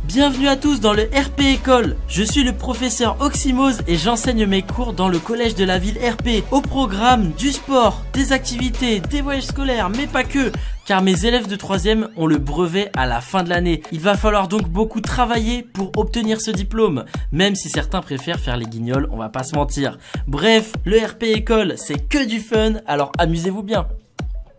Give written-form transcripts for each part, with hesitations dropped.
Bienvenue à tous dans le RP École. Je suis le professeur Oxymose et j'enseigne mes cours dans le collège de la ville RP. Au programme du sport, des activités, des voyages scolaires, mais pas que, car mes élèves de 3e ont le brevet à la fin de l'année. Il va falloir donc beaucoup travailler pour obtenir ce diplôme, même si certains préfèrent faire les guignols, on va pas se mentir. Bref, le RP École, c'est que du fun, alors amusez-vous bien.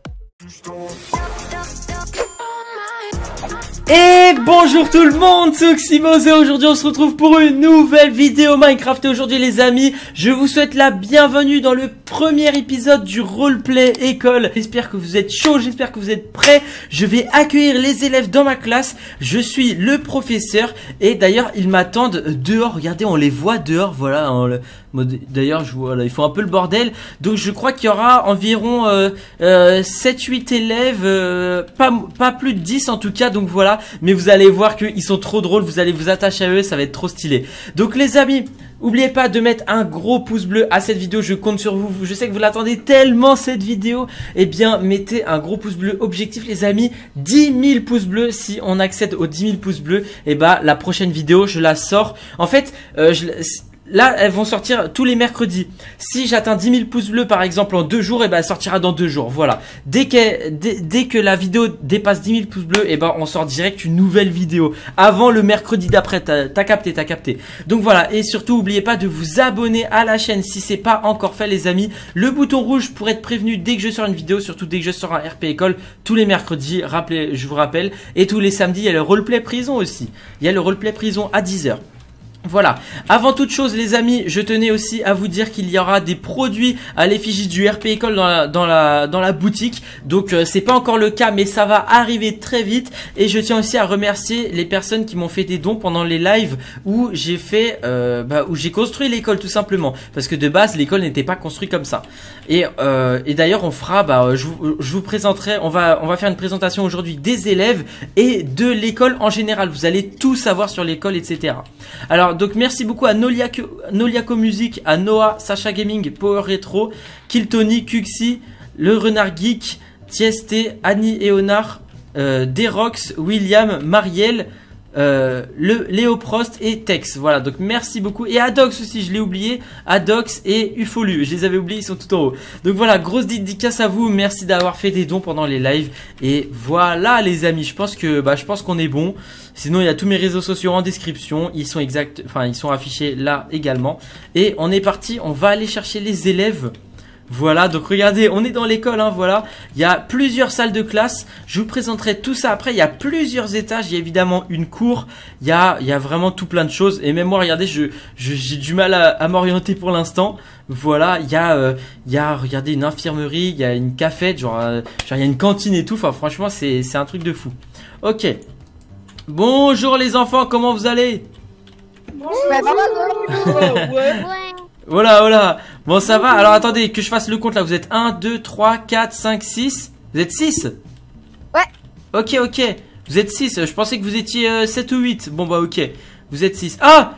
Et bonjour tout le monde, c'est Oxymose et aujourd'hui on se retrouve pour une nouvelle vidéo Minecraft. Et aujourd'hui les amis, je vous souhaite la bienvenue dans le premier épisode du roleplay école. J'espère que vous êtes chaud, j'espère que vous êtes prêts. Je vais accueillir les élèves dans ma classe. Je suis le professeur et d'ailleurs ils m'attendent dehors. Regardez, on les voit dehors, voilà. D'ailleurs voilà, ils font un peu le bordel. Donc je crois qu'il y aura environ 7-8 élèves, pas plus de 10 en tout cas. Donc voilà, mais vous allez voir qu'ils sont trop drôles. Vous allez vous attacher à eux, ça va être trop stylé. Donc les amis, n'oubliez pas de mettre un gros pouce bleu à cette vidéo, je compte sur vous. Je sais que vous l'attendez tellement cette vidéo. Eh bien mettez un gros pouce bleu. Objectif les amis, 10 000 pouces bleus. Si on accède aux 10 000 pouces bleus, et bah la prochaine vidéo je la sors. En fait là, elles vont sortir tous les mercredis. Si j'atteins 10 000 pouces bleus par exemple en 2 jours, et ben elle sortira dans 2 jours. Voilà. Dès que la vidéo dépasse 10 000 pouces bleus, et ben on sort direct une nouvelle vidéo. Avant le mercredi d'après. T'as capté. Donc voilà. Et surtout, n'oubliez pas de vous abonner à la chaîne si c'est pas encore fait les amis. Le bouton rouge pour être prévenu dès que je sors une vidéo. Surtout dès que je sors un RP École. Tous les mercredis, je vous rappelle. Et tous les samedis, il y a le roleplay prison aussi. Il y a le roleplay prison à 10 h. Voilà, avant toute chose les amis, je tenais aussi à vous dire qu'il y aura des produits à l'effigie du RP École dans la boutique. Donc c'est pas encore le cas mais ça va arriver très vite. Et je tiens aussi à remercier les personnes qui m'ont fait des dons pendant les lives où j'ai fait où j'ai construit l'école tout simplement. Parce que de base l'école n'était pas construite comme ça. Et d'ailleurs on fera, je vous présenterai, on va faire une présentation aujourd'hui des élèves et de l'école en général. Vous allez tout savoir sur l'école, etc. Alors donc merci beaucoup à Noliaco Music, à Noah, Sacha Gaming, Power Retro, Kiltony, Cuxi, Le Renard Geek, Tiesté, Annie Eonard, Derox, William, Marielle, le Léo Prost et Tex. Voilà, donc merci beaucoup. Et Adox aussi, je l'ai oublié, Adox et Ufolu, je les avais oubliés, ils sont tout en haut. Donc voilà, grosse dédicace à vous, merci d'avoir fait des dons pendant les lives. Et voilà les amis, je pense qu'on est bon. Sinon il y a tous mes réseaux sociaux en description, ils sont affichés là également. Et on est parti, on va aller chercher les élèves. Voilà, donc regardez, on est dans l'école, hein, voilà. Il y a plusieurs salles de classe. Je vous présenterai tout ça après. Il y a plusieurs étages. Il y a évidemment une cour. Il y a vraiment tout plein de choses. Et même moi, regardez, j'ai du mal à m'orienter pour l'instant. Voilà, il y a, regardez, une infirmerie. Il y a une cafette, genre il y a une cantine et tout. Enfin, franchement, c'est un truc de fou. Ok. Bonjour les enfants, comment vous allez? Voilà. Bon, ça va. Alors, attendez, que je fasse le compte là. Vous êtes 1, 2, 3, 4, 5, 6. Vous êtes 6? Ouais. Ok. Vous êtes 6. Je pensais que vous étiez 7 ou 8. Bon, bah, ok. Vous êtes 6. Ah!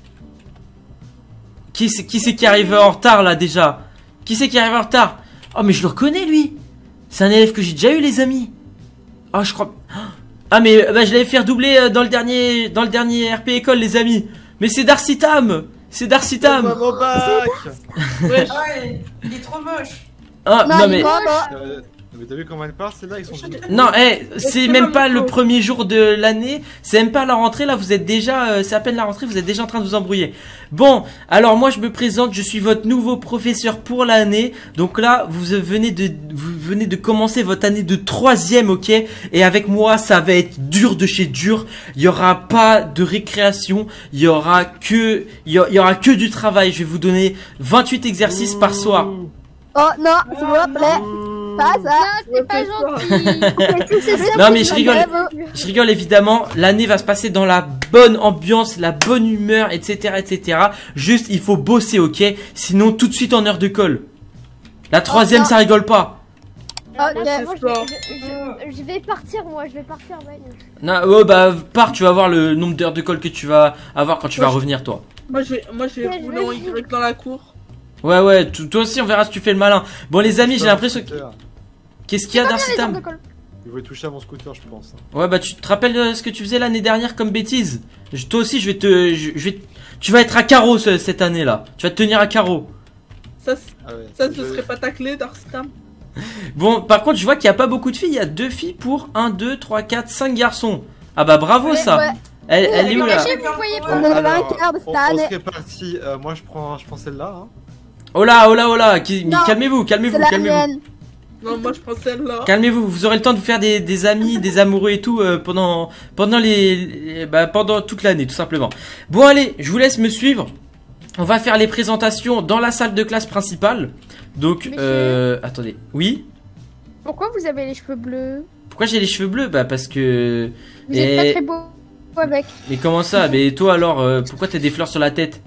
Qui c'est qui arrive en retard là déjà? Qui c'est qui arrive en retard? Oh, mais je le reconnais lui. C'est un élève que j'ai déjà eu, les amis. Oh, je crois. Ah, mais je l'avais fait redoubler dans le dernier RP École, les amis. Mais c'est Darcy Tam. C'est Darcy Tam. Ouais, il est trop moche. Ah, non mais t'as vu comment elle part, c'est là, ils sont... Non, c'est même pas le premier jour de l'année. C'est même pas la rentrée, là, vous êtes déjà... c'est à peine la rentrée, vous êtes déjà en train de vous embrouiller. Bon, alors moi je me présente, je suis votre nouveau professeur pour l'année. Donc là, vous venez de commencer votre année de 3e, ok? Et avec moi, ça va être dur de chez dur. Il y aura pas de récréation, il y aura que du travail. Je vais vous donner 28 exercices par soir. Oh non, s'il vous plaît. Pas ça. Non, c'est pas gentil. Non mais je rigole évidemment. L'année va se passer dans la bonne ambiance, la bonne humeur, etc. Juste il faut bosser, ok? Sinon tout de suite en heure de colle. La 3e ça rigole pas. Ok. Je vais partir moi, Manu. Non, bah pars, tu vas voir le nombre d'heures de colle que tu vas avoir quand tu vas revenir toi. Moi je vais rouler en Y dans la cour. Ouais, toi aussi on verra si tu fais le malin. Bon les amis, j'ai l'impression que... Qu'est-ce qu'il y a Darcy Tam? Il voulait toucher à mon scooter, je pense. Ouais, bah tu te rappelles ce que tu faisais l'année dernière comme bêtise? Toi aussi, je vais te... Tu vas être à carreau cette année-là. Tu vas te tenir à carreau. Ça, Ah ouais. ça ce serait pas ta clé, Darstam? Bon, par contre, je vois qu'il n'y a pas beaucoup de filles. Il y a 2 filles pour 1, 2, 3, 4, 5 garçons. Ah bah bravo ça. Ouais. Elle est où là? Vous voyez pas. On est le Alors, vainqueur de cette on année. se répartit. Moi, je prends celle-là. Hein. Oh là, oh là, oh là. Mais Non. calmez-vous, C'est calmez-vous, la calmez-vous. mienne. Non, moi je prends celle-là. Calmez-vous, vous aurez le temps de vous faire des amis, des amoureux et tout pendant toute l'année, tout simplement. Bon allez, je vous laisse me suivre. On va faire les présentations dans la salle de classe principale. Donc, Monsieur. attendez. Oui? Pourquoi vous avez les cheveux bleus? Pourquoi j'ai les cheveux bleus? Bah parce que... Vous êtes pas très beau avec. Mais comment ça? Mais toi alors, pourquoi t'as des fleurs sur la tête?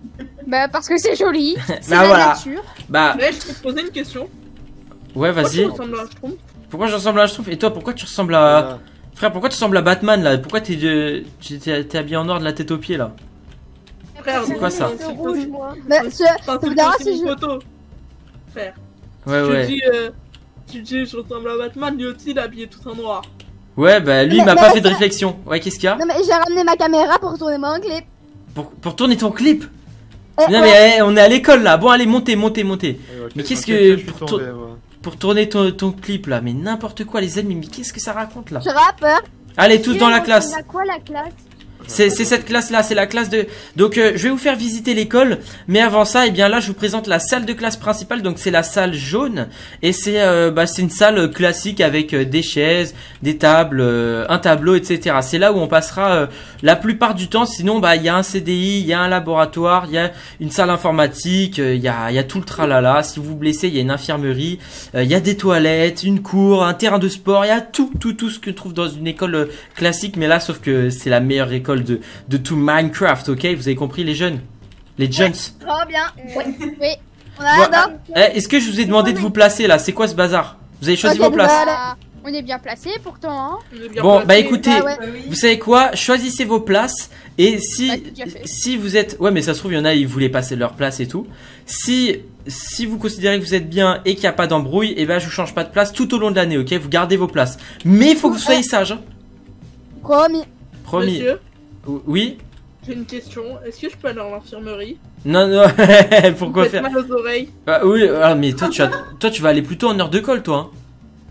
Bah parce que c'est joli. C'est Bah la voilà. nature. Bah, Mais je peux te poser une question. ouais, Pourquoi vas-y. tu ressembles à un Schtroumpf? Pourquoi je ressemble à Schtroumpf? Et toi, pourquoi tu ressembles à... Voilà. Frère, pourquoi tu ressembles à Batman là? Pourquoi t'es habillé en noir de la tête aux pieds là? Frère, C'est quoi ça? C'est rouge moi. Monsieur, ça vous dérange si je... photo. Frère, Ouais, tu ouais. dis, tu dis je ressemble à Batman, lui aussi il est habillé tout en noir. Ouais, bah lui, il m'a pas fait de réflexion. Ouais, qu'est-ce qu'il y a? Non mais j'ai ramené ma caméra pour tourner mon clip. Pour tourner ton clip? Eh, Non ouais. mais on est à l'école là. Bon, allez, montez, montez, montez. Ouais, ok, Mais qu'est-ce ok, que- je suis pour tombé, moi. Pour tourner ton clip là. Mais n'importe quoi, les amis. Mais qu'est-ce que ça raconte là? Je rappe. Allez, tous dans la classe. À quoi la classe? C'est cette classe-là, c'est la classe de... Donc je vais vous faire visiter l'école, mais avant ça, eh bien là je vous présente la salle de classe principale, donc c'est la salle jaune, et c'est une salle classique avec des chaises, des tables, un tableau, etc. C'est là où on passera la plupart du temps, sinon bah il y a un CDI, il y a un laboratoire, il y a une salle informatique, il y a tout le tralala, si vous vous blessez, il y a une infirmerie, il y a des toilettes, une cour, un terrain de sport, il y a tout ce que trouve dans une école classique, mais là sauf que c'est la meilleure école de tout Minecraft, ok? Vous avez compris les jeunes? Les jeunes. Trop bien. Oui. On a Bon, un Est-ce que je vous ai demandé de vous placer là? C'est quoi ce bazar? Vous avez choisi Ok, vos places? voilà. On est bien placé pourtant. Hein. On est bien Bon, placé. bah écoutez, Ah ouais. vous savez quoi? Choisissez vos places et Bah, c'est déjà fait. si vous êtes... Ouais, mais ça se trouve, il y en a, ils voulaient passer leur place et tout. Si vous considérez que vous êtes bien et qu'il n'y a pas d'embrouille, et ben je vous change pas de place tout au long de l'année, ok? Vous gardez vos places. Mais il faut que vous soyez sages, hein. Promis. Promis. Monsieur, Oui? j'ai une question. Est-ce que je peux aller dans l'infirmerie? Non, non, pourquoi Vous faites faire? mal aux oreilles. Bah oui, mais toi tu vas aller plutôt en heure de colle, toi, hein.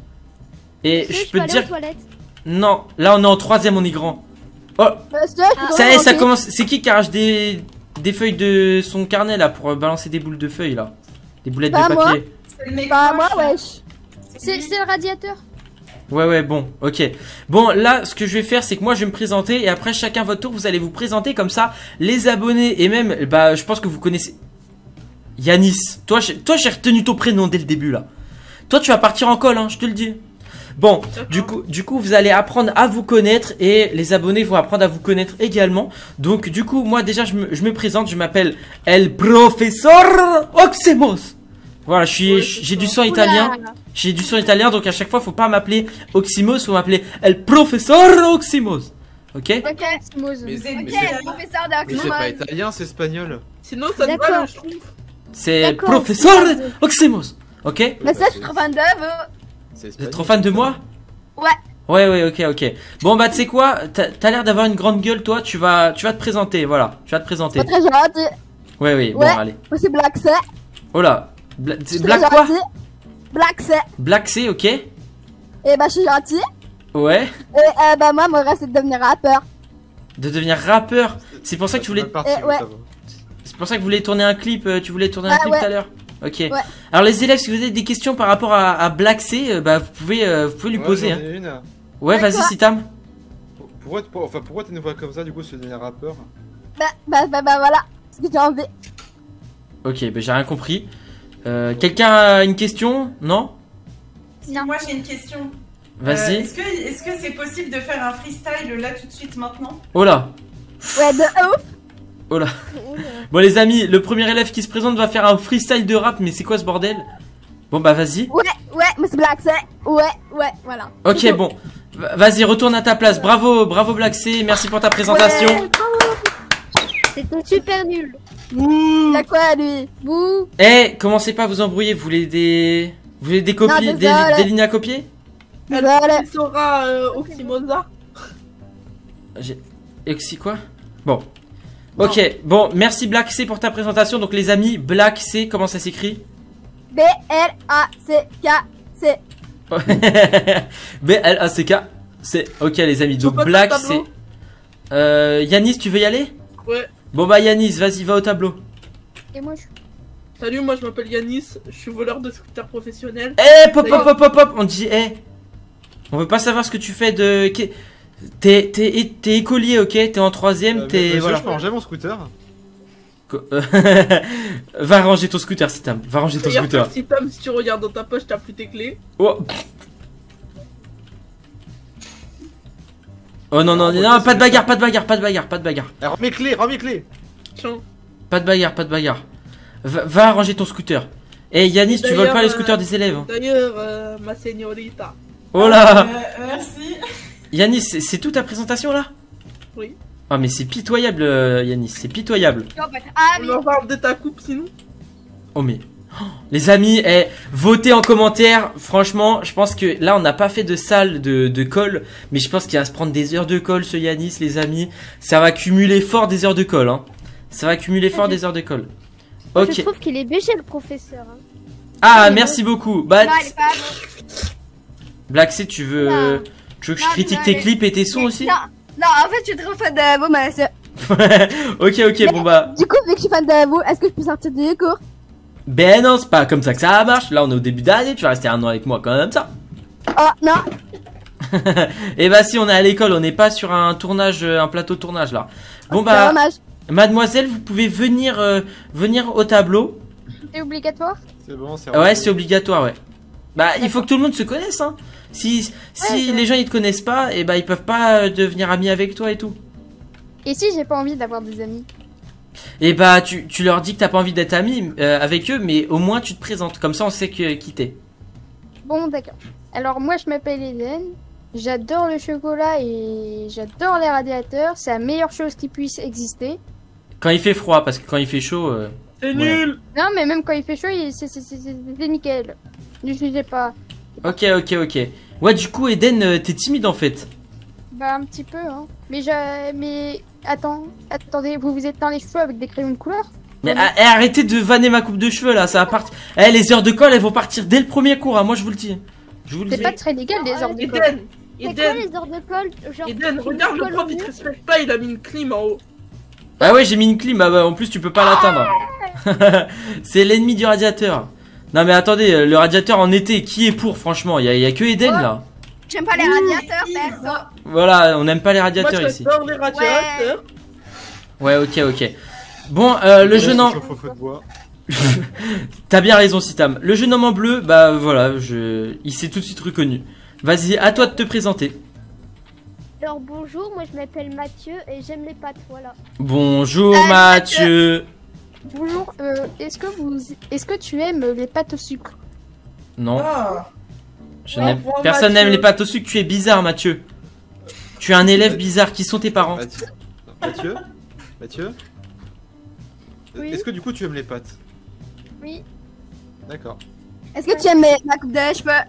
Et je peux te dire... Non, là on est en 3ème, on est grand. Oh, Monsieur, je peux ça y tourner est, mon ça clip. commence. C'est qui arrache des feuilles de son carnet là pour balancer des boules de feuilles là? Des boulettes Pas de moi. papier. Bah moi, wesh. C'est le radiateur. Ouais, bon, ok. Bon, là, ce que je vais faire, c'est que moi je vais me présenter et après chacun votre tour, vous allez vous présenter comme ça. Les abonnés et même, bah, je pense que vous connaissez. Yanis, toi j'ai retenu ton prénom dès le début là. Toi, tu vas partir en colle, hein, je te le dis. Bon, du coup, vous allez apprendre à vous connaître et les abonnés vont apprendre à vous connaître également. Donc, du coup, moi déjà, je me présente, je m'appelle El Professor Oxemos. Voilà, j'ai du sang italien. J'ai du sang italien, donc à chaque fois, faut pas m'appeler Oxymos, faut m'appeler El Professor Oxymos. Ok? Ok, Mose. Mais c'est Professeur mais c'est pas italien, c'est espagnol. Sinon, ça te va D'accord. le Schtroumpf? C'est D'accord, Professor c'est pas- Oxymos. Ok? Mais ça, je suis trop fan d'œuvre. Vous êtes trop fan de moi? Ouais. Ouais, ok. Bon, bah, tu sais quoi? T'as l'air d'avoir une grande gueule, toi. Tu vas te présenter, voilà. Tu vas te présenter. Pas très gentil. Ouais, bon, Ouais. allez. Moi, c'est Black C. Oh là. Je C'est suis Black très quoi? gentil. Black C. Black C, ok? Et bah, je suis gentil. Ouais. Et bah, moi, mon rêve, c'est de devenir rappeur. De devenir rappeur. C'est pour ça que tu voulais. ouais. C'est pour ça que vous voulez tourner un clip. Tu voulais tourner un Ah, clip ouais. tout à l'heure. Ok. Alors les élèves, si vous avez des questions par rapport à Black C, bah vous pouvez lui poser. Hein. Ouais, vas-y, D'accord. Sitam. Pourquoi t'es une voix comme ça, du coup, ce devenir rappeur? Bah, voilà. Ce que j'ai envie. Ok, bah j'ai rien compris. Quelqu'un a une question? Non? Si, moi j'ai une question. Vas-y. Est-ce que c'est possible de faire un freestyle là tout de suite maintenant? Oh là. Ouais, de ouf. Oh là. Bon les amis, le premier élève qui se présente va faire un freestyle de rap, mais c'est quoi ce bordel? Bon bah vas-y. Ouais, mais c'est Black C. Ouais, voilà. Ok, bon. Vas-y, retourne à ta place. Bravo Black C, merci pour ta présentation. C'était super nul. Il a quoi, lui? Bouh. Eh, commencez pas à vous embrouiller, vous voulez des copies, Non, désolé. des lignes à copier? Désolé. Tu sauras Oxymosa. Exi quoi? Bon. Ok, bon, merci Black C pour ta présentation. Donc les amis, Black C, comment ça s'écrit? B-L-A-C-K-C. B-L-A-C-K. C'est ok les amis. Donc Black C. Yanis, tu veux y aller? Ouais. Bon bah Yanis, vas-y, va au tableau. Et moi, Salut, moi je m'appelle Yanis, je suis voleur de scooter professionnel. Eh, pop, pop, pop, pop, pop. On dit, on veut pas savoir ce que tu fais de. T'es écolier, ok? T'es en troisième, t'es. Monsieur, Voilà. je peux ranger mon scooter. Va ranger ton scooter, Sitam. Va ranger ton D'ailleurs, scooter. si Tom, si tu regardes dans ta poche, t'as plus tes clés. Oh. Oh non, non, non, pas de bagarre, pas de bagarre, pas de bagarre, pas de bagarre. Eh, rends mes clés, rends mes clés. Tiens. Pas de bagarre, pas de bagarre. Va ranger ton scooter. Eh Yanis, tu voles pas les scooters des élèves. Hein. D'ailleurs, ma señorita. Oh là. Merci. Yanis, c'est toute ta présentation là? Oui. Ah mais c'est pitoyable Yanis, c'est pitoyable. Ah On oui. en parle de ta coupe sinon. Oh mais... Oh, les amis, votez en commentaire. Franchement, je pense que là on n'a pas fait de salle de colle. Mais je pense qu'il va se prendre des heures de colle ce Yanis les amis. Ça va cumuler fort des heures de colle hein. Ça va cumuler fort des heures de colle. Ok. je trouve qu'il est BG le professeur. Hein. Ah merci beaucoup. Bah Non, elle est pas bon. Black C, tu veux Non. que je Non, critique non, tes mais- clips et tes sons aussi? Non, non, en fait, je suis trop fan de vous, monsieur. Ok, bon bah... Du coup, vu que je suis fan de vous, est-ce que je peux sortir du cours? Ben non, c'est pas comme ça que ça marche. Là on est au début d'année, tu vas rester un an avec moi quand même ça. Oh, non. Et bah si on est à l'école, on n'est pas sur un tournage, un plateau de tournage là. Bon C'est bah, dommage. mademoiselle, vous pouvez venir au tableau. C'est obligatoire? C'est bon, c'est Ouais, c'est obligatoire, ouais. Bah il faut que tout le monde se connaisse hein. Si c'est les vrai. gens ils te connaissent pas, et bah ils peuvent pas devenir amis avec toi et tout. Et si j'ai pas envie d'avoir des amis? Et bah tu leur dis que t'as pas envie d'être ami avec eux, mais au moins tu te présentes. Comme ça on sait qui t'es. Bon, d'accord. Alors, moi, je m'appelle Eden. J'adore le chocolat et j'adore les radiateurs. C'est la meilleure chose qui puisse exister. Quand il fait froid, parce que quand il fait chaud... C'est Ouais. nul. Non, mais même quand il fait chaud, c'est nickel. Je sais pas. Ok. Ouais, du coup, Eden, t'es timide en fait. Bah, un petit peu, hein. Mais attendez, vous vous éteint les cheveux avec des crayons de couleur? Mais arrêtez de vanner ma coupe de cheveux là, ça va partir. Les heures de colle, elles vont partir dès le premier cours, hein, moi je vous le dis. Je vous le C'est dis. pas très légal, les heures de colle. Eden, C'est quoi Eden, les heures de colle? Genre, Eden, tu regarde le colles prof, au il te mur? respecte pas, il a mis une clim en haut. Ah ouais, j'ai mis une clim, ah bah, en plus tu peux pas l'atteindre. C'est l'ennemi du radiateur. Non mais attendez, le radiateur en été, qui est pour franchement? Il y a que Eden là. J'aime pas les radiateurs, perso. Voilà, on n'aime pas les Moi, radiateurs ici. j'adore les radiateurs. Ouais, ok. Bon, le jeune homme... Chauffe au feu de bois. T'as bien raison, Sitam. Le jeune homme en bleu, bah voilà, il s'est tout de suite reconnu. Vas-y, à toi de te présenter. Alors, bonjour, moi je m'appelle Mathieu et j'aime les pâtes, voilà. Bonjour Mathieu. Bonjour, est-ce que tu aimes les pâtes au sucre? Non, Ah. personne Mathieu. n'aime les pâtes au sucre, tu es bizarre Mathieu. Tu es un élève bizarre, qui sont tes parents? Mathieu Oui. Est-ce que du coup tu aimes les pâtes? Oui. D'accord. Est-ce que tu aimes ma coupe de cheveux?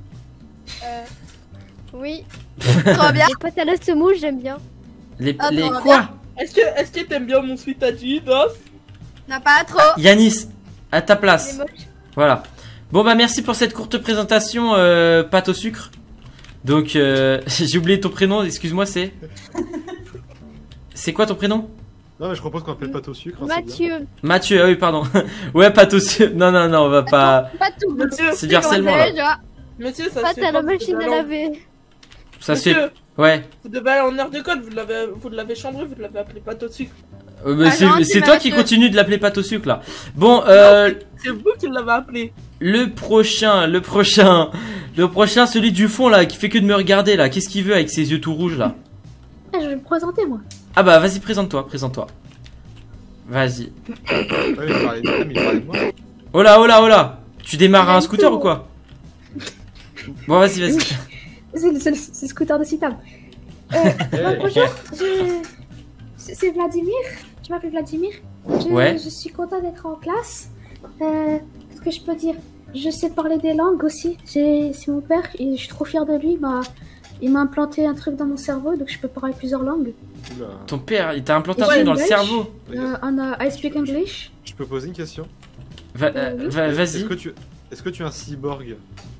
Oui. Trop bien. Les pâtes à la semoule, j'aime bien. Les trop quoi? Est-ce que t'aimes bien mon sweat Adidas? Non, pas trop. Yanis, à ta C'est place. moche. Voilà. Bon bah merci pour cette courte présentation pâte au sucre. Donc j'ai oublié ton prénom, excuse-moi, c'est... C'est quoi ton prénom? Non mais je propose qu'on appelle pâte au sucre. hein, c'est bien. Mathieu. Mathieu, ah oui pardon. Ouais, pâte au sucre. Non, on va pas... Pas tout. Monsieur, C'est du harcèlement là. Déjà. monsieur, ça se Pâtes fait à la pas, machine vous à allez en- laver. Ça se fait... Monsieur, Ouais. vous devez aller en heure de code, vous l'avez chambré, vous l'avez appelé pâte au sucre. Bah, Ah c'est non, c'est c'est toi qui Mathieu. continue de l'appeler pâte au sucre là. Bon, C'est vous qui l'avez appelé. le prochain, celui du fond là, qui fait que de me regarder là. Qu'est-ce qu'il veut avec ses yeux tout rouges là? Je vais me présenter moi. Ah bah vas-y, présente-toi. Vas-y. Ouais, il parlait de moi. Oh là. Tu démarres un scooter ou quoi? Bon, vas-y. C'est le scooter de Citam. Eh, Bonjour, c'est Vladimir. Je m'appelle Vladimir. Ouais. Je suis content d'être en classe. Qu'est-ce que je peux dire? je sais parler des langues aussi. C'est mon père et je suis trop fière de lui. Il m'a implanté un truc dans mon cerveau, donc je peux parler plusieurs langues. Oula. Ton père, il t'a implanté un truc dans le cerveau. I speak English. Je peux poser une question? Vas-y. Est-ce que tu es un cyborg?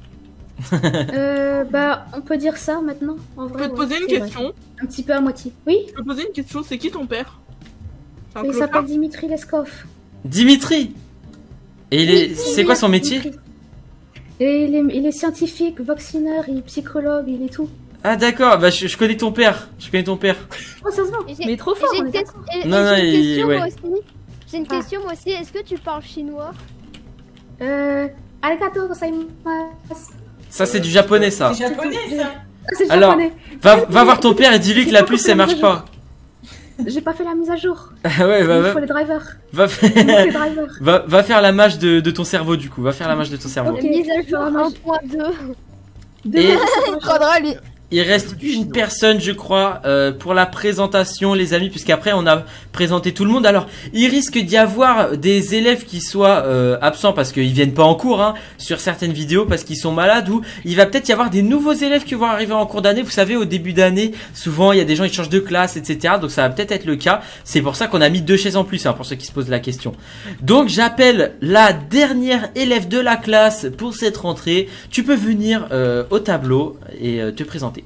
On peut dire ça maintenant. En Je vrai, peux te poser une c'est vrai. question. Un petit peu à moitié. Oui, Je peux te poser une question. C'est qui ton père? C'est un il clopard. s'appelle Dimitri Leskov. Dimitri. Et Oui, c'est quoi son métier? Dimitri. Et il est scientifique, vaccineur, il est psychologue, il est tout. Ah d'accord, bah je connais ton père. Je connais ton père. Oh, ça se voit. Et Mais il est trop fort, j'ai on une, est ques- d'accord. et- et Non, non, j'ai une il- question ouais. moi aussi. J'ai une question moi aussi. Est-ce que tu parles chinois? Arigato gozaimasu. Ça c'est du japonais ça. C'est japonais ça. Ah, c'est Alors, japonais. Va voir ton père et dis-lui que la puce elle marche pas. J'ai pas fait la mise à jour. Ah ouais, Il me faut les drivers. va, Il me faut les drivers. va faire la mâche de ton cerveau du coup. Va faire la mâche de ton cerveau. Ok. Mise à jour vraiment, 1.2. Et Prendra lui. il reste une personne, je crois, pour la présentation, les amis, puisqu'après on a présenté tout le monde. Alors, il risque d'y avoir des élèves qui soient absents parce qu'ils viennent pas en cours, hein, sur certaines vidéos parce qu'ils sont malades, ou il va peut-être y avoir des nouveaux élèves qui vont arriver en cours d'année. Vous savez, au début d'année, souvent il y a des gens qui changent de classe, etc. Donc ça va peut-être être le cas. C'est pour ça qu'on a mis 2 chaises en plus, hein, pour ceux qui se posent la question. Donc j'appelle la dernière élève de la classe pour cette rentrée. Tu peux venir au tableau et te présenter.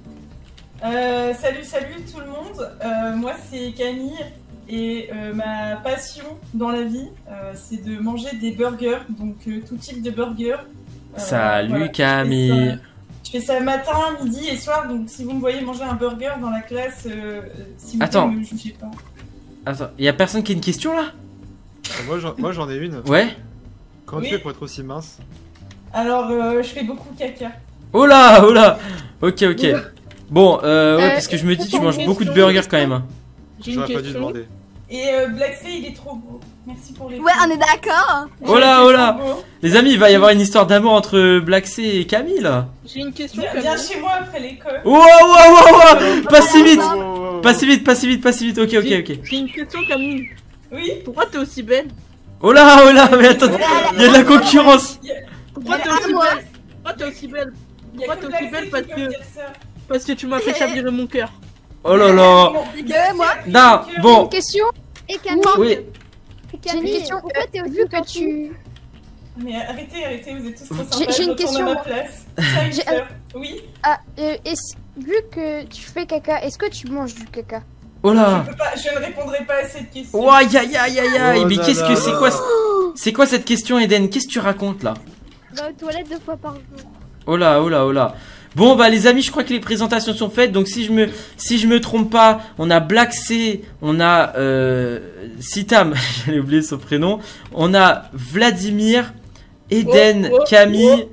Salut tout le monde. Moi c'est Camille et ma passion dans la vie c'est de manger des burgers, donc tout type de burgers. Salut voilà. Camille. Je fais ça matin, midi et soir, donc si vous me voyez manger un burger dans la classe, si vous Attends. ne me jugez pas. Attends, y a personne qui a une question là? Moi j'en ai une. Ouais. Comment Oui. tu fais pour être aussi mince? Alors je fais beaucoup caca. Oh là, oh là. Ok. Bon, ouais, Euh, parce que je me dis, tu attends, manges une beaucoup de question, burgers quand même. J'ai une J'aurais pas dû question. demander. Et Black C il est trop beau. Merci pour les Ouais, on est d'accord. Oh là, oh là. Les amis, il va y avoir une histoire d'amour entre Black C et Camille là. J'ai une question. Viens Camille. chez moi après l'école. Wow. Pas si vite. Oh, Pas si vite. Ok. J'ai une question, Camille. Oui. Pourquoi t'es aussi belle? Oh là, mais attends, il y a de la concurrence. Pourquoi Mais t'es à aussi moi. belle? Pourquoi t'es aussi belle? Il y a Pourquoi que t'es Black aussi C belle? qui Parce peut que me dire ça. parce que tu m'as fait chavirer mon cœur. Oh là là. Que moi. Non, bon. Une question. Et Camille. Oui. J'ai une question. Pourquoi t'es aussi Vu que partout tu. Mais arrêtez, vous êtes tous trop J'ai- sympas. j'ai une je retourne question. à ma place. J'ai- Hamster. Oui. Ah, vu que tu fais caca, est-ce que tu manges du caca? Oh là. Je ne répondrai pas à cette question. Oh, aïe. Oh Mais là qu'est-ce que là. c'est quoi cette question, Eden? Qu'est-ce que tu racontes là? Va aux toilettes 2 fois par jour. Oh là. Bon bah les amis, je crois que les présentations sont faites. Donc si je me trompe pas, on a Black C, on a Sitam, j'allais oublier son prénom, on a Vladimir, Eden, Camille,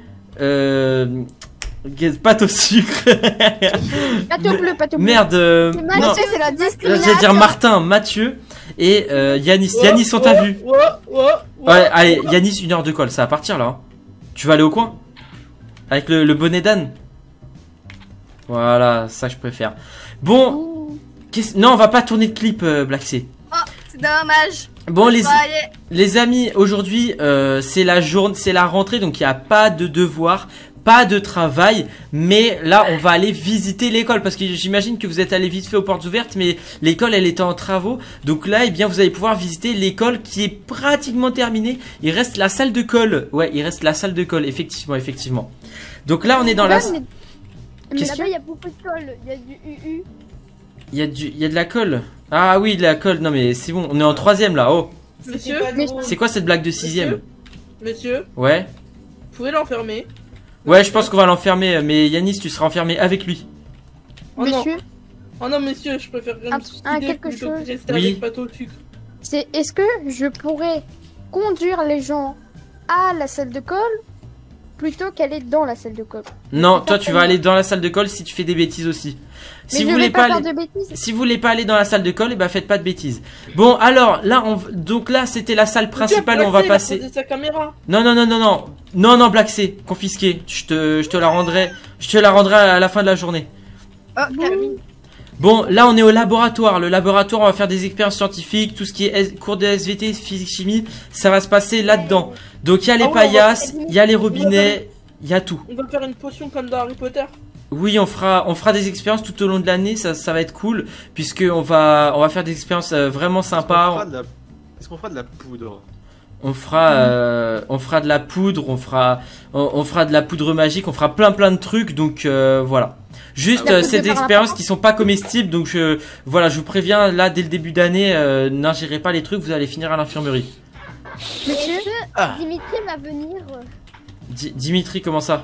pâte au sucre. Pâte au bleu. Merde, C'est non, Mathieu, c'est la discrimination. j'allais dire Martin, Mathieu et Yanis. Yanis, on t'a vu. Ouais, allez, Yanis, 1 heure de colle, ça va partir là. Hein. Tu vas aller au coin? Avec le bonnet d'âne? Voilà, ça je préfère. Bon, non, on va pas tourner de clip, Black C. Oh, c'est dommage. Bon, Allez. les amis, aujourd'hui, c'est la rentrée, donc il n'y a pas de devoir, pas de travail, mais là, on va aller visiter l'école, parce que j'imagine que vous êtes allé vite fait aux portes ouvertes, mais l'école, elle était en travaux, donc là, eh bien, vous allez pouvoir visiter l'école qui est pratiquement terminée. Il reste la salle de colle, ouais, il reste la salle de colle, effectivement. Donc là, on est dans la... Mais Question. là-bas, il y a beaucoup de colle. Il y a du UU. Il y a de la colle. Ah oui, de la colle, non mais c'est bon, on est en 3ème là, oh. Monsieur, C'était pas drôle. C'est quoi cette blague de 6ème? Monsieur, Ouais. vous pouvez l'enfermer. Ouais, je pense qu'on va l'enfermer, mais Yanis, tu seras enfermé avec lui. Oh non. Monsieur, Oh non, monsieur, je préfère quelque chose. rester Oui. avec pâte au sucre. est-ce que je pourrais conduire les gens à la salle de colle plutôt qu'aller dans la salle de colle? Non, toi tu vas aller dans la salle de colle si tu fais des bêtises aussi. Si Mais vous je voulez vais pas faire aller... de bêtises. Si vous voulez pas aller dans la salle de colle, et bah faites pas de bêtises. Bon, alors là, donc là, c'était la salle principale où on va passer. Sa caméra. Non, Black C, confisqué. Je te la rendrai à la fin de la journée. Oh, Camille. Bon, là on est au laboratoire. Le laboratoire, on va faire des expériences scientifiques, tout ce qui est cours de SVT, physique, chimie, ça va se passer là-dedans. Donc il y a les Ah ouais, paillasses, il y a les robinets, il y a tout. On va faire une potion comme dans Harry Potter. Oui, on fera des expériences tout au long de l'année, ça va être cool, puisque on va faire des expériences vraiment sympas. Est-ce qu'on fera de la poudre? On fera de la poudre, on fera de la poudre magique, on fera plein de trucs, donc voilà. Juste, c'est des expériences qui sont pas comestibles, donc voilà, je vous préviens, là, dès le début d'année, n'ingérez pas les trucs, vous allez finir à l'infirmerie. Monsieur, Dimitri va venir. Dimitri, comment ça?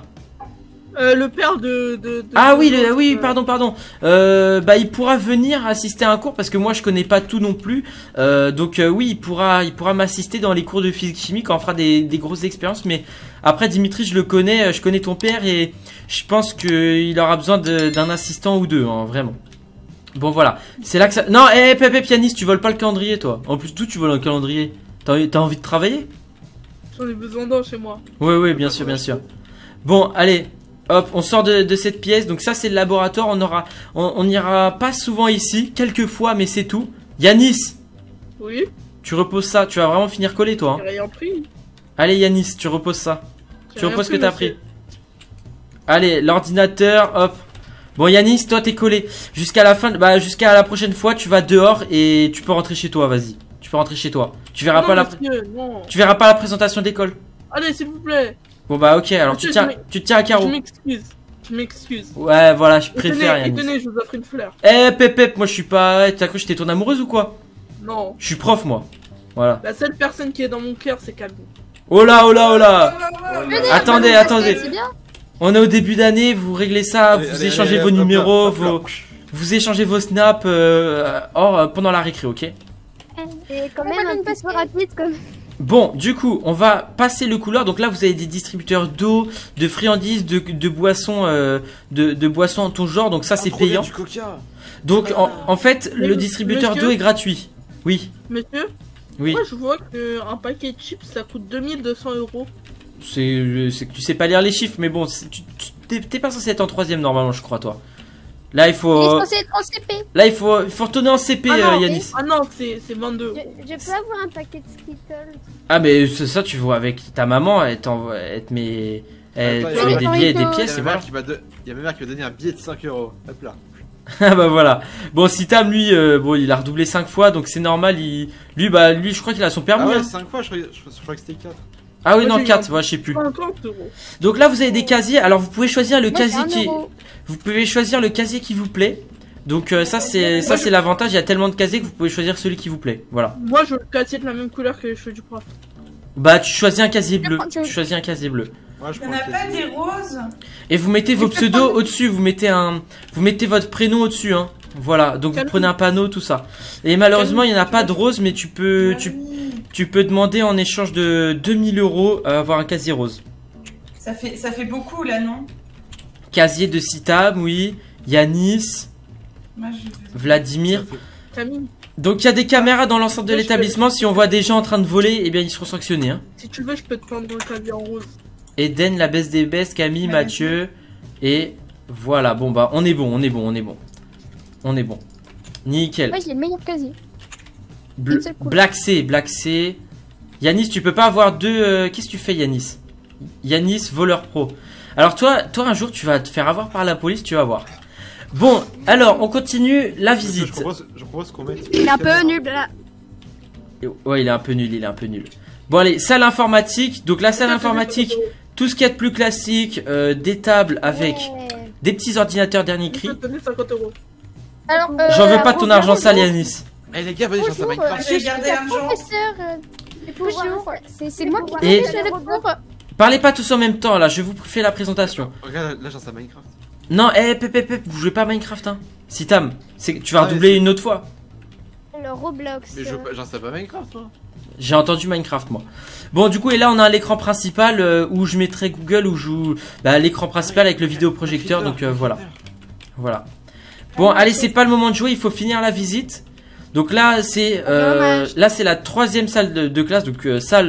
Le père de Ah oui, oui, pardon. Bah, il pourra venir assister à un cours parce que moi je connais pas tout non plus. Donc oui, il pourra m'assister dans les cours de physique chimie quand on fera des grosses expériences. Mais après Dimitri, je connais ton père et je pense qu'il aura besoin d'un assistant ou deux, hein, vraiment. Bon voilà, c'est là que ça. Non, Pépé pianiste, tu voles pas le calendrier toi. En plus tout, tu voles un calendrier. T'as envie de travailler? J'en ai besoin d'un chez moi. Oui, bien sûr. Bon, allez. Hop, on sort de cette pièce. Donc ça c'est le laboratoire. On n'ira pas souvent ici, quelques fois, mais c'est tout. Yanis, Oui. tu reposes ça. Tu vas vraiment finir collé toi. J'ai rien pris. Allez Yanis, tu reposes ça. J'ai Tu rien reposes ce que t'as monsieur. pris. Allez, l'ordinateur, hop. Bon Yanis, toi t'es collé. Jusqu'à la fin, bah jusqu'à la prochaine fois, tu vas dehors et tu peux rentrer chez toi. Vas-y, tu peux rentrer chez toi. Tu verras Non, pas monsieur, non. tu verras pas la présentation d'école. Allez, s'il vous plaît. Bon bah ok, alors Monsieur, tu te tiens à carreau. Je m'excuse. Ouais, voilà, je Et préfère tenez, Yanis. je vous offre une fleur. Pépep, moi je suis pas. T'as cru que j'étais ton amoureuse ou quoi? Non. Je suis prof moi. Voilà. La seule personne qui est dans mon cœur, c'est Calvin. Oh là. Venez, Attendez, venez, attendez. C'est bien. On est au début d'année, vous réglez ça, Allez, vous allez, échangez allez, vos hop là, numéros, hop là. vous échangez vos snaps pendant la récré, ok? C'est quand On même va un une petit peu basket. rapide comme. Bon, du coup, on va passer le couloir. Donc là, vous avez des distributeurs d'eau, de friandises, de boissons, de boissons en tout genre. Donc ça, c'est Trop bien, payant. du coca. Donc en fait, Mais le distributeur monsieur d'eau est gratuit. Oui, Monsieur, oui. moi je vois qu'un paquet de chips ça coûte 2200 €. C'est que tu sais pas lire les chiffres, mais bon, t'es pas censé être en troisième normalement, je crois, toi. Là, il Il est faut, censé être en CP. là, il faut retourner en CP, Ah non, Yanis. Ah non, c'est 22. Je peux avoir un paquet de Skittles. Ah, mais ça, tu vois avec ta maman, elle te met Attends, des billets et des il y a pièces, et voilà. Il y a ma mère qui m'a donné un billet de 5 €. Hop là. Ah bah voilà. Bon, Sitam, lui, bon, il a redoublé 5 fois, donc c'est normal. Lui, je crois qu'il a son Ah permis. ouais, hein. 5 fois, je crois que c'était 4. Ah oui, Moi, non, j'ai 4, eu ouais, je sais plus. 50 €. Donc là, vous avez des casiers. Alors, vous pouvez choisir le Moi, c'est casier un qui, euro. vous pouvez choisir le casier qui vous plaît. Donc ça c'est l'avantage. Il y a tellement de casiers que vous pouvez choisir celui qui vous plaît. Voilà. Moi je veux le casier de la même couleur que les cheveux du prof. Bah, tu choisis un casier bleu. prends- Tu choisis un casier bleu. Moi, je Il y en prends a le pas casier. des roses? Et vous mettez vos pseudos au-dessus. Vous mettez votre prénom au-dessus. Hein. Voilà. Donc vous Camille. prenez un panneau, tout ça. Et malheureusement, il n'y en a pas de rose, mais tu peux demander en échange de 2000 € à avoir un casier rose. Ça fait beaucoup là, non? Casier de Sitam, oui. Yanis, Moi je. Vladimir. Ça fait- Camille, Donc il y a des caméras dans l'ensemble de l'établissement. Si on voit des gens en train de voler, eh bien ils seront sanctionnés. Hein. si tu veux, je peux te prendre le clavier en rose. Eden, la baisse des baisses, Camille, Ouais, Mathieu. Et voilà, bon bah on est bon. Nickel. Moi, j'ai le meilleur casier. Bl- une seule couleur. Black C. Yanis, tu peux pas avoir deux... Qu'est-ce que tu fais Yanis? Yanis, voleur pro. Alors toi un jour tu vas te faire avoir par la police, tu vas voir. Bon, alors on continue la visite. Je propose qu'on mette. Il est un peu nul là. Ouais, il est un peu nul. Bon allez, salle informatique. Donc la salle informatique, tout ce qu'il y a de plus classique, des tables avec Ouais. des petits ordinateurs dernier Je cri. peux te donner 50 €. Alors, J'en veux pas de ton bonjour, argent sale bonjour. Yanis. Eh les gars, venez, j'en sais Bonjour, Minecraft. je J'ai suis gardé la l'argent. professeure. Bonjour, c'est moi qui Et- fais le cours. Parlez pas tous en même temps là, je vous fais la présentation. Regarde, là, j'en sais Minecraft. Non, pep, vous jouez pas à Minecraft hein. Sitam, tu vas Ah, redoubler mais une autre fois. Le Roblox. Mais j'en sais pas Minecraft, moi. J'ai entendu Minecraft moi. Bon du coup et là on a l'écran principal où je mettrai Google où je joue l'écran principal avec le vidéoprojecteur donc voilà. Voilà. Bon allez c'est pas le moment de jouer, il faut finir la visite. Donc là c'est Dommage. la troisième salle de classe donc salle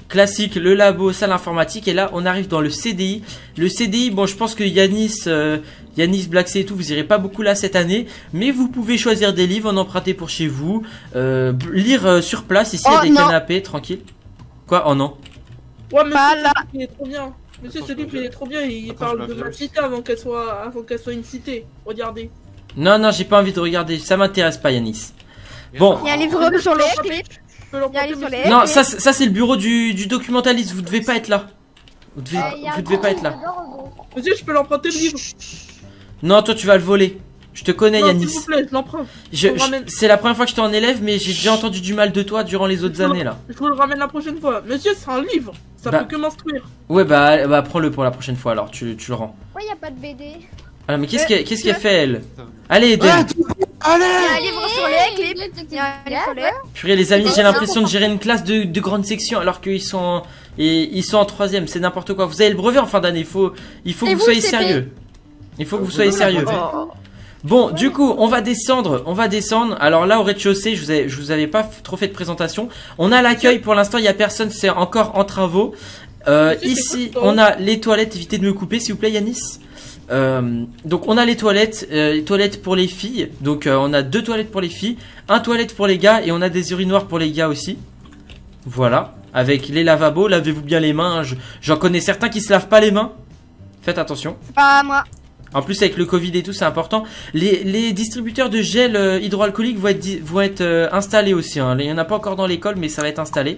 classique, le labo, salle informatique. Et là, on arrive dans le CDI. Le CDI, bon, je pense que Yanis, Black C et tout, vous irez pas beaucoup là cette année. Mais vous pouvez choisir des livres, en emprunter pour chez vous. Lire sur place, ici, il y a des canapés, tranquille. Quoi? Oh non. Ouais, mais Pas là. il est trop bien. Monsieur, ce livre, il est trop bien. Il Attends, parle je de ma m'influence. cité avant qu'elle soit une cité. Regardez. Non, non, j'ai pas envie de regarder. Ça m'intéresse pas, Yanis. Bon. Il y a un livre sur les clips. Je peux Il y a un l'emprunter, livre sur monsieur. les- Non, ça c'est le bureau du documentaliste. Vous devez pas être là. Vous devez, y a vous un devez pas être là. dedans, Monsieur, je peux l'emprunter le livre. Non, toi tu vas le voler. Je te connais, Non, s'il Yanis. vous plaît, je l'emprunte. Je- c'est la première fois que je t'en élève, mais j'ai déjà entendu du mal de toi durant les autres années là. Je vous le ramène la prochaine fois. Monsieur, c'est un livre. Ça Bah. peut que m'instruire. Ouais, bah prends-le pour la prochaine fois alors. Tu le rends. Pourquoi il n'y a pas de BD? Ah, mais qu'est-ce qu'elle fait elle? Allez, Eden. Il y a un livre sur les clips. Il y a un livre sur les. Purée, les amis, j'ai l'impression de gérer une classe de grande section alors qu'ils sont ils sont en troisième. C'est n'importe quoi. Vous avez le brevet en fin d'année. Il faut Et que vous vous, soyez CP? sérieux. Il faut que vous soyez sérieux. Oh. Bon, du coup, on va descendre. Alors là, au rez-de-chaussée, je vous avais pas trop fait de présentation. On a l'accueil. Pour l'instant, il y a personne. C'est encore en travaux. Monsieur, Ici, c'est quoi, on a les toilettes. Évitez de me couper, s'il vous plaît, Yanis. Donc, on a les toilettes pour les filles. Donc, on a 2 toilettes pour les filles, 1 toilette pour les gars, et on a des urinoirs pour les gars aussi. Voilà. Avec les lavabos, lavez-vous bien les mains. J'en connais certains qui se lavent pas les mains. Faites attention. C'est pas moi. En plus, avec le Covid et tout, c'est important. Les distributeurs de gel hydroalcoolique vont être installés aussi. Hein. Il n'y en a pas encore dans l'école, mais ça va être installé.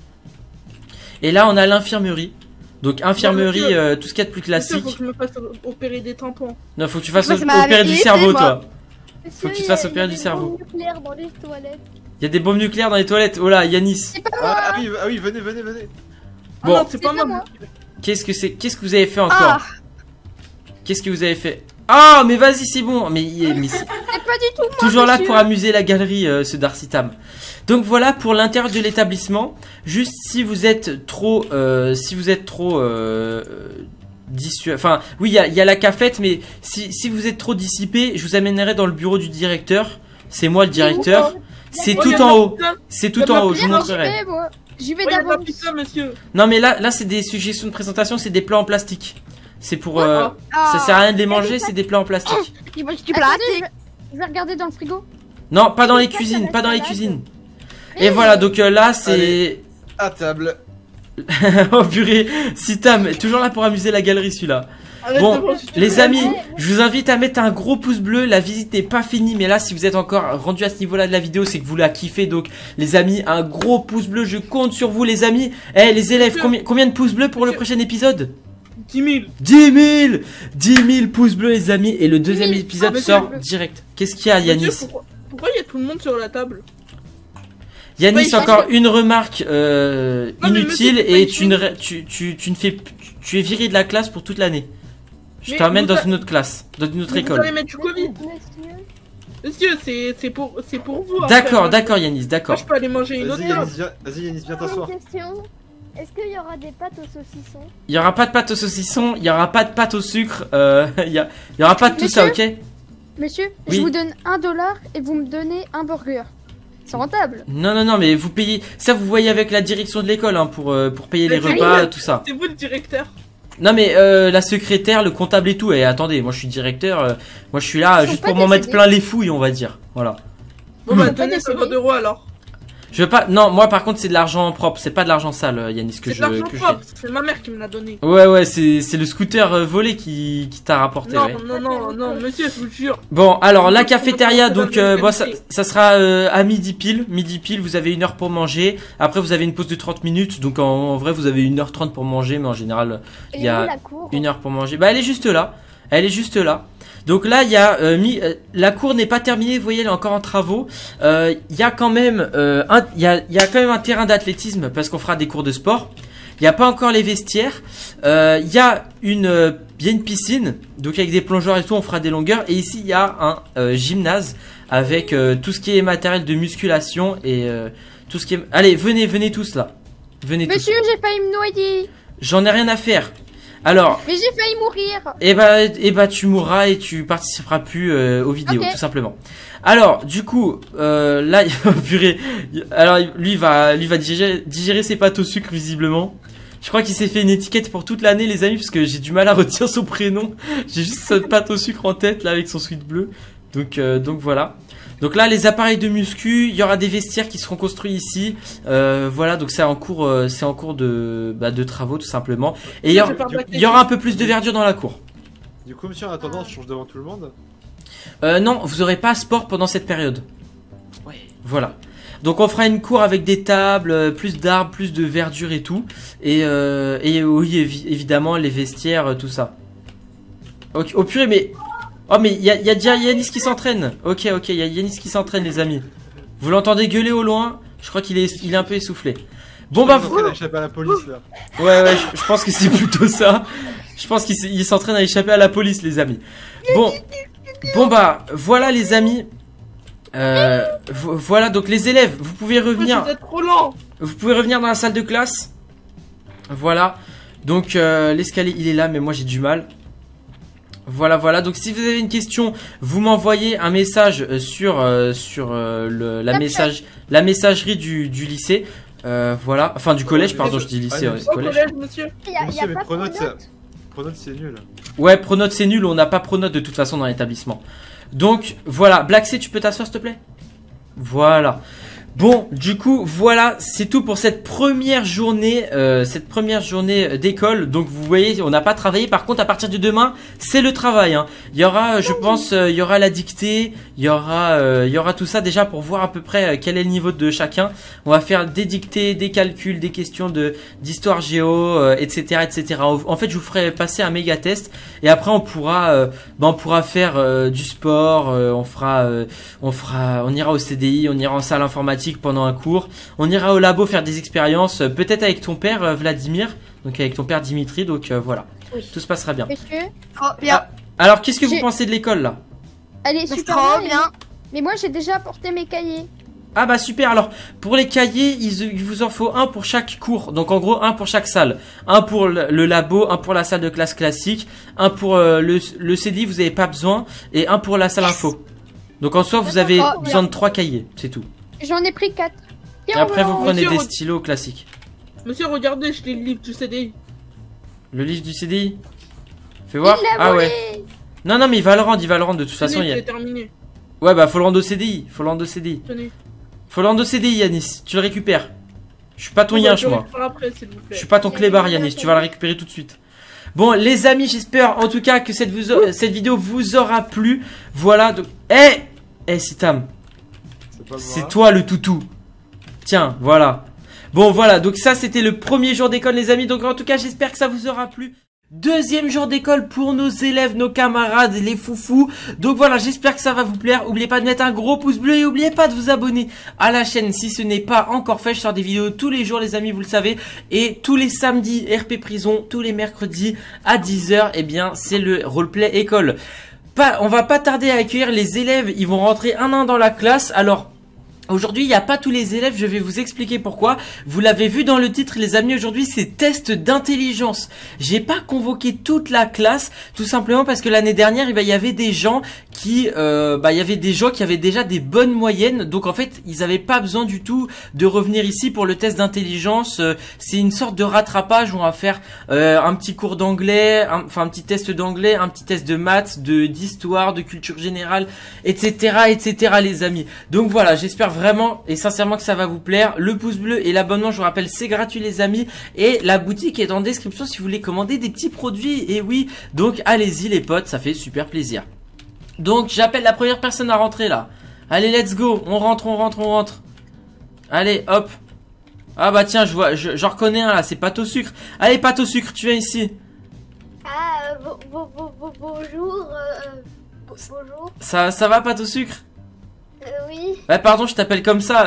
Et là, on a l'infirmerie. Donc, infirmerie, Monsieur, tout ce qu'il y a de plus Monsieur, faut classique. que je me fasse opérer des tampons. Non, faut que tu fasses Moi, ça m'est opérer du arrivé, cerveau, moi. toi. Monsieur, que tu te fasses opérer du Il y a cerveau. des bombes nucléaires dans les toilettes. Il y a des bombes nucléaires dans les toilettes. Oh là, Yanis. Ah oui, venez. Ah Bon. non, c'est pas pas moi. moi. Qu'est-ce que vous avez fait encore? Ah. Qu'est-ce que vous avez fait? Ah, mais vas-y, c'est bon. Mais C'est pas du tout moi. toujours là monsieur. pour amuser la galerie, ce Darcy Tam. Donc voilà pour l'intérieur de l'établissement. Juste si vous êtes trop, enfin oui, il y a la cafette, mais si vous êtes trop dissipé, je vous amènerai dans le bureau du directeur. C'est moi le directeur. C'est Oh, il y a tout de en la haut. pizza. C'est Il y a tout de en la haut. Je vous pizza, montrerai. J'y vais Oh, il y a de la d'avance. pizza, monsieur. Non mais là c'est des suggestions de présentation. C'est des plats en plastique. C'est pour, Ah. ça sert à rien de les manger. C'est des plats en plastique. Tu veux du Attendez, plastique? je vais regarder dans le frigo. Non, pas dans les pas cuisines, sur la pas dans les salade. cuisines. Et voilà, donc là c'est. Allez. À table. Oh purée, Sitam, toujours là pour amuser la galerie celui-là. Arrête Bon, de manger du les pizza. amis, je vous invite à mettre un gros pouce bleu. La visite n'est pas finie, mais là, si vous êtes encore rendu à ce niveau-là de la vidéo, c'est que vous la kiffez. Donc, les amis, un gros pouce bleu. Je compte sur vous, les amis. Eh, les élèves, combien de pouces bleus pour le prochain épisode? 10 000. 10 000 10 000 pouces bleus, les amis. Et le deuxième 10 000. épisode Ah, sort mais- direct. Qu'est-ce qu'il y a, Yanis? Monsieur, pourquoi il y a tout le monde sur la table? Yanis, Ouais, encore une remarque mais inutile monsieur, et c'est tu es viré de la classe pour toute l'année. Je Mais t'emmène vous dans a- une autre classe, dans une autre Mais Vous école. allez mettre du Covid. Monsieur. Monsieur, c'est pour vous. après. D'accord, Moi, d'accord Yanis, Moi, d'accord. je peux aller manger une autre Vas-y, place. Yanis, viens Une t'asseoir. question. Est-ce qu'il y aura des pâtes au saucisson? Il y aura pas de pâte au saucisson, il y aura pas de pâte au sucre, il y aura pas de tout ça, ok? Monsieur, Oui. je vous donne $1 et vous me donnez un burger. C'est rentable. Non, mais vous payez, ça vous voyez avec la direction de l'école hein, pour payer les Mais c'est repas, lui. tout ça. C'est vous le directeur. Non mais la secrétaire, le comptable et tout, et attendez, moi je suis directeur, moi je suis là Ils sont juste pas pour m'en mettre décédés. plein les fouilles, on va dire. Voilà. Bon, bah, Pas donnez décédé. 50 € alors. Je veux pas, non, moi par contre c'est de l'argent propre, c'est pas de l'argent sale, Yanis, que C'est de l'argent que propre. C'est ma mère qui me l'a donné. Ouais, c'est le scooter volé qui t'a rapporté, Non, ouais. non, monsieur, je vous jure. Bon, alors la Non, cafétéria, non, donc non, non, ça sera à midi pile. Midi pile, vous avez 1 heure pour manger. Après, vous avez une pause de 30 minutes. Donc en vrai, vous avez 1h30 pour manger, mais en général, il y Et où a la cour? 1 heure pour manger. Bah, elle est juste là. Elle est juste là. Donc là, il y a la cour n'est pas terminée. Vous voyez, elle est encore en travaux. Il y a quand même il y a quand même un terrain d'athlétisme parce qu'on fera des cours de sport. Il n'y a pas encore les vestiaires. Il y a une piscine, donc avec des plongeurs et tout, on fera des longueurs. Et ici, il y a un gymnase avec tout ce qui est matériel de musculation et tout ce qui est... Allez, venez tous là. Venez tous. Monsieur, j'ai failli me noyer. J'en ai rien à faire. Alors, Mais j'ai failli mourir. et bah tu mourras et tu participeras plus aux vidéos, Ok. tout simplement. Alors, du coup, là, purée. Alors, lui va digérer ses pâtes au sucre, visiblement. Je crois qu'il s'est fait une étiquette pour toute l'année, les amis, parce que j'ai du mal à retenir son prénom. J'ai juste cette pâte au sucre en tête, là, avec son sweat bleu. Donc voilà. Donc là, les appareils de muscu, il y aura des vestiaires qui seront construits ici. Voilà, donc c'est en cours de travaux, tout simplement. Et il y aura un peu plus de verdure dans la cour. Du coup, monsieur, en attendant, je change devant tout le monde. Non, vous aurez pas sport pendant cette période. Ouais. Voilà. Donc on fera une cour avec des tables, plus d'arbres, plus de verdure et tout. Et oui, évidemment, les vestiaires, tout ça. Ok, oh purée, mais... Oh mais il y a déjà Yanis qui s'entraîne. Ok, il y a Yanis qui s'entraîne, les amis. Vous l'entendez gueuler au loin? Je crois qu'il est un peu essoufflé. Bon bah... Il a échappé à la police, là. Ouais, je pense que c'est plutôt ça. Je pense qu'il s'entraîne à échapper à la police, les amis. Bon bah, voilà les amis. Voilà, donc les élèves, vous pouvez revenir. Vous êtes trop lent. Vous pouvez revenir dans la salle de classe. Voilà. Donc l'escalier il est là, mais moi j'ai du mal. Voilà. Donc si vous avez une question, vous m'envoyez un message sur la messagerie du lycée. Voilà, enfin du collège, pardon, je dis lycée, Ah, ouais, Au collège. collège, monsieur. Il y a Monsieur, mais pas Pronote, Pronote. Pronote, c'est nul. Ouais, Pronote c'est nul, on n'a pas Pronote de toute façon dans l'établissement. Donc voilà, Black C, tu peux t'asseoir s'il te plaît? Voilà. Bon, du coup, voilà, c'est tout pour cette première journée d'école. Donc vous voyez, on n'a pas travaillé. Par contre, à partir de demain, c'est le travail. Hein. Il y aura, je pense, il y aura la dictée, il y aura tout ça déjà pour voir à peu près quel est le niveau de chacun. On va faire des dictées, des calculs, des questions d'histoire géo, etc., etc. En fait, je vous ferai passer un méga test et après on pourra faire du sport. On ira au CDI, on ira en salle informatique pendant un cours, on ira au labo faire des expériences, peut-être avec ton père Vladimir, donc avec ton père Dimitri, donc voilà, Oui. tout se passera bien. Monsieur, Oh, bien. Alors qu'est-ce que vous J'ai- pensez de l'école là? elle est C'est super trop bien. bien. Mais moi j'ai déjà apporté mes cahiers. Ah bah super, alors pour les cahiers, il vous en faut un pour chaque cours, donc en gros un pour chaque salle, un pour le labo, un pour la salle de classe classique, un pour le CDI, vous n'avez pas besoin, et un pour la salle info. Donc en soi vous avez Oh, besoin de 3 cahiers, c'est tout. J'en ai pris 4. Et après vous prenez Monsieur, des stylos classiques. Monsieur, regardez, je lis le livre du CDI. Le livre du CDI? Fais voir. Il l'a Ah volé. ouais. Non il va le rendre de toute façon. Tenez, Il y a... c'est terminé. Ouais bah faut le rendre au CDI, Faut le rendre au CDI Yanis, tu le récupères. Je suis pas ton yinche moi. Après, s'il vous Je plaît. suis pas ton clébard Yanis, tu vas le récupérer tout de suite. Bon les amis, j'espère en tout cas que cette vidéo vous aura plu. Voilà donc... Sitam, c'est toi le toutou. Tiens, voilà. Bon voilà, donc ça c'était le premier jour d'école les amis, donc en tout cas j'espère que ça vous aura plu. Deuxième jour d'école pour nos élèves, nos camarades, les foufous. Donc voilà, j'espère que ça va vous plaire. N'oubliez pas de mettre un gros pouce bleu et n'oubliez pas de vous abonner à la chaîne si ce n'est pas encore fait. Je sors des vidéos tous les jours les amis, vous le savez. Et tous les samedis, RP Prison, tous les mercredis à 10 h, eh bien c'est le roleplay école. On va pas tarder à accueillir les élèves, ils vont rentrer un à un dans la classe. Alors... aujourd'hui, il n'y a pas tous les élèves, je vais vous expliquer pourquoi. Vous l'avez vu dans le titre, les amis, aujourd'hui, c'est test d'intelligence. J'ai pas convoqué toute la classe, tout simplement parce que l'année dernière, il y avait des gens qui avaient déjà des bonnes moyennes. Donc, en fait, ils n'avaient pas besoin du tout de revenir ici pour le test d'intelligence. C'est une sorte de rattrapage où on va faire un petit cours d'anglais, un petit test d'anglais, un petit test de maths, d'histoire, de culture générale, etc., les amis. Donc, voilà, j'espère vraiment et sincèrement que ça va vous plaire. Le pouce bleu et l'abonnement, je vous rappelle, c'est gratuit les amis. Et la boutique est en description si vous voulez commander des petits produits. Et oui, donc allez-y les potes, ça fait super plaisir. Donc j'appelle la première personne à rentrer là. Allez, let's go, on rentre. Allez, hop. Ah bah tiens, j'en reconnais un là, c'est pâte au sucre. Allez, pâte au sucre, tu viens ici. Ah, bonjour. Bonjour. Ça va pâte au sucre? Oui. Ouais, pardon, je t'appelle comme ça.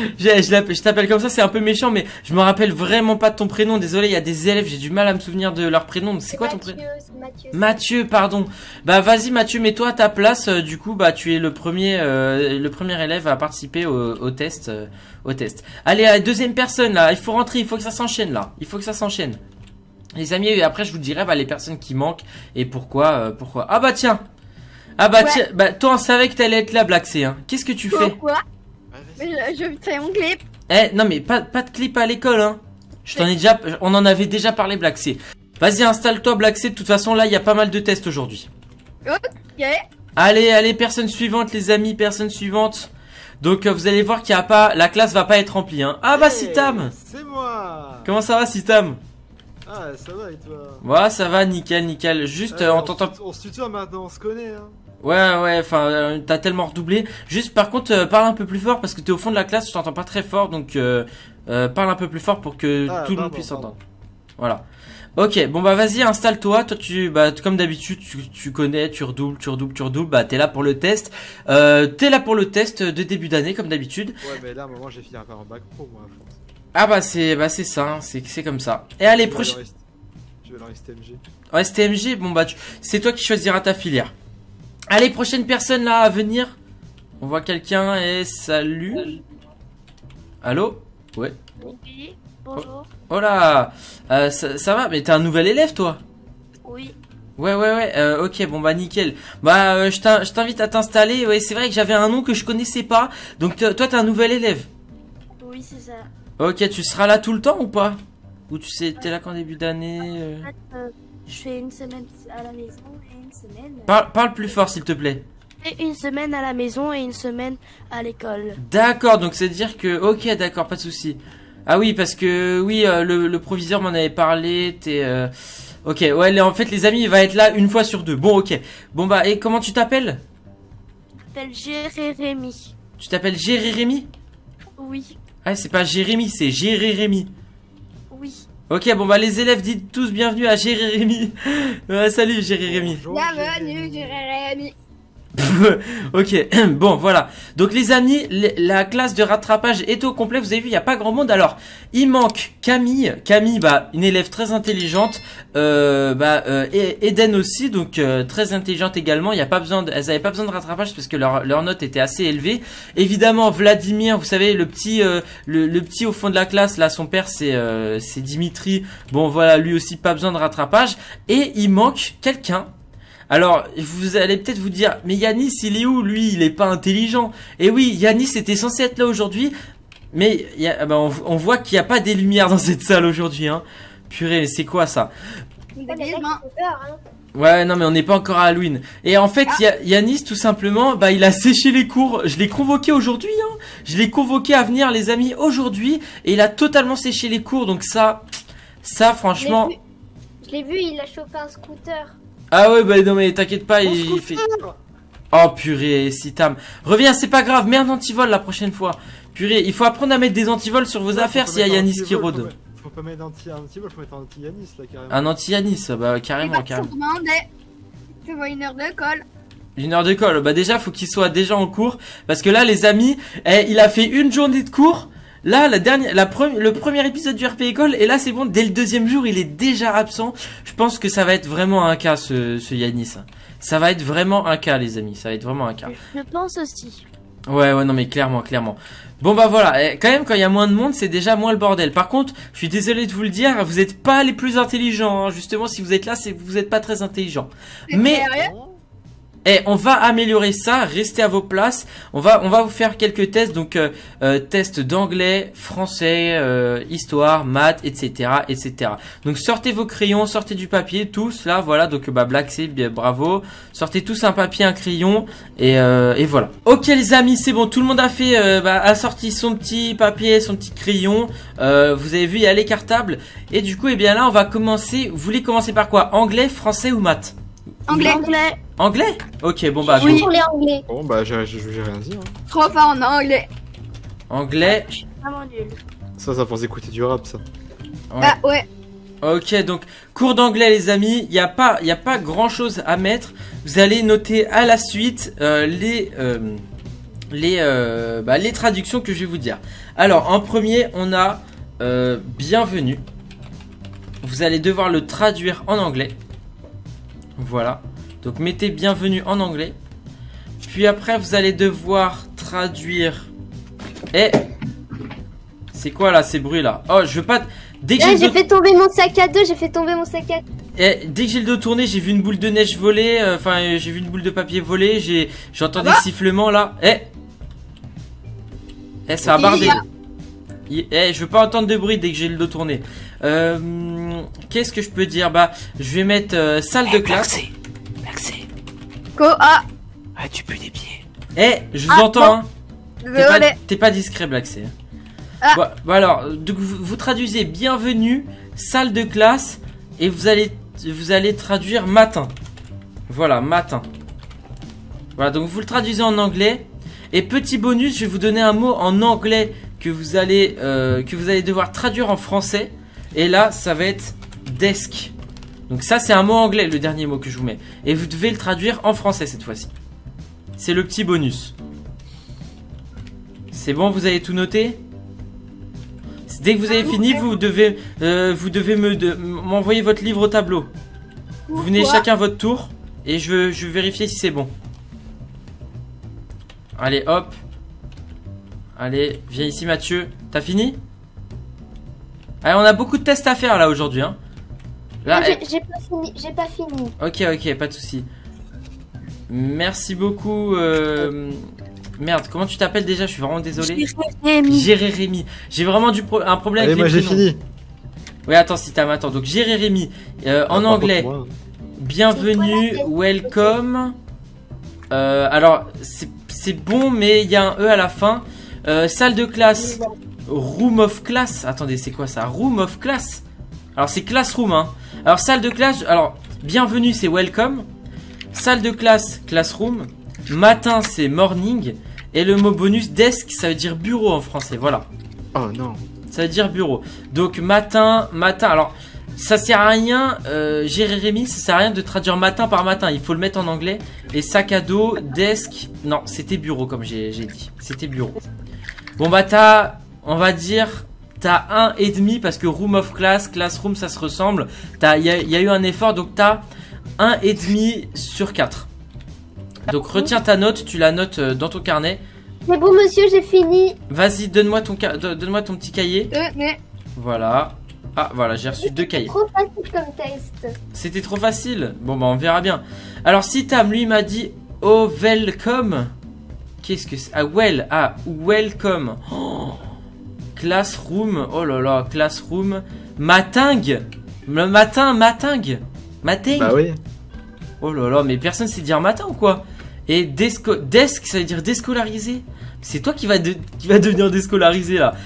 Je t'appelle comme ça, c'est un peu méchant, mais je me rappelle vraiment pas de ton prénom. Désolé, il y a des élèves, j'ai du mal à me souvenir de leur prénom. C'est quoi ton prénom? Mathieu. Mathieu, pardon. Bah vas-y Mathieu, mets-toi à ta place. Du coup, bah tu es le premier élève à participer au test. Allez, deuxième personne là. Il faut rentrer, il faut que ça s'enchaîne là. Il faut que ça s'enchaîne. Les amis, et après je vous dirai bah, les personnes qui manquent et pourquoi. Ah bah tiens. Ah bah tiens, bah toi on savait que t'allais être là, Black C, hein. Qu'est-ce que tu fais? Pourquoi? Je fais mon clip. Eh non mais pas de clip à l'école, hein. On en avait déjà parlé, Black C. Vas-y, installe-toi, Black C. De toute façon là il y a pas mal de tests aujourd'hui. Ok. Allez, personne suivante les amis, personne suivante. Donc vous allez voir qu'il y a pas, la classe va pas être remplie, hein. Ah bah Sitam. C'est moi. Comment ça va Sitam? Ah, ça va et toi? Ouais, ça va, nickel. Juste, on t'entend. On se tutoie maintenant, on se connaît, hein. Ouais, enfin, t'as tellement redoublé. Juste, par contre, parle un peu plus fort parce que t'es au fond de la classe, je t'entends pas très fort, donc parle un peu plus fort pour que tout le monde puisse entendre. Voilà. Ok, bon bah vas-y, installe-toi. Toi, bah comme d'habitude, tu connais, tu redoubles. Bah t'es là pour le test. T'es là pour le test de début d'année, comme d'habitude. Ouais, mais là, à un moment, j'ai fini par un bac pro, moi. Ah bah c'est ça, hein, c'est comme ça. Et allez, prochain. Je vais dans STMG. Ouais, STMG, bon bah c'est toi qui choisiras ta filière. Allez, prochaine personne là à venir. On voit quelqu'un et salut. Allô? Ouais. Oui, bonjour. Oh là, ça va, mais t'es un nouvel élève toi? Oui. Ouais, ok, bon bah nickel. Bah je t'invite à t'installer. Ouais, c'est vrai que j'avais un nom que je connaissais pas. Donc toi t'es un nouvel élève. Oui, c'est ça. Ok, tu seras là tout le temps ou pas? Ou tu sais, t'es là qu'en début d'année En fait, je fais une semaine à la maison et une semaine... Parle plus fort s'il te plaît. Et une semaine à la maison et une semaine à l'école. D'accord, donc c'est dire que... Ok, d'accord, pas de souci. Ah oui, parce que... Oui, le proviseur m'en avait parlé, t'es... Ok, ouais, en fait les amis, il va être là une fois sur deux. Bon, ok. Bon bah, et comment tu t'appelles? Je m'appelle Jérémy. Tu t'appelles Jérémy? Oui. Ah, c'est pas Jérémy, c'est Jérémy. Oui. Ok, bon bah les élèves, dites tous bienvenue à Jérémy. Salut Jérémy. Bienvenue Jérémy. Ok, bon voilà. Donc les amis, la classe de rattrapage est au complet. Vous avez vu, il n'y a pas grand monde. Alors, il manque Camille. Camille, bah, une élève très intelligente. Eden aussi, donc très intelligente également. Il y a pas besoin elles n'avaient pas besoin de rattrapage parce que leur note était assez élevée. Évidemment, Vladimir, vous savez, le petit au fond de la classe, là, son père c'est Dimitri. Bon voilà, lui aussi pas besoin de rattrapage. Et il manque quelqu'un. Alors, vous allez peut-être vous dire, mais Yanis, il est où? Lui, il est pas intelligent. Et oui, Yanis était censé être là aujourd'hui, mais on voit qu'il n'y a pas des lumières dans cette salle aujourd'hui, hein. Purée, c'est quoi ça? Ouais, non, mais on n'est pas encore à Halloween. Et en fait, Yanis, tout simplement, bah, il a séché les cours. Je l'ai convoqué aujourd'hui, hein. Je l'ai convoqué à venir, les amis, aujourd'hui, et il a totalement séché les cours. Donc ça, franchement. Je l'ai vu, il a chopé un scooter. Ah ouais, bah non mais t'inquiète pas, il fait... Oh purée, Sitam. Reviens, c'est pas grave, mets un antivol la prochaine fois. Purée, il faut apprendre à mettre des antivols sur vos affaires s'il y a Yanis qui rôde. Faut pas mettre un antivol, faut mettre un anti-Yanis là carrément. Un anti-Yanis, bah carrément. Tu vois une heure de colle. Une heure de colle, bah déjà faut qu'il soit déjà en cours. Parce que là les amis, il a fait une journée de cours. Là, le premier épisode du RP École, et là c'est bon, dès le deuxième jour, il est déjà absent. Je pense que ça va être vraiment un cas, ce Yanis. Ça va être vraiment un cas, les amis, ça va être vraiment un cas. Je pense aussi. Ouais, non mais clairement. Bon bah voilà, quand même quand il y a moins de monde, c'est déjà moins le bordel. Par contre, je suis désolé de vous le dire, vous n'êtes pas les plus intelligents, hein. Justement, si vous êtes là, c'est que vous n'êtes pas très intelligents. Mais... on va améliorer ça, restez à vos places. On va vous faire quelques tests, donc tests d'anglais, français, histoire, maths, etc., etc. Donc sortez vos crayons, sortez du papier, tous là, voilà. Donc Black C, bien bravo. Sortez tous un papier, un crayon, et voilà. Ok les amis, c'est bon, tout le monde a fait, a sorti son petit papier, son petit crayon. Vous avez vu, il y a les cartables. Et du coup, bien là, on va commencer. Vous voulez commencer par quoi? Anglais, français ou maths? Anglais. Anglais? Ok, bon bah Oui, pour les anglais. Bon bah j'ai rien dit, hein. Trop fort en anglais. Anglais. Je suis vraiment nul. Ça pour écouter du rap ça. Ouais. Ah ouais. Ok, donc cours d'anglais les amis, il n'y a pas grand chose à mettre. Vous allez noter à la suite les traductions que je vais vous dire. Alors en premier on a bienvenue. Vous allez devoir le traduire en anglais. Voilà, donc mettez bienvenue en anglais. Puis après vous allez devoir traduire. C'est quoi là ces bruits là? Oh, je veux pas. Dès que Là, j'ai j'ai le dos... fait tomber mon sac à dos, j'ai fait tomber mon sac à dos. dès que j'ai le dos tourné, j'ai vu une boule de neige voler. Enfin, j'ai vu une boule de papier voler. J'entends des sifflements là. C'est un bardé. Je veux pas entendre de bruit dès que j'ai le dos tourné. Qu'est-ce que je peux dire? Bah, je vais mettre salle de classe. Blaxé. Ah, tu pues des pieds. Je vous entends, hein. désolé. T'es pas discret, Blaxé. Ah. Bon, alors, donc, vous traduisez bienvenue, salle de classe, et vous allez traduire matin. Voilà, matin. Voilà, donc vous le traduisez en anglais. Et petit bonus, je vais vous donner un mot en anglais que vous allez devoir traduire en français. Et là, ça va être desk. Donc ça, c'est un mot anglais, le dernier mot que je vous mets. Et vous devez le traduire en français cette fois-ci. C'est le petit bonus. C'est bon, vous avez tout noté? Dès que vous avez fini, vous devez m'envoyer votre livre au tableau. Vous venez chacun votre tour et je vais vérifier si c'est bon. Allez, hop. Allez, viens ici, Mathieu. T'as fini? Allez, on a beaucoup de tests à faire là aujourd'hui, hein. Là, J'ai pas fini. Ok, pas de souci. Merci beaucoup. Merde, comment tu t'appelles déjà? Je suis vraiment désolé. Jérémy. J'ai vraiment un problème avec les prénoms. J'ai fini. Oui, attends, attends. Donc, Jérémy, en anglais. Bienvenue, welcome. Alors, c'est bon, mais il y a un E à la fin. Salle de classe. Room of class. Attendez, c'est quoi ça? Room of class. Alors, c'est classroom, hein. Alors, salle de classe. Alors, bienvenue, c'est welcome. Salle de classe, classroom. Matin, c'est morning. Et le mot bonus, desk, ça veut dire bureau en français. Voilà. Oh non. Ça veut dire bureau. Donc, matin. Alors, ça sert à rien. Jérémy, ça sert à rien de traduire matin par matin. Il faut le mettre en anglais. Et sac à dos, desk. Non, c'était bureau, comme j'ai dit. C'était bureau. Bon, bah, on va dire, t'as 1,5 parce que room of class, classroom, ça se ressemble. Il y a eu un effort, donc t'as 1,5 sur 4. Donc retiens ta note, tu la notes dans ton carnet. C'est bon, monsieur, j'ai fini. Vas-y, donne-moi ton petit cahier. Voilà. Ah, voilà, j'ai reçu 2 cahiers. Trop facile comme test. C'était trop facile. Bon, bah, on verra bien. Alors, Sitam, lui, m'a dit oh, welcome. Qu'est-ce que c'est? Welcome. Oh, classroom. Oh là là, classroom. Mating. Le mating. Mating. Bah oui. Oh là là, mais personne sait dire matin ou quoi? Et desk, ça veut dire déscolarisé. C'est toi qui va devenir déscolarisé là.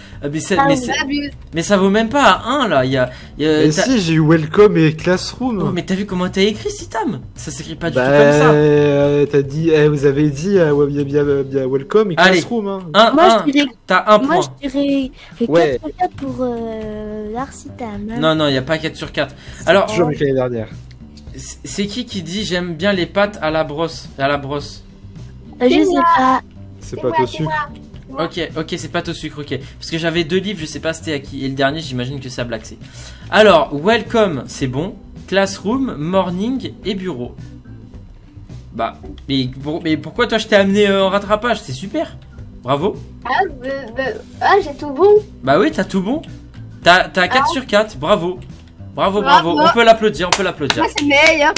Mais ça vaut même pas à 1 là. Mais si, j'ai eu welcome et classroom. Oh, mais t'as vu comment t'as écrit, Sitam? Ça s'écrit pas du tout comme ça. T'as dit, vous avez dit bien welcome et classroom. Hein. T'as 1 point. Moi je dirais 4 sur 4 pour l'Arcitam. Non, il n'y a pas 4 sur 4. Alors, toujours avec l'année dernière. C'est qui dit j'aime bien les pâtes à la brosse? Je sais pas. C'est pas au sucre. Ok, c'est pâte au sucre, ok. Parce que j'avais 2 livres, je sais pas c'était à qui. Et le dernier, j'imagine que c'est à Blaxé. Alors, welcome, c'est bon. Classroom, morning et bureau. Bah, mais pourquoi toi je t'ai amené en rattrapage? C'est super. Bravo. J'ai tout bon. Bah oui, t'as tout bon. T'as 4 sur 4, bravo. Bravo. On peut l'applaudir, Moi, c'est meilleur.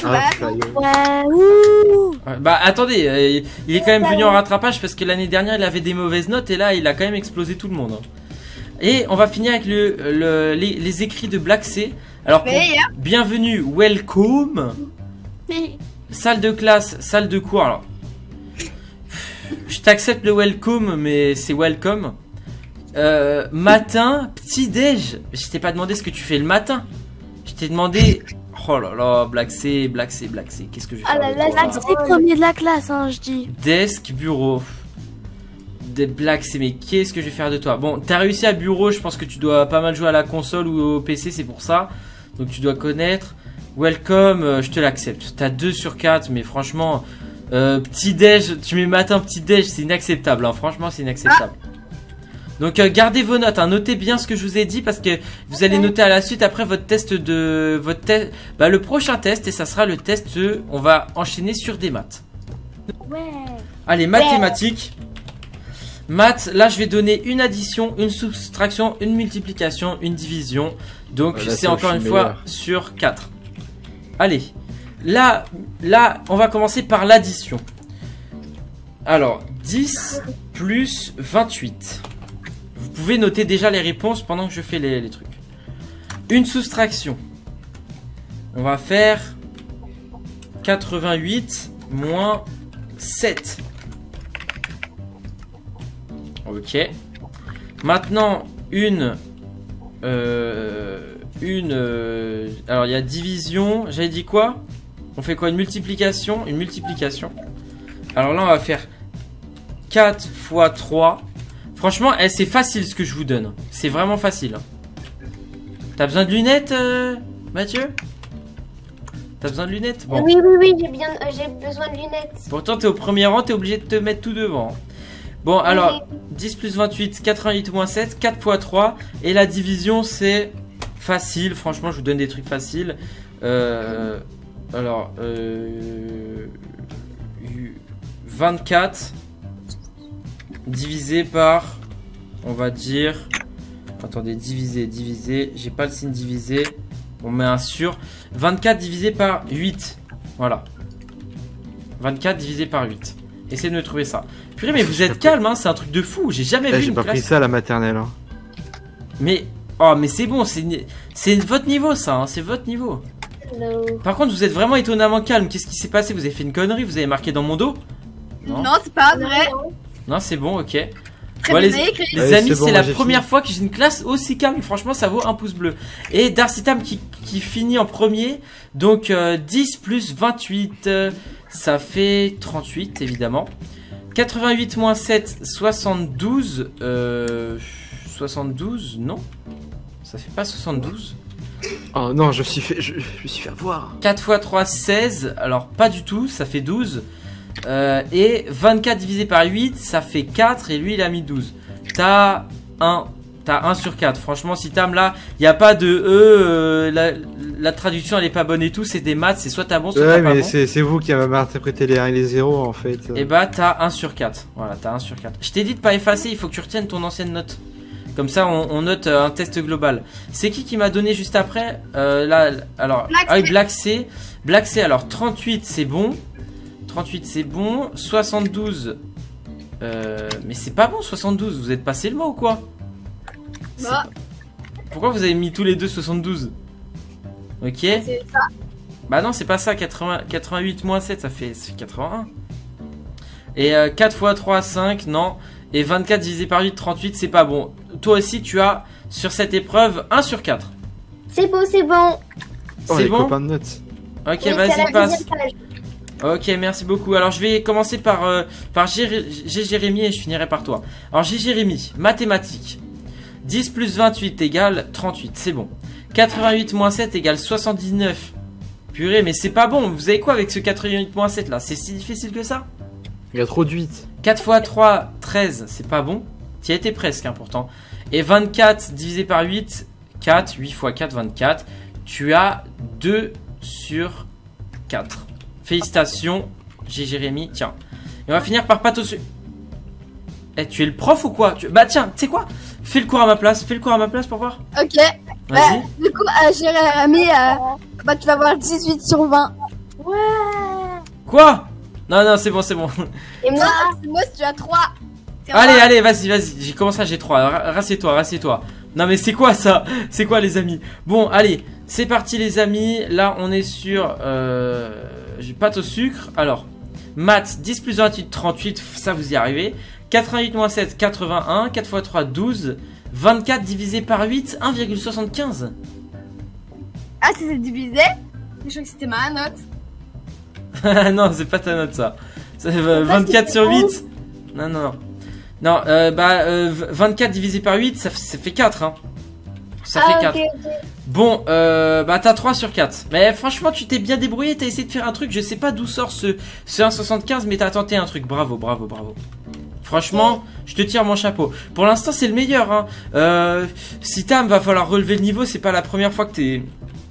Bah attendez, il est quand même venu en rattrapage parce que l'année dernière il avait des mauvaises notes et là il a quand même explosé tout le monde. Et on va finir avec les écrits de Blaxé. Alors bienvenue, welcome. Salle de classe, salle de cours. Alors, je t'accepte le welcome, mais c'est welcome. Matin, petit déj. Je t'ai pas demandé ce que tu fais le matin. Je t'ai demandé. Oh là là, Blaxé. Qu'est-ce que je vais faire? C'est premier de la classe, hein, je dis. Desk, bureau. Blaxé, mais qu'est-ce que je vais faire de toi? Bon, t'as réussi à bureau, je pense que tu dois pas mal jouer à la console ou au PC, c'est pour ça. Donc tu dois connaître. Welcome, je te l'accepte. T'as 2 sur 4, mais franchement, petit déj, tu mets matin, petit déj, c'est inacceptable. Hein. Franchement, c'est inacceptable. Donc gardez vos notes, hein. Notez bien ce que je vous ai dit parce que vous allez noter à la suite après votre test le prochain test et ça sera le test on va enchaîner sur des maths. Ouais. Allez, mathématiques. Maths, là je vais donner une addition, une soustraction, une multiplication, une division. Donc Là, c'est ça, encore je une suis fois meilleur. sur 4. Allez, là, on va commencer par l'addition. Alors, 10 plus 28. Vous pouvez noter déjà les réponses pendant que je fais les trucs. Une soustraction. On va faire 88 moins 7. Ok. Maintenant, alors il y a division. J'avais dit quoi? On fait quoi? Une multiplication. Une multiplication. Alors là, on va faire 4 fois 3. Franchement, c'est facile ce que je vous donne. C'est vraiment facile. T'as besoin de lunettes, Mathieu? T'as besoin de lunettes? Bon. Oui, j'ai besoin de lunettes. Pourtant, t'es au premier rang, t'es obligé de te mettre tout devant. Bon, alors, 10 plus 28, 88 moins 7, 4 fois 3. Et la division, c'est facile. Franchement, je vous donne des trucs faciles. Alors, 24 divisé par, on va dire... Attendez, diviser. J'ai pas le signe divisé. On met un sur. 24 divisé par 8. Voilà. 24 divisé par 8. Essayez de me trouver ça. Purée, mais vous êtes calme, hein, c'est un truc de fou. J'ai jamais vu J'ai une pas classe. pris ça à la maternelle. Hein. Mais, oh, mais c'est bon, c'est votre niveau ça, hein, c'est votre niveau. No. Par contre, vous êtes vraiment étonnamment calme. Qu'est-ce qui s'est passé? Vous avez fait une connerie? Vous avez marqué dans mon dos? Non, c'est pas vrai. Non, c'est bon, ok. Très Bon, bien les écrit. les Ouais, amis, c'est bon, c'est moi, la j'ai première fini. fois que j'ai une classe aussi calme. Franchement, ça vaut un pouce bleu. Et Darcytam qui finit en premier. Donc 10 plus 28, ça fait 38 évidemment. 88 moins 7, 72. 72, non. Ça fait pas 72. Oh non, je me suis fait avoir. 4 fois 3, 16. Alors pas du tout, ça fait 12. Et 24 divisé par 8, ça fait 4 et lui il a mis 12. T'as 1 sur 4. Franchement, si t'aimes là, il n'y a pas de la traduction elle est pas bonne et tout, c'est des maths, c'est soit t'as bon, soit Ouais, t'as pas mais bon. c'est vous qui avez interprété les 1 et les 0 en fait. Et bah t'as 1 sur 4. Voilà, t'as 1 sur 4. Je t'ai dit de pas effacer, il faut que tu retiennes ton ancienne note. Comme ça on note un test global. C'est qui m'a donné juste après là, alors, Black C. Black C, alors 38 c'est bon. 38 c'est bon. 72 mais c'est pas bon 72. Vous êtes passé le mot ou quoi? Bah. Pourquoi vous avez mis tous les deux 72? Ok. C'est ça. Bah non c'est pas ça. 88 moins 7 ça fait 81. Et 4 fois 3 5 non. Et 24 divisé par 8 38 c'est pas bon. Toi aussi tu as sur cette épreuve 1 sur 4. C'est beau, c'est bon. Oh, C'est les bon. copains de notes. Ok, Oui, c'est à vas-y la passe. deuxième page. Ok, merci beaucoup. Alors je vais commencer par G Jérémy et je finirai par toi. Alors G Jérémy, mathématiques. 10 plus 28 égale 38, c'est bon. 88 moins 7 égale 79. Purée, mais c'est pas bon. Vous avez quoi avec ce 88 moins 7 là? C'est si difficile que ça? Il y a trop de 8. 4 fois 3, 13, c'est pas bon. Tu y as été presque, hein, pourtant. Et 24 divisé par 8, 4. 8 fois 4, 24. Tu as 2 sur 4. Félicitations, j'ai Jérémy. Tiens. Et on va finir par Patos. Eh, tu es le prof ou quoi? Bah tiens, tu sais quoi? Fais le cours à ma place. Fais le cours à ma place pour voir. Ok. Vas-y. Du coup, Jérémy, bah tu vas avoir 18 sur 20. Ouais. Quoi? Non, non, c'est bon, c'est bon. Et moi, Moi, tu as 3. Allez, allez, vas-y, vas-y. J'ai commencé à G3. Rassieds-toi, rassieds-toi. Non, mais c'est quoi ça? C'est quoi, les amis? Bon, allez, c'est parti, les amis. Là, on est sur pâte au sucre. Alors, maths, 10 plus 28, 38. Ça, vous y arrivez. 88 moins 7, 81. 4 fois 3, 12. 24 divisé par 8, 1,75. Ah, c'est divisé? Je crois que c'était ma note. Non, c'est pas ta note, ça. 24 sur 8. Non, non, non. Non, 24 divisé par 8, ça fait 4, hein. Ça fait 4. ok. Bon, bah t'as 3 sur 4. Mais franchement, tu t'es bien débrouillé, t'as essayé de faire un truc. Je sais pas d'où sort ce 1,75, mais t'as tenté un truc. Bravo, bravo, bravo. Franchement, je te tire mon chapeau. Pour l'instant, c'est le meilleur, hein. Si Tam va falloir relever le niveau, c'est pas la première fois que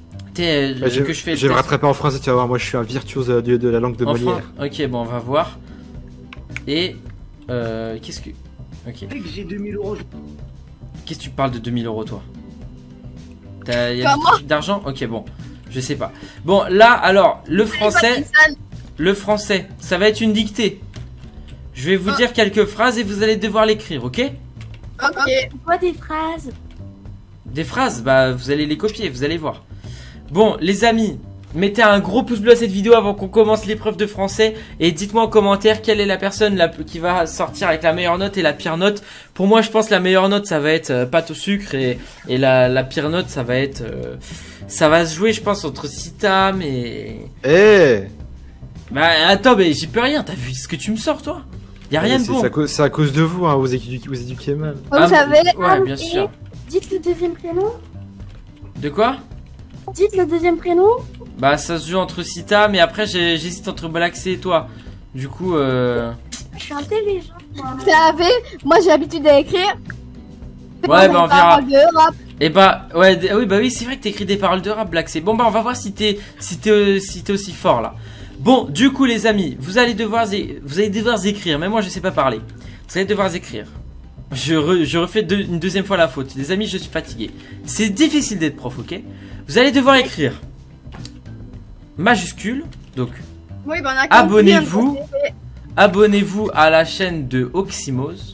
que je fais le Je vais me test. rattraper en français, tu vas voir. Moi, je suis un virtuose de la langue de Enfin, Molière. ok, bon, on va voir. Et qu'est-ce que... Ok. J'ai 2000 euros. Qu'est-ce que tu parles de 2000 euros, toi? Y a du truc d'argent? Ok, bon. Je sais pas. Bon, là, alors, le français, ça va être une dictée. Je vais vous dire quelques phrases et vous allez devoir l'écrire, ok? Ok. Quoi des phrases? Des phrases, bah, vous allez les copier, vous allez voir. Bon, les amis, mettez un gros pouce bleu à cette vidéo avant qu'on commence l'épreuve de français. Et dites-moi en commentaire quelle est la personne qui va sortir avec la meilleure note et la pire note. Pour moi, je pense que la meilleure note, ça va être pâte au sucre. Et la pire note, ça va être... ça va se jouer, je pense, entre Sitam et... Bah, attends, mais j'y peux rien. T'as vu ce que tu me sors, toi? Y'a rien de bon. C'est à cause de vous, hein. Vous éduquez mal. Vous savez... Ouais, bien sûr. Dites le deuxième prénom. De quoi? Dites le deuxième prénom. Bah, ça se joue entre Sitam et après, j'hésite entre Blacksé et toi. Du coup, Je suis intelligent. Vous savez, moi j'ai l'habitude d'écrire. Ouais, bah on verra. De rap. Et bah, ouais, oui, bah oui, c'est vrai que t'écris des paroles de rap, Blacksé. Bon, bah, on va voir si t'es aussi fort là. Bon, du coup, les amis, vous allez devoir écrire. Même moi, je sais pas parler. Vous allez devoir écrire. Je refais une deuxième fois la faute. Les amis, je suis fatigué. C'est difficile d'être prof, ok? Vous allez devoir écrire majuscule. Donc, Oui, bah, on a abonnez-vous. Abonnez-vous à la chaîne de Oxymose.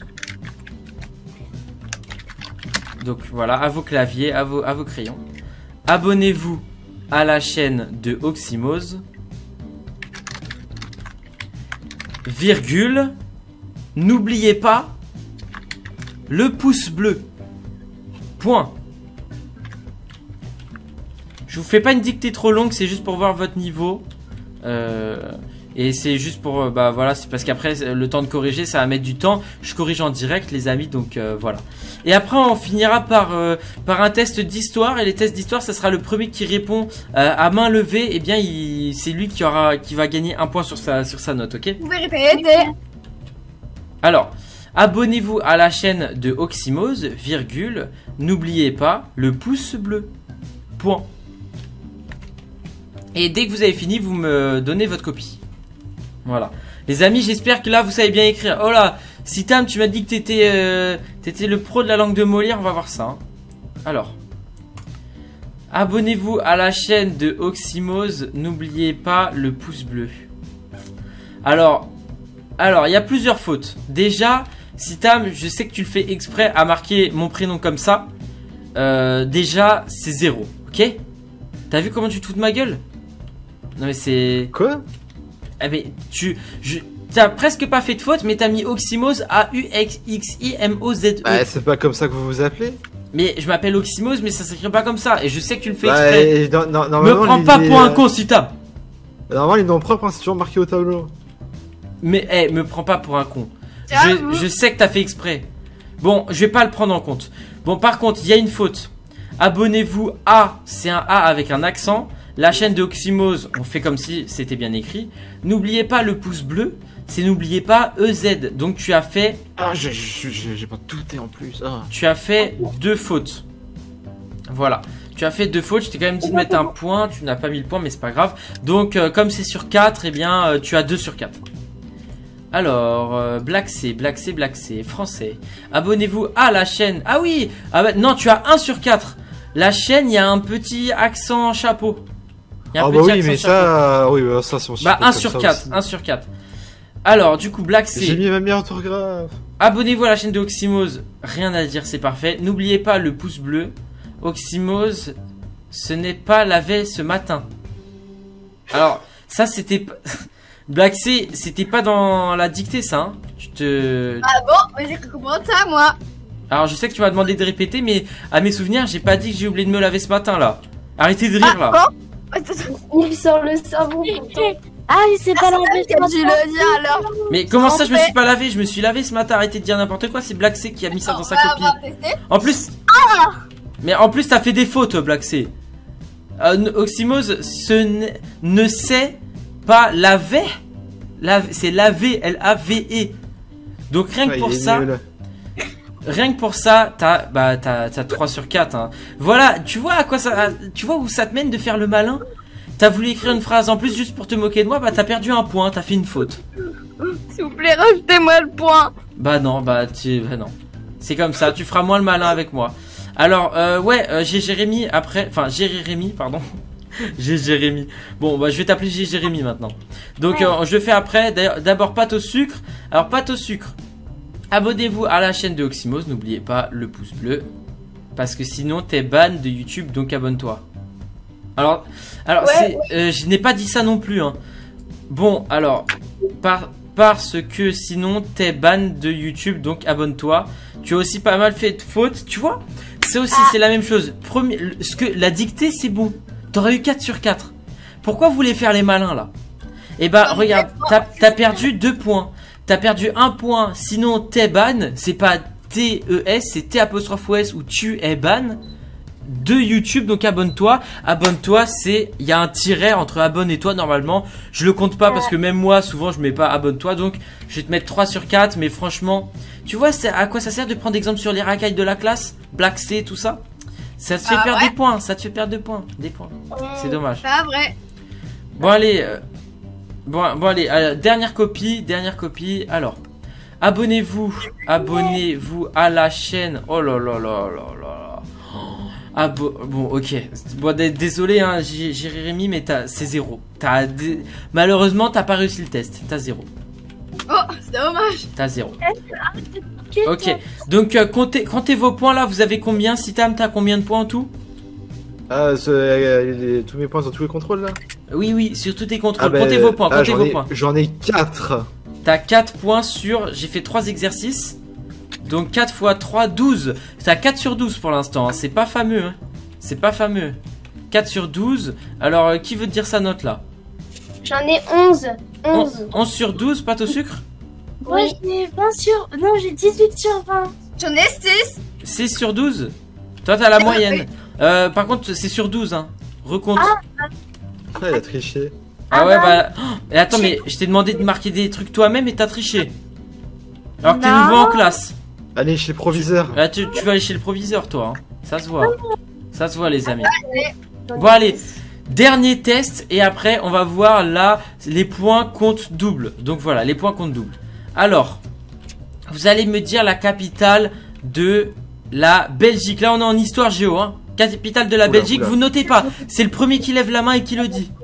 Donc voilà, à vos claviers, à vos crayons. Abonnez-vous à la chaîne de Oxymose. Virgule. N'oubliez pas le pouce bleu. Point. Je vous fais pas une dictée trop longue, c'est juste pour voir votre niveau. Et c'est juste pour... bah voilà, c'est parce qu'après, le temps de corriger, ça va mettre du temps. Je corrige en direct, les amis, donc voilà. Et après, on finira par un test d'histoire. Et les tests d'histoire, ça sera le premier qui répond à main levée. Et bien, c'est lui qui va gagner un point sur sa note, ok? Vous pouvez répéter. Alors, abonnez-vous à la chaîne de Oxymose, virgule, n'oubliez pas le pouce bleu. Point. Et dès que vous avez fini, vous me donnez votre copie. Voilà. Les amis, j'espère que là, vous savez bien écrire. Oh là, Sitam, tu m'as dit que t'étais le pro de la langue de Molière. On va voir ça. Hein. Alors. Abonnez-vous à la chaîne de Oxymose. N'oubliez pas le pouce bleu. Alors, il y a plusieurs fautes. Déjà, Sitam, je sais que tu le fais exprès à marquer mon prénom comme ça. Déjà, c'est 0. Ok? T'as vu comment tu te fous de ma gueule? Non mais c'est... Quoi? Eh ben, t'as presque pas fait de faute, mais t'as mis Oxymose, A-U-X-I-M-O-Z-E. Bah, c'est pas comme ça que vous vous appelez? Mais je m'appelle Oxymose, mais ça s'écrit pas comme ça. Et je sais que tu le fais exprès. Me prends pas pour un con, Sitam. Normalement, les noms propres, hein, c'est toujours marqué au tableau. Mais, me prends pas pour un con. Je sais que t'as fait exprès. Bon, je vais pas le prendre en compte. Bon, par contre, il y a une faute. Abonnez-vous à, c'est un A avec un accent. La chaîne de Oxymose, on fait comme si c'était bien écrit. N'oubliez pas le pouce bleu, c'est n'oubliez pas EZ. Donc tu as fait... Ah, j'ai pas douté en plus. Ah. Tu as fait 2 fautes. Voilà. Tu as fait 2 fautes, je t'ai quand même dit de mettre un point. Tu n'as pas mis le point, mais c'est pas grave. Donc comme c'est sur 4, eh bien tu as 2 sur 4. Alors, Blacksé, français. Abonnez-vous à la chaîne. Ah oui, bah, non, tu as 1 sur 4. La chaîne, il y a un petit accent chapeau. Ah bah oui, mais ça, oui, bah ça, c'est aussi. Bah 1 sur 4, 1 sur 4. Alors, du coup, Blacksé. J'ai mis ma meilleure orthographe. Abonnez-vous à la chaîne de Oxymose. Rien à dire, c'est parfait. N'oubliez pas le pouce bleu. Oxymose, ce n'est pas lavé ce matin. Alors, ça, c'était... Blacksé, c'était pas dans la dictée, ça, hein. Ah bon? Mais j'ai compris ça, moi. Alors, je sais que tu m'as demandé de répéter, mais à mes souvenirs, j'ai pas dit que j'ai oublié de me laver ce matin, là. Arrêtez de rire, là. Bon Il sort le savon pourtant. Ah, il s'est pas lavé. Tu le dis alors. Mais comment ça, je me suis pas lavé? Je me suis lavé ce matin, arrêtez de dire n'importe quoi, c'est Blacksé qui a mis ça dans sa copie. En plus... Mais en plus, t'as fait des fautes, Blacksé. Oxymose, ne sait pas laver. C'est laver, L-A-V-E. Donc rien que pour ça... Rien que pour ça, t'as 3 sur 4. Hein. Voilà, tu vois à quoi ça, tu vois où ça te mène de faire le malin? T'as voulu écrire une phrase en plus juste pour te moquer de moi, bah t'as perdu un point, t'as fait une faute. S'il vous plaît, rajoutez-moi le point. Bah non, bah non. C'est comme ça, tu feras moins le malin avec moi. Alors, j'ai Jérémy après... Enfin, Jérémy, pardon. J'ai Jérémy. Bon, bah je vais t'appeler Jérémy maintenant. Donc, je le fais après. D'abord, pâte au sucre. Alors, pâte au sucre. Abonnez-vous à la chaîne de Oxymos. N'oubliez pas le pouce bleu. Parce que sinon, t'es ban de YouTube, donc abonne-toi. Alors je n'ai pas dit ça non plus, hein. Bon, alors, parce que sinon, t'es ban de YouTube, donc abonne-toi. Tu as aussi pas mal fait de fautes, tu vois. C'est la même chose. La dictée, c'est bon. T'aurais eu 4 sur 4. Pourquoi vous voulez faire les malins, là? Eh bah, regarde, t'as perdu 2 points. T'as perdu 1 point, sinon t'es ban. C'est pas T-E-S, c'est T'-O-S ou tu es ban de YouTube, donc abonne-toi. Abonne-toi, il y a un tiret entre abonne et toi normalement. Je le compte pas parce que même moi, souvent, je mets pas abonne-toi. Donc, je vais te mettre 3 sur 4. Mais franchement, tu vois à quoi ça sert de prendre exemple sur les racailles de la classe? Black C, tout ça. Ça te fait perdre des points. Ça te fait perdre des points. C'est dommage. Pas vrai. Bon, allez. Dernière copie. Alors, abonnez-vous à la chaîne. Oh là là là là là. Ah bon, ok. Bon, désolé, hein, Jérémy, mais c'est 0. Malheureusement, t'as pas réussi le test. T'as 0. Oh, c'est dommage. T'as 0. Ok. Donc, comptez vos points là. Vous avez combien? Sitam, t'as combien de points en tout? Tous mes points sur tous les contrôles là? Oui, sur tous tes contrôles. Comptez vos points, comptez vos points. J'en ai 4. T'as 4 points sur... J'ai fait 3 exercices. Donc 4 x 3, 12. T'as 4 sur 12 pour l'instant. Hein. C'est pas fameux. Hein. C'est pas fameux. 4 sur 12. Alors, qui veut te dire sa note là? J'en ai 11. 11 sur 12, pâte au sucre? Moi j'ai 20 sur... Non, j'ai 18 sur 20. J'en ai 6. 6 sur 12? Toi, t'as la moyenne. Par contre, c'est sur 12. Hein. Recompte. Il a triché. Ah ouais, bah... Oh, attends, mais je t'ai demandé de marquer des trucs toi-même et t'as triché. Alors que t'es nouveau en classe. Allez chez le proviseur. Là, tu vas aller chez le proviseur, toi. Hein. Ça se voit. Ça se voit, les amis. Bon, allez. Dernier test. Et après, on va voir là, les points comptent double. Donc voilà, les points comptent double. Alors, vous allez me dire la capitale de la Belgique. Là, on est en histoire géo. Hein. Capitale de la Belgique. Vous notez pas. C'est le premier qui lève la main et qui le dit.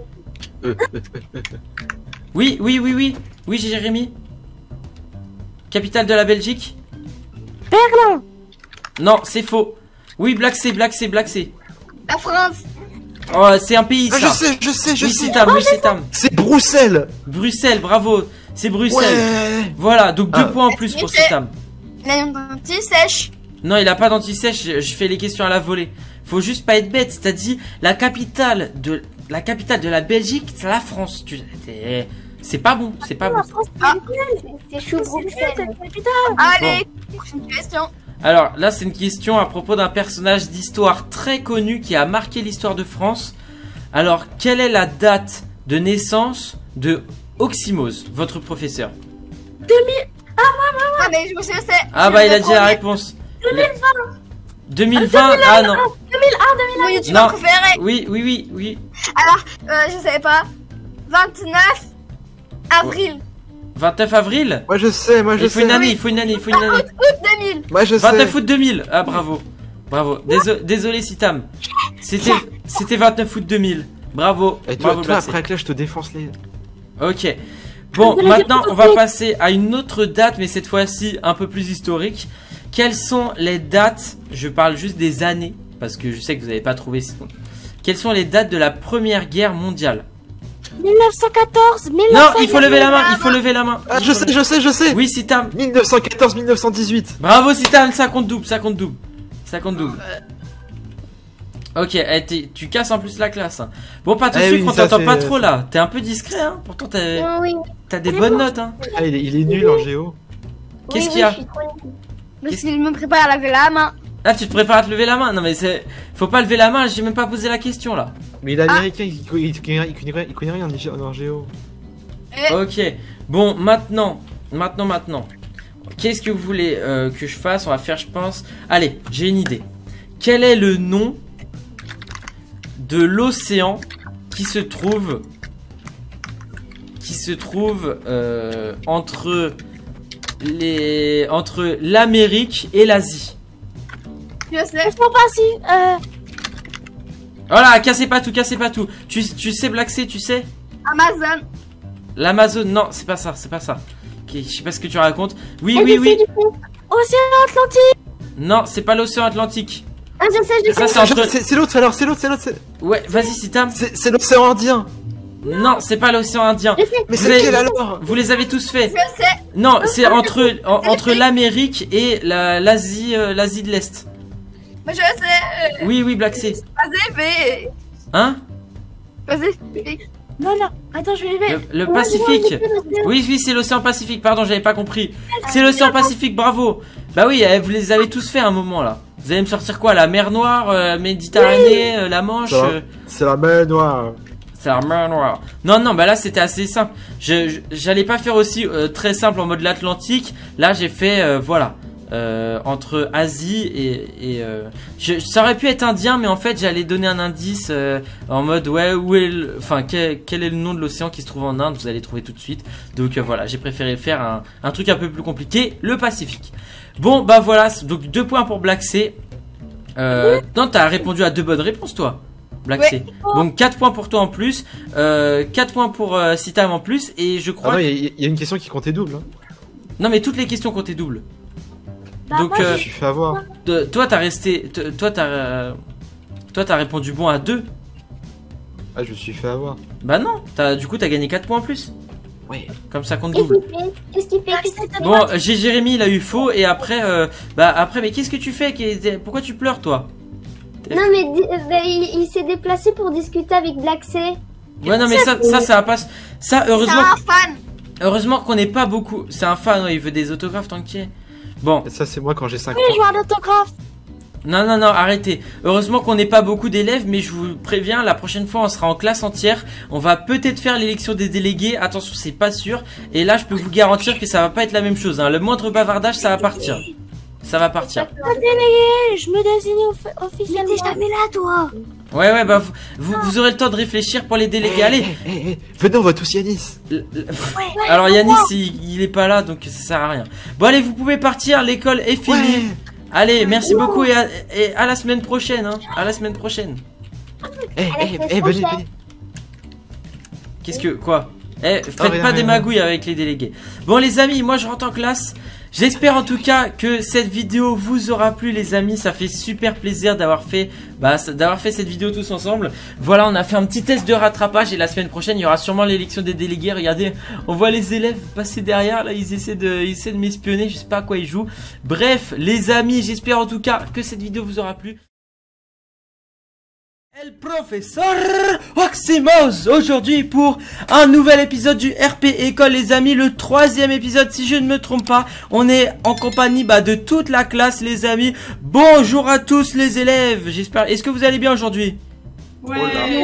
Oui, j'ai Jérémy. Capitale de la Belgique? Berlin. Non, c'est faux. Oui, Black C. La France. Oh, c'est un pays, ça. Je sais. Oui, c'est Tam. C'est Bruxelles. Bruxelles, bravo. C'est Bruxelles. Ouais. Voilà, donc 2 points en plus pour Tam. Il a une dentille sèche. Non, il a pas d'anti-sèche, je fais les questions à la volée. Faut juste pas être bête, t'as dit la capitale de la Belgique, c'est la France. C'est pas bon, c'est pas bon. C'est chou Bruxelles. Allez, prochaine question. Alors là, c'est une question à propos d'un personnage d'histoire très connu qui a marqué l'histoire de France. Alors, quelle est la date de naissance de Oxymos, votre professeur? 2000. Ah, mais je sais. Ah bah, il a dit la réponse. 2020. Ah non. 2001. Mon youtubeur préféré. Oui. Alors, je savais pas. 29 avril. 29 avril? Moi je sais. Il faut une année. Août 2000. Moi je sais. 29 août 2000. Ah bravo. Désolé Sitam. C'était 29 août 2000. Bravo. Et toi, bravo, après là je te défonce les... Ok. Bon, maintenant on va passer à une autre date, mais cette fois-ci un peu plus historique. Quelles sont les dates? Je parle juste des années, parce que je sais que vous n'avez pas trouvé sinon. Quelles sont les dates de la Première Guerre mondiale? 1914. Non, il faut lever la main. Ah, je sais. Oui, Sitam. 1914-1918. Bravo Sitam, ça compte double. Ok, tu casses en plus la classe. Hein. Bon, pas tout de suite, on t'entend pas trop là. T'es un peu discret, hein. Pourtant, t'as des bonnes notes, hein. Ah, il est nul en géo. Qu'est-ce qu'il y a? Parce qu'il me prépare à lever la main. Ah, tu te prépares à te lever la main? Non, mais faut pas lever la main, j'ai même pas posé la question là. Mais il est américain, il connaît rien en géo. Ok, bon, maintenant. Qu'est-ce que vous voulez que je fasse? On va faire, je pense. Allez, j'ai une idée. Quel est le nom de l'océan qui se trouve entre entre l'Amérique et l'Asie. Je sais. Je prends pas si. Voilà, cassez pas tout, cassez pas tout. Tu sais Black C, tu sais? Amazon. L'Amazon, non, c'est pas ça, c'est pas ça. Ok, je sais pas ce que tu racontes. Oui, Et oui, je oui. sais du coup. Océan Atlantique. Non, c'est pas l'océan Atlantique. Ah, je sais. Ça, c'est entre. C'est l'autre alors, c'est l'autre. Ouais, vas-y, Sitam. C'est l'océan Indien. Non, c'est pas l'océan Indien. Je sais. Mais Vous c'est avez- lequel alors? Vous les avez tous fait. Je sais. Non, c'est entre l'Amérique et l'Asie de l'Est. Mais je sais. Oui, oui, Black C. Pacifique. Hein? Pacifique. Non. Attends, je vais. Le Pacifique. Oui, oui, c'est l'océan Pacifique, pardon, j'avais pas compris. C'est l'océan Pacifique, bravo. Bah oui, vous les avez tous fait à un moment là. Vous allez me sortir quoi? La mer Noire, Méditerranée, la Manche C'est la mer Noire. C'est la mer Noire. Non, bah là c'était assez simple. J'allais pas faire aussi très simple en mode l'Atlantique. Là j'ai fait, voilà. Entre Asie et ça aurait pu être indien, mais en fait j'allais donner un indice en mode ouais, où est quel est le nom de l'océan qui se trouve en Inde, vous allez trouver tout de suite. Donc voilà, j'ai préféré faire un truc un peu plus compliqué, le Pacifique. Bon bah voilà, donc 2 points pour Black C. Non, t'as répondu à 2 bonnes réponses toi, Black C. Donc 4 points pour toi en plus, 4 points pour Sitam en plus, et je crois. Ah non, il y a une question qui comptait double. Hein. Non mais toutes les questions comptaient double. Bah, Donc moi, Je suis fait avoir. toi t'as resté, toi t'as répondu bon à 2. Ah, je me suis fait avoir. Bah non, du coup t'as gagné 4 points en plus. Ouais. Comme ça compte Qu'est-ce double. qu'il fait? Bon, j'ai Jérémy, il a eu faux, et après, mais qu'est-ce que tu fais? Pourquoi tu pleures toi? Non, mais il s'est déplacé pour discuter avec Black C. Ouais non mais ça va pas. Ça C'est heureusement. un fan. Heureusement qu'on n'est pas beaucoup. C'est un fan, ouais, il veut des autographes tant qu'il est. Bon, Et ça, c'est moi quand j'ai 5 ans. Je vois l'autographe. non, arrêtez. Heureusement qu'on n'est pas beaucoup d'élèves, mais je vous préviens, la prochaine fois on sera en classe entière. On va peut-être faire l'élection des délégués. Attention, c'est pas sûr. Et là, je peux vous garantir que ça va pas être la même chose. Hein. Le moindre bavardage, ça va partir. Ça va partir. Je me désigne officiellement. Mais t'es jamais là, toi. Ouais, bah vous aurez le temps de réfléchir pour les délégués. Allez. Venez, on va tous Yanis. Alors Yanis, il est pas là, donc ça sert à rien. Bon allez, vous pouvez partir. L'école est finie. Ouais. Allez, merci beaucoup et à la semaine prochaine. Hein. À la semaine prochaine. Venez. Qu'est-ce que quoi? Faites rien, pas des rien. magouilles avec les délégués. Bon les amis, moi je rentre en classe. J'espère en tout cas que cette vidéo vous aura plu les amis. Ça fait super plaisir d'avoir fait cette vidéo tous ensemble. Voilà, on a fait un petit test de rattrapage et la semaine prochaine il y aura sûrement l'élection des délégués. Regardez, on voit les élèves passer derrière là, ils essaient de m'espionner, je sais pas à quoi ils jouent. Bref les amis, j'espère en tout cas que cette vidéo vous aura plu. El professeur Oxymos aujourd'hui pour un nouvel épisode du RP École les amis, le 3e épisode si je ne me trompe pas. On est en compagnie de toute la classe les amis. Bonjour à tous les élèves, j'espère. Est-ce que vous allez bien aujourd'hui? Ouais.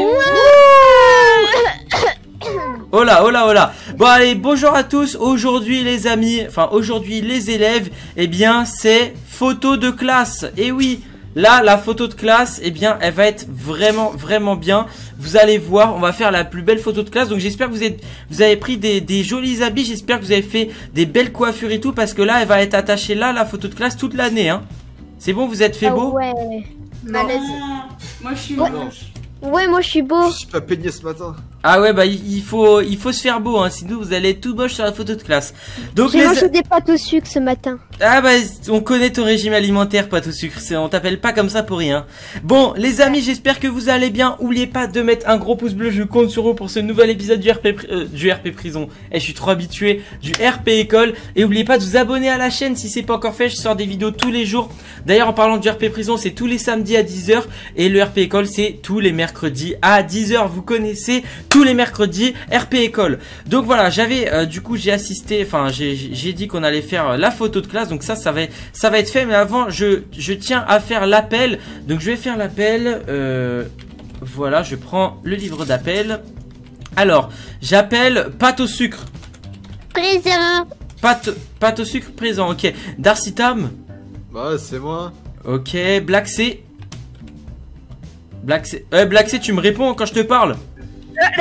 Oh là. Bon allez, bonjour à tous. Aujourd'hui les amis, aujourd'hui les élèves, eh bien c'est photo de classe. Et oui, là la photo de classe, eh bien elle va être vraiment bien. Vous allez voir, on va faire la plus belle photo de classe. Donc j'espère que vous avez pris des jolis habits. J'espère que vous avez fait des belles coiffures et tout, parce que là elle va être attachée là la photo de classe toute l'année hein. C'est bon, vous êtes fait beau? Ouais. Non. Moi, je suis moche. Ouais, moi je suis beau. Je suis pas peigné ce matin. Ah ouais, bah il faut se faire beau hein, sinon vous allez être tout moche sur la photo de classe. Donc J'ai mangé des pâtes au sucre ce matin. Ah bah on connaît ton régime alimentaire, pâte au sucre, on t'appelle pas comme ça pour rien. Bon les amis, j'espère que vous allez bien. Oubliez pas de mettre un gros pouce bleu, je compte sur vous pour ce nouvel épisode du RP prison. Je suis trop habitué, du RP école. Et oubliez pas de vous abonner à la chaîne si c'est pas encore fait, je sors des vidéos tous les jours. D'ailleurs en parlant du RP prison, c'est tous les samedis à 10 h. Et le RP école c'est tous les mercredis à 10 h. Vous connaissez, tous les mercredis RP école. Donc voilà, j'avais du coup j'ai assisté, j'ai dit qu'on allait faire la photo de classe. Donc ça va être fait, mais avant je tiens à faire l'appel. Donc je vais faire l'appel. Voilà, je prends le livre d'appel. Alors j'appelle pâte au sucre. Présent. Pâte au sucre présent. Ok. Darcy Tam. Bah c'est moi. Ok. Black C. Black C, tu me réponds quand je te parle?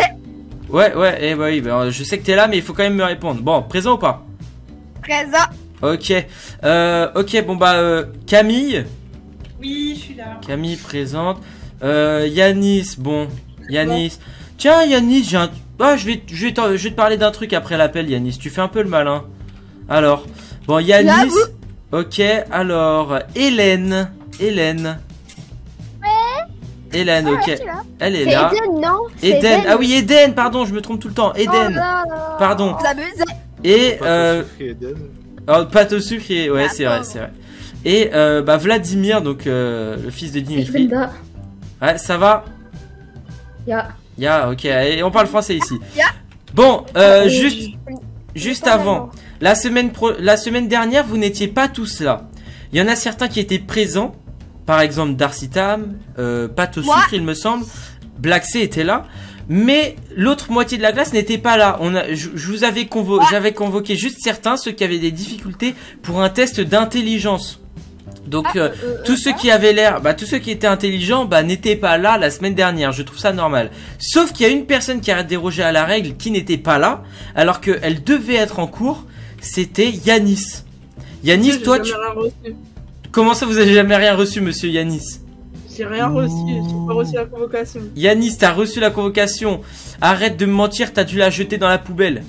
Ouais, oui, bah, je sais que t'es là, mais il faut quand même me répondre. Bon, présent ou pas? Présent. Ok. Ok, bon bah Camille. Oui, je suis là. Camille présente. Yanis, bon. Yanis. Tiens Yanis, j'ai un... Ah, je vais te parler d'un truc après l'appel Yanis. Tu fais un peu le malin. Alors. Bon Yanis. Ok, alors. Hélène. Hélène. Hélène, ok. Elle est là. C'est Eden, non? Eden. Ah oui, Eden, pardon, je me trompe tout le temps. Eden. Pardon. Et pâte au sucre et ouais, c'est vrai, c'est vrai. Et bah Vladimir, donc le fils de Dimitri. Ouais, ça va? Ya, ok. Et on parle français ici. Bon, juste avant, la semaine dernière, vous n'étiez pas tous là. Il y en a certains qui étaient présents. Par exemple, Darcy Tam, Pâte au sucre, il me semble. Black C était là. Mais l'autre moitié de la classe n'était pas là. J'avais convoqué juste certains, ceux qui avaient des difficultés pour un test d'intelligence. Donc tous ceux qui avaient l'air, tous ceux qui étaient intelligents, n'étaient pas là la semaine dernière. Je trouve ça normal. Sauf qu'il y a une personne qui a dérogé à la règle, qui n'était pas là, alors qu'elle devait être en cours. C'était Yanis. Yanis, toi, comment ça, vous avez jamais rien reçu, monsieur Yanis? J'ai rien reçu, j'ai pas reçu la convocation. Yanis, t'as reçu la convocation. Arrête de me mentir, t'as dû la jeter dans la poubelle.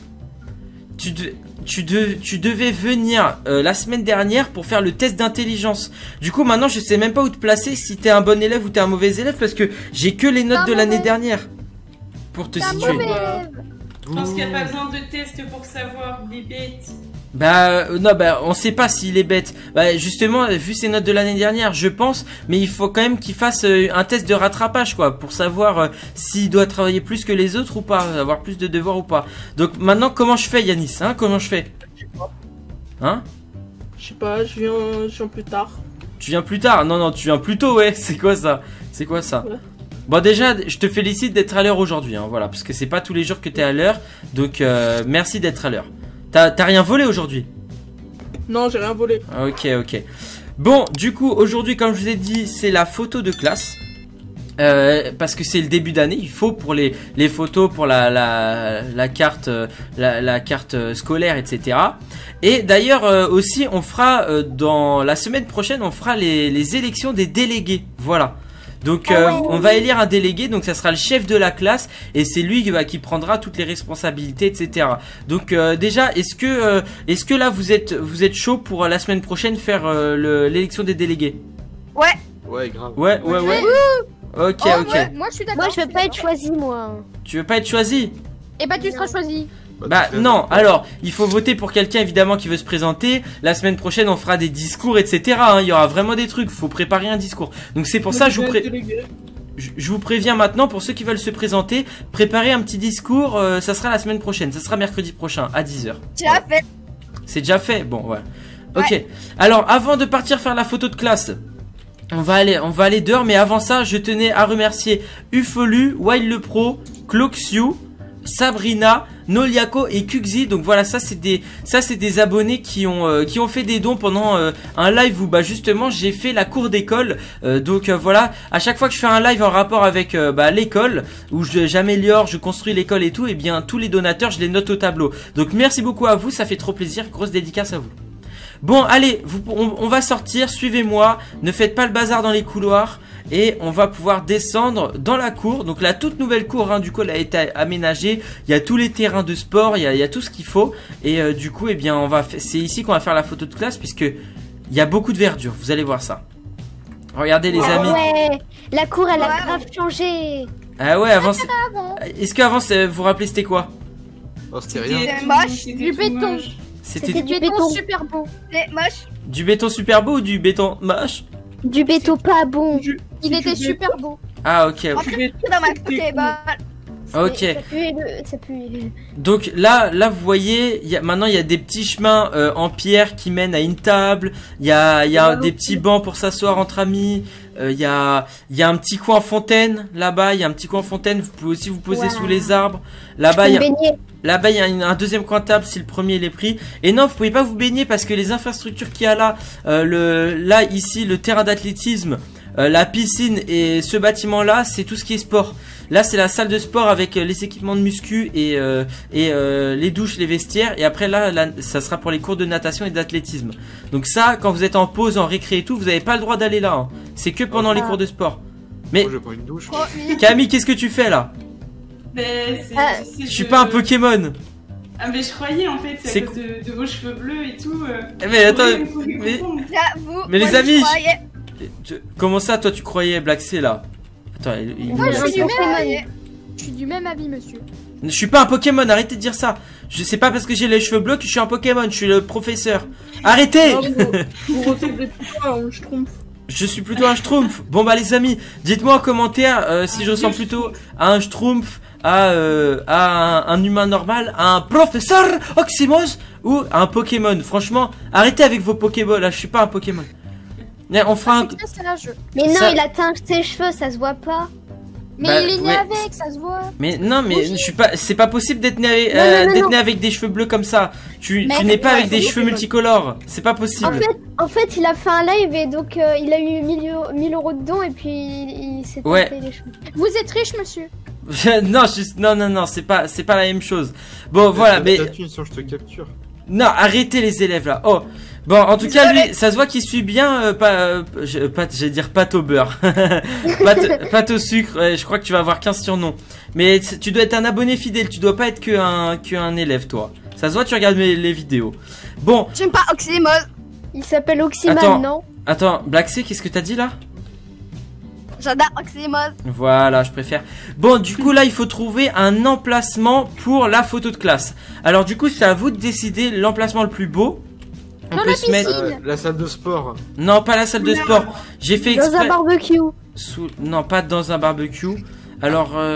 Tu devais venir la semaine dernière pour faire le test d'intelligence. Du coup, maintenant, je sais même pas où te placer, si t'es un bon élève ou t'es un mauvais élève, parce que j'ai que les notes de l'année dernière pour te situer. Je pense qu'il n'y a pas besoin de test pour savoir des bêtes. Non, on sait pas s'il est bête. Justement, vu ses notes de l'année dernière, je pense, mais il faut quand même qu'il fasse un test de rattrapage, quoi, pour savoir s'il doit travailler plus que les autres ou pas, avoir plus de devoirs ou pas. Donc maintenant, comment je fais, Yanis, hein? Comment je fais? Je sais pas. Hein? Je sais pas, je viens plus tard. Tu viens plus tard? Non, tu viens plus tôt, ouais. C'est quoi ça? C'est quoi ça? Ouais. Bon, déjà, je te félicite d'être à l'heure aujourd'hui, hein, voilà, parce que c'est pas tous les jours que t'es à l'heure, donc merci d'être à l'heure. T'as rien volé aujourd'hui? Non, j'ai rien volé. Ok. Bon, du coup, aujourd'hui, comme je vous ai dit, c'est la photo de classe. Parce que c'est le début d'année, il faut pour les photos, pour la carte, la carte scolaire, etc. Et d'ailleurs, aussi, on fera, dans la semaine prochaine, on fera les élections des délégués. Voilà. Donc on va élire un délégué, donc ça sera le chef de la classe et c'est lui qui prendra toutes les responsabilités, etc. Donc déjà, est-ce que là vous êtes chaud pour la semaine prochaine faire l'élection des délégués? Ouais, grave. Ouais. Ok. Ouais, moi je suis d'accord. Moi je veux pas être choisi, moi. Tu veux pas être choisi? Et tu seras choisi. Non, alors, il faut voter pour quelqu'un évidemment qui veut se présenter. La semaine prochaine, on fera des discours, etc. Hein. Il y aura vraiment des trucs, faut préparer un discours. Donc c'est pour ça, je vous préviens maintenant, pour ceux qui veulent se présenter, préparez un petit discours, ça sera la semaine prochaine, ça sera mercredi prochain, à 10h. Déjà fait. C'est déjà fait? Bon, ouais. Ok, alors, avant de partir faire la photo de classe, on va aller dehors, mais avant ça, je tenais à remercier Ufolu, Wild le Pro, Cloxiu, Sabrina, Noliako et Kuxi. Donc voilà, ça c'est des abonnés qui ont fait des dons pendant un live où justement j'ai fait la cour d'école. Donc voilà, à chaque fois que je fais un live en rapport avec l'école, où j'améliore, je construis l'école et tout, et bien tous les donateurs je les note au tableau. Donc merci beaucoup à vous, ça fait trop plaisir, grosse dédicace à vous. Bon allez, on va sortir, suivez-moi, ne faites pas le bazar dans les couloirs. Et on va pouvoir descendre dans la cour. Donc la toute nouvelle cour, hein, du coup elle a été aménagée. Il y a tous les terrains de sport, il y a tout ce qu'il faut. Et du coup c'est ici qu'on va faire la photo de classe, puisque il y a beaucoup de verdure, vous allez voir ça. Regardez les amis. Ouais, la cour elle a grave changé. Ah ouais, avant est-ce qu'avant vous vous rappelez c'était quoi? Oh, c'était rien. C'est moche. Du béton. C'était du béton super beau. C'est moche. Du béton super beau ou du béton moche? Du béton pas bon. Il était super beau. Ah ok. Entrez dans ma Pokéball. Ok. Ça pue. Donc là vous voyez, maintenant il y a des petits chemins en pierre qui mènent à une table. Il y a des petits bancs pour s'asseoir entre amis. Il y a un petit coin en fontaine là-bas. Il y a un petit coin en fontaine. Vous pouvez aussi vous poser sous les arbres. Là-bas il y a un deuxième coin de table si le premier il est pris. Et non, vous pouvez pas vous baigner parce que les infrastructures qu'il y a là, ici le terrain d'athlétisme. La piscine et ce bâtiment-là, c'est tout ce qui est sport. Là, c'est la salle de sport avec les équipements de muscu et les douches, les vestiaires. Et après, là, ça sera pour les cours de natation et d'athlétisme. Donc ça, quand vous êtes en pause, en récré et tout, vous n'avez pas le droit d'aller là. Hein. C'est que pendant les cours de sport. Mais Moi, je prends une douche. Camille, qu'est-ce que tu fais là? Je suis pas un Pokémon. Ah mais je croyais en fait, c'est à cause de vos cheveux bleus et tout. Mais attends, J'avoue. mais les moi, amis, je croyais. comment ça, toi, tu croyais Black C là? Attends, Moi, je suis du même avis, monsieur. je suis pas un Pokémon, arrêtez de dire ça. Je sais pas parce que j'ai les cheveux bleus que je suis un Pokémon, je suis le professeur. Arrêtez. Vous ressemblez plutôt à un Schtroumpf. Je suis plutôt un Schtroumpf. Bon bah les amis, dites-moi en commentaire si je ressemble plutôt à un Schtroumpf, à un humain normal, à un professeur Oxymos ou à un Pokémon. Franchement, arrêtez avec vos Pokéballs là, je suis pas un Pokémon. Mais on fera un... Mais non, Ça- il a teint ses cheveux, ça se voit pas. Mais Bah, il est né ouais. avec, ça se voit. Mais non, mais je suis pas. C'est pas possible d'être né, avec, Non, d'être non. né avec des cheveux bleus comme ça. Tu Mais n'es pas ouais, avec des c'est cheveux bon. multicolores. C'est pas possible. En fait, il a fait un live et donc il a eu 1000 € de dons et puis il s'est Ouais. teinté les cheveux. Vous êtes riche, monsieur. non, non, c'est pas la même chose. Bon, voilà, mais Sinon, je te capture. non, arrêtez les élèves là. Oh, bon, en tout cas, lui, ça se voit qu'il suit bien. J'allais dire pâte au beurre, pâte au sucre. Ouais, je crois que tu vas avoir 15 surnoms. Mais tu dois être un abonné fidèle. Tu dois pas être qu'un élève, toi. Ça se voit, tu regardes les vidéos. Bon, J'aime pas Oxymos. Il s'appelle Oxyman, Attends. non? attends, Black C, qu'est-ce que t'as dit là? J'adore Oxymos. Voilà, je préfère. Bon, du coup, là, il faut trouver un emplacement pour la photo de classe. Alors, du coup, c'est à vous de décider l'emplacement le plus beau. On Dans peut la se mettre... piscine. La salle de sport. Non, pas la salle de sport. J'ai fait Dans un exprès... barbecue. Non, pas dans un barbecue. Alors, Oh,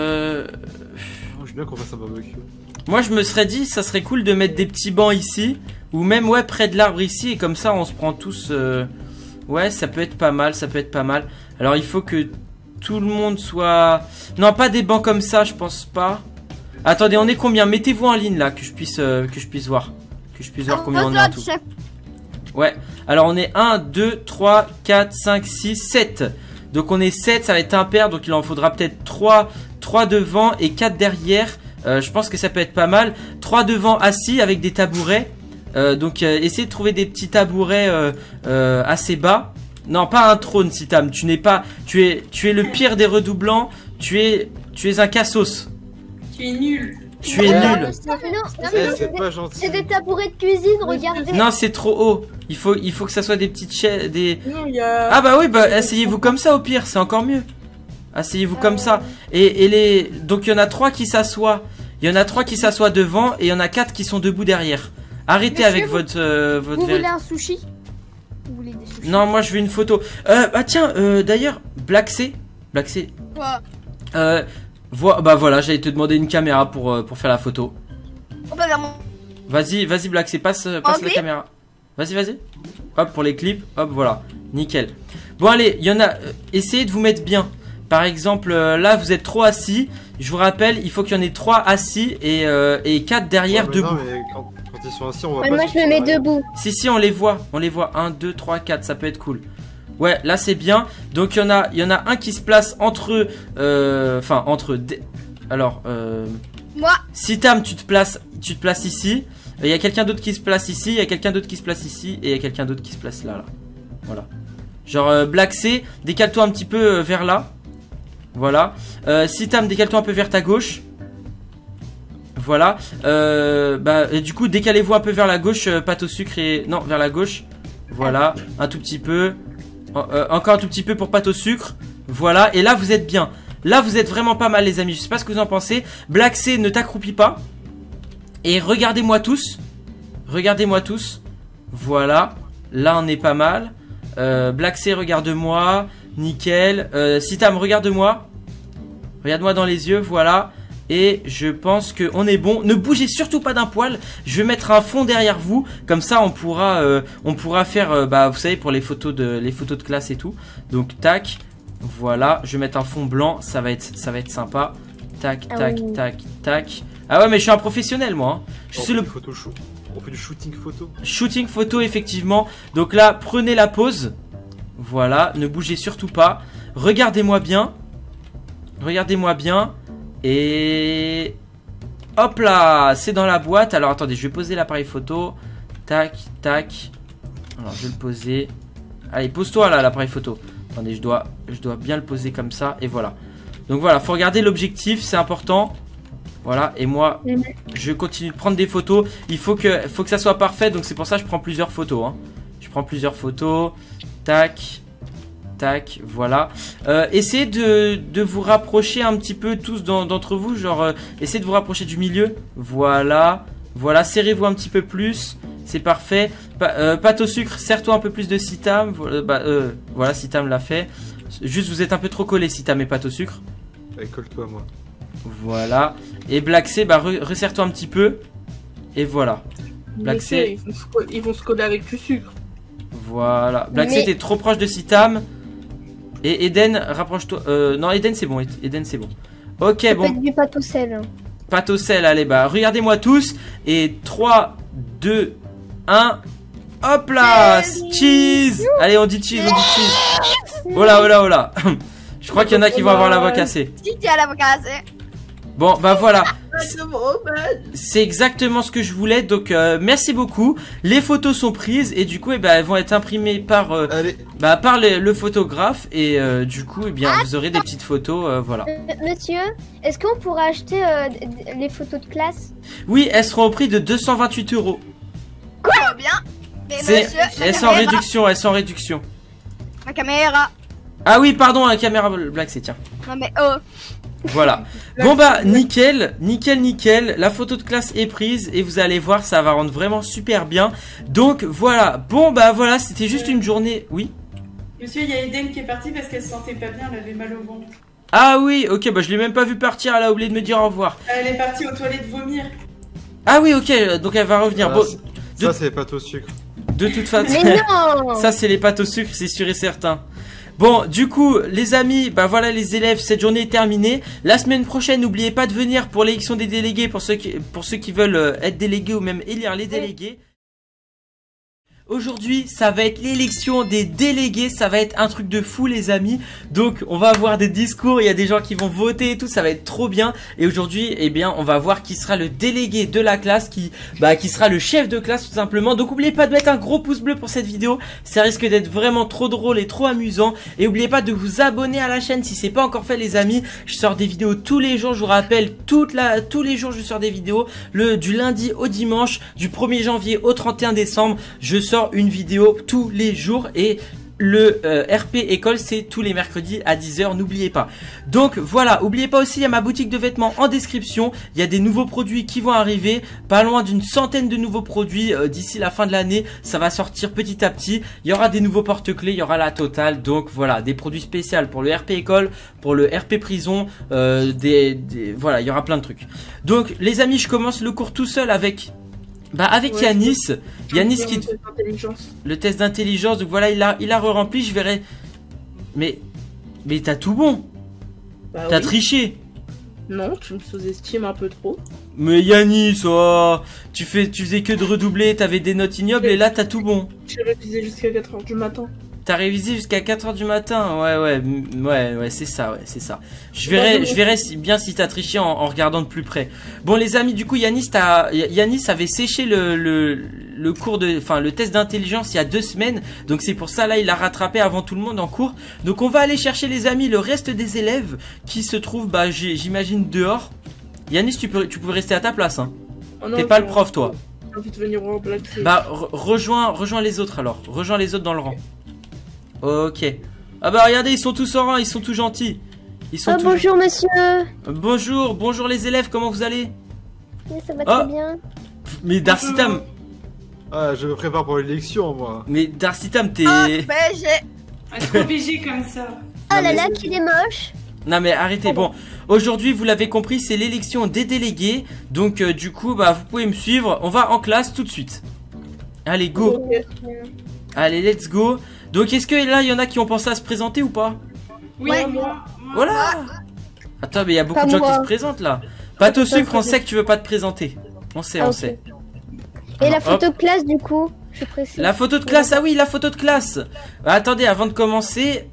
je veux bien qu'on fasse un barbecue. moi, je me serais dit, ça serait cool de mettre des petits bancs ici. Ou même, ouais, près de l'arbre ici. Et comme ça, on se prend tous... Ouais, ça peut être pas mal, ça peut être pas mal. Alors, il faut que tout le monde soit... Non, pas des bancs comme ça, je pense pas. Attendez, on est combien? Mettez-vous en ligne, là, que je puisse voir. Que je puisse voir combien on est en tout. Ouais, alors on est 1, 2, 3, 4, 5, 6, 7. Donc on est 7, ça va être impair. Donc il en faudra peut-être 3 devant et 4 derrière. Je pense que ça peut être pas mal. 3 devant assis avec des tabourets. Donc essayez de trouver des petits tabourets assez bas. Non, pas un trône, Sitam. Tu n'es pas... Tu es le pire des redoublants. Tu es un cassos. Tu es nul. Tu es nul. C'est pas gentil. C'est des tabourets de cuisine, regardez. Non, c'est trop haut. Il faut que ça soit des petites chaises, des... Non, il y a. Ah bah oui, bah asseyez-vous comme ça au pire, c'est encore mieux. Asseyez-vous comme ça. Et donc il y en a 3 qui s'assoient. Il y en a 3 qui s'assoient devant et il y en a 4 qui sont debout derrière. Arrêtez Monsieur, avec votre Vous voulez un sushi? Vous voulez des sushis? Non, moi je veux une photo. Bah tiens, d'ailleurs, Black C. Quoi? Bah voilà, j'allais te demander une caméra pour faire la photo. On peut vers mon. Vas-y, Black C, passe la clip caméra. Vas-y. Hop, pour les clips, hop, voilà. Nickel. Bon, allez, il y en a... essayez de vous mettre bien. Par exemple, là, vous êtes trop assis. Je vous rappelle, il faut qu'il y en ait 3 assis et 4 derrière Ouais, mais debout. non, mais quand ils sont assis, on voit Ouais, pas. moi ce je me qu'ils mets sont derrière. debout. Si, on les voit. 1, 2, 3, 4, ça peut être cool. Ouais, là, c'est bien. Donc, il y en a un qui se place entre... Enfin, entre... Alors, Moi. Sitam, tu te places ici. Il y a quelqu'un d'autre qui se place ici. Il y a quelqu'un d'autre qui se place ici. Et il y a quelqu'un d'autre qui se place là. Voilà. Genre, Black C, décale-toi un petit peu vers là. Voilà. Sitam, décale-toi un peu vers ta gauche. Voilà. Et du coup, décalez-vous un peu vers la gauche, pâte au sucre et... Non, vers la gauche. Voilà. Un tout petit peu. Encore un tout petit peu pour pâte au sucre. Voilà. Et là, vous êtes bien. Là, vous êtes vraiment pas mal, les amis. Je sais pas ce que vous en pensez. Black C, ne t'accroupis pas. Et regardez-moi tous. Regardez-moi tous. Voilà. Là, on est pas mal. Black C, regarde-moi. Nickel. Sitam, regarde-moi. Regarde-moi dans les yeux. Voilà. Et je pense qu'on est bon. Ne bougez surtout pas d'un poil. Je vais mettre un fond derrière vous. Comme ça, on pourra faire, vous savez, pour les photos de classe et tout. Donc, tac. Voilà. Je vais mettre un fond blanc. Ça va être sympa. Tac, tac, tac, tac. Ah ouais, mais je suis un professionnel, moi. Hein. Je suis le... On fait du shooting photo. Shooting photo, effectivement. Donc là, prenez la pause. Voilà. Ne bougez surtout pas. regardez-moi bien. Regardez-moi bien. Et... hop là, c'est dans la boîte. Alors attendez, je vais poser l'appareil photo. Tac, tac. Alors je vais le poser. Allez, pose-toi là l'appareil photo. Attendez, je dois bien le poser comme ça. Et voilà. Donc voilà, faut regarder l'objectif, c'est important. Voilà, et moi, je continue de prendre des photos. Il faut que ça soit parfait, donc c'est pour ça que je prends plusieurs photos. Hein. Je prends plusieurs photos. Tac, tac, voilà. Essayez de vous rapprocher un petit peu tous d'entre vous. Genre, essayez de vous rapprocher du milieu. Voilà, voilà, serrez-vous un petit peu plus. C'est parfait. Pâte au sucre, serre-toi un peu plus de Citam. Voilà, Citam l'a fait. Juste, vous êtes un peu trop collé, Citam et pâte au sucre. Allez, colle-toi, moi. Voilà. Et Black C, bah resserre-toi un petit peu. Et voilà. Black C. Ils vont se coller avec du sucre. Voilà. Black C, t'es trop proche de Citam. Et Eden, rapproche-toi. Non, Eden, c'est bon. Eden, c'est bon. Ok, bon. Du pâte au sel. Pâte au sel, allez, bah regardez-moi tous. Et 3, 2, 1. Hop là, cheese. Allez, on dit cheese, on dit cheese. Oh là, oh là, oh là. Je crois qu'il y en a qui vont avoir la voix cassée. Qui a la voix cassée? Bon, bah voilà. C'est exactement ce que je voulais. Donc, merci beaucoup. Les photos sont prises et du coup, elles vont être imprimées par le photographe. Et du coup, vous aurez des petites photos. Voilà. Monsieur, est-ce qu'on pourra acheter les photos de classe? Oui, elles seront au prix de 228 €. Quoi? Bien. Elles sont en réduction, elles sont en réduction. Ma caméra. Ah oui, pardon, la caméra Black, c'est tiens. Non mais oh. Voilà. Bon bah nickel, nickel, nickel. La photo de classe est prise et vous allez voir, ça va rendre vraiment super bien. Donc voilà. Bon bah voilà, c'était juste une journée. Oui. Monsieur, il y a Eden qui est partie parce qu'elle se sentait pas bien, elle avait mal au ventre. Ah oui, ok, bah je l'ai même pas vu partir, elle a oublié de me dire au revoir. Elle est partie aux toilettes vomir. Ah oui, ok, donc elle va revenir. Voilà, bon, ça c'est les pâtes au sucre. De toute façon, mais non. Ça c'est les pâtes au sucre, c'est sûr et certain. Bon, du coup, les amis, bah voilà les élèves, cette journée est terminée. La semaine prochaine, n'oubliez pas de venir pour l'élection des délégués, pour ceux qui veulent être délégués ou même élire les délégués. Aujourd'hui, ça va être l'élection des délégués, ça va être un truc de fou les amis. Donc on va avoir des discours, il y a des gens qui vont voter et tout, ça va être trop bien. Et aujourd'hui, on va voir qui sera le délégué de la classe, qui sera le chef de classe tout simplement. Donc n'oubliez pas de mettre un gros pouce bleu pour cette vidéo, ça risque d'être vraiment trop drôle et trop amusant. Et n'oubliez pas de vous abonner à la chaîne si c'est pas encore fait les amis. Je sors des vidéos tous les jours, je vous rappelle, tous les jours je sors des vidéos. Du lundi au dimanche, du 1er janvier au 31 décembre, je sors une vidéo tous les jours et le RP école c'est tous les mercredis à 10 h, n'oubliez pas. Donc voilà, n'oubliez pas aussi, il y a ma boutique de vêtements en description, il y a des nouveaux produits qui vont arriver, pas loin d'une centaine de nouveaux produits d'ici la fin de l'année, ça va sortir petit à petit, il y aura des nouveaux porte-clés, il y aura la totale, donc voilà, des produits spéciaux pour le RP école, pour le RP prison, voilà, il y aura plein de trucs. Donc les amis, je commence le cours tout seul avec Yanis. Yanis qui... Le test d'intelligence. Donc voilà, il a re-rempli. Je verrai. Mais t'as tout bon. Bah t'as oui. Triché. Non, tu me sous-estimes un peu trop. Mais Yanis, oh, tu faisais que de redoubler. T'avais des notes ignobles et là t'as tout bon. J'ai révisé jusqu'à 4 h du matin. T'as révisé jusqu'à 4 h du matin. Ouais, c'est ça, Je verrai bien si t'as triché en regardant de plus près. Bon les amis, du coup Yanis avait séché le cours le test d'intelligence il y a 2 semaines. Donc c'est pour ça là il l'a rattrapé avant tout le monde en cours. Donc on va aller chercher les amis le reste des élèves qui se trouvent j'imagine dehors. Yanis, tu peux rester à ta place hein. Oh non, t'es pas le prof toi. J'ai envie de venir voir Black. Rejoins les autres alors. Rejoins les autres dans le rang. Ok. Ah bah regardez, ils sont tous en rang, ils sont tous gentils. Bonjour monsieur. Bonjour les élèves, comment vous allez? Oui, ça va très bien. Mais Darcitam. Ah, je me prépare pour l'élection moi. Mais Darcitam, t'es... Trop BG comme ça. Oh là là, qu'il est moche. Non mais arrêtez, bon. Aujourd'hui, vous l'avez compris, c'est l'élection des délégués. Donc du coup, vous pouvez me suivre. On va en classe tout de suite. Allez, go. Allez, let's go. Donc est-ce que là il y en a qui ont pensé à se présenter ou pas? Oui, moi. Voilà. Attends, mais il y a beaucoup de gens qui se présentent là. Pâte au sucre, on sait que tu veux pas te présenter. On sait. Et la photo de classe du coup? Je précise. La photo de classe, ah oui, la photo de classe. Attendez, avant de commencer,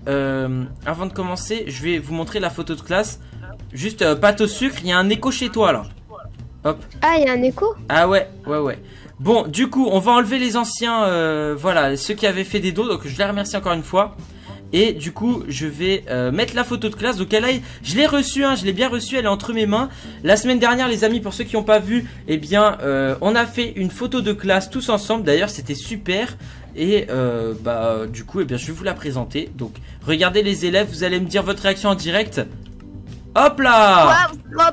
je vais vous montrer la photo de classe. Juste, pâte au sucre, il y a un écho chez toi, là. Hop. Ah, il y a un écho? Ah ouais. Bon, du coup, on va enlever les anciens, voilà, ceux qui avaient fait des dos, donc je les remercie encore une fois. Et du coup, je vais mettre la photo de classe. Donc je l'ai reçue, hein, je l'ai bien reçue, elle est entre mes mains. La semaine dernière, les amis, pour ceux qui n'ont pas vu, eh bien, on a fait une photo de classe tous ensemble. D'ailleurs, c'était super. Et du coup, eh bien, je vais vous la présenter. Donc, regardez les élèves, vous allez me dire votre réaction en direct. Hop là!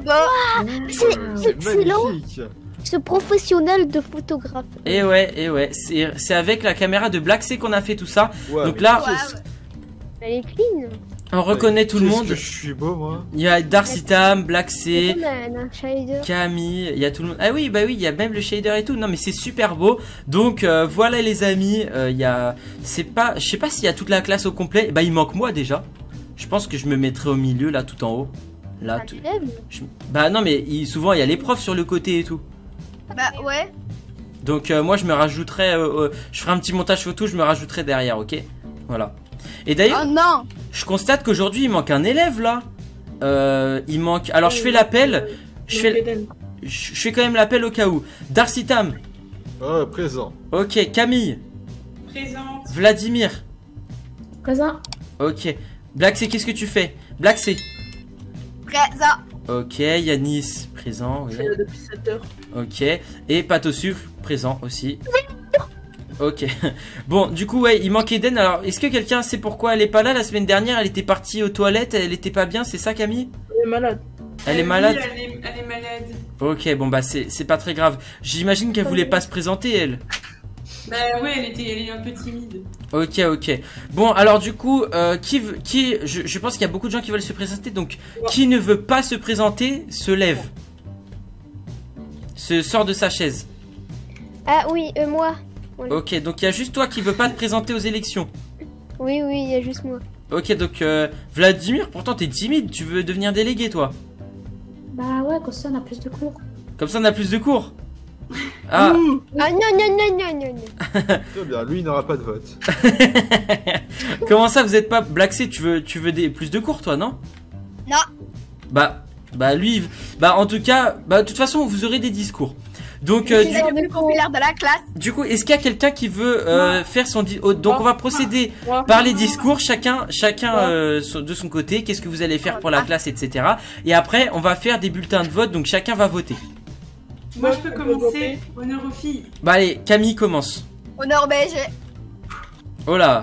C'est excellent! Ce professionnel de photographe. Et ouais, c'est avec la caméra de Black C qu'on a fait tout ça. Ouais, donc là, elle est clean. on reconnaît tout le monde. Que je suis beau, moi. Il y a Darcy Tam, Black C, shader. Camille, il y a tout le monde. Ah oui, bah oui, il y a même le shader et tout. Non mais c'est super beau. Donc voilà les amis, il y a, je sais pas s'il y a toute la classe au complet. Bah il manque moi déjà. Je pense que je me mettrai au milieu là, tout en haut. Là, tout... Bah non mais souvent il y a les profs sur le côté et tout. Bah ouais. Donc moi je me rajouterai, je ferai un petit montage photo, je me rajouterai derrière, ok? Voilà. Et d'ailleurs, oh non, je constate qu'aujourd'hui il manque un élève là. Il manque. Alors je fais l'appel. Je fais quand même l'appel au cas où. Darcy Tam. Oh, présent. Ok, Camille. Présente. Vladimir. Présent. Ok. Black C, qu'est-ce que tu fais? Black C. présent. Ok, Yanis, présent. Oui. Depuis 7 heures. Ok. Et pâte au sucre, présent aussi. Ok. Bon, du coup, ouais, il manque Eden. Alors, est-ce que quelqu'un sait pourquoi elle est pas là? La semaine dernière, elle était partie aux toilettes, elle était pas bien, c'est ça, Camille? Elle est malade. Elle est malade? Oui, elle est malade. Ok, bon, bah, c'est pas très grave. J'imagine qu'elle voulait pas se présenter, elle. Bah ouais, elle est un peu timide. Ok. Bon, alors du coup, je pense qu'il y a beaucoup de gens qui veulent se présenter, donc qui ne veut pas se présenter, se lève. Se sort de sa chaise. Ah oui, moi. Oui. Ok, donc il y a juste toi qui veux pas te présenter aux élections. Oui, il y a juste moi. Ok, donc Vladimir, pourtant t'es timide, tu veux devenir délégué toi? Bah ouais, comme ça on a plus de cours. Comme ça on a plus de cours. Ah. Ah non. Très bien, lui il n'aura pas de vote. Comment ça vous êtes pas Black C, tu veux plus de cours toi, non? Non. Bah lui, en tout cas, de toute façon vous aurez des discours. Donc le plus populaire de la classe. du coup, est-ce qu'il y a quelqu'un qui veut faire son donc on va procéder par les discours, chacun de son côté, qu'est-ce que vous allez faire pour la classe, etc. Et après on va faire des bulletins de vote, donc chacun va voter. Moi je peux commencer. Honneur aux filles. Bah allez, Camille commence. Honneur BG. Oh là.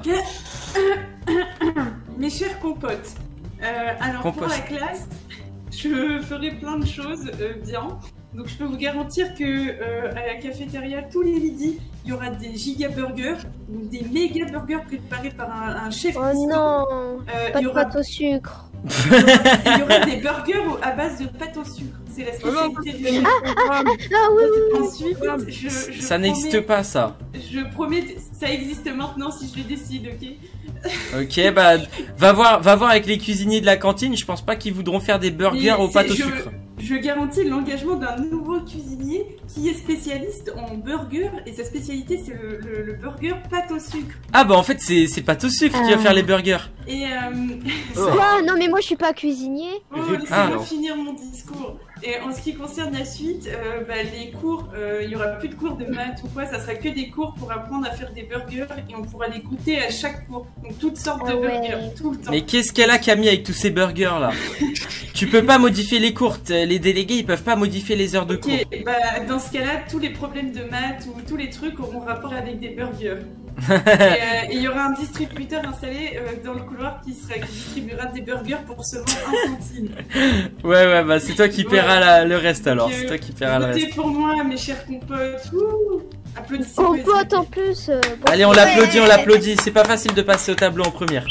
Mes chers compotes, alors Compost. pour la classe, je ferai plein de choses bien. Donc je peux vous garantir que à la cafétéria tous les midis, il y aura des giga burgers, ou des méga burgers préparés par un chef. Oh non, pas de il y aura... pâte au sucre. Il y aura des burgers à base de pâte au sucre. C'est la spécialité du chef. Ah oui. Ensuite, je Ça n'existe pas ça. Je promets, ça existe maintenant si je le décide, ok? Ok, bah va voir avec les cuisiniers de la cantine. Je pense pas qu'ils voudront faire des burgers aux pâtes au sucre. Je garantis l'engagement d'un nouveau cuisinier qui est spécialiste en burger et sa spécialité c'est le burger pâte au sucre. Ah bah en fait c'est pâte au sucre qui va faire les burgers. Et Quoi? Non mais moi je suis pas cuisinier. Laissez-moi finir mon discours. Et en ce qui concerne la suite, les cours, il y aura plus de cours de maths ou quoi, ça sera que des cours pour apprendre à faire des burgers et on pourra les goûter à chaque cours. Donc toutes sortes de burgers, tout le temps. Mais qu'est-ce qu'elle a Camille avec tous ces burgers là? Tu peux pas modifier les cours, les délégués ils peuvent pas modifier les heures de cours. Ok, bah dans ce cas-là, tous les problèmes de maths ou tous les trucs auront rapport avec des burgers. Et il y aura un distributeur installé dans le couloir qui distribuera des burgers pour seulement 1 centime. Ouais, bah c'est toi qui paieras le reste alors. C'est toi qui paieras le reste. Votez pour moi, mes chers compotes. Applaudissez. Compote en plus. Allez, on l'applaudit. C'est pas facile de passer au tableau en première.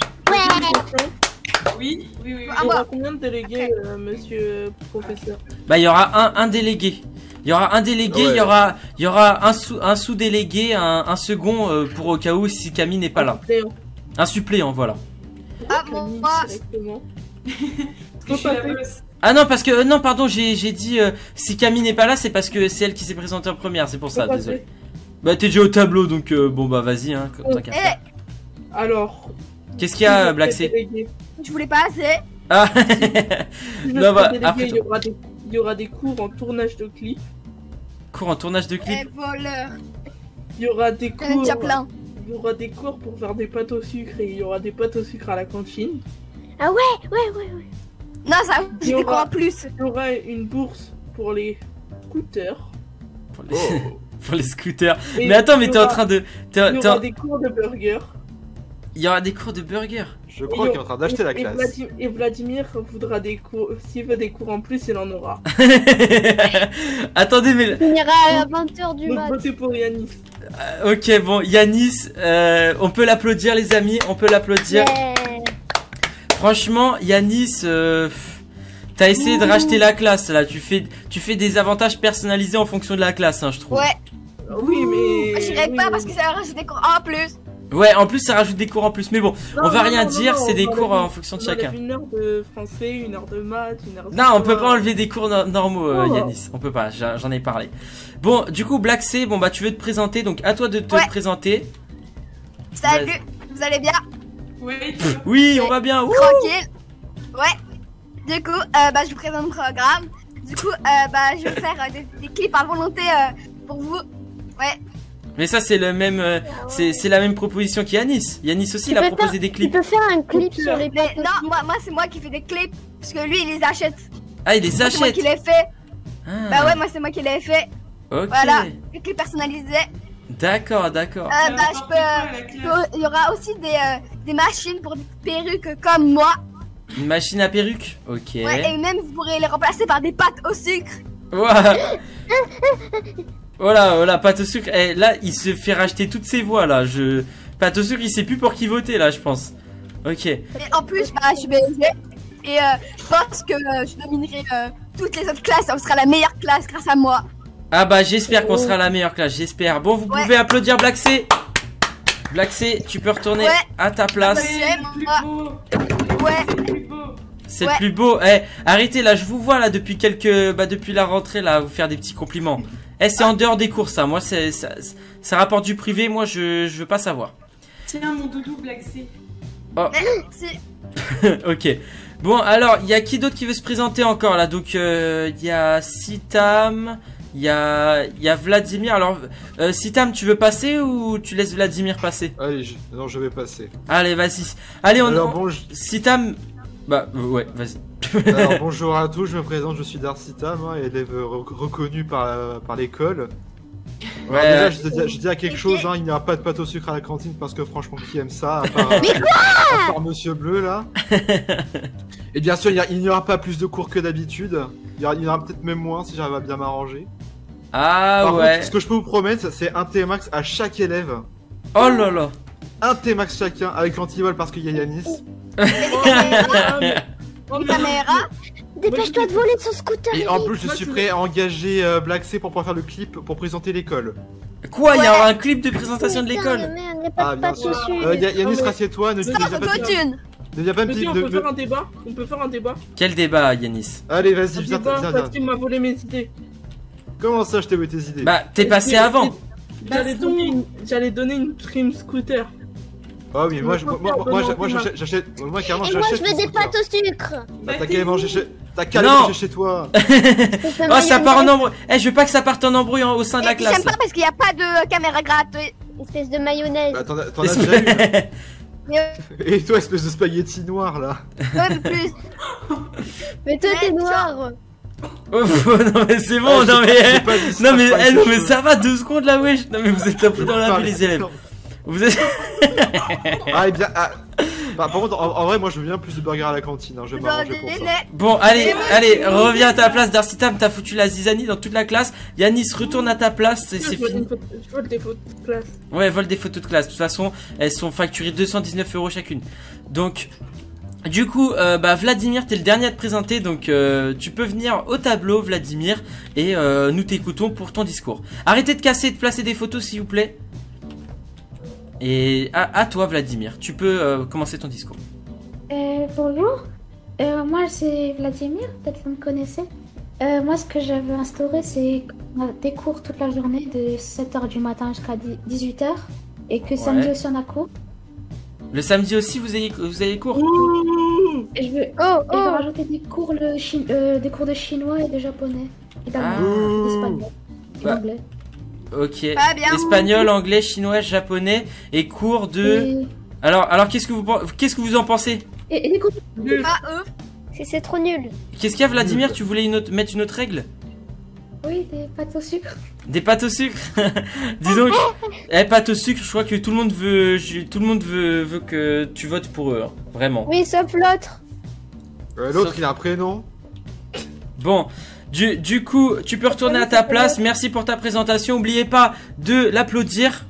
Oui. Il y aura combien de délégués, monsieur professeur? Bah, il y aura un délégué. Il y aura un délégué, il y aura un sous-délégué, un second pour au cas où si Camille n'est pas là. Un suppléant, voilà. Ah bon, moi. Ah non, parce que non, pardon, j'ai dit si Camille n'est pas là, c'est parce que c'est elle qui s'est présentée en première, c'est pour ça, désolé. Bah t'es déjà au tableau donc bon bah vas-y hein, tant qu'à faire. Alors. Qu'est-ce qu'il y a Black C? Je voulais pas assez. Ah Non, bah délégué, après il y aura des cours en tournage de clips. cours en tournage de clip. Voleur. Il y aura des Il y en a cours. déjà plein. Il y aura des cours pour faire des pâtes au sucre et il y aura des pâtes au sucre à la cantine. Ah ouais. Non, ça, Il y j'ai des cours aura- en plus. Il y aura une bourse pour les scooters. Pour les, pour les scooters. Et Mais attends, mais il y t'es en aura- train de... Il y aura des cours de burger. Il y aura des cours de burger. Je crois qu'il est en train d'acheter la classe. Et Vladimir voudra des cours. S'il veut des cours en plus, il en aura. Attendez, mais... On ira à 20h du Donc mat. votez pour Yanis. Ok, bon, Yanis, on peut l'applaudir les amis, on peut l'applaudir. Yeah. Franchement, Yanis, t'as essayé de racheter la classe là, tu fais des avantages personnalisés en fonction de la classe, hein, je trouve. Ouais. Oui, mais. J'irai oui, pas mais- parce que ça va rajouter des cours en plus. Ouais, en plus ça rajoute des cours en plus, mais bon, Non, on va non, rien non, dire, non, c'est des on cours enlève- en fonction de on enlève chacun. Une heure de français, une heure de maths, une heure de. Non, on peut pas enlever des cours normaux, Oh. Yanis, on peut pas, j'en ai parlé. Bon, du coup, Black C, bon bah tu veux te présenter, donc à toi de te Ouais. présenter. Salut, vous allez bien? Ouais, Oui, on va bien, wouh. Tranquille. Ouais. Du coup, bah, je vous présente le programme. Du coup, bah, je vais faire des clips à volonté pour vous. Ouais. Mais ça c'est le même, c'est la même proposition qu'Yanis. Yanis aussi, il a peux proposé faire- des Tu clips. peux faire un clip sur les Mais pâtes. non, moi c'est moi qui fais des clips. Parce que lui, il les achète. Ah, il les C'est moi achète. qui les fait. Ah, Bah ouais, moi c'est moi qui les fait. ok. Voilà. Des clips personnalisés. D'accord, d'accord. Bah, il y aura aussi des machines pour des perruques comme moi. Une machine à perruque. Ok. Ouais, et même vous pourrez les remplacer par des pâtes au sucre. Ouah. Voilà, pâte au sucre. Eh, là, il se fait racheter toutes ses voix là. Pâte au sucre, il sait plus pour qui voter là, je pense. Ok. Et en plus, bah, je suis BSG. Et je pense que je dominerai toutes les autres classes. On sera la meilleure classe grâce à moi. Ah bah j'espère qu'on sera la meilleure classe, j'espère. Bon, vous pouvez applaudir Black C. Black C, tu peux retourner Ouais. à ta place. C'est moi. Ouais. C'est Ouais. le plus beau. Eh, arrêtez là, je vous vois là depuis depuis la rentrée là, vous faire des petits compliments. Eh, c'est en dehors des cours ça. Moi, ça rapporte du privé. Moi, je veux pas savoir. Tiens, mon doudou Black C. Merci. Ok. Bon, alors, il y a qui d'autre qui veut se présenter encore là? Donc, il y a Sitam, il y a Vladimir. Alors, Sitam, tu veux passer ou tu laisses Vladimir passer? Allez, non, je vais passer. Allez, vas-y. Allez, Alors, Sitam. Bah, ouais, vas-y. Alors, bonjour à tous, je me présente, je suis Darcitam, hein, élève reconnu par l'école. Ouais. Alors, déjà, je dis à quelque chose, hein, il n'y aura pas de pâte au sucre à la cantine parce que franchement, qui aime ça à part Monsieur Bleu là. Et bien sûr, il n'y aura pas plus de cours que d'habitude. Il y en aura peut-être même moins si j'arrive à bien m'arranger. Ah Par ouais. contre, ce que je peux vous promettre, c'est un T-Max à chaque élève. Oh là là. Un T-Max chacun avec l'antivol parce qu'il y a Yanis. Une caméra. Dépêche-toi de voler de son scooter. Et en plus, je suis prêt à engager Black C pour pouvoir faire le clip pour présenter l'école. Quoi, il y aura un clip de présentation de l'école? Merde, il n'y a pas Ah, de bien pâte sûr. dessus. Yanis, mais- rassieds-toi, ne Mais viens non, pas mais de... Thune. Ne viens pas me Vas-y, dire on de... peut faire un débat. On peut faire un débat. Quel débat, Yanis? Allez, Un vas-y, viens, débat viens, parce viens. qu'il m'a volé mes idées. Comment ça, je t'ai volé tes idées? Bah, t'es passé avant. J'allais donner une trim scooter. Oh oui, moi j'achète... Moi carrément, Et moi, j'achète... je veux une des scooter. pâtes au sucre. Bah, t'as qu'à aller manger chez... T'as qu'à aller Non. manger chez toi. Oh, ça part en embrouille. Eh, je veux pas que ça parte en embrouille au sein de la Et puis classe. j'aime pas parce qu'il n'y a pas de caméra gratuite. Espèce de mayonnaise. Bah, t'en as déjà eu. Mais Et toi, espèce de spaghetti noir, là. même plus. Mais toi, t'es Mais noir. Oh, non mais c'est bon, Ah, non j'ai mais... pas dit ça, Non mais, pas non ces mais choses. ça va, 2 secondes là, wesh. Non mais vous êtes un peu dans la vie les élèves. Vous êtes... Ah, et bien... Ah. Bah, par contre, en vrai, moi je veux bien plus de burgers à la cantine, hein, je vais m'arranger pour ça. Bon, allez, reviens à ta place, Darcitam, t'as foutu la zizanie dans toute la classe. Yanis, retourne à ta place, c'est Je fini. vole des photos de classe. Ouais, vole des photos de classe. De toute façon, elles sont facturées 219 € chacune. Donc, du coup, bah, Vladimir, t'es le dernier à te présenter. Donc, tu peux venir au tableau, Vladimir, et nous t'écoutons pour ton discours. Arrêtez de casser et de placer des photos, s'il vous plaît. Et à toi, Vladimir, tu peux commencer ton discours. Bonjour. Moi, c'est Vladimir. Peut-être que vous me connaissez. Moi, ce que j'avais instauré, c'est des cours toute la journée, de 7h du matin jusqu'à 18h. Et que samedi aussi, on a cours. Le samedi aussi, vous avez cours? Et je veux rajouter des cours, des cours de chinois et de japonais. Et d'espagnol. Et d'anglais. Ok. Espagnol, anglais, chinois, japonais et cours de... Alors qu'est-ce que vous en pensez? Et des cours de... C'est trop nul. Qu'est-ce qu'il y a, Vladimir? Tu voulais mettre une autre règle? Oui, des pâtes au sucre. Des pâtes au sucre. Dis donc, pâtes au sucre, je crois que tout le monde veut que tu votes pour eux, hein, vraiment. Oui, sauf l'autre. L'autre, il a un prénom. Bon, du coup, tu peux retourner à ta place. Merci pour ta présentation. N'oubliez pas de l'applaudir.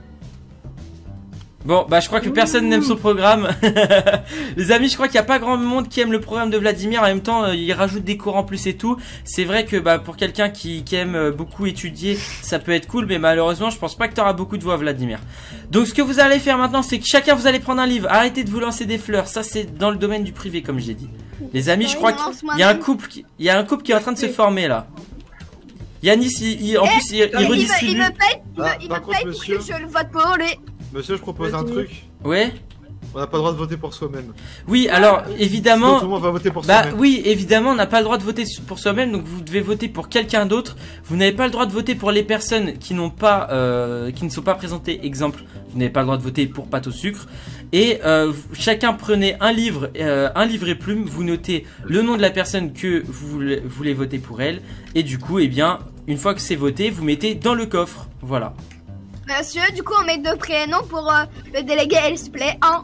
Bon, bah je crois que personne n'aime son programme. Les amis, je crois qu'il n'y a pas grand monde qui aime le programme de Vladimir. En même temps, il rajoute des cours en plus et tout. C'est vrai que bah pour quelqu'un qui aime beaucoup étudier, ça peut être cool. Mais malheureusement, je pense pas que tu auras beaucoup de voix, Vladimir. Donc ce que vous allez faire maintenant, c'est que chacun vous allez prendre un livre. Arrêtez de vous lancer des fleurs. Ça, c'est dans le domaine du privé, comme j'ai dit. Les amis, je crois qu'il y a un couple qui est en train de se former là. Yanis, en plus, il redistribue. Il me paye pour que je le vote pour lui. Monsieur, je propose un truc. Ouais. On n'a pas le droit de voter pour soi-même. Oui, alors évidemment. Tout le monde va voter pour soi-même. Oui, évidemment, on n'a pas le droit de voter pour soi-même, donc vous devez voter pour quelqu'un d'autre. Vous n'avez pas le droit de voter pour les personnes qui n'ont pas, qui ne sont pas présentées. Exemple, vous n'avez pas le droit de voter pour pâte au sucre. Et chacun prenez un livre et plume. Vous notez le nom de la personne que vous voulez voter pour elle. Et du coup, eh bien, une fois que c'est voté, vous mettez dans le coffre. Voilà. Monsieur, du coup, on met 2 prénoms pour le délégué et le suppléant.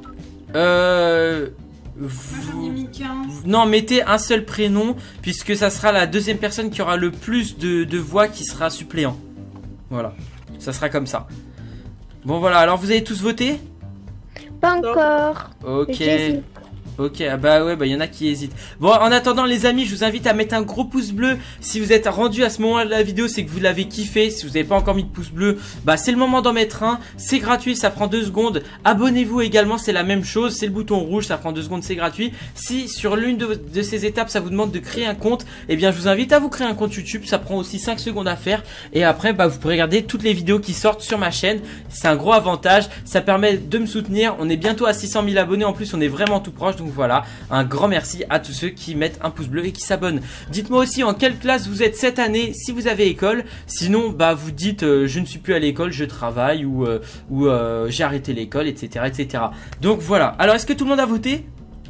Non, mettez un seul prénom, puisque ça sera la deuxième personne qui aura le plus de voix qui sera suppléant. Voilà, ça sera comme ça. Bon, voilà, alors vous avez tous voté? Pas encore. Ok. Ok, bah ouais, bah il y en a qui hésitent. Bon, en attendant les amis, je vous invite à mettre un gros pouce bleu. Si vous êtes rendu à ce moment de la vidéo, c'est que vous l'avez kiffé. Si vous n'avez pas encore mis de pouce bleu, bah c'est le moment d'en mettre un. C'est gratuit, ça prend 2 secondes. Abonnez-vous également, c'est la même chose. C'est le bouton rouge, ça prend 2 secondes, c'est gratuit. Si sur l'une de ces étapes, ça vous demande de créer un compte, eh bien je vous invite à vous créer un compte YouTube. Ça prend aussi 5 secondes à faire. Et après, bah vous pourrez regarder toutes les vidéos qui sortent sur ma chaîne. C'est un gros avantage. Ça permet de me soutenir. On est bientôt à 600 000 abonnés. En plus, on est vraiment tout proche. Donc voilà, un grand merci à tous ceux qui mettent un pouce bleu et qui s'abonnent. Dites-moi aussi en quelle classe vous êtes cette année, si vous avez école. Sinon, bah vous dites je ne suis plus à l'école, je travaille ou j'ai arrêté l'école, etc., etc. Donc voilà. Alors, est-ce que tout le monde a voté?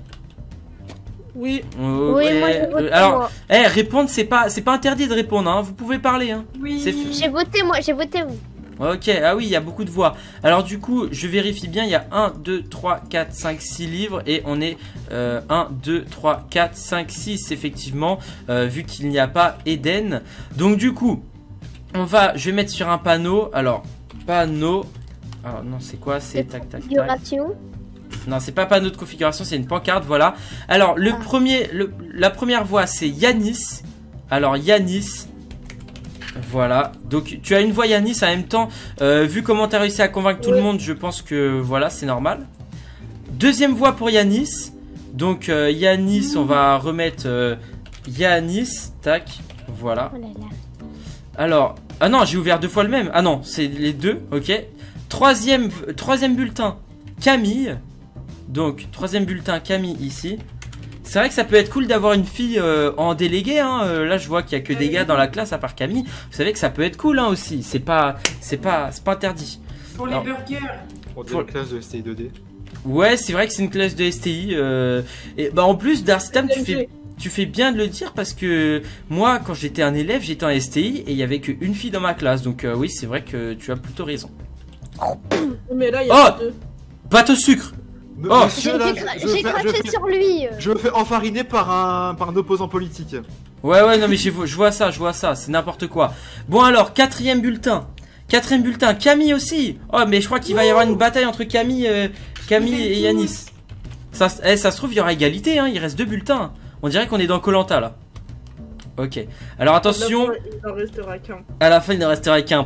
Oui. Okay. Oui, moi j'ai voté. Alors, répondre, c'est pas interdit de répondre, hein. Vous pouvez parler, hein. Oui. J'ai voté, moi, j'ai voté. Ok, ah oui, il y a beaucoup de voix. Alors du coup, je vérifie bien, il y a 1, 2, 3, 4, 5, 6 livres. Et on est 1, 2, 3, 4, 5, 6 effectivement, vu qu'il n'y a pas Eden. Donc du coup, je vais mettre sur un panneau. Alors, panneau. Alors non, c'est quoi? C'est tac, tac, tac. Non, c'est pas panneau de configuration, c'est une pancarte, voilà. Alors, la première voix, c'est Yanis. Alors, Yanis... Voilà, donc tu as une voix Yanis en même temps, vu comment tu as réussi à convaincre tout le monde, je pense que voilà, c'est normal. Deuxième voix pour Yanis, donc Yanis, on va remettre Yanis, tac, voilà. Alors, ah non, j'ai ouvert 2 fois le même, ah non, c'est les 2, ok. Troisième bulletin, Camille, donc troisième bulletin, Camille ici. C'est vrai que ça peut être cool d'avoir une fille en délégué, hein. Là je vois qu'il y a que des gars dans la classe à part Camille. Vous savez que ça peut être cool, hein, aussi. C'est pas interdit. Pour les burgers. Pour une classe de STI 2D. Ouais, c'est vrai que c'est une classe de STI. Et bah en plus, Darstam, tu fais bien de le dire parce que moi, quand j'étais un élève, j'étais en STI et il y avait qu'une fille dans ma classe. Donc oui, c'est vrai que tu as plutôt raison. Mais là, il y a deux. Pâte au sucre. Oh, j'ai craché sur lui. Je me fais enfariner par un opposant politique. Ouais, non mais je vois ça, c'est n'importe quoi. Bon alors, quatrième bulletin, Camille aussi. Oh mais je crois qu'il va y avoir une bataille entre Camille et Yanis. Ça se trouve il y aura égalité, hein, il reste 2 bulletins. On dirait qu'on est dans Koh-Lanta là. Ok, alors attention. Il en restera qu'un. À la fin il ne restera qu'un.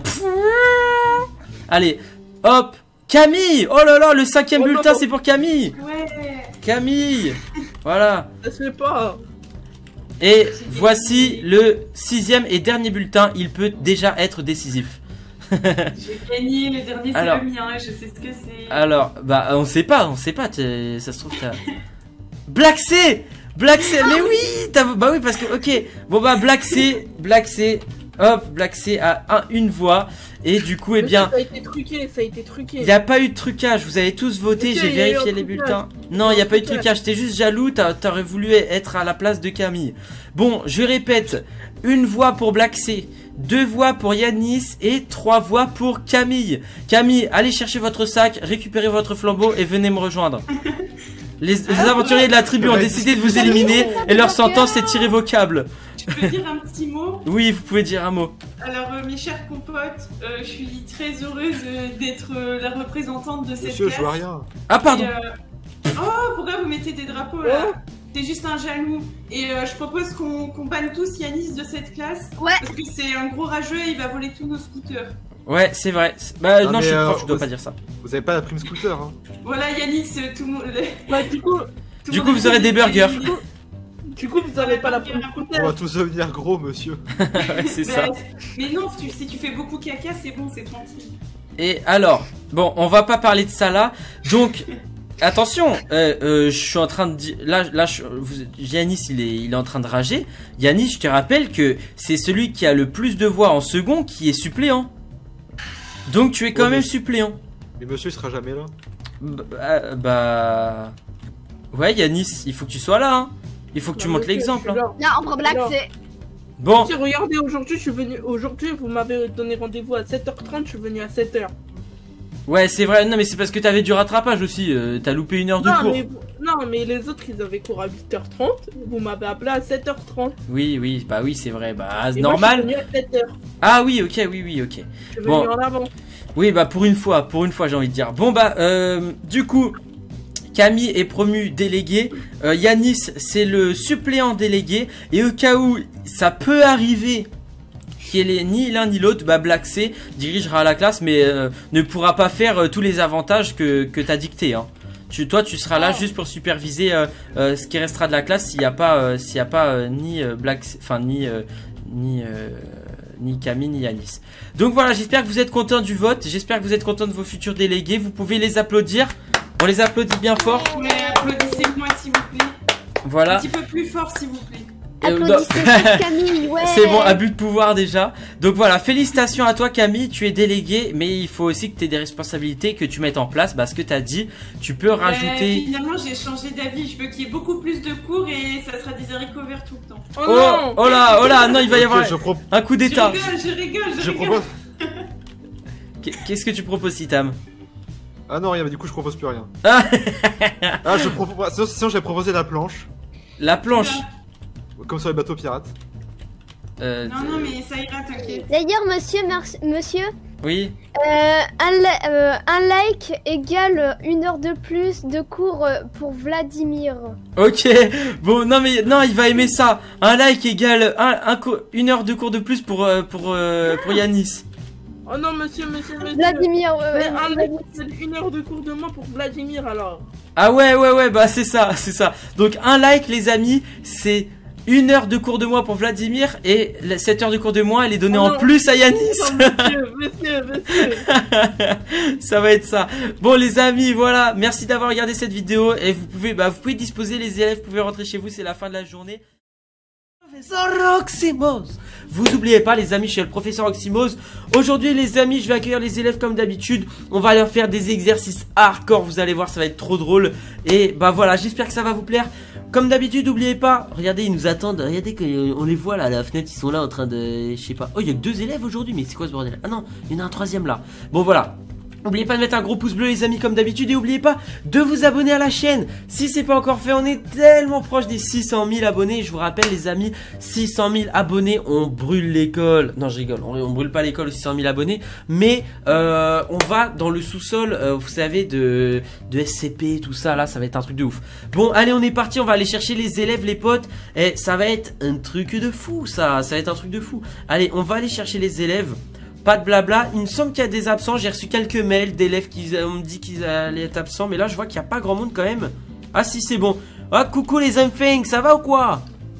Allez, hop. Camille! Oh là là, le 5e bulletin, c'est pour Camille! Ouais! Camille! Voilà! Ça se fait pas! Et voici le 6e et dernier bulletin. Il peut déjà être décisif. J'ai gagné, le dernier c'est le mien, je sais ce que c'est. Alors, bah on sait pas, ça se trouve t'as... Black C, mais oui, bah oui parce que, ok, bon bah Black C, hop, Black C a une voix, et du coup, eh bien... Ça a été truqué, Il n'y a pas eu de trucage, vous avez tous voté, j'ai vérifié les bulletins. Non, il n'y a pas eu de trucage, t'es juste jaloux, t'aurais voulu être à la place de Camille. Bon, je répète, une voix pour Black C, 2 voix pour Yanis et 3 voix pour Camille. Camille, allez chercher votre sac, récupérez votre flambeau et venez me rejoindre. Les aventuriers de la tribu ont décidé de vous éliminer et leur sentence est irrévocable. Je peux dire un petit mot? Oui, vous pouvez dire un mot. Alors, mes chers compotes, je suis très heureuse d'être la représentante de cette Monsieur, classe. je vois rien. Ah, pardon. Oh, pourquoi vous mettez des drapeaux là? T'es juste un jaloux. Et je propose qu'on banne tous Yanis de cette classe. Ouais. Parce que c'est un gros rageux et il va voler tous nos scooters. Ouais, c'est vrai. Bah non, je suis prof, je dois pas dire ça. Vous avez pas la prime scooter, hein. Voilà, Yanis, tout le monde... Bah du coup vous aurez des burgers. Du coup, vous avez pas la prime scooter. On va tous devenir gros, monsieur. Ouais, c'est ça. Mais non, si tu fais beaucoup caca, c'est bon, c'est tranquille. Et alors, bon, on va pas parler de ça là. Donc, attention, je suis en train de dire... Là, Yanis, il est en train de rager. Yanis, je te rappelle que c'est celui qui a le plus de voix en second qui est suppléant. Donc, tu es quand même suppléant. Mais monsieur, il sera jamais là. Bah... Ouais, Yanis, il faut que tu sois là, hein. Il faut que tu montres l'exemple. Hein. Non, on prend Black C. Bon. Monsieur, regardez, aujourd'hui, vous m'avez donné rendez-vous à 7h30, je suis venu à 7h. Ouais, c'est vrai. Non, mais c'est parce que t'avais du rattrapage aussi. T'as loupé 1 heure de cours. Non, mais les autres, ils avaient cours à 8h30. Vous m'avez appelé à 7h30. Oui, bah oui, c'est vrai. Bah, Et normal. Moi, je suis venu à 7h. Ah oui, ok. Je suis venu Bon. en avant. Oui, bah pour une fois, j'ai envie de dire. Bon, bah, du coup, Camille est promu délégué. Yanis, c'est le suppléant délégué. Et au cas où ça peut arriver qu'il ait ni l'un ni l'autre, bah Black C dirigera la classe, mais ne pourra pas faire tous les avantages que t'as dicté. Hein. Toi, tu seras là juste pour superviser ce qui restera de la classe s'il n'y a pas, ni Black C, enfin ni Camille ni Yanis. Donc voilà, j'espère que vous êtes contents du vote. J'espère que vous êtes contents de vos futurs délégués. Vous pouvez les applaudir. On les applaudit bien fort. Ouais, applaudissez-moi s'il vous plaît. Voilà. Un petit peu plus fort s'il vous plaît. Applaudissez Camille, ouais. C'est bon, abus de pouvoir déjà. Donc voilà, félicitations à toi Camille, tu es déléguée, mais il faut aussi que tu aies des responsabilités, que tu mettes en place. Parce que tu as dit, tu peux rajouter... Finalement j'ai changé d'avis, je veux qu'il y ait beaucoup plus de cours et ça sera des haricots verts tout le temps. Oh là, non, il va y avoir un coup d'état. Je rigole. Je propose... Qu'est-ce que tu proposes, Sitam? Ah non, rien, mais du coup je propose plus rien. Ah, je propose... Sinon j'avais proposé la planche. La planche. Comme sur les bateaux pirates. Non, mais ça ira, t'inquiète. D'ailleurs, monsieur. Oui. Un like égale 1 heure de plus de cours pour Vladimir. Ok. Bon, non, il va aimer ça. Un like égale 1 heure de cours de plus pour Yanis. Oh non, monsieur. Vladimir, c'est 1 heure de cours de moins pour Vladimir alors. Ah ouais, bah c'est ça. Donc un like, les amis, c'est 1 heure de cours de moins pour Vladimir et 7 heures de cours de moins, elle est donnée en plus à Yanis. Monsieur. Ça va être ça. Bon les amis, voilà, merci d'avoir regardé cette vidéo et vous pouvez disposer, les élèves, vous pouvez rentrer chez vous, c'est la fin de la journée. Professeur Oxymose. Vous oubliez pas les amis, je suis le professeur Oxymose. Aujourd'hui les amis, je vais accueillir les élèves comme d'habitude. On va leur faire des exercices hardcore, vous allez voir, ça va être trop drôle. Et bah voilà, j'espère que ça va vous plaire. Comme d'habitude, n'oubliez pas, regardez, ils nous attendent. Regardez qu'on les voit là à la fenêtre, ils sont là en train de... Je sais pas. Oh, il y a que 2 élèves aujourd'hui, mais c'est quoi ce bordel? Ah non, il y en a un 3e là. Bon voilà. N'oubliez pas de mettre un gros pouce bleu les amis comme d'habitude et n'oubliez pas de vous abonner à la chaîne si c'est pas encore fait. On est tellement proche des 600 000 abonnés. Je vous rappelle les amis, 600 000 abonnés, on brûle l'école. Non je rigole, on brûle pas l'école aux 600 000 abonnés. Mais on va dans le sous-sol, vous savez, de SCP, tout ça là, ça va être un truc de ouf. Bon allez on est parti, on va aller chercher les élèves, les potes. Et ça va être un truc de fou ça va être un truc de fou. Allez on va aller chercher les élèves. Pas de blabla, il me semble qu'il y a des absents, j'ai reçu quelques mails d'élèves qui me dit qu'ils allaient être absents, mais là je vois qu'il n'y a pas grand monde quand même. Ah si c'est bon. Ah coucou les Umfeng, ça va ou quoi?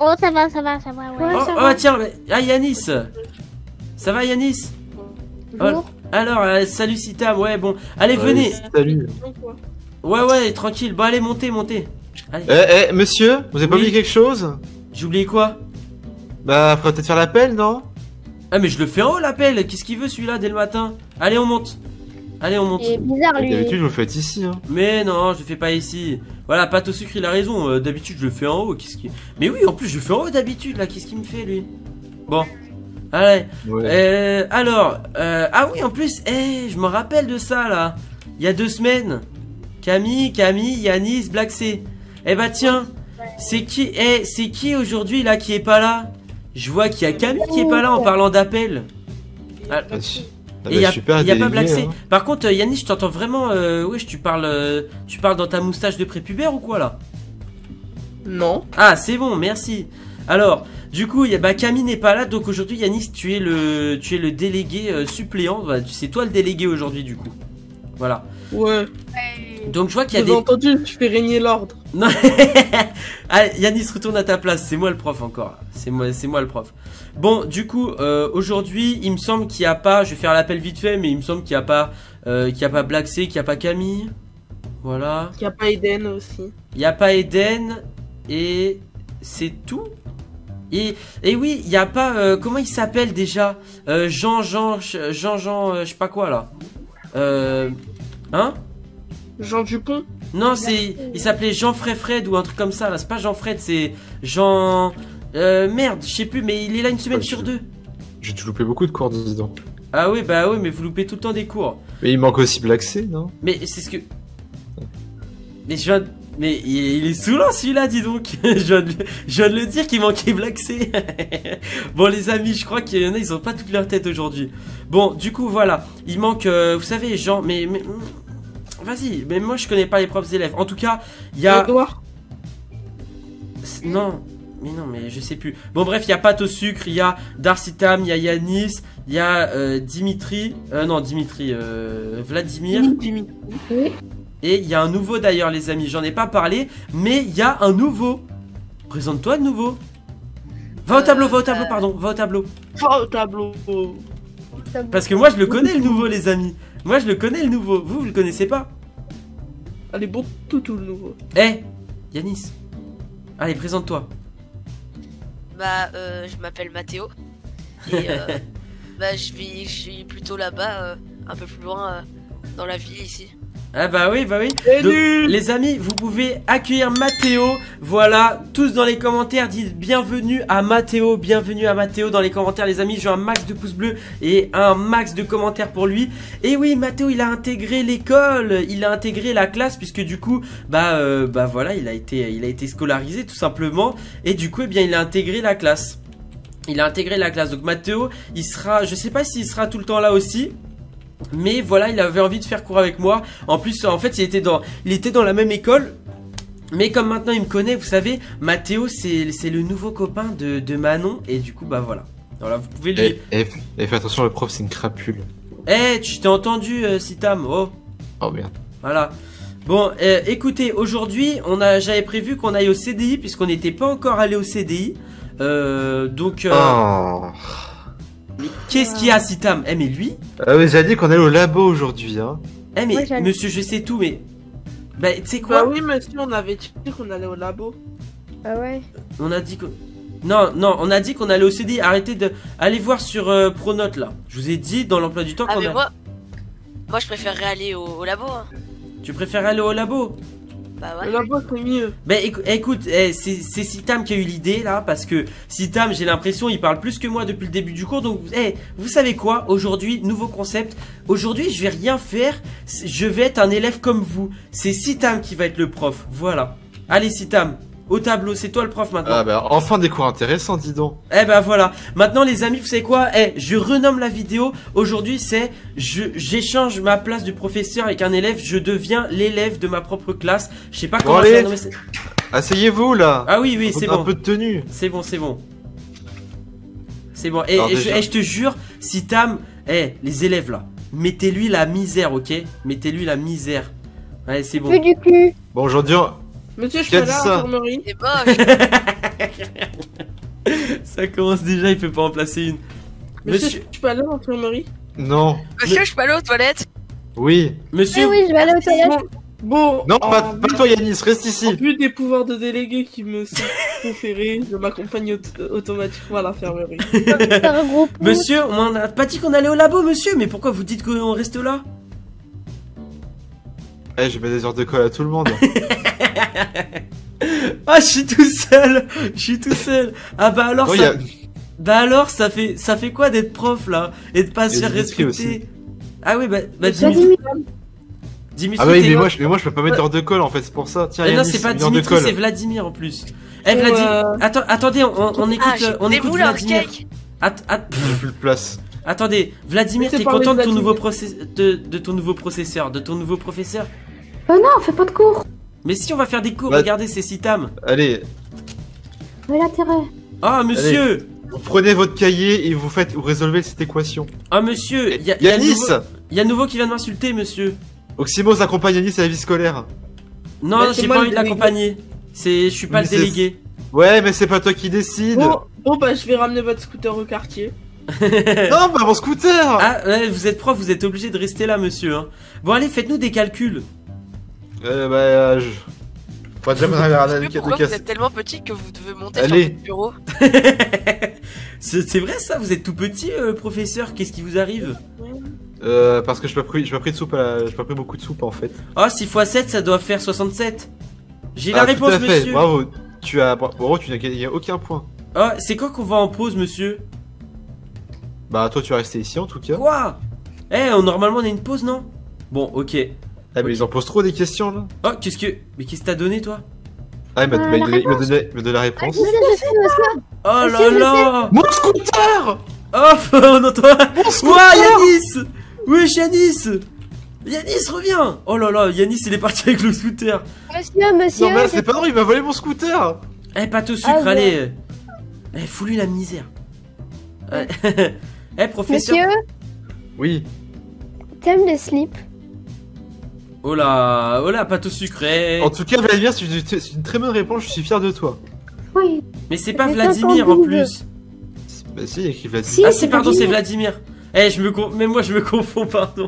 Oh, ça va, ouais. Ouais, Oh, ça oh, va. tiens, ah Yanis. Ça va Yanis? Bonjour. Alors, salut Sitam, ouais bon. Allez, Ouais, venez. Salut. Ouais, tranquille. Bon, allez, montez. Allez. Monsieur, vous avez pas Oui. oublié quelque chose? J'ai oublié quoi? Bah, faudrait peut-être faire l'appel, non? Ah, mais je le fais en haut l'appel. Qu'est-ce qu'il veut celui-là dès le matin? Allez, on monte. Il est bizarre, lui. D'habitude, vous le faites ici, hein. Mais non, je le fais pas ici. Voilà, pâte au sucre, il a raison. D'habitude, je le fais en haut. Mais oui, en plus, je le fais en haut d'habitude là. Qu'est-ce qu'il me fait lui? Bon. Allez. Ouais. Alors, ah oui, en plus, je me rappelle de ça là. Il y a 2 semaines. Camille, Yanis, Black C. Eh bah tiens, c'est qui aujourd'hui là qui est pas là? Je vois qu'il y a Camille qui est pas là en parlant d'appel. Ah, et y a pas Black C. Par contre, Yanis, je t'entends vraiment. Wesh, tu parles dans ta moustache de prépubère ou quoi là? Non. Ah, c'est bon, merci. Alors, du coup, Camille n'est pas là, donc aujourd'hui, Yanis, tu es le délégué suppléant. C'est toi le délégué aujourd'hui, du coup. Voilà. Ouais. Donc je vois qu'il y a J'ai entendu, tu fais régner l'ordre. Non. Allez, Yanis, retourne à ta place. C'est moi le prof encore. C'est moi le prof. Bon, du coup, aujourd'hui, il me semble qu'il n'y a pas. Je vais faire l'appel vite fait, mais il me semble qu'il n'y a pas, Black C, qu'il n'y a pas Camille. Voilà. Il n'y a pas Eden aussi. Il n'y a pas Eden et c'est tout. Et oui, il n'y a pas. Comment il s'appelle déjà? Jean, je sais pas quoi là. Hein? Jean Dupont? Non, il s'appelait Jean Fred ou un truc comme ça là. C'est pas Jean Fred, c'est Jean. Merde, je sais plus, mais il est là une semaine sur 2. J'ai dû louper beaucoup de cours, dis donc. Ah oui, bah oui, mais vous loupez tout le temps des cours. Mais il manque aussi Black C, non? Mais c'est ce que. Mais il est saoulant celui-là, dis donc. je viens de le dire qu'il manquait Black C. Bon les amis, je crois qu'il y en a, ils ont pas toute leur tête aujourd'hui. Bon, du coup voilà, il manque, vous savez, Jean, mais vas-y, mais moi je connais pas les profs élèves. En tout cas, il y a... Edouard. Non, mais je sais plus. Bon bref, il y a pâte au sucre, il y a Darcitam, il y a Yanis, il y a Dimitri, Vladimir. Oui. Et il y a un nouveau d'ailleurs les amis, j'en ai pas parlé, mais il y a un nouveau. Présente-toi le nouveau. Va au tableau, pardon, va au tableau. Va au tableau. Parce que moi je le connais le nouveau les amis. Moi je le connais le nouveau, vous le connaissez pas? Allez, bon, tout le nouveau. Yanis. Allez, présente-toi. Je m'appelle Mathéo. Et je suis plutôt là-bas, un peu plus loin dans la ville ici. Ah bah oui. Donc, les amis, vous pouvez accueillir Mathéo. Voilà, tous dans les commentaires dites bienvenue à Mathéo dans les commentaires les amis. Je veux un max de pouces bleus et un max de commentaires pour lui. Et oui, Mathéo, il a intégré l'école, il a intégré la classe puisque du coup, voilà, il a été scolarisé tout simplement. Et du coup, eh bien, il a intégré la classe. Donc Mathéo, il sera, je sais pas s'il sera tout le temps là aussi. Mais voilà, il avait envie de faire cours avec moi. En plus, en fait, il était dans la même école. Mais comme maintenant il me connaît, vous savez, Mathéo, c'est le nouveau copain de Manon. Et du coup, bah voilà. Voilà, vous pouvez lui... fais attention, le prof, c'est une crapule. Tu t'es entendu, Sitam. Oh merde. Voilà. Bon, écoutez, aujourd'hui, j'avais prévu qu'on aille au CDI, puisqu'on n'était pas encore allé au CDI. Mais qu'est-ce qu'il y a, Sitam? Mais lui? Mais j'ai dit qu'on allait au labo aujourd'hui, hein. Mais monsieur, je sais tout, mais... Bah, tu sais quoi? Bah oui, monsieur, on avait dit qu'on allait au labo. Ah ouais. On a dit que... Non, on a dit qu'on allait au CDI. Arrêtez de... Allez voir sur Pronote, là. Je vous ai dit, dans l'emploi du temps qu'on a... Moi, je préférerais aller au labo. Hein. Tu préfères aller au labo? Bah ouais. Le labo, c'est mieux. Bah écoute, c'est Sitam qui a eu l'idée là, parce que Sitam, j'ai l'impression, il parle plus que moi depuis le début du cours. Donc, vous savez quoi? Aujourd'hui, nouveau concept. Aujourd'hui, je vais rien faire. Je vais être un élève comme vous. C'est Sitam qui va être le prof. Voilà. Allez, Sitam. Au tableau, c'est toi le prof maintenant. Ah bah enfin des cours intéressants, dis donc. Voilà. Maintenant les amis, vous savez quoi? Je renomme la vidéo. Aujourd'hui c'est j'échange ma place du professeur avec un élève. Je deviens l'élève de ma propre classe. Je sais pas comment je vais nommer ça. Asseyez-vous là. Ah oui, c'est bon. Un peu de tenue. C'est bon. Et je te jure, Sitam, les élèves là, mettez-lui la misère, ok? Mettez-lui la misère. Allez, c'est bon. Plus du cul. Bon, aujourd'hui... Monsieur, je suis là, infirmerie. C'est moche. Ça commence déjà, il peut pas en placer une. Monsieur, tu peux aller à l'infirmerie? Non. Monsieur, je peux aller aux toilettes? Oui. Monsieur. Eh oui, je vais aller aux toilettes. Bon, Non, pas toi Yanis, reste en ici. plus des pouvoirs de délégué qui me sont conférés, je m'accompagne automatiquement à l'infirmerie. Monsieur, on n'a pas dit qu'on allait au labo, monsieur. Mais pourquoi vous dites qu'on reste là? Eh, je mets des heures de colle à tout le monde. Ah, je suis tout seul. Je suis tout seul. Ah bah alors Non, ça... Bah alors, ça fait quoi d'être prof là? Et de pas se Et faire Dimitri respecter? aussi. Ah oui, bah Dimitri. Dimitri, Ah bah oui, t'es- mais moi je peux pas mettre d'heure de colle en fait, c'est pour ça. Tiens, non, Yanis, c'est pas une heure de Dimitri, colle. c'est Vladimir en plus. Eh, Vladimir. Attendez, on écoute, on j'ai écoute vous là, Vladimir. cake. J'ai plus de place. Attendez, Vladimir, Laissez t'es parler content de ton Vladimir. nouveau processeur, de ton nouveau professeur? Bah non, fais pas de cours. Mais si on va faire des cours, Bah- regardez, c'est Citam. Allez, Mais l'intérêt. Ah, monsieur. vous prenez votre cahier et vous résolvez cette équation. Ah, monsieur, il y a Yanis, nouveau qui vient de m'insulter, monsieur. Oxymos accompagne Yanis à la vie scolaire. Non, Bah, c'est j'ai moi pas le envie de délégué. l'accompagner. Je suis pas Mais le c'est- délégué. Ouais, mais c'est pas toi qui décide. Bon, bah je vais ramener votre scooter au quartier. Non, bah mon scooter. Ah, ouais, vous êtes prof, vous êtes obligé de rester là, monsieur. Hein. Bon, allez, faites-nous des calculs. Faudrait déjà me regarder Mais de pourquoi vous casse. êtes tellement petit que vous devez monter Allez. sur votre bureau? C'est vrai ça, vous êtes tout petit, professeur, qu'est-ce qui vous arrive? Parce que j'ai pas pris de soupe j'ai pas pris beaucoup de soupe en fait. Oh, 6 x 7, ça doit faire 67. J'ai la Ah, réponse, tout à fait. monsieur. Bravo. Bravo, tu n'as gagné aucun point. Oh, c'est quand qu'on va en pause, monsieur? Bah toi tu vas rester ici en tout cas. Quoi? Eh, normalement on a une pause, non? Bon, ok. Ah mais ils en posent trop des questions là. Oh, qu'est-ce que... Mais qu'est-ce que t'as donné, toi? Ah il m'a la donné la Ah, réponse. je sais, monsieur. Oh Monsieur, là là. Mon scooter. Oh, on entend... Mon scooter. Ouah, Yanis. Wesh, Yanis. Yanis, reviens. Oh là là, Yanis, il est parti avec le scooter. Monsieur, Non mais là, c'est pas vrai, il m'a volé mon scooter. Eh, pâte au sucre, Ah, ouais. allez. Eh, fous-lui la misère. Ouais. Eh, professeur. monsieur, Oui. t'aimes les slips? Oh là, pâte au sucre. Eh. En tout cas Vladimir, c'est une très bonne réponse, je suis fier de toi. Oui. Mais c'est pas Mais Vladimir en 52. plus. Bah si, il y a écrit Vladimir. Si, Ah c'est si, pardon, c'est Vladimir. Vladimir. Eh, même moi je me confonds, pardon.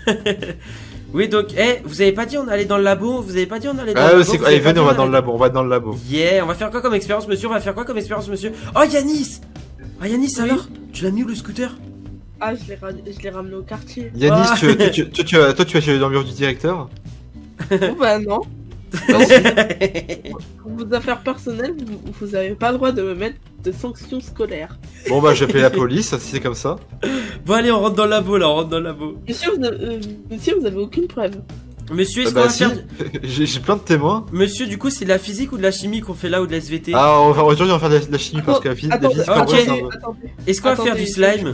Oui, donc, vous avez pas dit on allait dans le labo? Vous avez pas dit on allait dans Ah le ouais, labo? Vous allez avez pas venez, dit on va allait- dans le labo, on va dans le labo. Yeah, on va faire quoi comme expérience, monsieur? On va faire quoi comme expérience, monsieur? Oh, Yanis. Ah, Yanis, Oui. alors? Tu l'as mis où le scooter? Ah, je l'ai ramené au quartier. Yanis, Ah. toi tu vas chez dans le bureau du directeur. Bon, bah non. Vas-y. Pour vos affaires personnelles, vous avez pas le droit de me mettre de sanctions scolaires. Bon bah j'ai appelé la police, si c'est comme ça. Bon, allez, on rentre dans le labo, là, on rentre dans le labo. Monsieur, vous avez aucune preuve. Monsieur, est-ce Bah qu'on va si, faire... j'ai plein de témoins. Monsieur, du coup, c'est de la physique ou de la chimie qu'on fait là ou de la SVT? Ah, aujourd'hui on va faire de la chimie parce que la physique Attendez, en vrai, c'est un- attendez. Est-ce qu'on va faire attendez, du slime?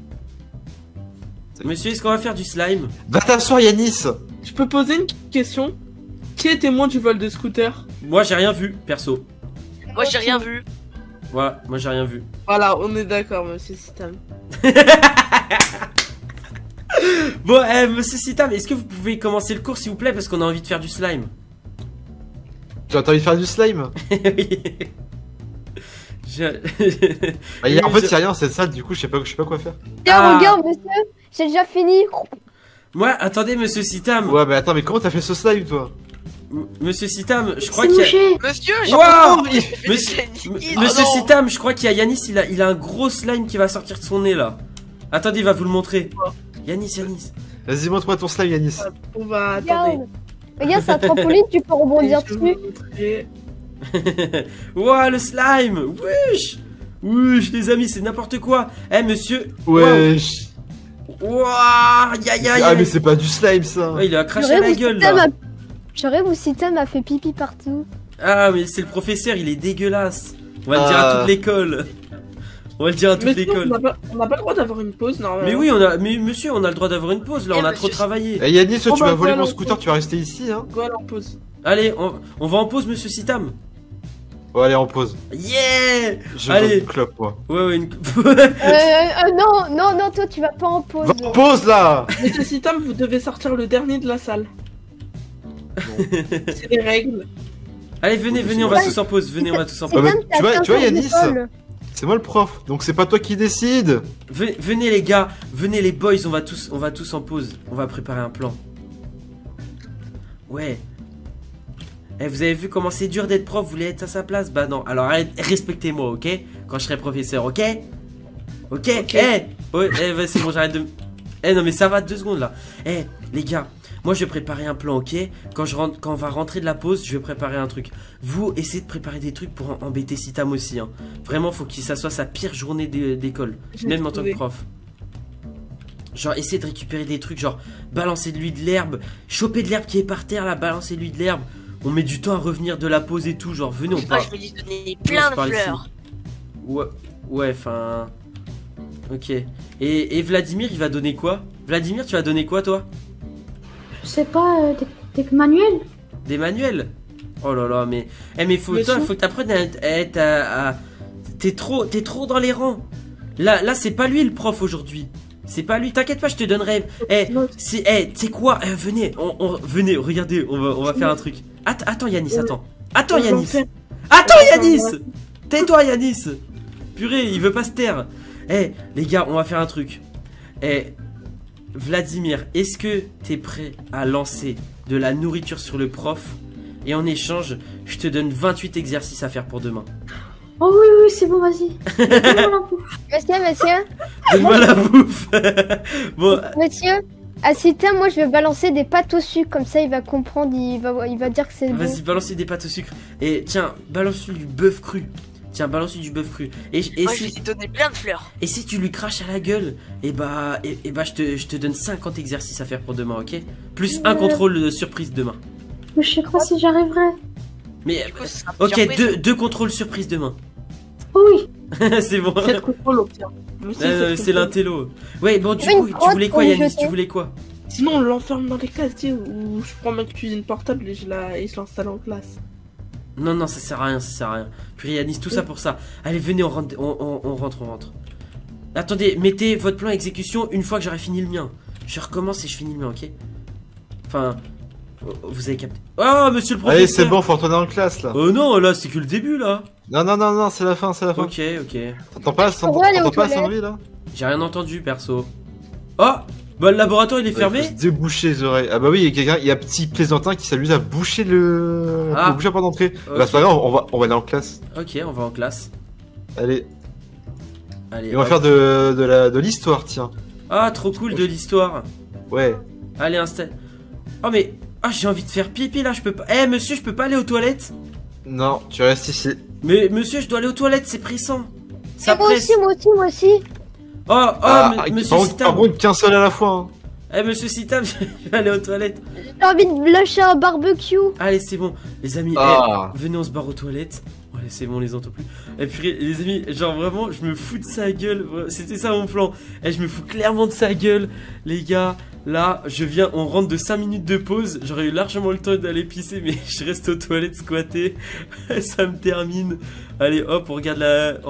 Monsieur, est-ce qu'on va faire du slime? Va t'asseoir Yanis. Je peux poser une question? Qui est témoin du vol de scooter? Moi, j'ai rien vu, perso. Moi j'ai rien vu. Voilà, moi j'ai rien vu. Voilà, on est d'accord, monsieur Sitam. Bon, monsieur Sitam, est-ce que vous pouvez commencer le cours s'il vous plaît parce qu'on a envie de faire du slime? Tu as envie de faire du slime? Oui. Bah, en fait c'est rien, c'est ça, du coup je sais pas quoi faire. Tiens, Ah. regarde, monsieur, j'ai déjà fini. Moi, attendez, monsieur Sitam. Ouais mais attends, mais comment t'as fait ce slime toi? Monsieur Sitam, je crois C'est qu'il y a... mouché. Monsieur, j'ai Waouh. fait Monsieur, du Yanis. monsieur Oh non. Sitam, je crois qu'il y a Yanis, il a un gros slime qui va sortir de son nez là. Attendez, il va vous le montrer. Yanis. Vas-y montre-moi ton slime Yanis. On va attendre. Regarde. Regarde, c'est un trampoline, tu peux rebondir Je vais dessus. vous montrer. Ouah, le slime. Wesh, les amis, c'est n'importe quoi. Eh, monsieur. Wesh. Ouah, Ah mais c'est pas du slime ça. Ouais, il a craché J'aurais la vous gueule Sitam là. J'aurais vous Sitam a fait pipi partout. Ah, mais c'est le professeur, il est dégueulasse. On va le dire à Ah. toute l'école. On va le dire à toute Mais sinon, l'école. on n'a pas le droit d'avoir une pause normalement. Mais oui, mais monsieur, on a le droit d'avoir une pause là, Eh, on a monsieur, trop travaillé. Eh Yanis, toi, Oh, tu bah, vas voler voilà, mon scooter, tu vas rester ici hein. Voilà, en pause. Allez, on va en pause, monsieur Sitam. Bon allez en pause. Yeah. Je Allez. veux une clope moi. Ouais, une... Non, toi tu vas pas en pause. Va en pause là. Monsieur Sitam, vous devez sortir le dernier de la salle. C'est les règles. Allez, venez, on va tous en pause. Venez, on va tous en pause. mais Sitam, tu vois, t'as tu vois, 15 heures Yanis, d'école. C'est moi le prof, donc c'est pas toi qui décide. Venez les gars, venez les boys, on va tous en pause. On va préparer un plan. Ouais. Eh, vous avez vu comment c'est dur d'être prof, vous voulez être à sa place? Bah non, alors respectez-moi, ok? Quand je serai professeur, ok? Ok. Eh, ouais, c'est bon, j'arrête de... Eh non mais ça va, 2 secondes là. Eh, les gars, moi je vais préparer un plan, ok? Quand on va rentrer de la pause, je vais préparer un truc. Vous, essayez de préparer des trucs pour embêter Sitam aussi, hein. Vraiment, faut que ça soit sa pire journée d'école, même en tant que prof. Genre, essayez de récupérer des trucs, genre, balancer de lui de l'herbe, choper de l'herbe qui est par terre là, balancer de lui de l'herbe. On met du temps à revenir de la pause et tout, genre, venez, on parle. Je vais lui donner plein de fleurs. Ouais, enfin... Ok. Et Vladimir, il va donner quoi? Vladimir, tu vas donner quoi, toi? Je sais pas, des manuels. Des manuels? Oh là là, mais... Eh, mais faut que t'apprennes à être... T'es trop dans les rangs. Là, c'est pas lui le prof aujourd'hui. C'est pas lui, t'inquiète pas, je te donnerai... c'est quoi? Venez, venez, regardez, on va faire un truc. Attends Yanis, attends. Attends Yanis. Tais-toi Yanis. Purée, il veut pas se taire. Les gars, on va faire un truc. Vladimir, est-ce que t'es prêt à lancer de la nourriture sur le prof? Et en échange, je te donne 28 exercices à faire pour demain. Oh oui, c'est bon, vas-y. Donne-moi la bouffe. Monsieur. Donne-moi la bouffe. Bon. Monsieur, à Sitam, moi je vais balancer des pâtes au sucre, comme ça il va comprendre, il va dire que c'est bon. Vas-y, balance-lui des pâtes au sucre. Et tiens, balance-lui du bœuf cru. Et moi je vais lui donner plein de fleurs. Et si tu lui craches à la gueule, je te donne 50 exercices à faire pour demain, ok? Plus un contrôle de surprise demain. Mais je sais pas si j'arriverai. Mais ok, deux contrôles surprise demain. Oui. C'est bon. 7 contrôles au pire. C'est l'intello. Ouais, bon, du coup, tu voulais quoi, Yanis? Tu voulais quoi? Sinon, on l'enferme dans les classes, tu sais, ou je prends ma cuisine portable et je l'installe en classe. Non, ça sert à rien, Puis Yanis, tout ça pour ça. Allez, venez, on rentre. Attendez, mettez votre plan à exécution une fois que j'aurai fini le mien. Je recommence et je finis le mien, ok? Enfin... Vous avez capté. Oh, monsieur le professeur! Allez, c'est bon, faut retourner en classe là. Oh non, là, c'est que le début là. Non, c'est la fin, Ok. T'entends pas Sandrine là? J'ai rien entendu, perso. Oh! Bah, le laboratoire il est fermé? Faut se déboucher les oreilles. Ah bah oui, il y a petit plaisantin qui s'amuse à boucher le. Ah. Boucher la porte d'entrée. Okay. Bah, c'est pas grave, on va aller en classe. Ok, on va en classe. Allez. Et on va faire de l'histoire, tiens. Ah, trop cool de l'histoire. Ouais. Allez, installe. Oh, mais. Ah, j'ai envie de faire pipi là, je peux pas. Monsieur, je peux pas aller aux toilettes? Non, tu restes ici. Mais monsieur, je dois aller aux toilettes, c'est pressant. Ça moi presse. Moi aussi. Monsieur Sitam. Par contre, qu'un seul à la fois. Hein. Monsieur Sitam, je vais aller aux toilettes. J'ai envie de lâcher un barbecue. Allez, c'est bon. Les amis, venez, on se barre aux toilettes. Ouais, c'est bon, on les entend plus. Et puis, les amis, genre vraiment, je me fous de sa gueule. C'était ça mon plan. Je me fous clairement de sa gueule. Les gars, là, on rentre de 5 minutes de pause. J'aurais eu largement le temps d'aller pisser, mais je reste aux toilettes squattées. Ça me termine. Allez, hop, on regarde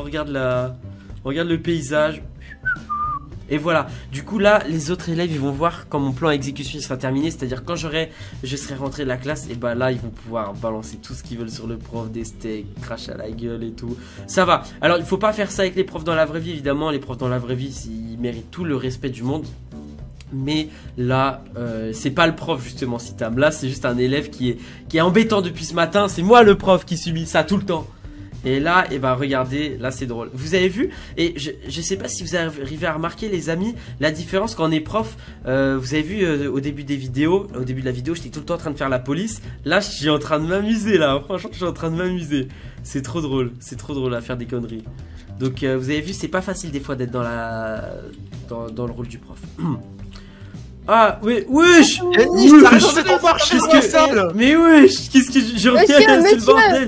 le paysage. Et voilà, du coup là, les autres élèves ils vont voir quand mon plan à exécution sera terminé. C'est-à-dire quand je serai rentré de la classe, et bah là ils vont pouvoir balancer tout ce qu'ils veulent sur le prof, des steaks, crash à la gueule et tout. Ça va, alors il faut pas faire ça avec les profs dans la vraie vie évidemment. Les profs dans la vraie vie, ils méritent tout le respect du monde. Mais là, c'est pas le prof justement Sitam. Là c'est juste un élève qui est embêtant depuis ce matin. C'est moi le prof qui subit ça tout le temps. Et là, regardez, là c'est drôle. Vous avez vu? Et je sais pas si vous arrivez à remarquer les amis, la différence quand on est prof. Vous avez vu au début de la vidéo, j'étais tout le temps en train de faire la police. Là, je suis en train de m'amuser là. Franchement, je suis en train de m'amuser. C'est trop drôle à faire des conneries. Donc vous avez vu, c'est pas facile des fois d'être dans le rôle du prof. Ah, oui, wesh! Yanis, t'as raison, c'est ton marché, mais wesh! Qu'est-ce que je reviens, c'est le bordel!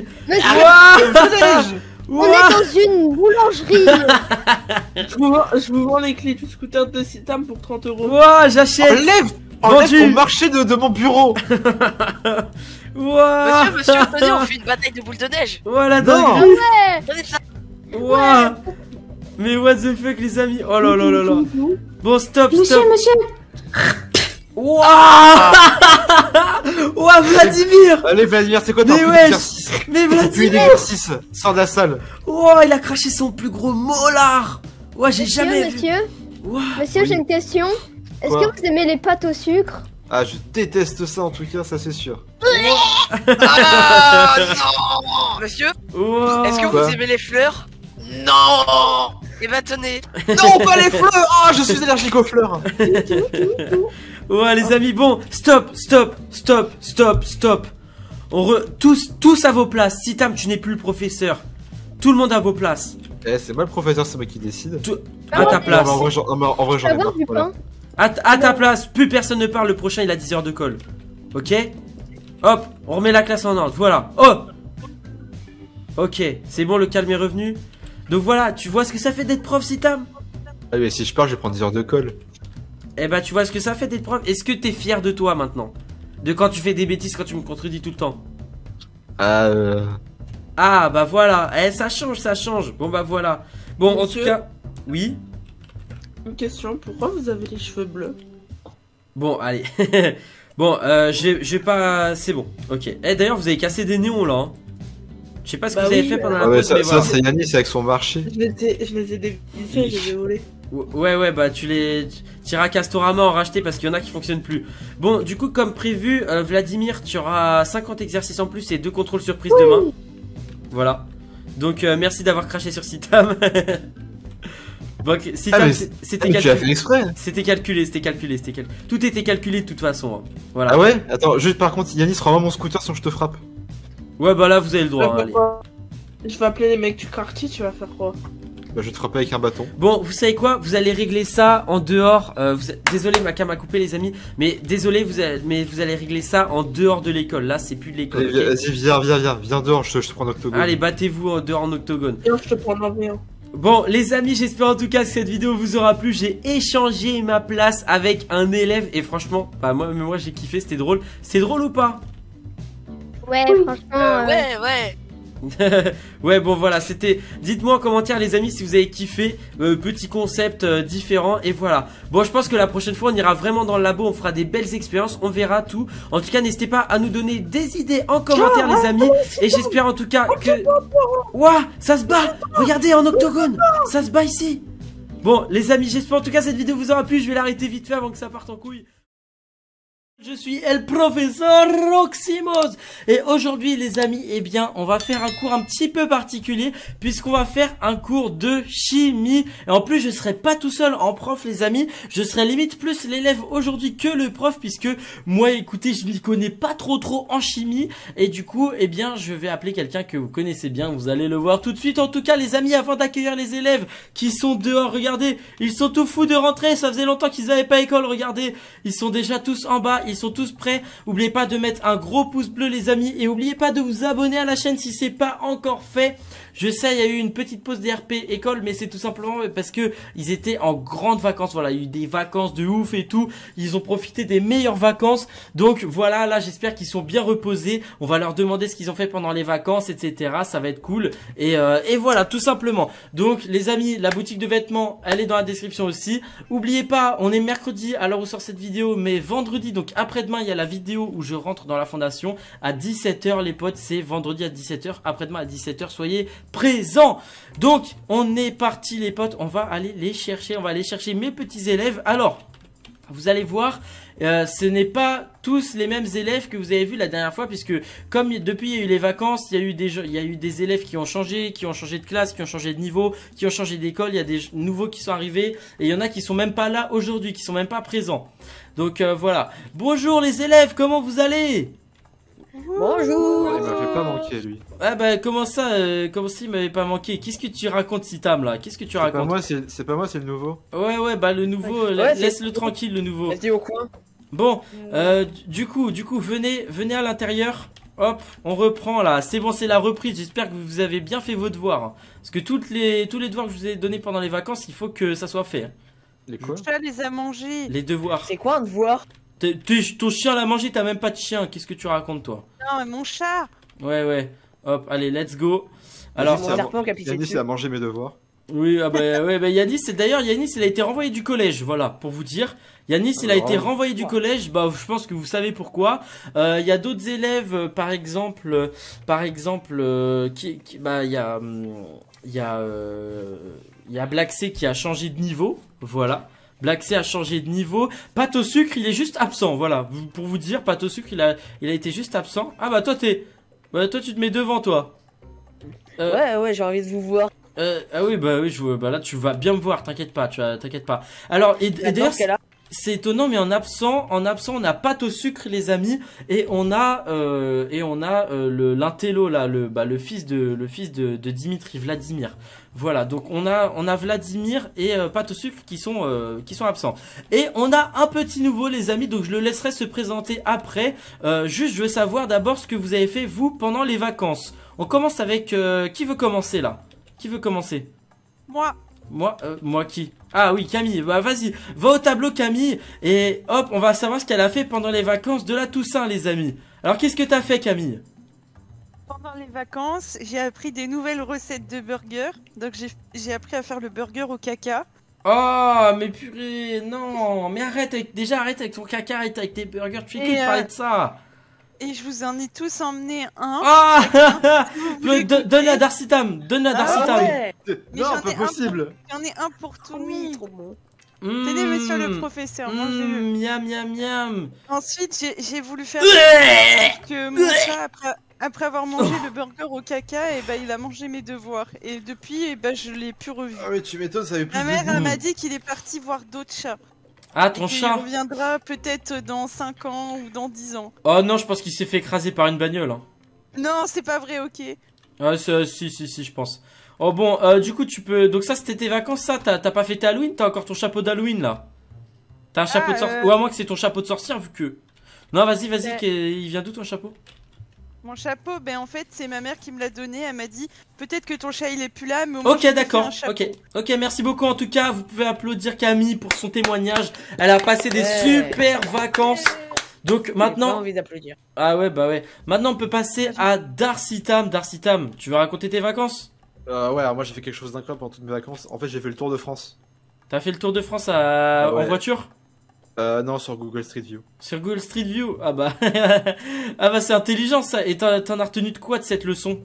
On est dans une boulangerie! Je vous vends les clés du scooter de Sitam pour 30 €. Ouah, j'achète! Enlève ton marché de mon bureau! Ouah! Monsieur, attendez, on fait une bataille de boules de neige! Voilà, non! Ouais! Ouah! Mais what the fuck, les amis! Oh là là là là! Bon, stop! Monsieur! Wouah! Ouah, Vladimir! Allez, Vladimir, c'est quoi ton exercice? l'exercice. Mais Puis Vladimir! l'exercice, sors de la salle. Oh, il a craché son plus gros molar! Ouais, j'ai jamais vu. Monsieur, Ouah. monsieur, Oui. j'ai une question. Est-ce Quoi que vous aimez les pâtes au sucre? Ah, je déteste ça en tout cas, ça c'est sûr. Ah non Monsieur, Ouah. est-ce que Quoi vous aimez les fleurs? Non. Et bah tenez. Non, pas les fleurs. Ah, je suis allergique aux fleurs. Ouais, les amis, bon, stop. Tous à vos places. Sitam, tu n'es plus le professeur. Tout le monde à vos places. Eh, c'est moi le professeur, c'est moi qui décide. À ta Non, place. mais en vrai, j'en ai Avoir marre. du Voilà. pain? À ta place, plus personne ne parle, le prochain il a 10 heures de colle. Ok? Hop, on remet la classe en ordre, voilà. Oh! Ok, c'est bon, le calme est revenu. Donc voilà, tu vois ce que ça fait d'être prof, Sitam? Ah, mais si je pars, je vais prendre 10 heures de colle. Eh bah tu vois ce que ça fait d'être prof. Est-ce que t'es fier de toi maintenant? De quand tu fais des bêtises, quand tu me contredis tout le temps? Ah bah voilà, eh ça change. Bon bah voilà. Bon en Monsieur tout cas, oui. Une question, pourquoi vous avez les cheveux bleus? Bon allez. Bon je vais pas, c'est bon. Ok. Eh d'ailleurs vous avez cassé des néons là. Hein. Je sais pas ce que Bah vous avez oui, fait pendant la Ah, mais pause, mais ça voilà. c'est Yannis avec son marché. Je les ai dévissés, je les ai volés. Ouais bah tu iras Castorama en racheter parce qu'il y en a qui fonctionnent plus. Bon du coup comme prévu Vladimir tu auras 50 exercices en plus et 2 contrôles surprises demain. Voilà. Donc merci d'avoir craché sur Sitam. Bon, Sitam c'était Tu as fait exprès. C'était calculé. Tout était calculé de toute façon. Hein. Voilà. Ah ouais? Attends, juste par contre, Yannis, rends-moi mon scooter sinon je te frappe. Ouais bah là vous avez le droit. Hein, allez. Je vais appeler les mecs du quartier, tu vas faire quoi? Bah, je vais te frapper avec un bâton. Bon, vous savez quoi? Vous allez régler ça en dehors. Désolé, ma cam a coupé, les amis. Mais désolé, mais vous allez régler ça en dehors de l'école. Là, c'est plus de l'école. Allez, Ok vas-y, viens dehors, je te prends en octogone. Allez, battez-vous en dehors en octogone. Et je te prends un avion. Bon, les amis, j'espère en tout cas que cette vidéo vous aura plu. J'ai échangé ma place avec un élève. Et franchement, bah, moi j'ai kiffé, c'était drôle. C'est drôle ou pas? Ouais, franchement. Ouais. Ouais bon voilà c'était, dites-moi en commentaire les amis si vous avez kiffé, petit concept différent et voilà. Bon je pense que la prochaine fois on ira vraiment dans le labo, on fera des belles expériences, on verra tout. En tout cas n'hésitez pas à nous donner des idées en commentaire les amis. Et j'espère en tout cas que... Ouah ça se bat, regardez en octogone, ça se bat ici. Bon les amis j'espère en tout cas cette vidéo vous aura plu, je vais l'arrêter vite fait avant que ça parte en couille. Je suis el professeur Roximos et aujourd'hui les amis eh bien on va faire un cours un petit peu particulier puisqu'on va faire un cours de chimie et en plus je serai pas tout seul en prof les amis, je serai limite plus l'élève aujourd'hui que le prof puisque moi écoutez je m'y connais pas trop en chimie et du coup eh bien je vais appeler quelqu'un que vous connaissez bien, vous allez le voir tout de suite. En tout cas les amis avant d'accueillir les élèves qui sont dehors, regardez ils sont tout fous de rentrer, ça faisait longtemps qu'ils avaient pas école, regardez ils sont déjà tous en bas. Ils sont tous prêts. N'oubliez pas de mettre un gros pouce bleu les amis. Et n'oubliez pas de vous abonner à la chaîne si c'est pas encore fait. Je sais il y a eu une petite pause DRP école. Mais c'est tout simplement parce que ils étaient en grandes vacances. Voilà il y a eu des vacances de ouf et tout. Ils ont profité des meilleures vacances. Donc voilà là j'espère qu'ils sont bien reposés. On va leur demander ce qu'ils ont fait pendant les vacances etc. Ça va être cool. Et voilà tout simplement. Donc les amis la boutique de vêtements elle est dans la description aussi. N'oubliez pas on est mercredi à l'heure où sort cette vidéo. Mais vendredi donc après-demain il y a la vidéo où je rentre dans la fondation à 17 h les potes, c'est vendredi à 17 h, après-demain à 17 h, soyez présents. Donc on est parti les potes, on va aller les chercher, on va aller chercher mes petits élèves. Alors vous allez voir ce n'est pas tous les mêmes élèves que vous avez vu la dernière fois puisque comme depuis il y a eu les vacances, il y a eu des élèves qui ont changé de classe, qui ont changé de niveau, qui ont changé d'école, il y a des nouveaux qui sont arrivés et il y en a qui sont même pas là aujourd'hui, qui sont même pas présents. Donc voilà. Bonjour les élèves, comment vous allez? Bonjour. Il m'avait pas manqué lui. Ah bah comment ça il m'avait pas manqué? Qu'est-ce que tu racontes Sitam là? Qu'est-ce que tu racontes? C'est pas moi, c'est le nouveau. Ouais bah le nouveau, laisse-le tranquille le nouveau. Restez au coin. Bon, du coup, venez à l'intérieur. Hop, on reprend là. C'est bon, c'est la reprise. J'espère que vous avez bien fait vos devoirs. Parce que tous les devoirs que je vous ai donnés pendant les vacances, il faut que ça soit fait. Les quoi? Mon chat les a mangés. Les devoirs. C'est quoi un devoir? Ton chien l'a mangé, t'as même pas de chien. Qu'est-ce que tu racontes toi? Non, mais mon chat. Ouais. Hop, allez, let's go. Alors, Alors, serpent qui a pissé Yannis dessus. a mangé mes devoirs. Oui, ah bah, ouais, bah Yanis, d'ailleurs, Yanis, il a été renvoyé du collège, voilà, pour vous dire. Yanis, il a été renvoyé du collège, bah, je pense que vous savez pourquoi. Il y a d'autres élèves, par exemple, bah, il y a Black C qui a changé de niveau, voilà. Black C a changé de niveau. Pâte au sucre, il est juste absent, voilà. Pour vous dire, Pâte au sucre, il a été juste absent. Ah bah, toi, tu te mets devant, toi. Ouais, j'ai envie de vous voir. Ah oui, bah là tu vas bien me voir, t'inquiète pas, t'inquiète pas. Alors, et d'ailleurs, c'est étonnant, mais en absent, on a Pâte au sucre, les amis, et on a l'intello là, le fils de Dimitri, Vladimir. Voilà, donc on a Vladimir et Pâte au sucre qui sont absents. Et on a un petit nouveau, les amis, donc je le laisserai se présenter après. Juste, je veux savoir d'abord ce que vous avez fait vous pendant les vacances. On commence avec qui veut commencer là? Qui veut commencer? Moi. Moi qui? Ah oui, Camille. Bah vas-y, va au tableau Camille et hop, on va savoir ce qu'elle a fait pendant les vacances de la Toussaint, les amis. Alors qu'est-ce que t'as fait, Camille? Pendant les vacances, j'ai appris des nouvelles recettes de burgers. Donc j'ai appris à faire le burger au caca. Oh, mais purée, non. Mais arrête avec ton caca, arrête avec tes burgers. Tu fais que de parler de ça. Et je vous en ai tous emmené un. Ah donne-la à Darcy Tam. Donne-la à Darcy Tam. Ouais. Non, pas possible. J'en ai un pour tout le monde. Trop bon. Tenez, monsieur le professeur, mangez-le. Miam, miam, miam. Ensuite, j'ai voulu faire que mon chat, après avoir mangé le burger au caca, et il a mangé mes devoirs. Et depuis, je l'ai plus revu. Ah oui, tu m'étonnes, ça avait plus Ma de mère, goût. elle m'a dit qu'il est parti voir d'autres chats. Ah, ton chat. Il reviendra peut-être dans 5 ans ou dans 10 ans. Oh non, je pense qu'il s'est fait écraser par une bagnole. Hein. Non, c'est pas vrai, ok. Ah, si, je pense. Oh bon, du coup, tu peux... Donc ça, c'était tes vacances, ça? T'as pas fêté Halloween? T'as encore ton chapeau d'Halloween, là? T'as un chapeau de sorcière? Ou à moins que c'est ton chapeau de sorcière, vu que... Non, vas-y, il vient d'où ton chapeau? Mon chapeau, en fait, c'est ma mère qui me l'a donné. Elle m'a dit, peut-être que ton chat, il est plus là, mais au moins... Ok, d'accord, ok, merci beaucoup. En tout cas, vous pouvez applaudir Camille pour son témoignage. Elle a passé des super vacances. Donc maintenant... J'ai envie d'applaudir. Ah ouais, bah ouais. Maintenant, on peut passer à Darcy Tam. Darcy Tam, tu veux raconter tes vacances? Ouais, alors moi j'ai fait quelque chose d'incroyable pendant toutes mes vacances. En fait, j'ai fait le tour de France. T'as fait le tour de France en voiture? Non, sur Google Street View. Sur Google Street View? Ah bah... ah bah c'est intelligent ça. Et t'en as retenu de quoi de cette leçon?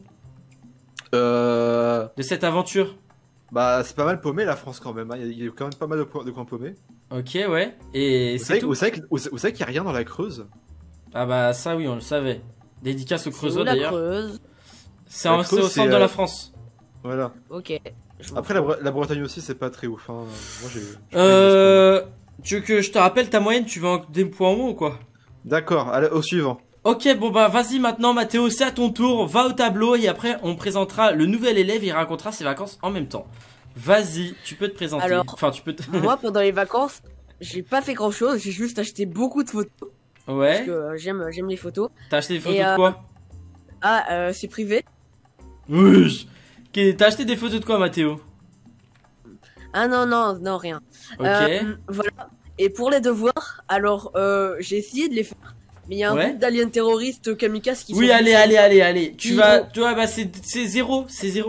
De cette aventure? Bah c'est pas mal paumé la France quand même, hein. Il y a quand même pas mal de coins paumés. Ok, ouais. Et c'est tout. Vous savez qu'il n'y a rien dans la Creuse? Ah bah ça oui, on le savait. Dédicace au Creusot d'ailleurs. C'est au centre de la France. Voilà. Ok. Après la Bretagne aussi c'est pas très ouf, hein. Moi j'ai... Tu veux que je te rappelle ta moyenne? Tu veux des points en haut ou quoi? D'accord, allez au suivant. Ok, bon bah vas-y maintenant Mathéo, c'est à ton tour, va au tableau et après on présentera le nouvel élève et il racontera ses vacances en même temps. Vas-y, tu peux te présenter. Alors, enfin, tu peux moi pendant les vacances, j'ai pas fait grand chose, j'ai juste acheté beaucoup de photos. Ouais. Parce que j'aime les photos. T'as acheté des photos de quoi? C'est privé. Oui. T'as acheté des photos de quoi, Mathéo? Ah non, rien. Ok. Voilà. Et pour les devoirs, alors j'ai essayé de les faire. Mais il y a un groupe d'aliens terroristes kamikazes qui sont... Oui, allez. Tu vois, bah c'est zéro.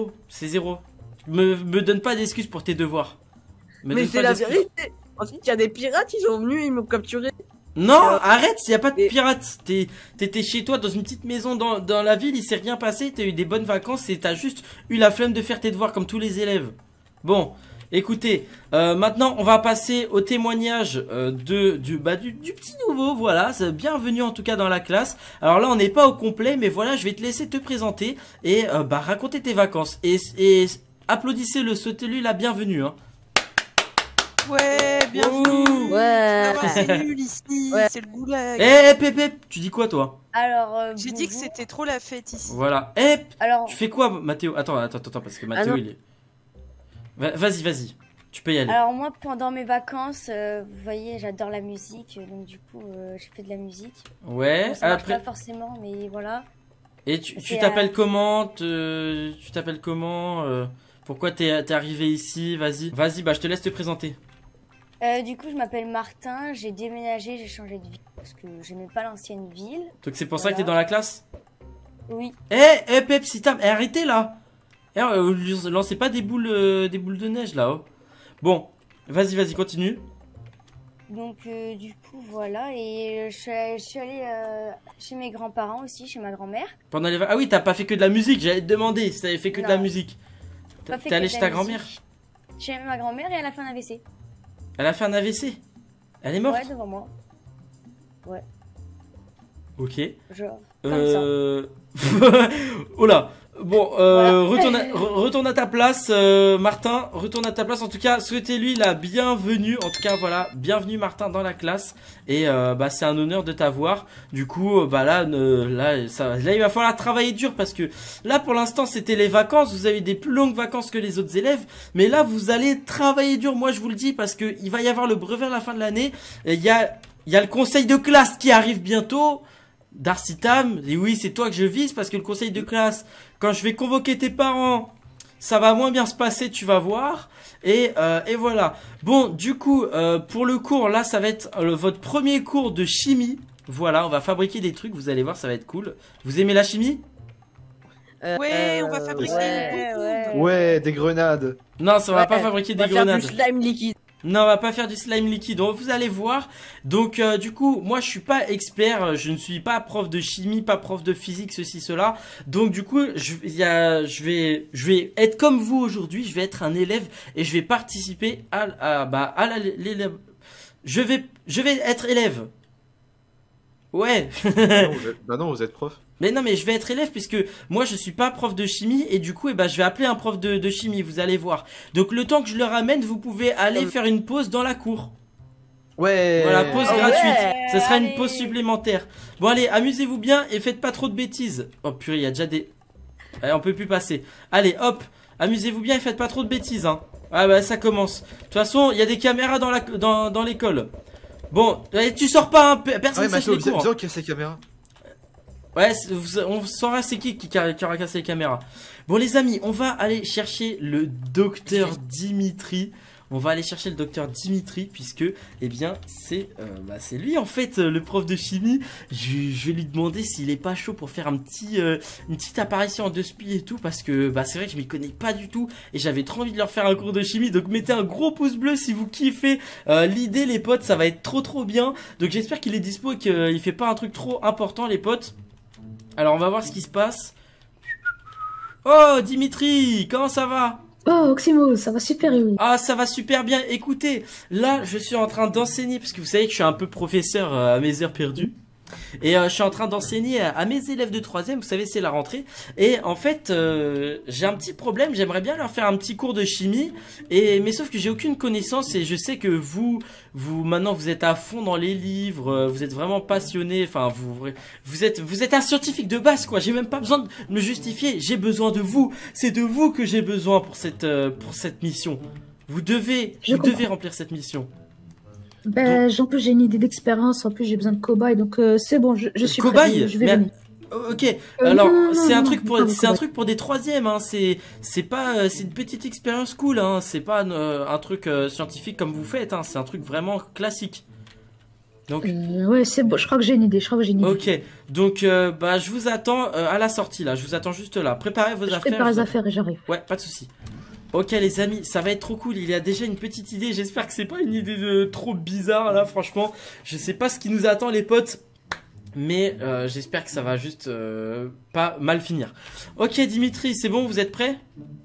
Me donne pas d'excuses pour tes devoirs. Mais c'est la vérité. Ensuite, il y a des pirates, ils sont venus, ils m'ont capturé. Non, arrête, y a pas de pirates. T'étais chez toi dans une petite maison dans la ville, il s'est rien passé, t'as eu des bonnes vacances et t'as juste eu la flemme de faire tes devoirs comme tous les élèves. Bon, écoutez, maintenant on va passer au témoignage du petit nouveau, voilà, bienvenue en tout cas dans la classe. Alors là on n'est pas au complet, mais voilà, je vais te laisser te présenter et raconter tes vacances. Et applaudissez-le, sautez-lui la bienvenue, hein. Ouais, bienvenue. Ouais. C'est nul ici, c'est le goulag. Pépé, tu dis quoi toi? Alors, j'ai dit que c'était trop la fête ici. Voilà. Alors, tu fais quoi, Mathéo? Attends, parce que Mathéo il est... Vas-y, tu peux y aller. Alors moi, pendant mes vacances, vous voyez, j'adore la musique, donc du coup, j'ai fait de la musique. Ouais. Bon, ça marche pas forcément, mais voilà. Et tu t'appelles comment? Tu t'appelles comment? Pourquoi t'es arrivé ici? Vas-y, bah je te laisse te présenter. Du coup, je m'appelle Martin, j'ai déménagé, j'ai changé de ville parce que j'aimais pas l'ancienne ville. Donc c'est pour ça que t'es dans la classe? Oui. Pepsi Tam, arrêtez là! Lancez pas des boules de neige là-haut. Bon, vas-y, continue. Donc du coup voilà, et je suis allée chez mes grands-parents aussi, chez ma grand-mère. Pendant les Ah oui, t'as pas fait que de la musique, j'allais te demander si t'avais fait que de la musique. T'es allé chez ta grand-mère? Chez ma grand-mère et elle a fait un AVC. Elle a fait un AVC? Elle est morte? Ouais, devant moi. Ouais. Ok. Genre, comme ça. Oh là. Bon, Voilà. retourne à ta place, Martin. Retourne à ta place. En tout cas, souhaitez-lui la bienvenue. En tout cas, voilà, bienvenue Martin dans la classe. Et bah, c'est un honneur de t'avoir. Du coup, bah là, là, il va falloir travailler dur parce que là, pour l'instant, c'était les vacances. Vous avez des plus longues vacances que les autres élèves, mais là, vous allez travailler dur. Moi, je vous le dis parce que il va y avoir le brevet à la fin de l'année. Il y a le conseil de classe qui arrive bientôt. Darcy Tam, et oui, c'est toi que je vise parce que le conseil de classe, quand je vais convoquer tes parents, ça va moins bien se passer, tu vas voir. Et voilà. Bon, du coup, pour le cours, là, ça va être votre premier cours de chimie. Voilà, on va fabriquer des trucs, vous allez voir, ça va être cool. Vous aimez la chimie? Ouais, on va fabriquer Ouais, des grenades. Non, ça va pas fabriquer des grenades. Du slime liquide. Non, on va pas faire du slime liquide, donc vous allez voir. Donc du coup, moi je suis pas expert, je ne suis pas prof de chimie, pas prof de physique, ceci, cela. Donc du coup, je vais être comme vous aujourd'hui, je vais être un élève et je vais participer l'élève. Je vais être élève. Ouais. Bah non, vous êtes prof. Mais non, mais je vais être élève puisque moi je suis pas prof de chimie et du coup je vais appeler un prof de chimie, vous allez voir. Donc le temps que je le ramène, vous pouvez aller faire une pause dans la cour. Ouais. Voilà, pause gratuite. Ça sera une pause supplémentaire. Bon allez, amusez-vous bien et faites pas trop de bêtises. Oh purée, il y a déjà des... Allez, on peut plus passer. Allez, hop, amusez-vous bien et faites pas trop de bêtises, hein. Ah bah ça commence. De toute façon, il y a des caméras dans l'école. Bon, tu sors pas, hein, personne ne sait les cours. Viens, casse les caméras. Ouais, on saura c'est qui aura cassé les caméras. Bon les amis, on va aller chercher le docteur Dimitri. On va aller chercher le docteur Dimitri puisque, eh bien, c'est lui en fait, le prof de chimie. Je vais lui demander s'il est pas chaud pour faire une petite apparition en 2 spi et tout parce que c'est vrai que je m'y connais pas du tout et j'avais trop envie de leur faire un cours de chimie. Donc mettez un gros pouce bleu si vous kiffez l'idée les potes, ça va être trop bien. Donc j'espère qu'il est dispo et qu'il fait pas un truc trop important les potes. Alors on va voir ce qui se passe. Oh Dimitri, comment ça va? Oh Oximo, ça va super oui. Ah ça va super bien, écoutez, là je suis en train d'enseigner, parce que vous savez que je suis un peu professeur à mes heures perdues. Et je suis en train d'enseigner à mes élèves de 3ème, vous savez c'est la rentrée. Et en fait j'ai un petit problème, j'aimerais bien leur faire un petit cours de chimie. Mais sauf que j'ai aucune connaissance et je sais que vous maintenant vous êtes à fond dans les livres, vous êtes vraiment passionné. Enfin vous êtes un scientifique de base quoi, j'ai même pas besoin de me justifier, j'ai besoin de vous. C'est de vous que j'ai besoin pour cette mission. Vous devez remplir cette mission. Ben, en plus j'ai une idée d'expérience, en plus j'ai besoin de cobayes, donc c'est bon, je suis cobaye, prêt, je vais venir. Ok, alors c'est un truc pour des 3ème, hein. C'est une petite expérience cool, hein. C'est pas un truc scientifique comme vous faites, hein. C'est un truc vraiment classique. Donc ouais, c'est bon, je crois que j'ai une idée, Ok, donc je vous attends à la sortie là, je vous attends juste là. Préparez vos affaires. Je prépare les affaires et j'arrive. Ouais, pas de souci. Ok les amis, ça va être trop cool, il y a déjà une petite idée, j'espère que c'est pas une idée de trop bizarre là franchement. Je sais pas ce qui nous attend les potes, mais j'espère que ça va juste pas mal finir. Ok Dimitri, c'est bon, vous êtes prêts?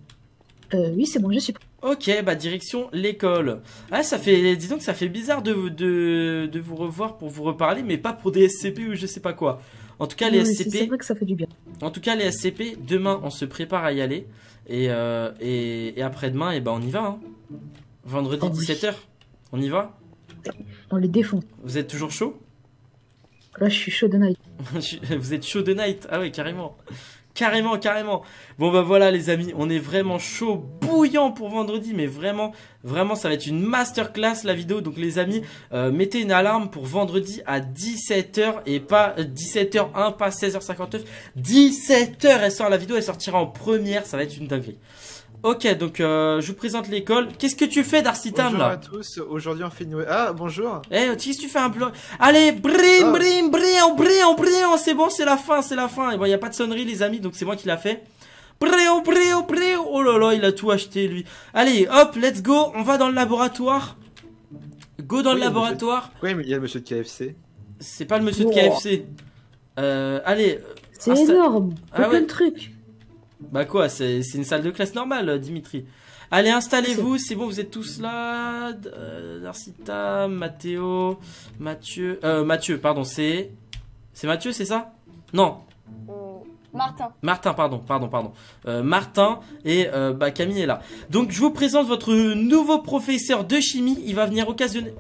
Oui c'est bon, je suis prêt. Ok, direction l'école. Ah dis donc ça fait bizarre de vous revoir pour vous reparler, mais pas pour des SCP ou je sais pas quoi. En tout cas les SCP, c'est vrai que ça fait du bien. En tout cas les SCP, demain on se prépare à y aller. Et après-demain, on y va. Hein. Vendredi 17h, on y va? On les défend. Vous êtes toujours chaud? Là, je suis chaud de night. Vous êtes chaud de night? Ah oui, carrément. Carrément. Bon voilà les amis, on est vraiment chaud, bouillant pour vendredi, mais vraiment ça va être une masterclass la vidéo. Donc les amis, mettez une alarme pour vendredi à 17h et pas 17h1, pas 16h59, 17h la vidéo, elle sortira en première, ça va être une dinguerie. Ok, donc je vous présente l'école. Qu'est-ce que tu fais Darcy Tam là? Bonjour à tous, aujourd'hui on fait une... Ah, bonjour. Qu'est-ce que tu fais un bloc? Allez, brillant, c'est bon, c'est la fin. Et bon, il n'y a pas de sonnerie les amis, donc c'est moi qui l'a fait. Préo. Oh là là, il a tout acheté lui. Allez, hop, let's go. On va dans le laboratoire. Go dans le laboratoire. Oui, mais il y a le monsieur de KFC. C'est pas le monsieur de KFC. Allez. C'est énorme. Plein de trucs. Bah quoi, c'est une salle de classe normale, Dimitri. Allez, installez-vous, c'est bon, vous êtes tous là. Darcita, Mathéo, Mathieu, pardon, c'est Mathieu, c'est ça? Non. Martin, pardon. Martin et bah Camille est là. Donc je vous présente votre nouveau professeur de chimie. Il va venir occasionner.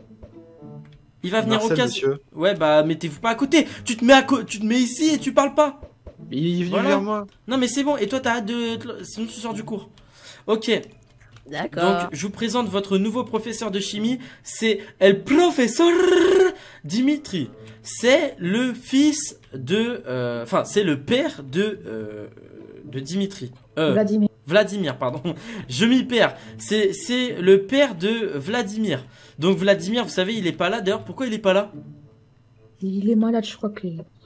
Ouais, bah mettez-vous pas à côté. Tu te mets ici et tu parles pas. Il est venu vers moi. Non mais c'est bon. Et toi t'as hâte de, sinon tu sors du cours. Ok. D'accord. Donc je vous présente votre nouveau professeur de chimie. C'est el professeur Dimitri. C'est le fils de, enfin c'est le père de Dimitri. Vladimir, pardon. Je m'y perds. C'est le père de Vladimir. Donc Vladimir, vous savez, il est pas là. D'ailleurs, pourquoi il est pas là? Il est malade, je crois que.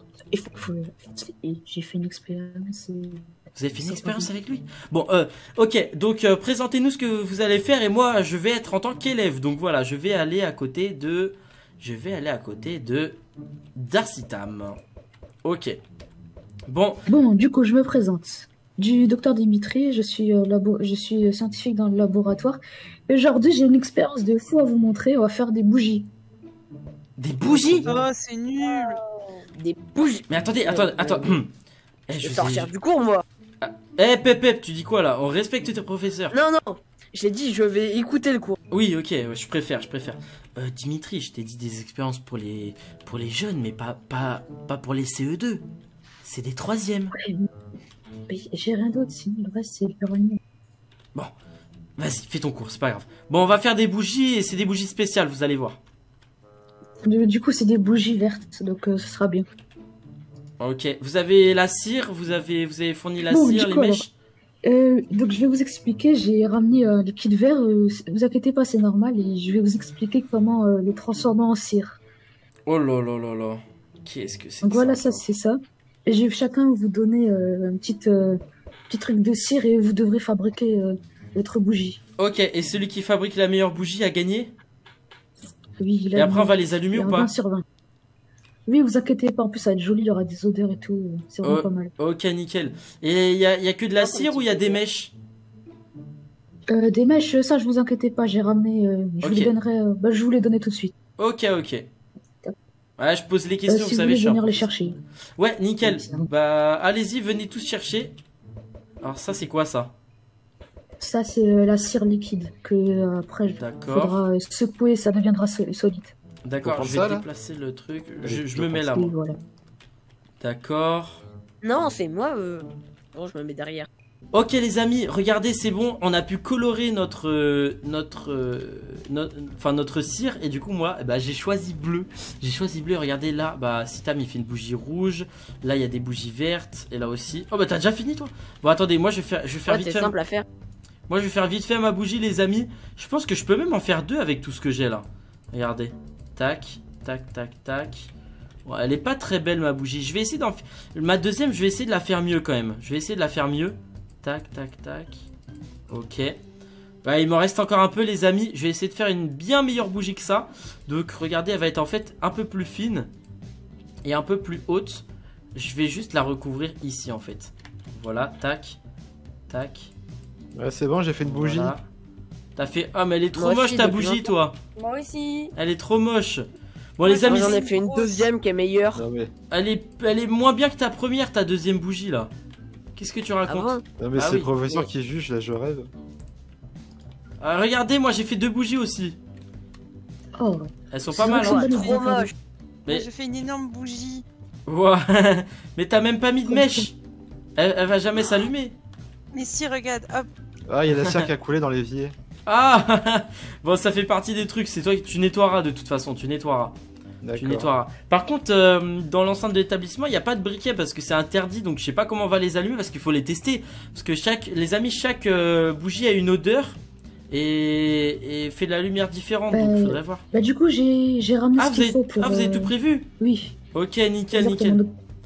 J'ai fait une expérience. Vous avez fait une expérience avec lui? Bon, ok. Donc présentez-nous ce que vous allez faire et moi, je vais être en tant qu'élève. Donc voilà, je vais aller à côté de Darcitam. Ok. Bon, du coup, je me présente. Du docteur Dimitri, je suis scientifique dans le laboratoire. Et aujourd'hui, j'ai une expérience de fou à vous montrer. On va faire des bougies. Des bougies? Oh, c'est nul. Des bougies. Mais attendez. Je vais sortir du cours, moi. Pep, tu dis quoi là? On respecte tes professeurs. Non. J'ai dit, je vais écouter le cours. Oui, ok, je préfère. Dimitri, je t'ai dit des expériences pour les jeunes, mais pas pour les CE2. C'est des 3e. Mais j'ai rien d'autre, sinon le reste c'est le perronnier. Bon, vas-y, fais ton cours, c'est pas grave. Bon, on va faire des bougies et c'est des bougies spéciales, vous allez voir. Du coup, c'est des bougies vertes, donc ce sera bien. Ok, vous avez la cire, vous avez fourni la cire, les mèches. Donc je vais vous expliquer, j'ai ramené un liquide vert, vous inquiétez pas, c'est normal, et je vais vous expliquer comment le transformer en cire. Oh là. Qu'est-ce que c'est? Donc voilà, ça c'est ça. Et je vais chacun vous donner un petit truc de cire et vous devrez fabriquer votre bougie. Ok, et celui qui fabrique la meilleure bougie a gagné? Oui, et après on va les allumer ou pas? 20 sur 20. Oui, vous inquiétez pas, en plus ça va être joli, il y aura des odeurs et tout, c'est vraiment pas mal. Ok, nickel. Et il y a que de la cire ou il y a des mèches? Des mèches, ça je vous inquiétez pas, j'ai ramené, je vous les donnerai, je vous les donner tout de suite. Ok. Ouais, je pose les questions, si vous savez, je vais venir les chercher. Ouais, nickel. Bah, allez-y, venez tous chercher. Alors ça, c'est quoi ça? Ça, c'est la cire liquide que après il faudra secouer, ça deviendra solide. D'accord, je vais déplacer le truc. Je me mets là, moi. Voilà. D'accord. Non, c'est moi. Bon, je me mets derrière. Ok les amis, regardez, c'est bon, on a pu colorer notre cire et du coup moi, j'ai choisi bleu. Regardez là, Sitam il fait une bougie rouge, là il y a des bougies vertes et là aussi. Oh t'as déjà fini toi? Bon attendez, moi je vais faire vite fait. Simple à faire. Moi je vais faire vite fait ma bougie les amis. Je pense que je peux même en faire 2 avec tout ce que j'ai là. Regardez, tac. Bon, elle est pas très belle ma bougie. Je vais essayer ma deuxième, je vais essayer de la faire mieux quand même. Tac. Ok. Il m'en reste encore un peu les amis. Je vais essayer de faire une bien meilleure bougie que ça. Donc regardez, elle va être en fait un peu plus fine et un peu plus haute. Je vais juste la recouvrir ici en fait. Voilà, tac. Ouais, c'est bon, j'ai fait une bougie. Voilà. T'as fait... Ah mais elle est trop moche ta bougie toi. Moi aussi. Elle est trop moche. Bon les amis, j'en ai fait une deuxième qui est meilleure. Non, mais... Elle est moins bien que ta première, ta deuxième bougie là. Qu'est-ce que tu racontes? Non mais c'est le professeur qui juge, là je rêve. Regardez, moi j'ai fait 2 bougies aussi. Oh. Elles sont pas mal. Trop moche. Mais j'ai fait une énorme bougie. Wow. Mais t'as même pas mis de mèche. Elle va jamais s'allumer. Mais si, regarde, hop. Ah, il y a la cire qui a coulé dans l'évier. Ah. Bon, ça fait partie des trucs, c'est toi qui tu nettoieras de toute façon, tu nettoieras. Par contre, dans l'enceinte de l'établissement, il n'y a pas de briquet parce que c'est interdit, donc je sais pas comment on va les allumer parce qu'il faut les tester. Parce que chaque bougie a une odeur et fait de la lumière différente, donc il faudrait voir. Du coup, j'ai ramené ce qu'il faut pour... Ah, vous avez tout prévu? Oui. Ok, nickel.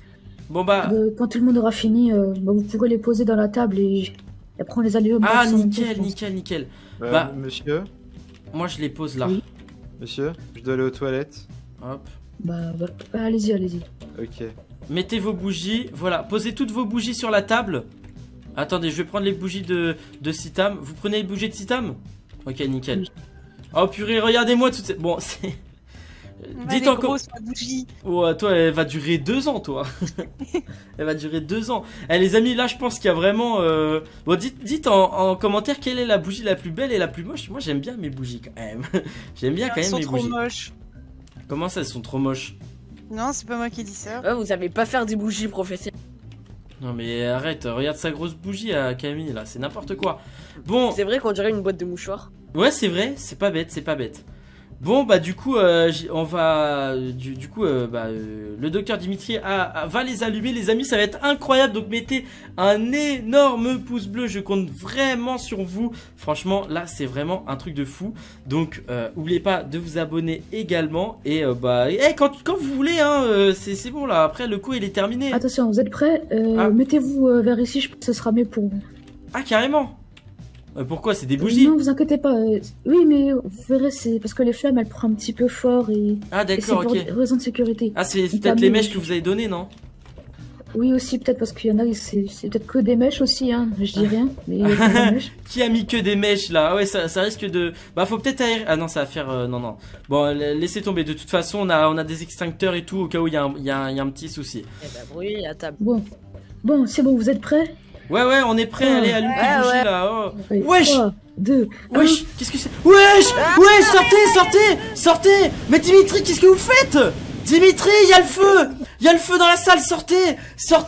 Bon bah... Quand tout le monde aura fini, vous pourrez les poser dans la table et après on les allume. Ah, nickel. Bah, monsieur. Moi je les pose là. Oui. Monsieur, je dois aller aux toilettes. Hop. Allez-y. Ok. Mettez vos bougies, voilà, posez toutes vos bougies sur la table. Attendez, je vais prendre les bougies de Sitam. Vous prenez les bougies de Sitam? Ok, nickel. Oui. Oh purée, regardez-moi toutes ces... Bon, c'est... Dites encore... bougie. Oh, toi, elle va durer 2 ans, toi. Elle va durer 2 ans. Eh, les amis, là, je pense qu'il y a vraiment... Bon, dites en commentaire quelle est la bougie la plus belle et la plus moche. Moi, j'aime bien mes bougies, quand même. J'aime bien quand même mes bougies. Elles sont trop moches. Comment ça, elles sont trop moches? Non, c'est pas moi qui dis ça. Ouais, vous savez pas faire des bougies professionnelles. Non mais arrête, regarde sa grosse bougie à Camille là, c'est n'importe quoi. Bon. C'est vrai qu'on dirait une boîte de mouchoirs. Ouais, c'est vrai, c'est pas bête, Bon bah du coup on va le docteur Dimitri va les allumer les amis, ça va être incroyable, donc mettez un énorme pouce bleu, je compte vraiment sur vous. Franchement là c'est vraiment un truc de fou. Donc n'oubliez pas de vous abonner également et quand vous voulez hein, c'est bon là, après le coup il est terminé. Attention, vous êtes prêts? Mettez-vous vers ici, je pense que ce sera mieux pour vous. Ah carrément. Pourquoi? C'est des bougies? Non, vous inquiétez pas. Oui, mais vous verrez, c'est parce que les flammes, elles prennent un petit peu fort et... Ah d'accord, ok. C'est pour raison de sécurité. Ah, c'est peut-être les mèches que vous avez données, non? Oui, aussi, peut-être, parce qu'il y en a, c'est peut-être que des mèches aussi, hein. Je dis rien, mais... Qui a mis que des mèches, là? Ah ouais, ça risque de... Bah, faut peut-être aérer... Ah non, ça va faire... non. Bon, laissez tomber. De toute façon, on a des extincteurs et tout, au cas où il y a un petit souci. Eh bah, brûlez à table. Bon, c'est bon, vous êtes prêts? Ouais, on est prêt, allez, allume tes bougies là. Oh. Wesh! 3, 2, wesh! Qu'est-ce que c'est? Wesh! Sortez! Mais Dimitri, qu'est-ce que vous faites? Dimitri, il y a le feu! Il y a le feu dans la salle, sortez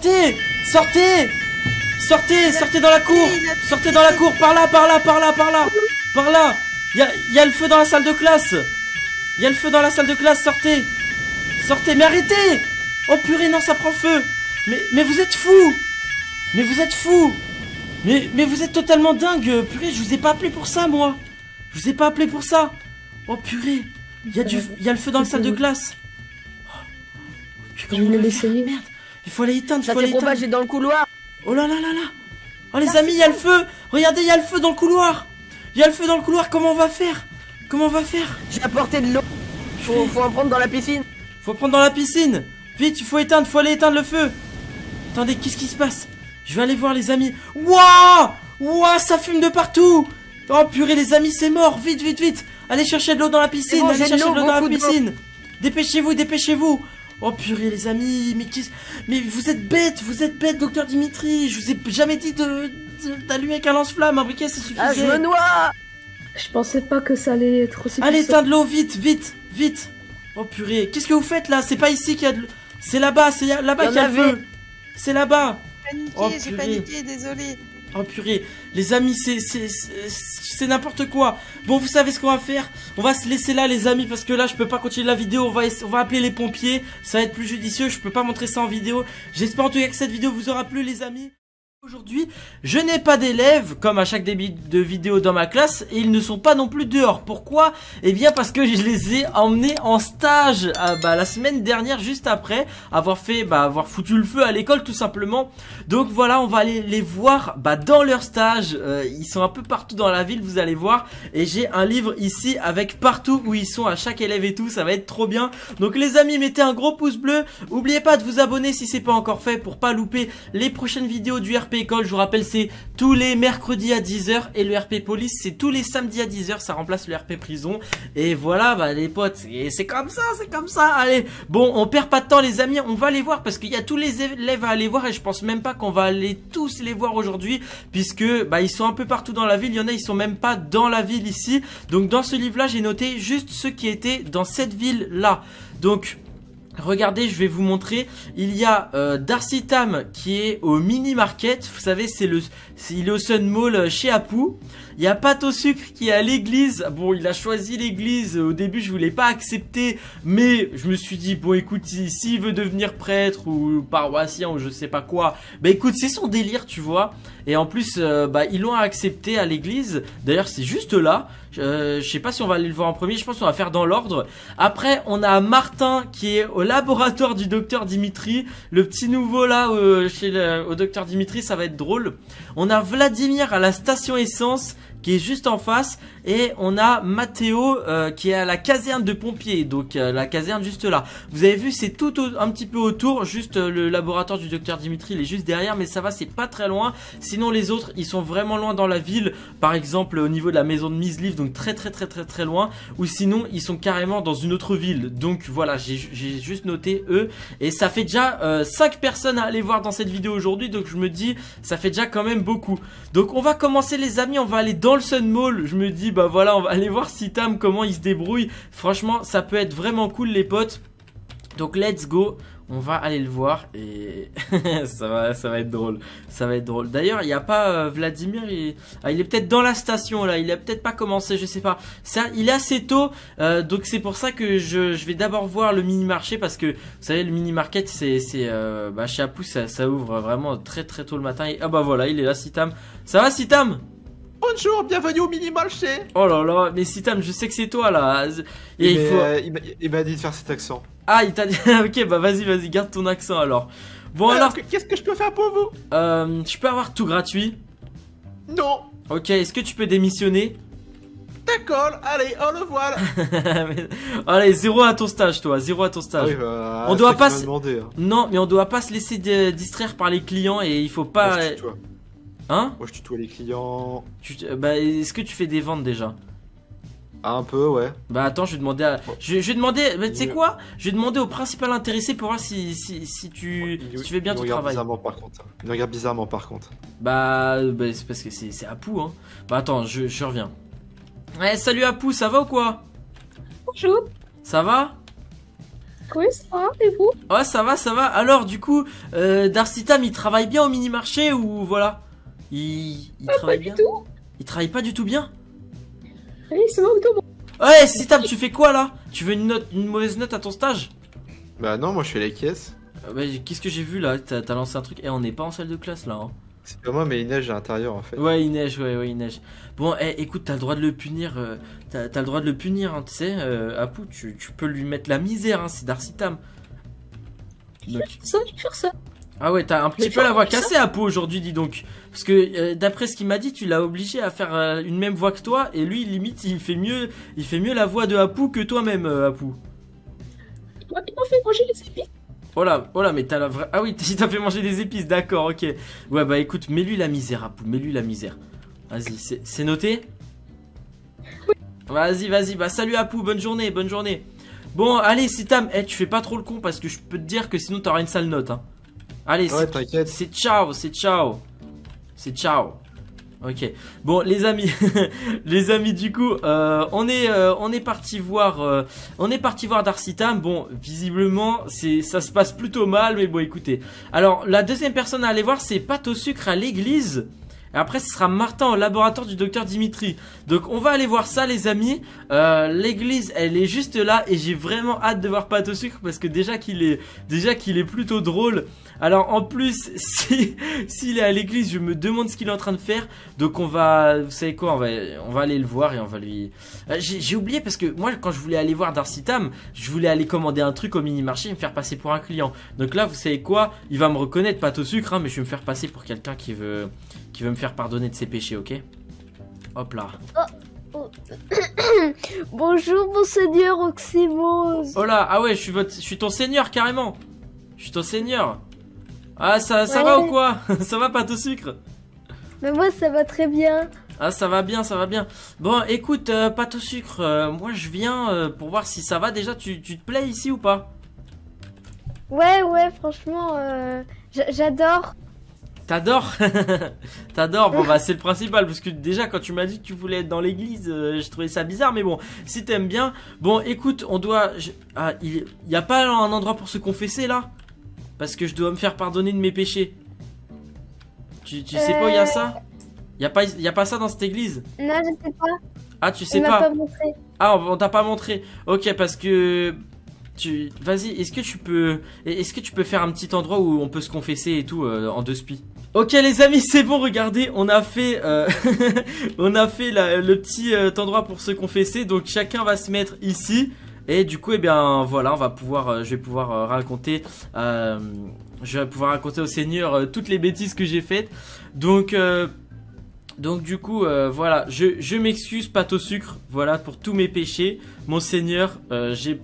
dans la cour! Sortez dans la cour, par là! Il y a le feu dans la salle de classe! Sortez, mais arrêtez! Oh purée, non, ça prend feu! Mais vous êtes fous! Mais vous êtes totalement dingue. Purée, je vous ai pas appelé pour ça, moi. Oh purée, il y a le feu dans la salle de classe. Je vais l'essayer. Merde, il faut aller éteindre. Ça s'est propagé dans le couloir. Oh là. Oh les amis, il y a le feu. Regardez, il y a le feu dans le couloir. Comment on va faire? J'ai apporté de l'eau. Faut en prendre dans la piscine. Vite, il faut aller éteindre le feu. Attendez, qu'est-ce qui se passe? Je vais aller voir les amis. Wouah, ça fume de partout. Oh purée les amis, c'est mort. Vite. Allez chercher de l'eau dans la piscine. Dépêchez-vous. Oh purée les amis, mais vous êtes bête, docteur Dimitri. Je vous ai jamais dit d'allumer avec un lance-flamme, un briquet ça suffisait. Ah, je me noie. Je pensais pas que ça allait être aussi... Allez éteindre l'eau, vite. Oh purée, qu'est-ce que vous faites là? C'est pas ici qu'il y a de... C'est là-bas, qu'il y a le feu. C'est là-bas. J'ai paniqué, désolé. Oh purée, les amis, c'est n'importe quoi. Bon, vous savez ce qu'on va faire? On va se laisser là, les amis, parce que là, je peux pas continuer la vidéo. On va appeler les pompiers. Ça va être plus judicieux. Je peux pas montrer ça en vidéo. J'espère en tout cas que cette vidéo vous aura plu, les amis. Aujourd'hui, je n'ai pas d'élèves, comme à chaque début de vidéo dans ma classe, et ils ne sont pas non plus dehors. Pourquoi? Eh bien parce que je les ai emmenés en stage la semaine dernière, juste après avoir foutu le feu à l'école tout simplement. Donc voilà, on va aller les voir dans leur stage. Ils sont un peu partout dans la ville, vous allez voir. Et j'ai un livre ici avec partout où ils sont, à chaque élève et tout, ça va être trop bien. Donc les amis, mettez un gros pouce bleu. N'oubliez pas de vous abonner si c'est pas encore fait pour pas louper les prochaines vidéos du RP École. Je vous rappelle, c'est tous les mercredis à 10 h et le RP Police c'est tous les samedis à 10 h, ça remplace le RP Prison. Et voilà les potes, c'est comme ça, allez. Bon, on perd pas de temps les amis, on va les voir parce qu'il y a tous les élèves à aller voir et je pense même pas qu'on va aller tous les voir aujourd'hui puisque ils sont un peu partout dans la ville, il y en a ils sont même pas dans la ville ici. Donc dans ce livre là j'ai noté juste ceux qui étaient dans cette ville là. Donc regardez, je vais vous montrer. Il y a Darcy Tam qui est au mini market. Vous savez, il est au Sun Mall chez Apu. Il y a Pâte au sucre qui est à l'église. Bon, il a choisi l'église. Au début, je voulais pas accepter, mais je me suis dit bon, écoute, s'il veut devenir prêtre ou paroissien ou je sais pas quoi, écoute, c'est son délire, tu vois. Et en plus, ils l'ont accepté à l'église. D'ailleurs, c'est juste là. Je sais pas si on va aller le voir en premier. Je pense qu'on va faire dans l'ordre. Après, on a Martin qui est au laboratoire du docteur Dimitri. Le petit nouveau là au docteur Dimitri, ça va être drôle. On a Vladimir à la station essence qui est juste en face, et on a Mathéo qui est à la caserne de pompiers, donc la caserne juste là. Vous avez vu, c'est tout un petit peu autour, juste le laboratoire du docteur Dimitri, il est juste derrière, mais ça va, c'est pas très loin. Sinon les autres, ils sont vraiment loin dans la ville, par exemple au niveau de la maison de Miss Liv, donc très loin, ou sinon ils sont carrément dans une autre ville. Donc voilà, j'ai juste noté eux, et ça fait déjà 5 personnes à aller voir dans cette vidéo aujourd'hui, donc je me dis, ça fait déjà quand même beaucoup. Donc on va commencer les amis, on va aller dans le Sun Mall. Je me dis bah voilà, on va aller voir Sitam comment il se débrouille. Franchement ça peut être vraiment cool les potes. Donc let's go, on va aller le voir et ça va être drôle. Ça va être drôle. D'ailleurs il n'y a pas Vladimir, il est peut-être dans la station là, il a peut-être pas commencé, je sais pas. Ça, il est assez tôt, donc c'est pour ça que je vais d'abord voir le mini marché, parce que vous savez le mini market c'est chez Apu ça ouvre vraiment très tôt le matin. Et, ah bah voilà, il est là Sitam. Ça va Sitam? Bonjour, bienvenue au mini-marché. Oh là là, mais Sitam, je sais que c'est toi là. Et il m'a dit de faire cet accent. Ah, il t'a dit. Ok, bah vas-y, garde ton accent alors. Bon alors. Qu'est-ce que je peux faire pour vous? Je peux avoir tout gratuit? Non. Ok, est-ce que tu peux démissionner? D'accord, allez, au revoir. Allez, 0 à ton stage, toi, 0 à ton stage. Ah oui, bah, on doit pas. Demander, hein. Non, mais on doit pas se laisser distraire par les clients et il faut pas. Hein? Moi je tutoie les clients. Bah est-ce que tu fais des ventes déjà? Ah, un peu ouais. Bah attends, je vais demander à... Je vais demander, bah, tu sais quoi? Je vais demander au principal intéressé pour voir si tu fais bien ton travail. Il me regarde bizarrement par contre. Bah c'est parce que c'est Apu hein. Bah attends, je reviens. Ouais, salut Apu, ça va ou quoi? Bonjour. Ça va? Oui, ça va, et vous? Ouais, ça va. Alors du coup, Darcitam il travaille bien au mini marché ou voilà? Il travaille bien? Pas du tout. Il travaille pas du tout bien? Oui, c'est moi ou Ouais, Sitam, tu fais quoi là? Tu veux une mauvaise note à ton stage? Bah non, moi je fais les caisses. Bah, qu'est-ce que j'ai vu là? T'as lancé un truc et on n'est pas en salle de classe là hein. C'est pas moi, mais il neige à l'intérieur en fait. Ouais, il neige, ouais, il neige. Bon, écoute, t'as le droit de le punir, t'as le droit de le punir, hein, tu sais, Apu, tu peux lui mettre la misère, hein, c'est Darcitam. Je vais faire ça. Ah ouais, t'as un petit peu la voix cassée, Apu, aujourd'hui, dis donc. Parce que, d'après ce qu'il m'a dit, tu l'as obligé à faire une même voix que toi, et lui, limite, il fait mieux la voix de Apu que toi-même, Apu. Il m'a fait manger les épices. Oh là, mais t'as la vraie... Ah oui, il t'a fait manger des épices, d'accord, ok. Ouais, bah écoute, mets-lui la misère, Apu, mets-lui la misère. Vas-y, c'est noté? Oui. Vas-y, bah salut Apu, bonne journée. Bon, allez, Sitam, tu fais pas trop le con, parce que je peux te dire que sinon t'auras une sale note, hein. Allez, ouais, t'inquiète. C'est ciao. Ok. Bon, les amis, du coup, on est parti voir, Darcitam. Bon, visiblement, ça se passe plutôt mal, mais bon, écoutez. Alors, la deuxième personne à aller voir, c'est Pâte au sucre à l'église. Et après, ce sera Martin au laboratoire du docteur Dimitri. Donc, on va aller voir ça, les amis. L'église, elle est juste là. Et j'ai vraiment hâte de voir Pâte au sucre. Parce que déjà qu'il est plutôt drôle. Alors, en plus, s'il est à l'église, je me demande ce qu'il est en train de faire. Donc, vous savez quoi, on va aller le voir et on va lui... j'ai oublié parce que moi, quand je voulais aller voir Darcitam, je voulais aller commander un truc au mini-marché et me faire passer pour un client. Donc là, vous savez quoi, il va me reconnaître, Pâte au sucre, hein, mais je vais me faire passer pour quelqu'un qui veut me faire pardonner de ses péchés, ok? Hop là. Bonjour monseigneur Oxymose. Oh là, ah ouais, je suis ton seigneur carrément. Je suis ton seigneur. Ah ça va ou quoi? Ça va Pâte au sucre? Mais moi ça va très bien. Ah ça va bien. Bon écoute Pâte au sucre, moi je viens pour voir si ça va déjà, tu te plais ici ou pas? Ouais franchement j'adore. T'adores? T'adores? Bon bah c'est le principal, parce que déjà quand tu m'as dit que tu voulais être dans l'église, je trouvais ça bizarre, mais bon, si t'aimes bien. Bon écoute, on doit... il y a pas un endroit pour se confesser là? Parce que je dois me faire pardonner de mes péchés. Tu sais pas où il y a ça? Y a pas ça dans cette église? Non, je sais pas. Ah tu sais pas? pas? On m'a pas montré. Ah on t'a pas montré. Ok, parce que... Vas-y, est-ce que tu peux faire un petit endroit où on peut se confesser et tout en 2 spies? Ok les amis, c'est bon, regardez, on a fait le petit endroit pour se confesser. Donc chacun va se mettre ici. Et du coup, eh bien, voilà, je vais pouvoir raconter au Seigneur toutes les bêtises que j'ai faites. Donc du coup, voilà, je m'excuse, pâte au sucre, voilà, pour tous mes péchés. Mon Seigneur, j'ai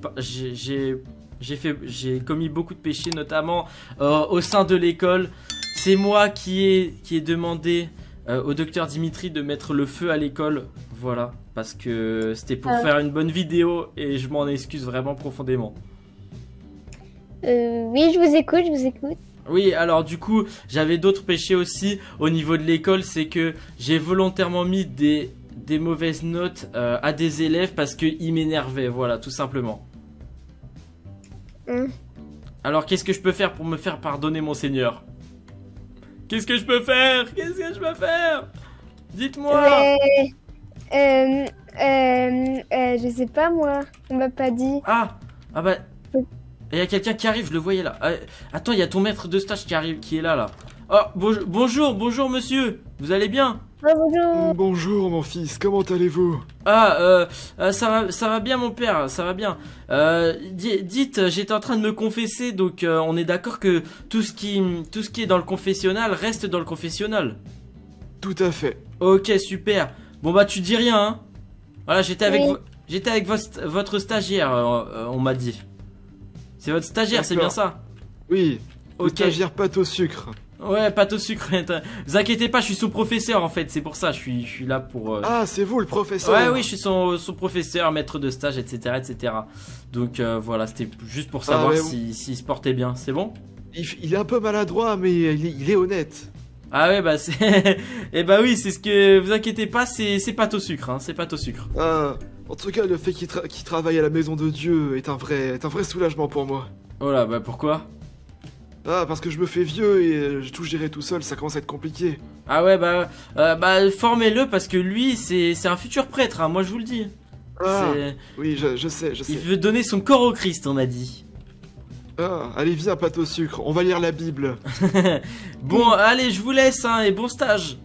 commis beaucoup de péchés, notamment au sein de l'école. C'est moi qui ai demandé au docteur Dimitri de mettre le feu à l'école, voilà, parce que c'était pour faire une bonne vidéo et je m'en excuse vraiment profondément. Oui, je vous écoute. Oui, alors du coup, j'avais d'autres péchés aussi au niveau de l'école, c'est que j'ai volontairement mis des mauvaises notes à des élèves parce qu'ils m'énervaient, voilà, tout simplement. Alors, qu'est-ce que je peux faire pour me faire pardonner, mon Seigneur? Qu'est-ce que je peux faire? Dites-moi. Je sais pas moi, on m'a pas dit. Ah bah, il y a quelqu'un qui arrive, je le voyais là. Attends, il y a ton maître de stage qui est là. Oh, bonjour monsieur, vous allez bien? Bonjour. Bonjour mon fils, comment allez-vous? Ça va bien mon père, ça va bien. Dites, j'étais en train de me confesser, donc on est d'accord que tout ce qui est dans le confessionnal reste dans le confessionnal. Tout à fait. Ok, super. Bon bah tu dis rien, hein. Voilà, j'étais avec votre stagiaire, on m'a dit. C'est votre stagiaire, c'est bien ça? Oui, ok. Stagiaire pâte au sucre. Ouais, pâte au sucre. Vous inquiétez pas, je suis son professeur en fait, c'est pour ça, je suis là pour... Ah, c'est vous le professeur? Ouais, oui, je suis son professeur, maître de stage, etc. Donc voilà, c'était juste pour savoir s'il se portait bien, c'est bon? Il est un peu maladroit, mais il est honnête. Ah ouais, bah c'est... Eh bah oui, c'est ce que... Vous inquiétez pas, c'est pâte au sucre, hein, c'est pâte au sucre. En tout cas, le fait qu'il travaille à la maison de Dieu est un vrai soulagement pour moi. Oh là, bah pourquoi? Ah, parce que je me fais vieux et tout gérer tout seul, ça commence à être compliqué. Ah ouais, bah formez-le parce que lui, c'est un futur prêtre, hein, moi je vous le dis. Oui, je sais. Il veut donner son corps au Christ, on m'a dit. Ah, allez, viens, pâte au sucre, on va lire la Bible. Bon, allez, je vous laisse, hein, et bon stage.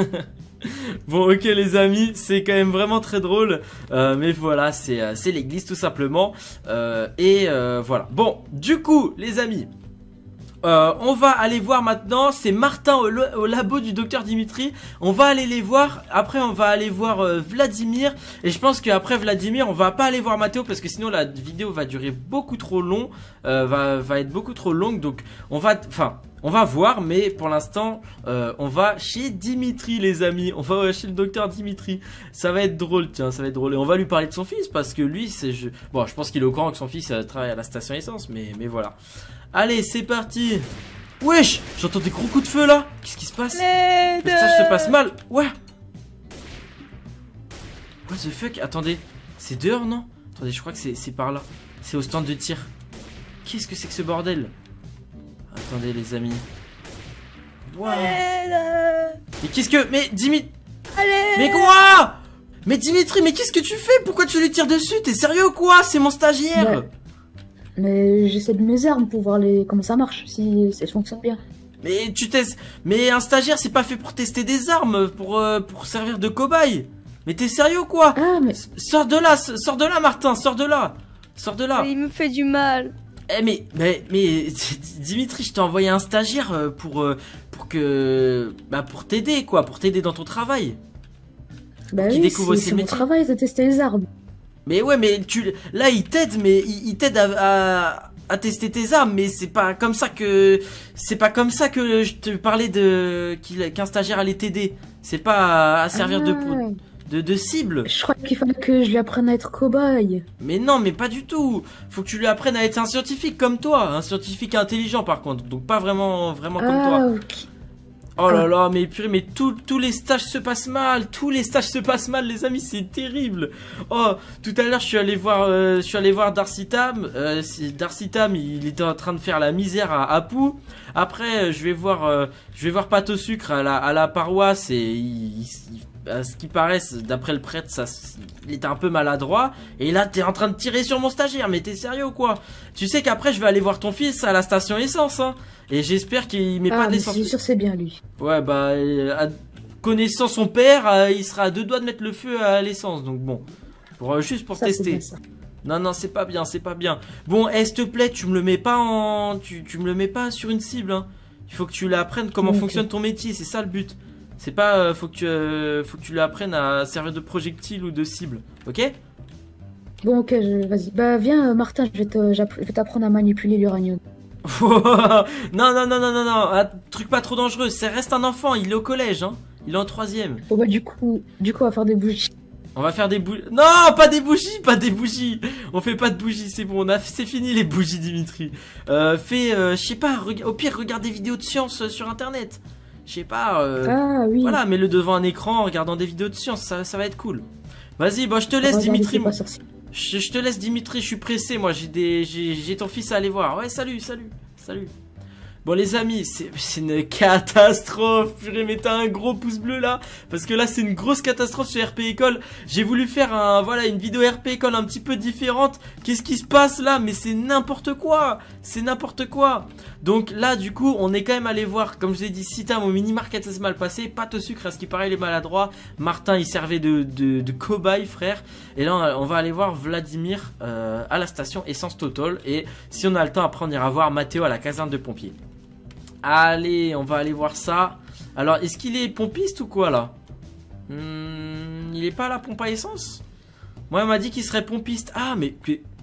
Bon, ok les amis, c'est quand même vraiment très drôle, mais voilà, c'est l'église tout simplement, voilà. Bon, du coup les amis, on va aller voir maintenant, c'est Martin au labo du docteur Dimitri. On va aller les voir, après on va aller voir Vladimir. Et je pense qu'après Vladimir, on va pas aller voir Mathéo parce que sinon la vidéo va durer beaucoup trop long, va être beaucoup trop longue. Donc on va voir, mais pour l'instant on va chez Dimitri les amis. On va chez le docteur Dimitri. Ça va être drôle, tiens, ça va être drôle. Et on va lui parler de son fils parce que lui bon, je pense qu'il est au courant que son fils travaille à la station essence, mais voilà. Allez, c'est parti. Wesh, j'entends des gros coups de feu là. Qu'est-ce qui se passe? Le stage se passe mal. Ouais. What the fuck? Attendez, c'est dehors non? Attendez, je crois que c'est par là. C'est au stand de tir. Qu'est-ce que c'est que ce bordel? Attendez les amis. Wow. Mais qu'est-ce que... Mais Dimitri... Mais quoi? Mais Dimitri, mais qu'est-ce que tu fais? Pourquoi tu lui tires dessus? T'es sérieux ou quoi? C'est mon stagiaire. Mais j'essaie de mes armes pour voir comment ça marche, si ça fonctionne bien. Mais tu testes... Mais un stagiaire, c'est pas fait pour tester des armes, pour servir de cobaye. Mais t'es sérieux ou quoi? Ah, mais... Sors de là, Martin, sors de là. Mais il me fait du mal. Eh mais Dimitri, je t'ai envoyé un stagiaire pour t'aider quoi, pour t'aider dans ton travail. Bah oui, c'est mon travail de tester les armes. Mais ouais, mais là il t'aide, mais il t'aide à tester tes armes, mais c'est pas comme ça que je te parlais qu'un stagiaire allait t'aider. C'est pas à servir de cible. Je crois qu'il fallait que je lui apprenne à être cobaye. Mais non, mais pas du tout. Faut que tu lui apprennes à être un scientifique comme toi, un scientifique intelligent par contre, donc pas vraiment comme toi. Okay. Oh là là, mais purée, mais tous les stages se passent mal, les amis, c'est terrible. Oh, tout à l'heure je suis allé voir Darcy Tam. Darcy Tam, il était en train de faire la misère à Apu. Après, je vais voir Pâte au sucre à la paroisse et à ce qui paraît, d'après le prêtre, il était un peu maladroit. Et là, t'es en train de tirer sur mon stagiaire, mais t'es sérieux ou quoi? Tu sais qu'après, je vais aller voir ton fils à la station essence, hein. Et j'espère qu'il met pas d'essence. Je suis sûr c'est bien lui. Ouais, bah, connaissant son père, il sera à 2 doigts de mettre le feu à l'essence. Donc bon, juste pour tester. Non, non, c'est pas bien, c'est pas bien. Bon, s'il te plaît, tu me le mets pas en... Tu me le mets pas sur une cible, hein. Il faut que tu l'apprennes comment fonctionne ton métier, c'est ça le but. C'est pas... faut que tu l'apprennes à servir de projectile ou de cible, ok? Bon, ok, vas-y. Bah, viens, Martin, je vais t'apprendre à manipuler l'uranium. Non, non, non, non, non, non, un truc pas trop dangereux. Ça reste un enfant, il est au collège, hein. Il est en 3ème. Bon, bah, du coup, on va faire des bougies. On va faire des bougies. Non, pas des bougies, pas des bougies. On fait pas de bougies, c'est bon, c'est fini les bougies, Dimitri. Je sais pas, au pire, regarde des vidéos de science sur internet. Je sais pas, ah oui. Voilà, mets-le devant un écran en regardant des vidéos de science, ça va être cool. Vas-y, bon, je te laisse, Dimitri. Je te laisse, Dimitri, je suis pressé, moi, j'ai ton fils à aller voir. Ouais, salut, salut, salut. Bon les amis, c'est une catastrophe. Purée, mettez un gros pouce bleu là, parce que là c'est une grosse catastrophe sur RP École. J'ai voulu faire une vidéo RP École un petit peu différente. Qu'est-ce qui se passe là? Mais c'est n'importe quoi. C'est n'importe quoi. Donc là du coup on est quand même allé voir, comme je vous ai dit, Sita, mon mini market, ça s'est mal passé. Pâte au sucre, à ce qui paraît il est maladroit. Martin il servait de cobaye, frère. Et là on va aller voir Vladimir à la station Essence Total. Et si on a le temps après on ira voir Mathéo à la caserne de pompiers. Allez, on va aller voir ça. Alors, est-ce qu'il est pompiste ou quoi, là? Il est pas à la pompe à essence? Moi, il m'a dit qu'il serait pompiste. Ah, mais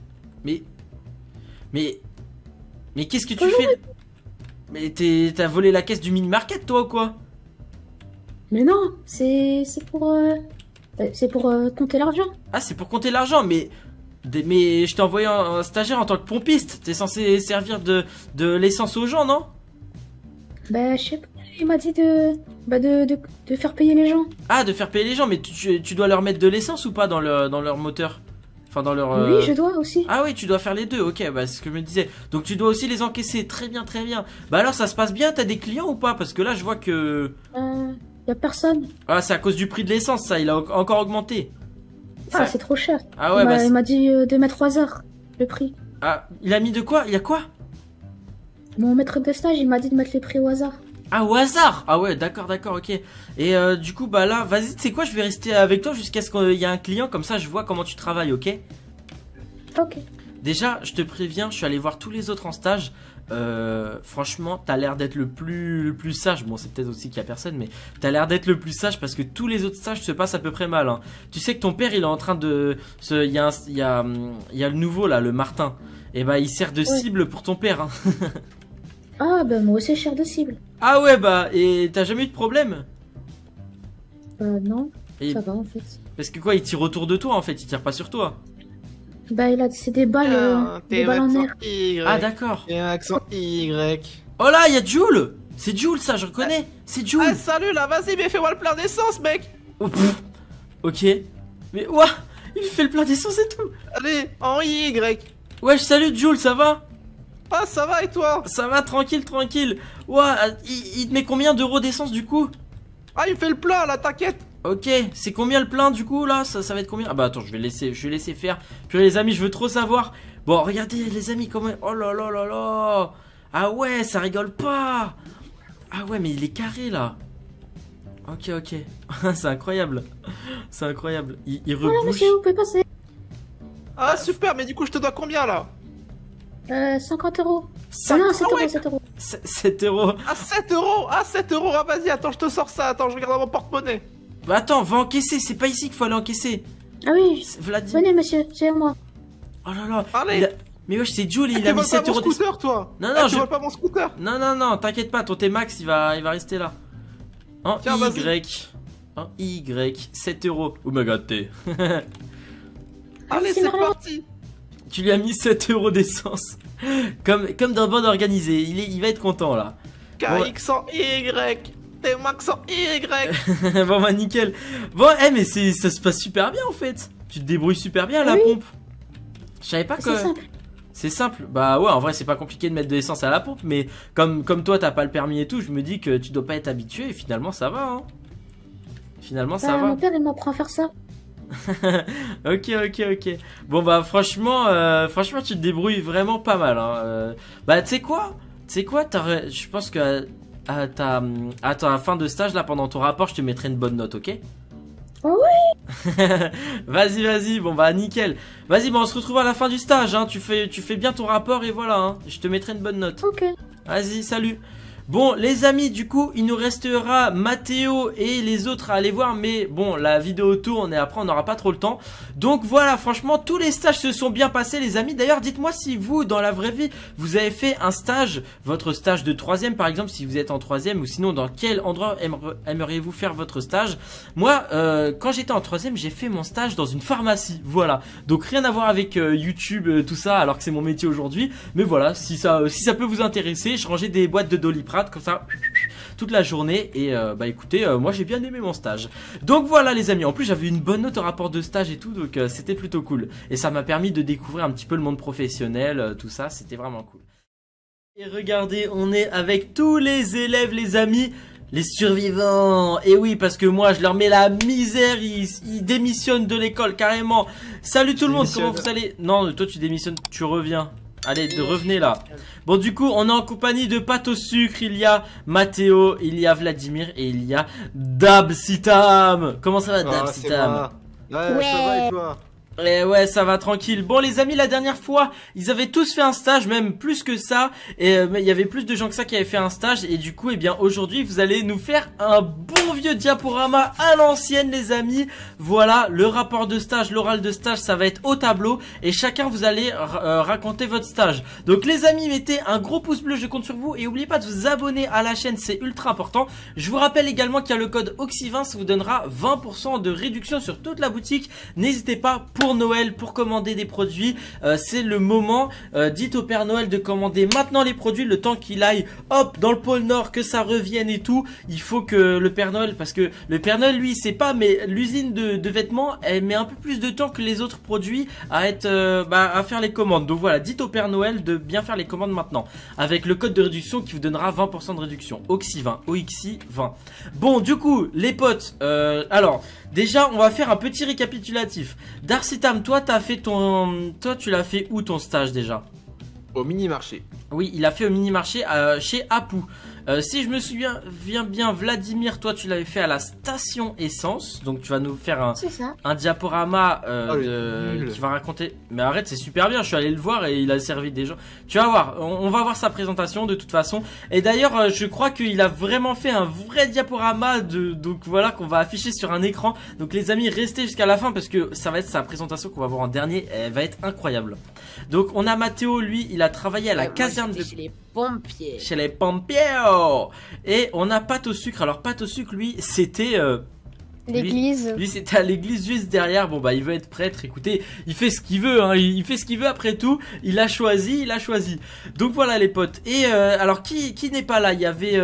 qu'est-ce que tu fais? Mais t'as volé la caisse du mini-market, toi, ou quoi? Mais non, c'est pour compter l'argent. Ah, c'est pour compter l'argent, mais je t'ai envoyé un stagiaire en tant que pompiste. T'es censé servir de l'essence aux gens, non? Bah, je sais pas, il m'a dit de faire payer les gens. Ah, de faire payer les gens, mais tu dois leur mettre de l'essence ou pas dans leur moteur? Enfin, dans leur... Oui, je dois aussi. Ah oui, tu dois faire les deux, ok, bah c'est ce que je me disais. Donc tu dois aussi les encaisser, très bien, très bien. Bah alors, ça se passe bien, t'as des clients ou pas? Parce que là, je vois que... Y'a personne. Ah, c'est à cause du prix de l'essence, ça, il a encore augmenté. Ah, c'est trop cher. Ah ouais, il m'a dit de mettre 3 heures, le prix. Ah, il a mis de quoi? Il y a quoi? Mon maître de stage, il m'a dit de mettre les prix au hasard. Ah, au hasard? Ah ouais, d'accord, ok. Et du coup, bah là, vas-y, tu sais quoi, je vais rester avec toi jusqu'à ce qu'il y ait un client, comme ça je vois comment tu travailles, ok? Ok. Déjà, je te préviens, je suis allé voir tous les autres en stage. Franchement, t'as l'air d'être le plus sage. Bon, c'est peut-être aussi qu'il y a personne, mais t'as l'air d'être le plus sage parce que tous les autres stages se passent à peu près mal, hein. Tu sais que ton père, il est en train de... Il y a le nouveau, là, le Martin. Et bah, il sert de cible pour ton père, hein. Ah, bah moi aussi je sers de cible. Ah ouais, bah, et t'as jamais eu de problème? Non, ça va en fait. Parce que quoi, il tire autour de toi en fait, il tire pas sur toi? Bah, c'est des balles, en air. Ah d'accord. Et un accent Y. Oh là, il y a Jules. C'est Jules ça, je reconnais. C'est Jules. Ah salut là, vas-y, mais fais-moi le plein d'essence, mec. Oh, ok. Mais ouah, il fait le plein d'essence et tout. Allez, en Y. Ouais, salut Jules, ça va? Ah, ça va et toi? Ça va, tranquille, tranquille. Ouah, il te met combien d'euros d'essence du coup? Ah, il fait le plein là, t'inquiète. Ok, c'est combien le plein du coup là? Ça va être combien? Ah bah attends, je vais laisser faire. Puis les amis, je veux trop savoir. Bon, regardez les amis, comment... Oh là là là là. Ah ouais, ça rigole pas. Ah ouais, mais il est carré là. Ok, c'est incroyable. C'est incroyable. Il rebouche. Voilà, monsieur, vous pouvez passer. Ah super, mais du coup je te dois combien là? 50 euros. Ah non, 7 euros, 7 euros. 7 euros. Ah 7 euros. Ah 7 euros, ah vas-y, attends, je te sors ça, attends, je regarde dans mon porte-monnaie. Bah attends, va encaisser, c'est pas ici qu'il faut aller encaisser. Ah oui, Vladimir. Venez monsieur, c'est moi. Oh là là. Allez. Mais wesh, c'est Jules, il a mis 7 euros. Tu voles pas mon scooter, toi? Non, tu voles pas mon scooter? Non, t'inquiète pas, ton T-Max, il va rester là. En tiens, Y. En Y, 7 euros. Oh my god, T. Allez, c'est parti. Tu lui as mis 7 euros d'essence. Comme d'un bon organisé. Il va être content là. KX en Y. T-Max en Y. Bon bah nickel. Bon, mais ça se passe super bien en fait. Tu te débrouilles super bien à la pompe. Je savais pas que... C'est simple. C'est simple. Bah ouais, en vrai c'est pas compliqué de mettre de l'essence à la pompe. Mais comme toi t'as pas le permis et tout, je me dis que tu dois pas être habitué. Et finalement ça va, hein. Finalement ça va. Mon père il m'apprend à faire ça. Ok. Bon bah franchement tu te débrouilles vraiment pas mal, hein. Bah tu sais quoi, je pense que à ta fin de stage là, pendant ton rapport, je te mettrai une bonne note, ok? Oh oui, Vas-y, bon bah nickel. Vas-y, bon on se retrouve à la fin du stage, hein. Tu fais bien ton rapport et voilà, hein. Je te mettrai une bonne note. Ok. Vas-y, salut. Bon les amis, du coup il nous restera Mathéo et les autres à aller voir, mais bon la vidéo tourne et après on n'aura pas trop le temps. Donc voilà, franchement tous les stages se sont bien passés les amis. D'ailleurs dites-moi si vous dans la vraie vie vous avez fait un stage, votre stage de 3ème par exemple, si vous êtes en 3ème, ou sinon dans quel endroit aimeriez-vous faire votre stage. Moi quand j'étais en 3ème j'ai fait mon stage dans une pharmacie, voilà. Donc rien à voir avec YouTube tout ça alors que c'est mon métier aujourd'hui. Mais voilà, si ça peut vous intéresser, je rangeais des boîtes de Doliprane comme ça toute la journée et bah écoutez moi j'ai bien aimé mon stage. Donc voilà les amis, en plus j'avais une bonne note au rapport de stage et tout, donc c'était plutôt cool et ça m'a permis de découvrir un petit peu le monde professionnel, tout ça c'était vraiment cool. Et regardez, on est avec tous les élèves les amis, les survivants. Et oui, parce que moi je leur mets la misère, ils démissionnent de l'école carrément. Salut tout le monde, comment vous allez? Non, toi tu démissionnes, tu reviens. Allez, revenez là. Bon, du coup, on est en compagnie de Pâte au sucre. Il y a Mathéo, il y a Vladimir et il y a Dabsitam. Comment ça va, Dabsitam? Ouais, ça va et toi? Et ouais, ça va tranquille. Bon les amis, la dernière fois ils avaient tous fait un stage, même plus que ça. Et mais il y avait plus de gens que ça qui avaient fait un stage. Et du coup, eh bien aujourd'hui vous allez nous faire un bon vieux diaporama à l'ancienne les amis. Voilà, le rapport de stage, l'oral de stage, ça va être au tableau. Et chacun vous allez raconter votre stage. Donc les amis, mettez un gros pouce bleu, je compte sur vous. Et n'oubliez pas de vous abonner à la chaîne, c'est ultra important. Je vous rappelle également qu'il y a le code OXY20, ça vous donnera 20% de réduction sur toute la boutique. N'hésitez pas pour Noël, pour commander des produits, c'est le moment. Dites au Père Noël de commander maintenant les produits, le temps qu'il aille hop dans le pôle Nord, que ça revienne et tout. Il faut que le Père Noël, parce que le Père Noël lui il sait pas, mais l'usine de vêtements elle met un peu plus de temps que les autres produits à être à faire les commandes. Donc voilà, dites au Père Noël de bien faire les commandes maintenant avec le code de réduction qui vous donnera 20% de réduction. OXY20, OXY20. Bon du coup les potes, alors déjà on va faire un petit récapitulatif. Darcitam, toi tu l'as fait où ton stage déjà? Au mini-marché. Oui, il a fait au mini-marché chez Apu. Si je me souviens bien, Vladimir, toi tu l'avais fait à la station essence. Donc tu vas nous faire un diaporama qui va raconter. Mais arrête, c'est super bien, je suis allé le voir et il a servi des gens. Tu vas voir, on va voir sa présentation de toute façon. Et d'ailleurs je crois qu'il a vraiment fait un vrai diaporama donc voilà, qu'on va afficher sur un écran. Donc les amis, restez jusqu'à la fin parce que ça va être sa présentation qu'on va voir en dernier. Elle va être incroyable. Donc on a Mathéo, lui il a travaillé à la caserne de... Chez les pompiers. Chez les pompiers. Et on a Pâte au sucre. Alors Pâte au sucre, lui, c'était... l'église. Lui c'était à l'église juste derrière. Bon bah il veut être prêtre. Écoutez, il fait ce qu'il veut, hein. Il fait ce qu'il veut après tout. Il a choisi. Donc voilà les potes. Et alors qui n'est pas là? Il y avait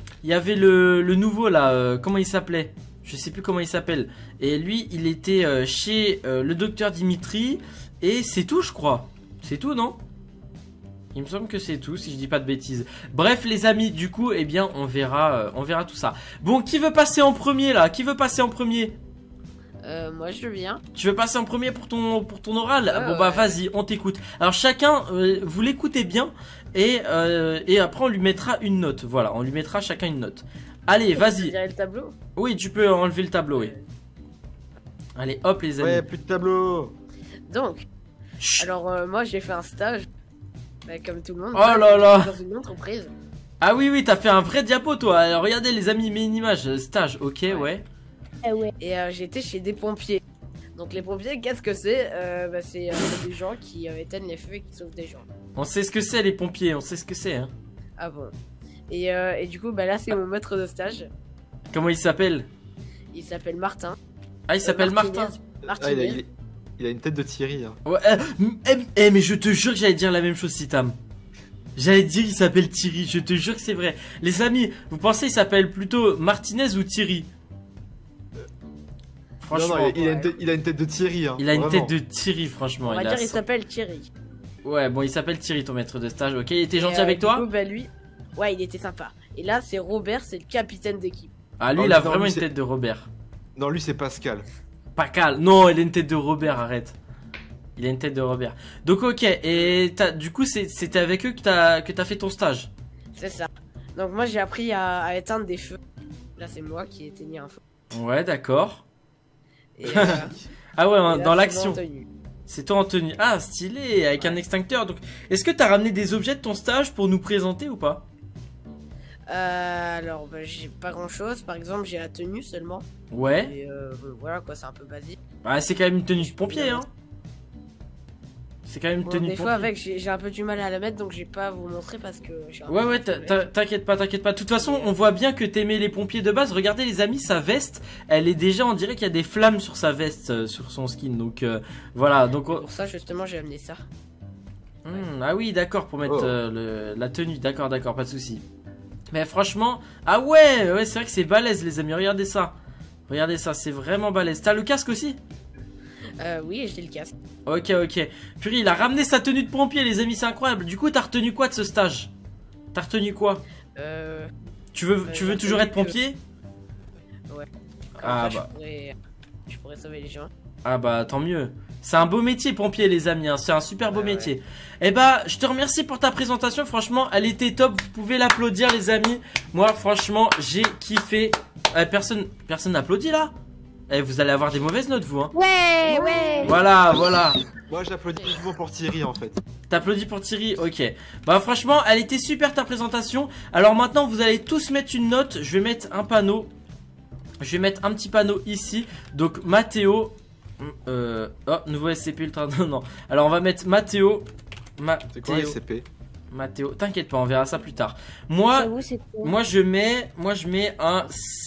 le nouveau là. Comment il s'appelait? Je sais plus comment il s'appelle. Et lui il était chez le docteur Dimitri. Et c'est tout je crois. C'est tout non? Il me semble que c'est tout si je dis pas de bêtises. Bref les amis, du coup eh bien on verra tout ça. Bon, qui veut passer en premier là? Qui veut passer en premier? Moi je veux bien. Tu veux passer en premier pour ton oral? Bon bah vas-y, on t'écoute. Alors chacun, vous l'écoutez bien et après on lui mettra une note. Voilà, on lui mettra chacun une note. Allez, vas-y. Le tableau? Oui, tu peux enlever le tableau, oui. Allez, hop les amis. Ouais, plus de tableau. Donc, alors moi j'ai fait un stage. Comme tout le monde, oh là là, dans une entreprise. Ah oui, t'as fait un vrai diapo toi. Alors, regardez les amis, mets une image, stage, ok, ouais. Et j'étais chez des pompiers. Donc les pompiers, qu'est-ce que c'est? C'est des gens qui éteignent les feux et qui sauvent des gens. On sait ce que c'est les pompiers, on sait ce que c'est hein. Ah bon. Et du coup là c'est mon maître de stage. Comment il s'appelle? Il s'appelle Martin. Ah il s'appelle Martin. Il a une tête de Thierry hein. Ouais, mais je te jure que j'allais dire la même chose Sitam. J'allais dire il s'appelle Thierry, je te jure que c'est vrai. Les amis, vous pensez il s'appelle plutôt Martinez ou Thierry? Franchement, non, il a une tête de Thierry hein, il a une tête de Thierry franchement. On va dire il s'appelle Thierry. Ouais bon il s'appelle Thierry ton maître de stage, ok. Il était gentil avec toi? Coup, lui, ouais il était sympa. Et là c'est Robert, c'est le capitaine d'équipe. Ah lui il a vraiment une tête de Robert. Non lui c'est Pascal. Pascal, non, il a une tête de Robert, arrête. Il a une tête de Robert. Donc ok, et du coup c'était avec eux que t'as fait ton stage? C'est ça. Donc moi j'ai appris à éteindre des feux. Là c'est moi qui ai éteigné un feu. Ouais, d'accord. Et, Ah ouais, et là, dans c'est l'action. moi en tenue. C'est toi en tenue. Ah, stylé, avec un extincteur. Donc, est-ce que t'as ramené des objets de ton stage pour nous présenter ou pas? Alors, bah, j'ai pas grand chose. Par exemple, j'ai la tenue seulement. Ouais. Et voilà quoi, c'est un peu basique. Bah, c'est quand même une tenue de pompier, hein. C'est quand même une Bon, tenue de des pompier. fois, avec, j'ai un peu du mal à la mettre, donc j'ai pas à vous montrer parce que. Ouais, t'inquiète pas, t'inquiète pas. De toute façon, on voit bien que t'aimais les pompiers de base. Regardez, les amis, sa veste, elle est déjà, on dirait qu'il y a des flammes sur sa veste, sur son skin. Donc, voilà. Donc, Pour ça, justement, j'ai amené ça. Ah oui, d'accord, pour mettre la tenue. D'accord, pas de souci. Mais franchement, ah ouais, c'est vrai que c'est balèze, les amis. Regardez ça. Regardez ça, c'est vraiment balèze. T'as le casque aussi? Oui, j'ai le casque. Ok. Purée, il a ramené sa tenue de pompier, les amis, c'est incroyable. Du coup, t'as retenu quoi de ce stage? T'as retenu quoi? Tu veux toujours être pompier? Ouais. Ah enfin, bah. Je pourrais sauver les gens. Ah bah, tant mieux. C'est un beau métier, pompier, les amis. Hein. C'est un super beau métier. Eh bah, je te remercie pour ta présentation. Franchement, elle était top. Vous pouvez l'applaudir, les amis. Moi, franchement, j'ai kiffé. Personne n'applaudit là? Eh, vous allez avoir des mauvaises notes, vous, hein. Ouais. Voilà. Moi, j'applaudis vivement pour Thierry, en fait. T'applaudis pour Thierry? Ok. Bah, franchement, elle était super ta présentation. Alors maintenant, vous allez tous mettre une note. Je vais mettre un panneau. Je vais mettre un petit panneau ici. Donc, Mathéo. Oh, nouveau SCP Ultra. Non. Alors, on va mettre Mathéo. C'est quoi SCP? Mathéo, t'inquiète pas, on verra ça plus tard. Moi, je mets un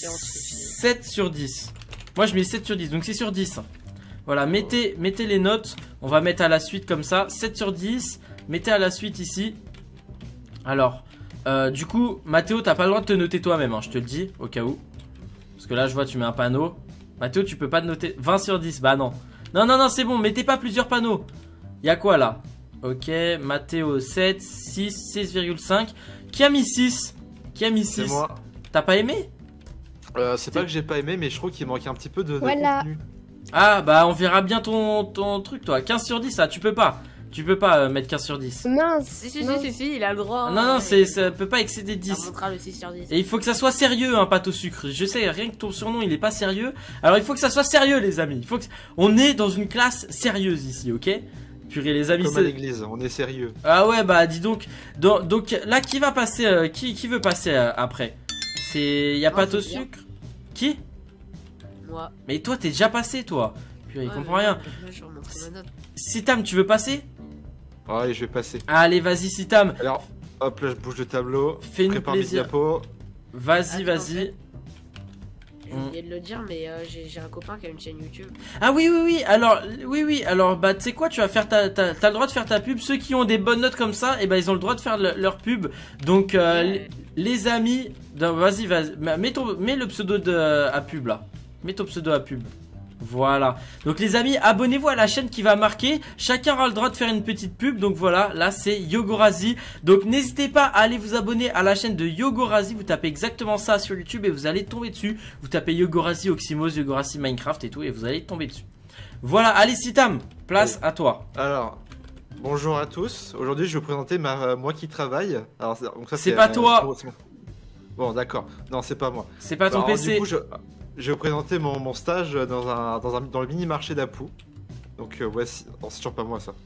7 sur 10. Moi, je mets 7 sur 10, donc c'est sur 10. Voilà, mettez les notes. On va mettre à la suite comme ça. 7 sur 10. Mettez à la suite ici. Alors, du coup, Mathéo, t'as pas le droit de te noter toi-même, hein, je te le dis, au cas où. Parce que là, je vois, tu mets un panneau. Mathéo, tu peux pas te noter 20 sur 10. Bah non. Non, c'est bon, mettez pas plusieurs panneaux. Y'a quoi là? Ok, Mathéo 7, 6, 6,5. Qui a mis 6? C'est moi. T'as pas aimé? C'est pas que j'ai pas aimé, mais je trouve qu'il manque un petit peu de contenu. Ah bah on verra bien ton truc toi. 15 sur 10 ça, tu peux pas. Tu peux pas mettre 15 sur 10. Mince. Si, il a le droit. Non, ça peut pas excéder 10. Ça montrera le 6 sur 10. Et il faut que ça soit sérieux, hein, pâte au sucre. Je sais, rien que ton surnom il est pas sérieux. Alors il faut que ça soit sérieux, les amis. On est dans une classe sérieuse ici, ok? Purée, les amis. Comme à l'église, on est sérieux. Ah ouais, bah dis donc. Donc là, qui va passer qui veut passer après? Y'a pâte au sucre? Qui? Moi. Mais toi, t'es déjà passé, toi. Purée, il comprend rien. Là, je vais remontrer ma note. Sitam, tu veux passer? Allez, je vais passer. Allez, vas-y, Sitam. Alors, hop, là, je bouge le tableau. Fais-nous plaisir. Vas-y. J'ai oublié de le dire, mais j'ai un copain qui a une chaîne YouTube. Ah oui. Alors, bah, tu sais quoi, tu vas faire t'as le droit de faire ta pub. Ceux qui ont des bonnes notes comme ça, et bah, ils ont le droit de faire leur pub. Donc, les amis, vas-y. Mets le pseudo à pub là. Mets ton pseudo à pub. Voilà. Donc les amis, abonnez-vous à la chaîne qui va marquer. Chacun aura le droit de faire une petite pub. Donc voilà, là c'est Yogorazi. Donc n'hésitez pas à aller vous abonner à la chaîne de Yogorazi. Vous tapez exactement ça sur YouTube et vous allez tomber dessus. Vous tapez Yogorazi Oxymos, Yogorazi Minecraft et tout et vous allez tomber dessus. Voilà, allez Sitam, place à toi. Alors, bonjour à tous. Aujourd'hui je vais vous présenter moi qui travaille. Alors c'est pas toi. Bon d'accord, non c'est pas moi. C'est pas ton PC. Du coup, je vais vous présenter mon stage dans le mini-marché d'Apu. Donc voici... Oh, c'est toujours pas moi ça.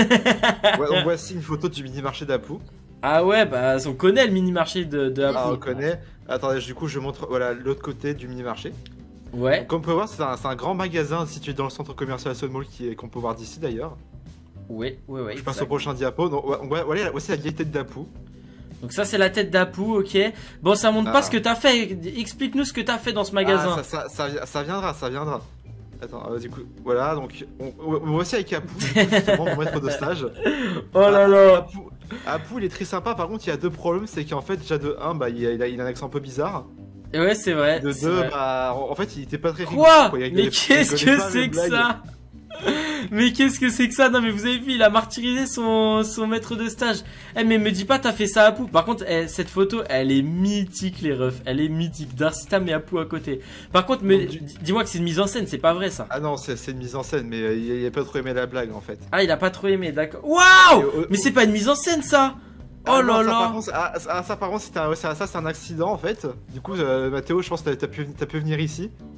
Donc voici une photo du mini-marché d'Apu. Ah ouais, bah on connaît le mini-marché de Apu. Ah on connaît. Attendez, du coup je montre l'autre côté du mini-marché. Ouais. Donc, comme on peut voir, c'est un grand magasin situé dans le centre commercial Aston Mall qu'on peut voir d'ici d'ailleurs. Ouais. Je passe au prochain diapo. Donc voilà, voici la vieille tête d'Apu. Donc ça c'est la tête d'Apu, ok. Bon, ça montre pas ce que t'as fait. Explique-nous ce que t'as fait dans ce magasin. Ça viendra. Attends, du coup, voilà, donc on voici avec Apu, justement mon maître de stage. Oh là là. Apu il est très sympa, par contre il y a deux problèmes, c'est qu'en fait déjà de 1, bah il a un accent un peu bizarre. Et ouais c'est vrai. De 2, bah en fait il était pas très Quoi mais qu'est-ce que c'est que ça? Mais qu'est-ce que c'est que ça? Non mais vous avez vu, il a martyrisé son maître de stage. Eh mais me dis pas t'as fait ça à Apu. Par contre cette photo elle est mythique les refs. Elle est mythique. Darcitam et Apu à côté. Par contre dis-moi que c'est une mise en scène, c'est pas vrai ça. Ah non c'est une mise en scène, mais il a pas trop aimé la blague en fait. Ah il a pas trop aimé, d'accord. Waouh. Mais c'est pas une mise en scène ça. Oh là là. Ça par contre c'est un accident en fait. Du coup Mathéo je pense que t'as pu venir ici.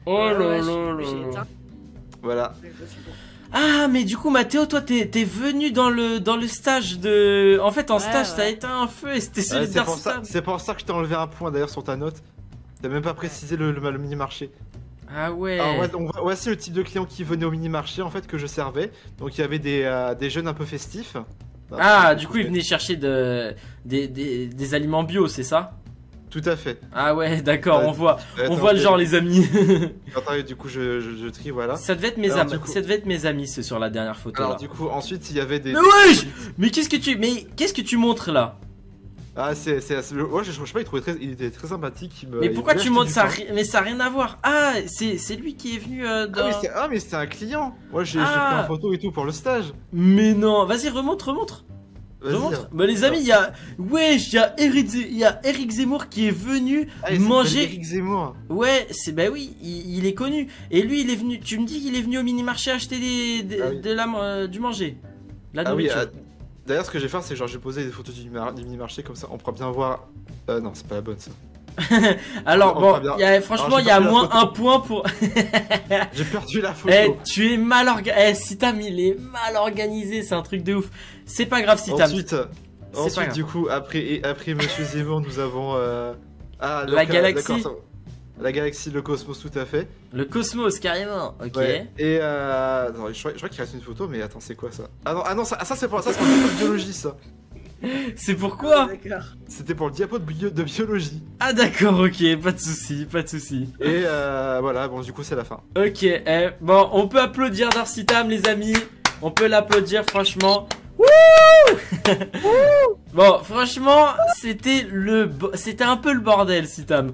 Oh là Ouais, là j'ai là. éteint. Voilà. Ah, mais du coup, Mathéo, toi, t'es venu dans le stage de... En fait, en Ouais, stage, ouais. t'as éteint un feu et c'était celui Ouais, de c'est pour Darcy ça, Tam. c'est pour ça que je t'ai enlevé un point d'ailleurs sur ta note. T'as même pas précisé le mini-marché. Ah ouais. Alors, voici le type de client qui venait au mini-marché en fait que je servais. Donc il y avait des jeunes un peu festifs. Ah, du coup, il venait chercher des aliments bio, c'est ça? Tout à fait. Ah ouais, d'accord, on voit Attends, le genre, les amis. Attends, du coup je trie, voilà. Ça devait être mes Alors, amis, du coup- ça devait être mes amis, ceux sur la dernière photo. Alors là. du coup ensuite il y avait des... Mais wesh! Mais qu'est-ce que tu montres là? Ah ouais, je sais pas, il était très sympathique. Mais pourquoi il tu voulait montres acheter ça? du pain. Mais ça n'a rien à voir. Ah, c'est lui qui est venu dans... mais c'était un client. Moi j'ai pris Ah. une photo et tout pour le stage. Mais non, vas-y, remonte. Vas-y, Remontre. hein. Bah les amis, il y a... Wesh, il y a Eric Zemmour qui est venu Ah, il s'appelle manger... Eric Zemmour. Ouais, bah oui, il est connu. Et lui, il est venu... Tu me dis qu'il est venu au mini-marché acheter du manger. La Ah oui, nourriture. d'ailleurs ce que je vais faire c'est genre j'ai posé des photos du mini-marché comme ça on pourra bien voir... non c'est pas la bonne ça. Alors On bon, fera bien. franchement, Alors, il y a j'ai perdu la moins photo. un point pour... J'ai perdu la photo. Eh, tu es mal organisé. Eh, Sitam, il est mal organisé, c'est un truc de ouf. C'est pas grave, Sitam. Ensuite, pas grave. du coup, après Monsieur Zemmour, nous avons La galaxie. d'accord, la galaxie, le cosmos, tout à fait. Le cosmos, carrément. Ok. Ouais. Et attends, je crois qu'il reste une photo, mais attends, c'est quoi ça? Ah non, ça c'est pour le diapo de biologie, ça. C'est pourquoi? C'était pour le diapo de biologie. Ah d'accord, ok, pas de souci, pas de souci. Et voilà, bon, du coup, c'est la fin. Ok, bon, on peut applaudir Darcy Tam, les amis. On peut l'applaudir, franchement. Wouh. Bon, franchement, c'était un peu le bordel, Sitam.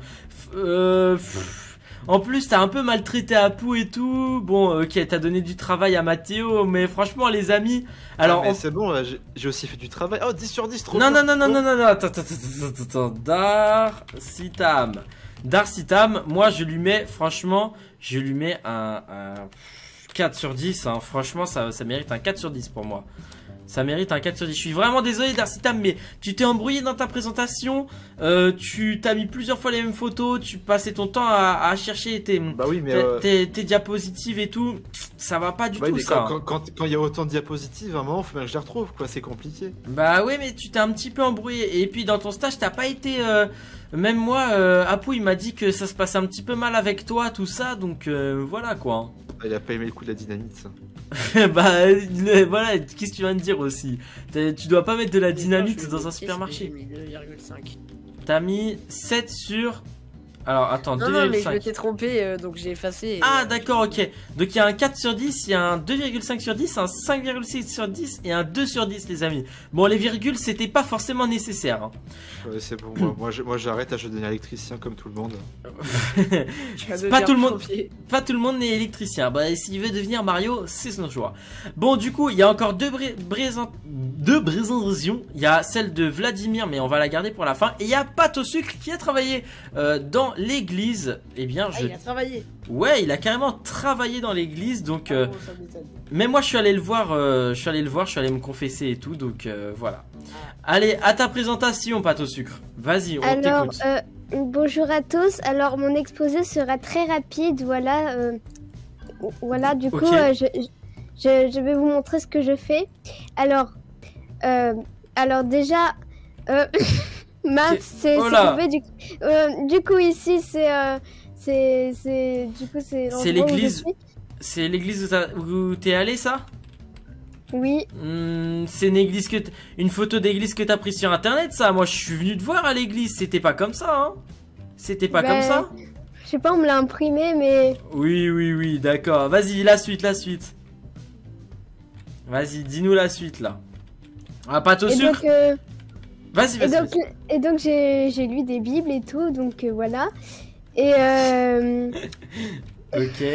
En plus, t'as un peu maltraité Apu et tout. Bon, ok, t'as donné du travail à Mathéo, mais franchement, les amis. Alors, mais c'est bon, là, j'ai aussi fait du travail. Oh, 10 sur 10, trop non, bien. non, attends. Darcy Tam, moi, je lui mets, franchement, un 4 sur 10. Hein. Franchement, ça mérite un 4 sur 10 pour moi. Ça mérite un 4 sur 10. Je suis vraiment désolé, Darcy Tam, mais tu t'es embrouillé dans ta présentation. Tu t'as mis plusieurs fois les mêmes photos. Tu passais ton temps à chercher tes diapositives et tout. Ça va pas du tout, mais ça. quand il y a autant de diapositives, à un moment, faut bien que je les retrouve, quoi. C'est compliqué. Bah oui, mais tu t'es un petit peu embrouillé. Et puis dans ton stage, t'as pas été... Même moi, Apu, il m'a dit que ça se passait un petit peu mal avec toi, tout ça. Donc voilà, quoi. Il a pas aimé le coup de la dynamite, ça. Bah voilà, qu'est-ce que tu viens de dire aussi? Tu dois pas mettre de la dynamite dans un supermarché. J'ai mis 2,5. T'as mis 7 sur... Alors attends, 2,5. Non, mais je m'étais trompé, donc j'ai effacé. Ah d'accord, ok. Donc il y a un 4 sur 10, il y a un 2,5 sur 10, un 5,6 sur 10 et un 2 sur 10, les amis. Bon, les virgules, c'était pas forcément nécessaire. Hein. Ouais, c'est bon, moi j'arrête, je deviens électricien comme tout le monde. Pas tout le monde n'est électricien. Bah s'il veut devenir Mario, c'est son choix. Bon, du coup, il y a encore deux présentations. Il y a celle de Vladimir, mais on va la garder pour la fin. Et il y a Pâte au sucre qui a travaillé dans l'église. Eh bien, il a travaillé. Ouais, il a carrément travaillé dans l'église. Donc, ça m'étonne. mais moi, je suis allé le voir. Je suis allé me confesser et tout. Donc voilà. Allez, à ta présentation, Pâte au sucre. Vas-y, on t'écoute. Bonjour à tous. Alors, mon exposé sera très rapide. Voilà. Voilà, du coup, je vais vous montrer ce que je fais. Alors déjà, mince, c'est mauvais. Du coup, ici, c'est l'église. C'est l'église où t'es allé, ça? Oui. C'est une photo d'église que t'as prise sur internet, ça. Moi, je suis venu te voir à l'église. C'était pas comme ça, hein. C'était pas comme ça. Je sais pas, on me l'a imprimé, mais... Oui, d'accord. Vas-y, la suite. Vas-y, dis-nous la suite, là. Ah, Pâte au sucre. Vas-y. Et donc, j'ai lu des bibles et tout, donc voilà. Et Ok.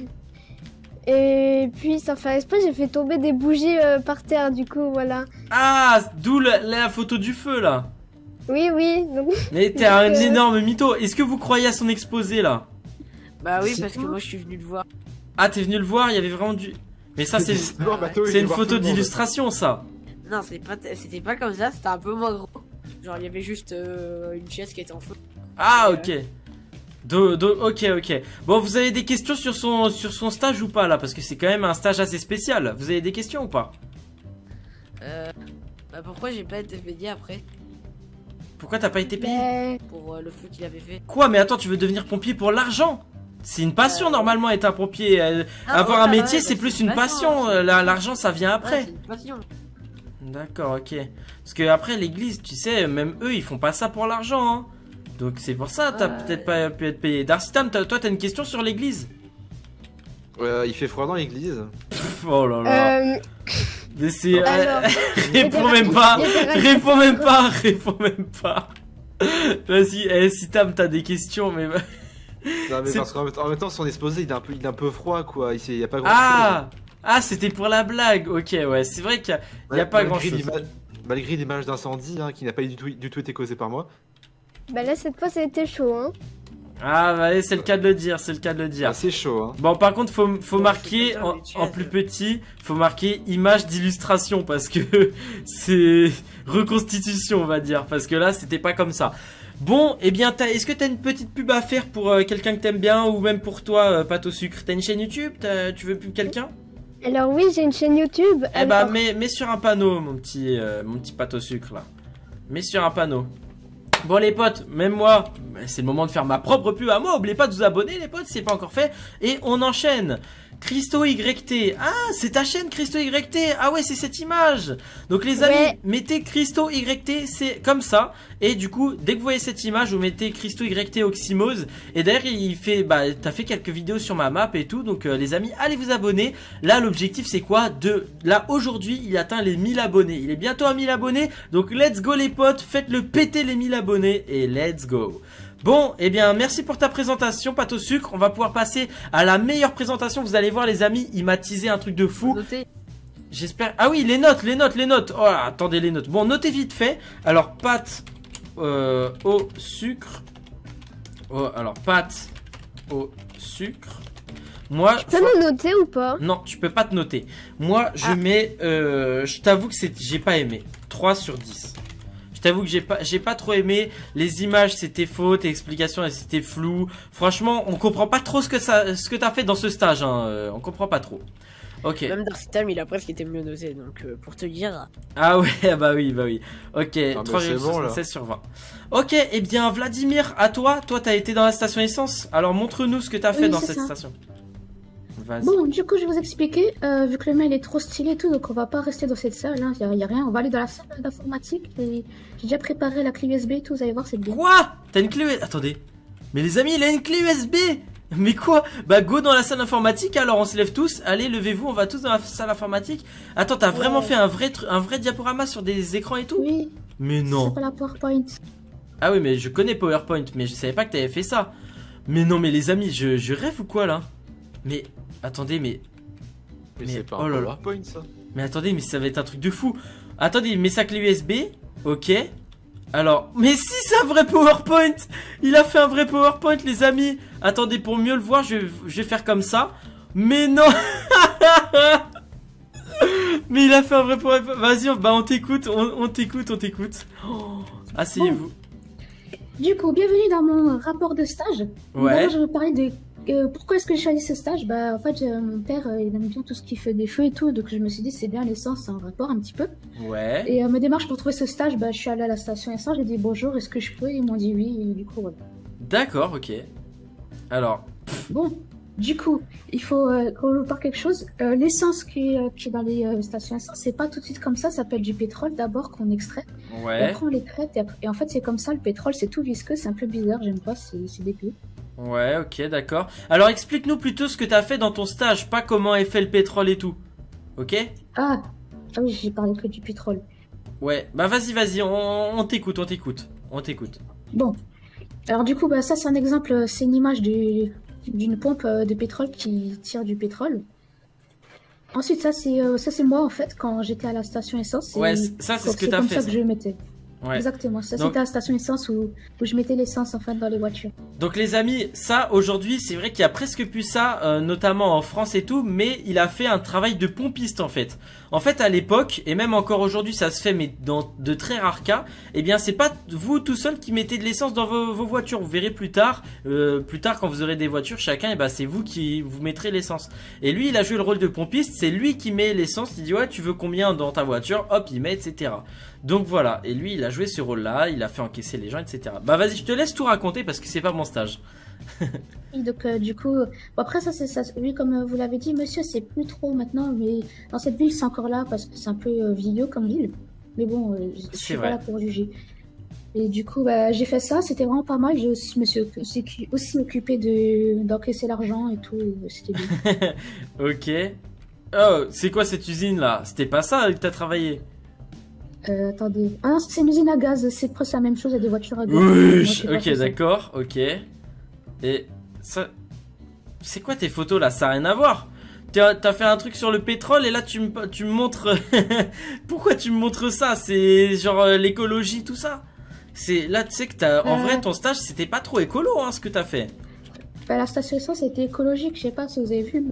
Et puis, sans faire exprès, j'ai fait tomber des bougies par terre, du coup, voilà. Ah, d'où la photo du feu, là. Oui. Donc... Mais t'es un énorme mytho. Est-ce que vous croyez à son exposé, là? Bah oui, parce que moi, je suis venu le voir. Ah, t'es venu le voir, il y avait vraiment du... Mais ça, c'est une photo d'illustration, ça. Non, c'était pas comme ça, c'était un peu moins gros. Genre, il y avait juste une chaise qui était en feu. Ah, ok. Ok. Bon, vous avez des questions sur son stage ou pas là? Parce que c'est quand même un stage assez spécial. Vous avez des questions ou pas? Bah pourquoi j'ai pas été payé après? Pourquoi t'as pas été payé? Pour le feu qu'il avait fait. Quoi? Mais attends, tu veux devenir pompier pour l'argent? C'est une passion normalement être un pompier. Avoir un métier, c'est plus une passion. L'argent, ça vient après. C'est une passion. D'accord, ok. Parce que après l'église, tu sais, même eux, ils font pas ça pour l'argent. Hein. Donc c'est pour ça, t'as peut-être pas pu être payé. Darcytam, toi, t'as une question sur l'église? Il fait froid dans l'église. Oh là là. Mais c'est... Alors, réponds même pas. Réponds même pas. Vas-y, si Tam, t'as des questions, mais... Non mais parce qu'en même temps son exposé il est un peu froid quoi, il y a pas grand chose. Ah c'était pour la blague, ok ouais c'est vrai qu'il y a pas grand chose. Malgré l'image d'incendie hein, qui n'a pas du tout été causée par moi. Bah là cette fois ça a été chaud hein. Ah bah c'est le cas de le dire, c'est chaud hein. Bon par contre faut marquer en plus petit, faut marquer image d'illustration parce que c'est reconstitution on va dire, parce que là c'était pas comme ça. Bon, eh bien, est-ce que t'as une petite pub à faire pour quelqu'un que t'aimes bien ou même pour toi, pâte au sucre? T'as une chaîne YouTube? Tu veux pub quelqu'un? Alors oui, j'ai une chaîne YouTube. Eh bah, mets sur un panneau, mon petit pâte au sucre, là. Mets sur un panneau. Bon, les potes, même moi, c'est le moment de faire ma propre pub à moi. Oubliez pas de vous abonner, les potes, si c'est pas encore fait. Et on enchaîne. Christo YT. Ah, c'est ta chaîne Christo YT. Ah ouais, c'est cette image. Donc les amis, mettez Christo YT, c'est comme ça. Et du coup, dès que vous voyez cette image, vous mettez Christo YT Oxymose. Et d'ailleurs, il fait, t'as fait quelques vidéos sur ma map et tout. Donc les amis, allez vous abonner. Là, l'objectif c'est quoi? Là, aujourd'hui, il atteint les 1000 abonnés. Il est bientôt à 1000 abonnés. Donc let's go les potes, faites-le péter les 1000 abonnés. Et let's go. Bon, eh bien, merci pour ta présentation, pâte au sucre. On va pouvoir passer à la meilleure présentation. Vous allez voir, les amis, il m'a teasé un truc de fou. J'espère... Ah oui, les notes. Oh, attendez, les notes. Bon, notez vite fait. Alors, pâte au sucre. Oh, alors, pâte au sucre. Moi... Tu peux me noter ou pas? Non, tu peux pas te noter. Moi, je mets... je t'avoue que j'ai pas aimé. 3 sur 10. Je t'avoue que j'ai pas trop aimé. Les images c'était faux, tes explications c'était flou. Franchement, on comprend pas trop ce que t'as fait dans ce stage. Hein. On comprend pas trop. Ok. Même Darcytam il a presque été mieux noté, donc pour te dire. Ah ouais, bah oui. Ok, 3,76 sur 20. Ok, et bien Vladimir, à toi. Toi t'as été dans la station essence. Alors montre-nous ce que t'as fait dans cette station. Bon, du coup, je vais vous expliquer. Vu que le mail est trop stylé et tout, donc on va pas rester dans cette salle. Hein, y a rien. On va aller dans la salle d'informatique. J'ai déjà préparé la clé USB et tout. Vous allez voir, c'est bien. Quoi? T'as une clé USB? Attendez. Mais les amis, il a une clé USB. Mais quoi? Bah go dans la salle informatique. Alors on se lève tous. Allez, levez-vous. On va tous dans la salle informatique. Attends, t'as vraiment fait un vrai diaporama sur des écrans et tout? Oui. Mais non. C'est pas la PowerPoint. Ah oui, mais je connais PowerPoint, mais je savais pas que t'avais fait ça. Mais non, mais les amis, je rêve ou quoi là? Mais attendez, mais c'est pas un PowerPoint ça. Mais attendez, mais ça va être un truc de fou. Attendez, il met sa clé USB. Ok. Alors, mais si c'est un vrai PowerPoint. Il a fait un vrai PowerPoint, les amis. Attendez, pour mieux le voir, je vais faire comme ça. Mais non. Mais il a fait un vrai PowerPoint. Vas-y, on t'écoute, on t'écoute. Oh, asseyez-vous. Du coup, bienvenue dans mon rapport de stage. Ouais. D'abord, je vais parler de pourquoi est-ce que j'ai choisi ce stage? Bah en fait mon père il aime bien tout ce qui fait des feux et tout, donc je me suis dit c'est bien l'essence, c'est un rapport un petit peu. Ouais. Et ma démarche pour trouver ce stage, bah je suis allée à la station essence, j'ai dit bonjour, est-ce que je peux? Ils m'ont dit oui, et du coup voilà. D'accord, ok. Alors. Bon, du coup, il faut qu'on vous parle quelque chose. L'essence qui est dans les stations essence, c'est pas tout de suite comme ça peut être du pétrole d'abord qu'on extrait. Ouais. Et après on les traite et en fait c'est comme ça, le pétrole c'est tout visqueux, c'est un peu bizarre, j'aime pas, c'est dégueu. Ouais, ok, d'accord. Alors explique-nous plutôt ce que t'as fait dans ton stage, pas comment est fait le pétrole et tout. Ok? Ah oui, j'ai parlé que du pétrole. Ouais, bah vas-y, on t'écoute. Bon, alors du coup, bah ça c'est un exemple, c'est une image d'une pompe de pétrole qui tire du pétrole. Ensuite, ça c'est moi en fait quand j'étais à la station essence. Ouais, ça c'est ce que t'as fait. C'est comme ça que je le mettais. Ouais. Exactement, ça Donc- c'était la station essence où je mettais l'essence en fait dans les voitures. Donc les amis, ça aujourd'hui c'est vrai qu'il y a presque plus ça, notamment en France et tout, mais il a fait un travail de pompiste en fait. En fait à l'époque, et même encore aujourd'hui ça se fait mais dans de très rares cas, eh bien c'est pas vous tout seul qui mettez de l'essence dans vos voitures. Vous verrez plus tard quand vous aurez des voitures chacun, et ben c'est vous qui vous mettrez l'essence. Et lui il a joué le rôle de pompiste, c'est lui qui met l'essence, il dit ouais tu veux combien dans ta voiture, hop il met etc. Donc voilà, et lui il a joué ce rôle là, il a fait encaisser les gens etc. Bah vas-y je te laisse tout raconter parce que c'est pas mon stage. Et donc du coup, bon, après ça, lui comme vous l'avez dit, monsieur, c'est plus trop maintenant, mais dans cette ville c'est encore là parce que c'est un peu vieillot comme ville. Mais bon, je suis pas là pour juger. Et du coup, bah, j'ai fait ça, c'était vraiment pas mal. Je me suis aussi occupé d'encaisser l'argent et tout, c'était bien. Ok. Oh, c'est quoi cette usine là? C'était pas ça que t'as travaillé? Attendez. Ah non, c'est une usine à gaz, c'est presque la même chose, il y a des voitures à gaz. Oui, ok, d'accord, ok. Et ça... C'est quoi tes photos là? Ça a rien à voir. T'as fait un truc sur le pétrole et là tu me montres... Pourquoi tu me montres ça? C'est genre l'écologie, tout ça? Là tu sais que en vrai ton stage c'était pas trop écolo hein, ce que t'as fait. Bah, la station essence était écologique, je sais pas si vous avez vu.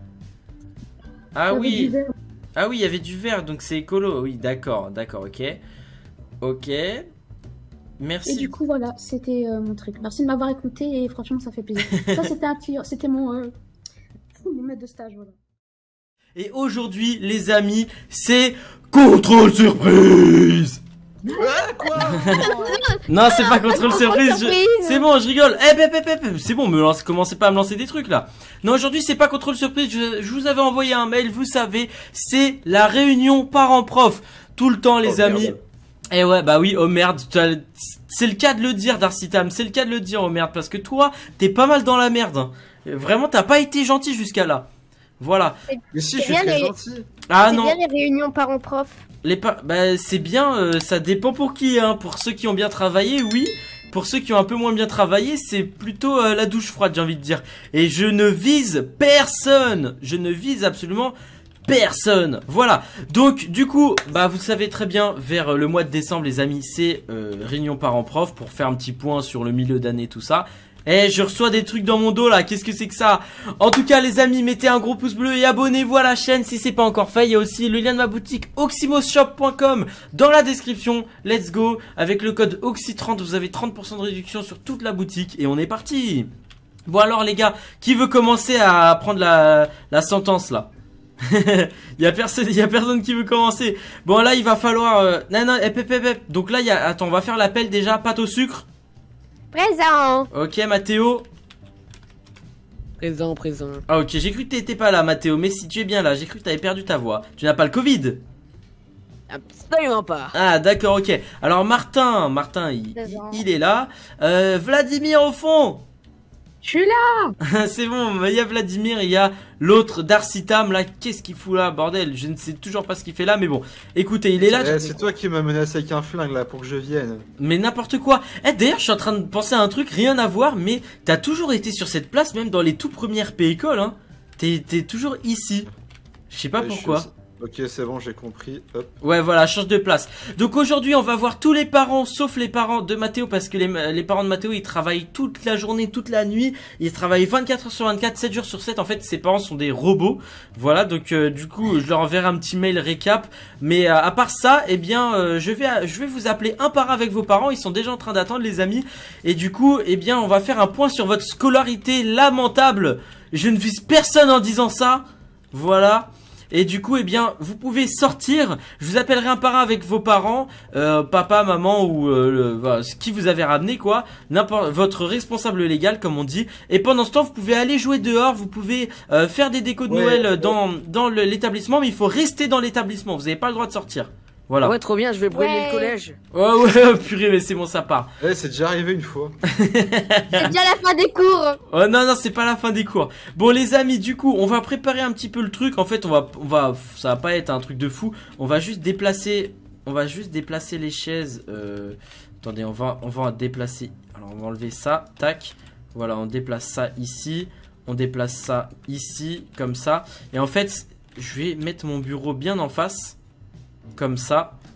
Ah oui. Ah oui, il y avait du vert, donc c'est écolo. Oui, d'accord, ok. Ok. Merci. Et du coup, voilà, c'était mon truc. Merci de m'avoir écouté et franchement, ça fait plaisir. Ça, c'était mon maître de stage, voilà. Et aujourd'hui, les amis, c'est contrôle surprise. Quoi? Non, c'est pas contrôle surprise. C'est bon, je rigole. C'est bon, commencez pas à me lancer des trucs là. Non, aujourd'hui, c'est pas contrôle surprise. Je vous avais envoyé un mail, vous savez, c'est la réunion parents-prof. Tout le temps, les amis. Merde. Eh ouais, bah oui, oh merde. C'est le cas de le dire, Darcy Tam. C'est le cas de le dire, oh merde. Parce que toi, t'es pas mal dans la merde. Hein. Vraiment, t'as pas été gentil jusqu'à là. Voilà. Mais si, je suis très gentil. Ah non. C'est bien les réunions parents-prof. Bah c'est bien, ça dépend pour qui, hein. Pour ceux qui ont bien travaillé, oui. Pour ceux qui ont un peu moins bien travaillé, c'est plutôt la douche froide, j'ai envie de dire. Et je ne vise personne. Je ne vise absolument personne. Voilà. Donc du coup, bah vous savez très bien, vers le mois de décembre, les amis, c'est réunion parents-prof pour faire un petit point sur le milieu d'année, tout ça. Eh, je reçois des trucs dans mon dos là, qu'est-ce que c'est que ça? En tout cas les amis, mettez un gros pouce bleu et abonnez-vous à la chaîne si c'est pas encore fait. Il y a aussi le lien de ma boutique oxymoshop.com dans la description. Let's go. Avec le code OXY30 vous avez 30% de réduction sur toute la boutique. Et on est parti. Bon alors les gars, qui veut commencer à prendre la sentence là? Il y a personne qui veut commencer. Bon là il va falloir non, donc là attends, on va faire l'appel déjà. Pâte au sucre. Présent. Ok Mathéo. Présent. Ah ok, j'ai cru que t'étais pas là Mathéo, mais si tu es bien là, j'ai cru que t'avais perdu ta voix. Tu n'as pas le Covid? Absolument pas. Ah d'accord, ok. Alors Martin, il est là. Vladimir au fond. Je suis là. C'est bon, il y a Vladimir, il y a l'autre Darcy Tam là. Qu'est-ce qu'il fout là, bordel? Je ne sais toujours pas ce qu'il fait là, mais bon. Écoutez, il est là. C'est toi qui m'as menacé avec un flingue là pour que je vienne. Mais n'importe quoi. D'ailleurs, je suis en train de penser à un truc, rien à voir, mais t'as toujours été sur cette place, même dans les tout premières P-écoles, hein. T'es toujours ici. Je sais pas pourquoi. Ok, c'est bon, j'ai compris. Hop. Ouais, voilà, change de place. Donc aujourd'hui, on va voir tous les parents, sauf les parents de Mathéo, parce que les parents de Mathéo, ils travaillent toute la journée, toute la nuit. Ils travaillent 24 heures sur 24, 7 jours sur 7. En fait, ses parents sont des robots. Voilà, donc du coup, je leur enverrai un petit mail récap. Mais à part ça, eh bien, je vais vous appeler un par un avec vos parents. Ils sont déjà en train d'attendre, les amis. Et du coup, eh bien, on va faire un point sur votre scolarité lamentable. Je ne vise personne en disant ça. Voilà. Et du coup, eh bien, vous pouvez sortir. Je vous appellerai un par un avec vos parents, papa, maman ou ce qui vous avez ramené, quoi. Votre responsable légal, comme on dit. Et pendant ce temps, vous pouvez aller jouer dehors. Vous pouvez faire des décos de Noël dans l'établissement, mais il faut rester dans l'établissement. Vous n'avez pas le droit de sortir. Voilà. Ouais, trop bien, je vais brûler le collège. Oh ouais, purée, mais c'est bon, ça part. C'est déjà arrivé une fois. C'est déjà la fin des cours. Oh non, c'est pas la fin des cours. Bon les amis, du coup, on va préparer un petit peu le truc. En fait, ça va pas être un truc de fou. On va juste déplacer les chaises. Attendez, on va en déplacer. Alors, on va enlever ça, tac. Voilà, on déplace ça ici. On déplace ça ici, comme ça. Et en fait, je vais mettre mon bureau bien en face. Comme ça.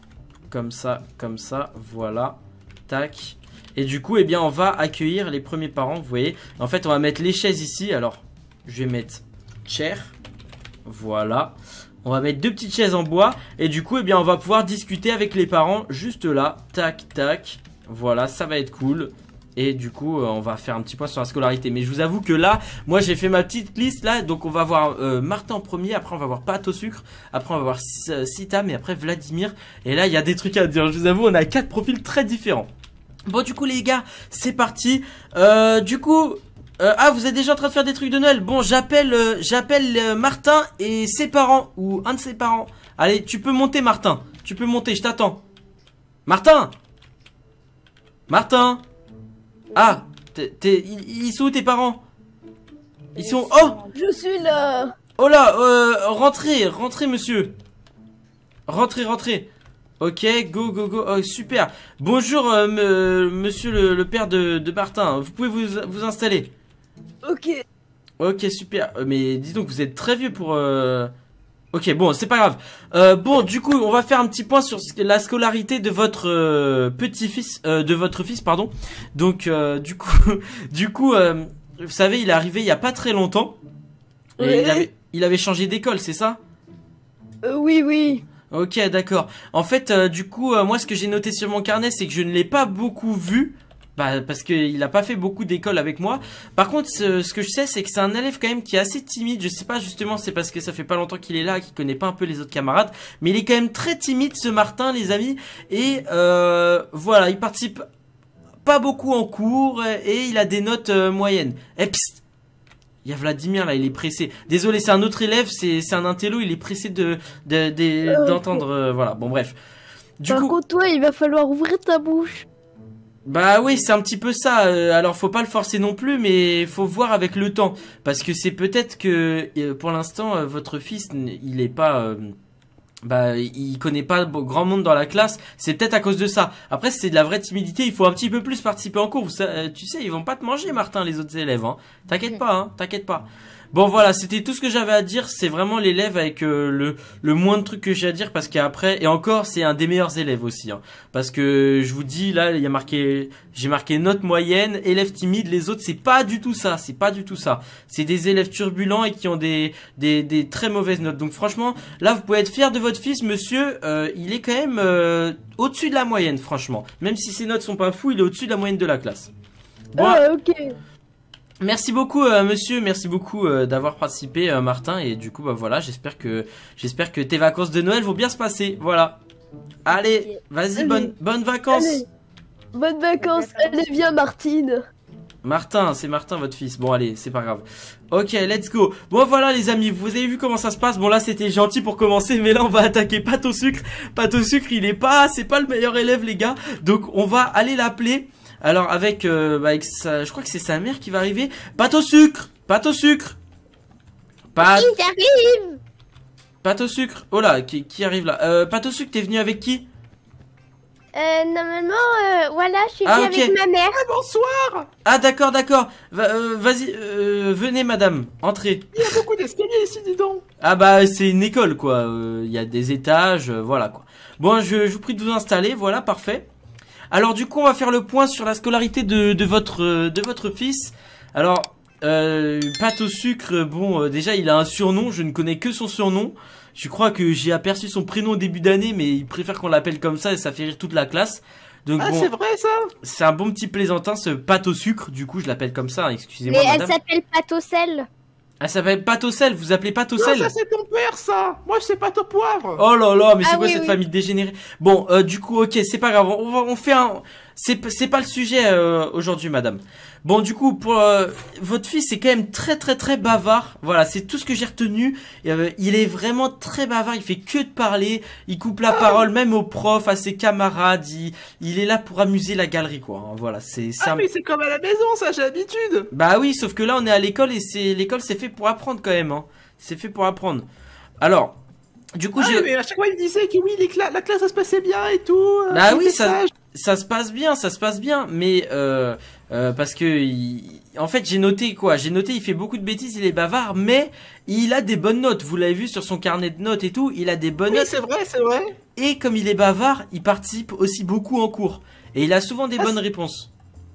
comme ça, voilà. Tac. Et du coup, eh bien, on va accueillir les premiers parents, vous voyez. En fait, on va mettre les chaises ici. Alors, je vais mettre chair. Voilà. On va mettre 2 petites chaises en bois. Et du coup, eh bien, on va pouvoir discuter avec les parents juste là. Tac, tac. Voilà, ça va être cool. Et du coup, on va faire un petit point sur la scolarité. Mais je vous avoue que là, moi, j'ai fait ma petite liste là. Donc, on va voir Martin en premier. Après, on va voir Pâte au sucre. Après, on va voir Sitam. Et après, Vladimir. Et là, il y a des trucs à dire. Je vous avoue, on a 4 profils très différents. Bon, du coup, les gars, c'est parti. Du coup... ah, vous êtes déjà en train de faire des trucs de Noël. Bon, j'appelle Martin et ses parents. Ou un de ses parents. Allez, tu peux monter, Martin. Tu peux monter, je t'attends. Martin! Martin! Ah, ils sont où tes parents? Ils sont... Oh! Je suis là. Oh là, rentrez, monsieur. Rentrez. Ok, go. Oh, super. Bonjour, monsieur le père de Martin. Vous pouvez vous installer. Ok, super. Mais dis donc, vous êtes très vieux pour... Ok, bon, c'est pas grave. Bon, du coup, on va faire un petit point sur la scolarité de votre petit-fils, de votre fils, pardon. Donc, du coup, vous savez, il est arrivé il y a pas très longtemps. Et il avait changé d'école, c'est ça? Oui. Ok, d'accord. En fait, du coup, moi, ce que j'ai noté sur mon carnet, c'est que je ne l'ai pas beaucoup vu. Bah, parce qu'il a pas fait beaucoup d'école avec moi. Par contre, ce que je sais, c'est que c'est un élève quand même qui est assez timide. Je sais pas, justement, c'est parce que ça fait pas longtemps qu'il est là, qu'il connaît pas un peu les autres camarades. Mais il est quand même très timide, ce Martin, les amis. Et voilà, il participe pas beaucoup en cours et il a des notes moyennes. Et psst, il y a Vladimir là, il est pressé. Désolé, c'est un autre élève, c'est un intello, il est pressé d'entendre. Voilà, bon bref. Par contre, toi, il va falloir ouvrir ta bouche. Bah oui, c'est un petit peu ça. Alors faut pas le forcer non plus, mais faut voir avec le temps, parce que c'est peut-être que pour l'instant votre fils il est pas, il connaît pas grand monde dans la classe. C'est peut-être à cause de ça. Après c'est de la vraie timidité. Il faut un petit peu plus participer en cours. Tu sais, ils vont pas te manger, Martin, les autres élèves. Hein. T'inquiète pas. Bon voilà, c'était tout ce que j'avais à dire. C'est vraiment l'élève avec le moins de trucs que j'ai à dire, parce qu'après, et encore, c'est un des meilleurs élèves aussi, hein, parce que je vous dis là, il y a j'ai marqué note moyenne, élève timide. Les autres, c'est pas du tout ça. C'est des élèves turbulents et qui ont des très mauvaises notes. Donc franchement, là, vous pouvez être fier de votre fils, monsieur. Il est quand même au-dessus de la moyenne, franchement. Même si ses notes sont pas fous, il est au-dessus de la moyenne de la classe. Bon, ok. Merci beaucoup monsieur, merci beaucoup d'avoir participé Martin, et du coup bah voilà, j'espère que tes vacances de Noël vont bien se passer. Voilà. Allez, vas-y, bonnes vacances. Allez. Bonnes vacances. Allez, viens Martine. Martin, c'est Martin votre fils. Bon allez, c'est pas grave. Ok, let's go. Bon voilà les amis, vous avez vu comment ça se passe. Bon là c'était gentil pour commencer, mais là on va attaquer Pâte au sucre. Pâte au sucre, c'est pas le meilleur élève les gars. Donc on va aller l'appeler. Alors avec je crois que c'est sa mère qui va arriver. Pâte au sucre. J'arrive. Pâte au sucre. Oh là, qui arrive là? Pâte au sucre, t'es venu avec qui? Normalement, voilà, je suis venue avec ma mère. Ah, bonsoir. Ah d'accord. Vas-y, venez madame, entrez. Il y a beaucoup d'escaliers ici, dis donc. Ah bah c'est une école quoi. Il y a des étages, voilà quoi. Bon, je vous prie de vous installer, voilà, parfait. Alors du coup on va faire le point sur la scolarité de votre fils. Alors Pâte au sucre, bon déjà il a un surnom, je ne connais que son surnom. Je crois que j'ai aperçu son prénom au début d'année, mais il préfère qu'on l'appelle comme ça et ça fait rire toute la classe. Donc, ah bon, c'est vrai ça. C'est un bon petit plaisantin, ce Pâte au sucre, du coup je l'appelle comme ça, excusez-moi madame. Mais elle s'appelle Pâte au sel. Elle s'appelle Pâte au sel, vous appelez Pâte au sel? Non, ça c'est ton père ça. Moi c'est Pâte au poivre. Oh là là, mais c'est quoi cette famille dégénérée? Bon, du coup, ok, c'est pas grave, on fait un... C'est pas le sujet aujourd'hui madame. Bon du coup pour votre fils c'est quand même très bavard. Voilà, c'est tout ce que j'ai retenu. Il est vraiment très bavard, il fait que de parler, il coupe la parole même aux profs, à ses camarades, il est là pour amuser la galerie quoi. Voilà, mais c'est comme à la maison ça, j'ai l'habitude. Bah oui, sauf que là on est à l'école et l'école c'est fait pour apprendre quand même hein. C'est fait pour apprendre. Alors du coup mais à chaque fois il disait que oui la classe ça se passait bien et tout. Bah oui, ça se passe bien, mais parce que en fait j'ai noté il fait beaucoup de bêtises, il est bavard, mais il a des bonnes notes. Vous l'avez vu sur son carnet de notes et tout, il a des bonnes notes. C'est vrai. et comme il est bavard, il participe aussi beaucoup en cours. Et il a souvent des bonnes réponses.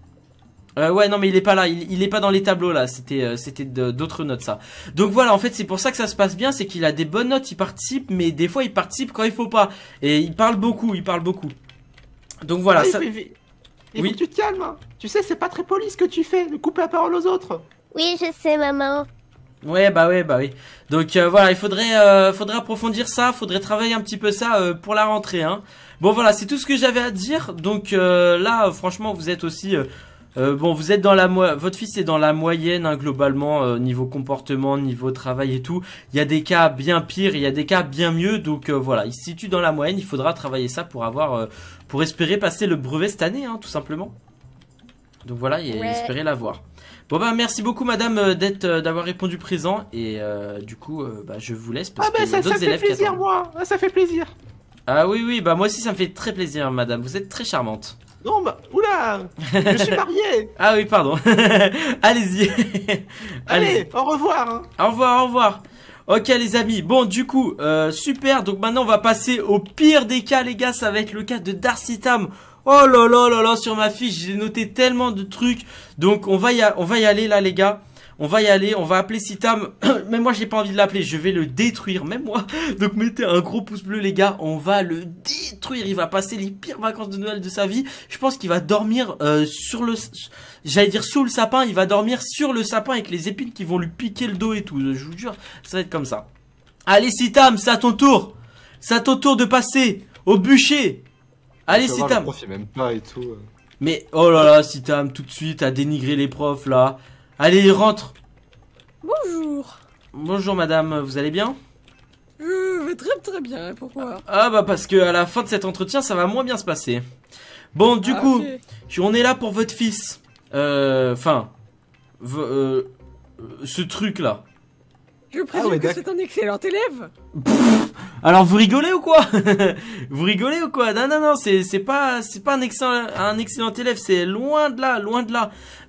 Ouais, non, mais il est pas là, il est pas dans les tableaux là, c'était d'autres notes ça. Donc voilà, en fait, c'est pour ça que ça se passe bien, c'est qu'il a des bonnes notes, il participe, mais des fois il participe quand il faut pas. Et il parle beaucoup. Donc voilà, Ah, ça... Il faut que tu te calmes. Hein. Tu sais, c'est pas très poli ce que tu fais, de couper la parole aux autres. Oui, je sais, maman. Ouais, bah oui. Donc voilà, il faudrait approfondir ça, faudrait travailler un petit peu ça pour la rentrée, hein. Bon voilà, c'est tout ce que j'avais à dire. Donc là, franchement, vous êtes aussi... bon, vous êtes dans votre fils est dans la moyenne, hein, globalement, niveau comportement, niveau travail et tout. Il y a des cas bien pires, il y a des cas bien mieux. Donc voilà, il se situe dans la moyenne. Il faudra travailler ça pour pour espérer passer le brevet cette année, hein, tout simplement. Donc voilà, et espérer l'avoir. Bon bah merci beaucoup madame d'avoir répondu présent. Et du coup, bah, je vous laisse parce qu'il y a d'autres élèves qui attendent. Ça fait plaisir, moi. Ça fait plaisir. Ah oui, bah moi aussi ça me fait très plaisir madame. Vous êtes très charmante. Non, bah, oula, je suis marié. Ah oui, pardon. Allez-y. Allez, au revoir. Hein. Au revoir. Ok les amis, bon du coup, super, donc maintenant on va passer au pire des cas les gars, ça va être le cas de Darcy Tam. Oh là, sur ma fiche, j'ai noté tellement de trucs, donc on va y aller là les gars. On va y aller, on va appeler Sitam. Même moi j'ai pas envie de l'appeler, je vais le détruire, même moi. Donc mettez un gros pouce bleu les gars, on va le détruire. Il va passer les pires vacances de Noël de sa vie. Je pense qu'il va dormir sous le sapin. Il va dormir sur le sapin avec les épines qui vont lui piquer le dos et tout. Je vous jure, ça va être comme ça. Allez Sitam, c'est à ton tour. C'est à ton tour de passer au bûcher. Allez Sitam. Le prof, il m'aime pas et tout. Mais oh là là Sitam, tout de suite à dénigrer les profs là. Allez, rentre. Bonjour. Bonjour madame, vous allez bien? Je vais très bien, pourquoi? Ah bah parce que à la fin de cet entretien, ça va moins bien se passer. Bon, du coup, okay. On est là pour votre fils. Enfin, ce truc là. Je présume que c'est un excellent élève. Alors vous rigolez ou quoi? Vous rigolez ou quoi? Non, c'est pas un excellent élève, c'est loin de là.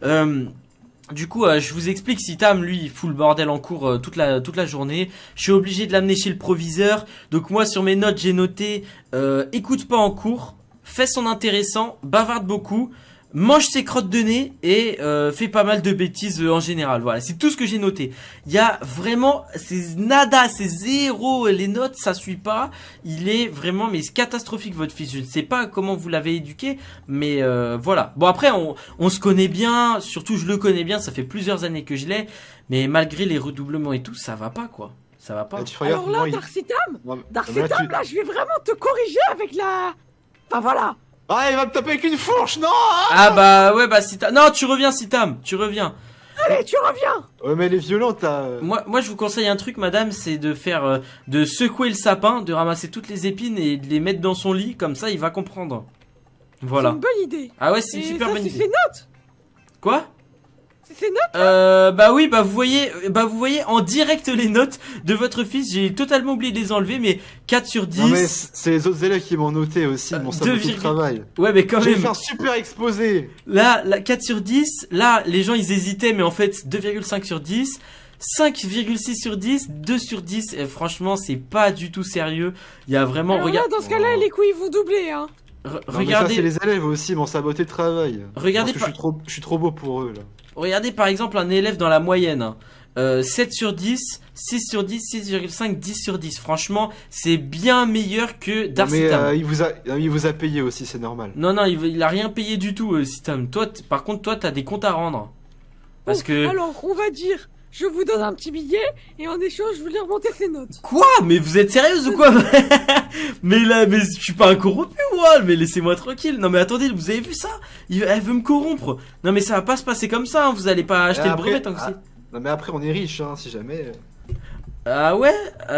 Du coup, je vous explique, Sitam, lui, il fout le bordel en cours toute la journée. Je suis obligé de l'amener chez le proviseur. Donc moi, sur mes notes, j'ai noté écoute pas en cours, fait son intéressant, bavarde beaucoup, mange ses crottes de nez et fait pas mal de bêtises en général. Voilà, c'est tout ce que j'ai noté. Il y a vraiment, c'est nada, c'est zéro. Les notes, ça suit pas. Il est vraiment, mais catastrophique votre fils. Je ne sais pas comment vous l'avez éduqué, mais voilà. Bon après, on se connaît bien. Surtout, je le connais bien. Ça fait plusieurs années que je l'ai. Mais malgré les redoublements et tout, ça va pas quoi. Ça va pas. Alors là, Darcy Tam, là, je vais vraiment te corriger avec la... Enfin voilà. Ah, il va me taper avec une fourche, non? Ah bah ouais, bah Sitam. Non, tu reviens Sitam, tu reviens. Allez, tu reviens. Ouais, mais elle est violente là. Moi je vous conseille un truc madame, c'est de faire de secouer le sapin, de ramasser toutes les épines et de les mettre dans son lit, comme ça il va comprendre. Voilà. C'est une bonne idée. Ah ouais, c'est une super bonne idée. C'est ses notes. Quoi? C'est ses notes. Bah oui, vous voyez en direct les notes de votre fils. J'ai totalement oublié de les enlever, mais 4 sur 10. Non mais c'est les autres élèves qui m'ont noté aussi, mon saboté de travail. Ouais, mais quand même. J'ai fait un super exposé. Là, 4 sur 10. Là, les gens ils hésitaient, mais en fait 2,5 sur 10. 5,6 sur 10, 2 sur 10. Et franchement, c'est pas du tout sérieux. Il y a vraiment... Alors là, dans ce cas-là, les coups ils vont doubler, hein. Regardez. Ça, c'est les élèves aussi, mon saboté de travail. Regardez. Parce que je suis trop beau pour eux là. Regardez par exemple un élève dans la moyenne. 7 sur 10, 6 sur 10, 6,5, 10 sur 10. Franchement, c'est bien meilleur que Darcy Tam. Mais il vous a payé aussi, c'est normal. Non, il a rien payé du tout, Sitam. Toi, par contre, toi, t'as des comptes à rendre. Parce que... Alors, on va dire, je vous donne un petit billet et en échange, je voulais remonter ses notes. Quoi? Mais vous êtes sérieuse ou quoi? Mais là, mais je suis pas un corrompu, moi. Mais laissez-moi tranquille. Non, mais attendez, vous avez vu ça? Elle veut me corrompre. Non, mais ça va pas se passer comme ça. Hein. Vous allez pas acheter le brevet tant que c'est... Non, mais après, on est riche, hein, si jamais. Ah ouais,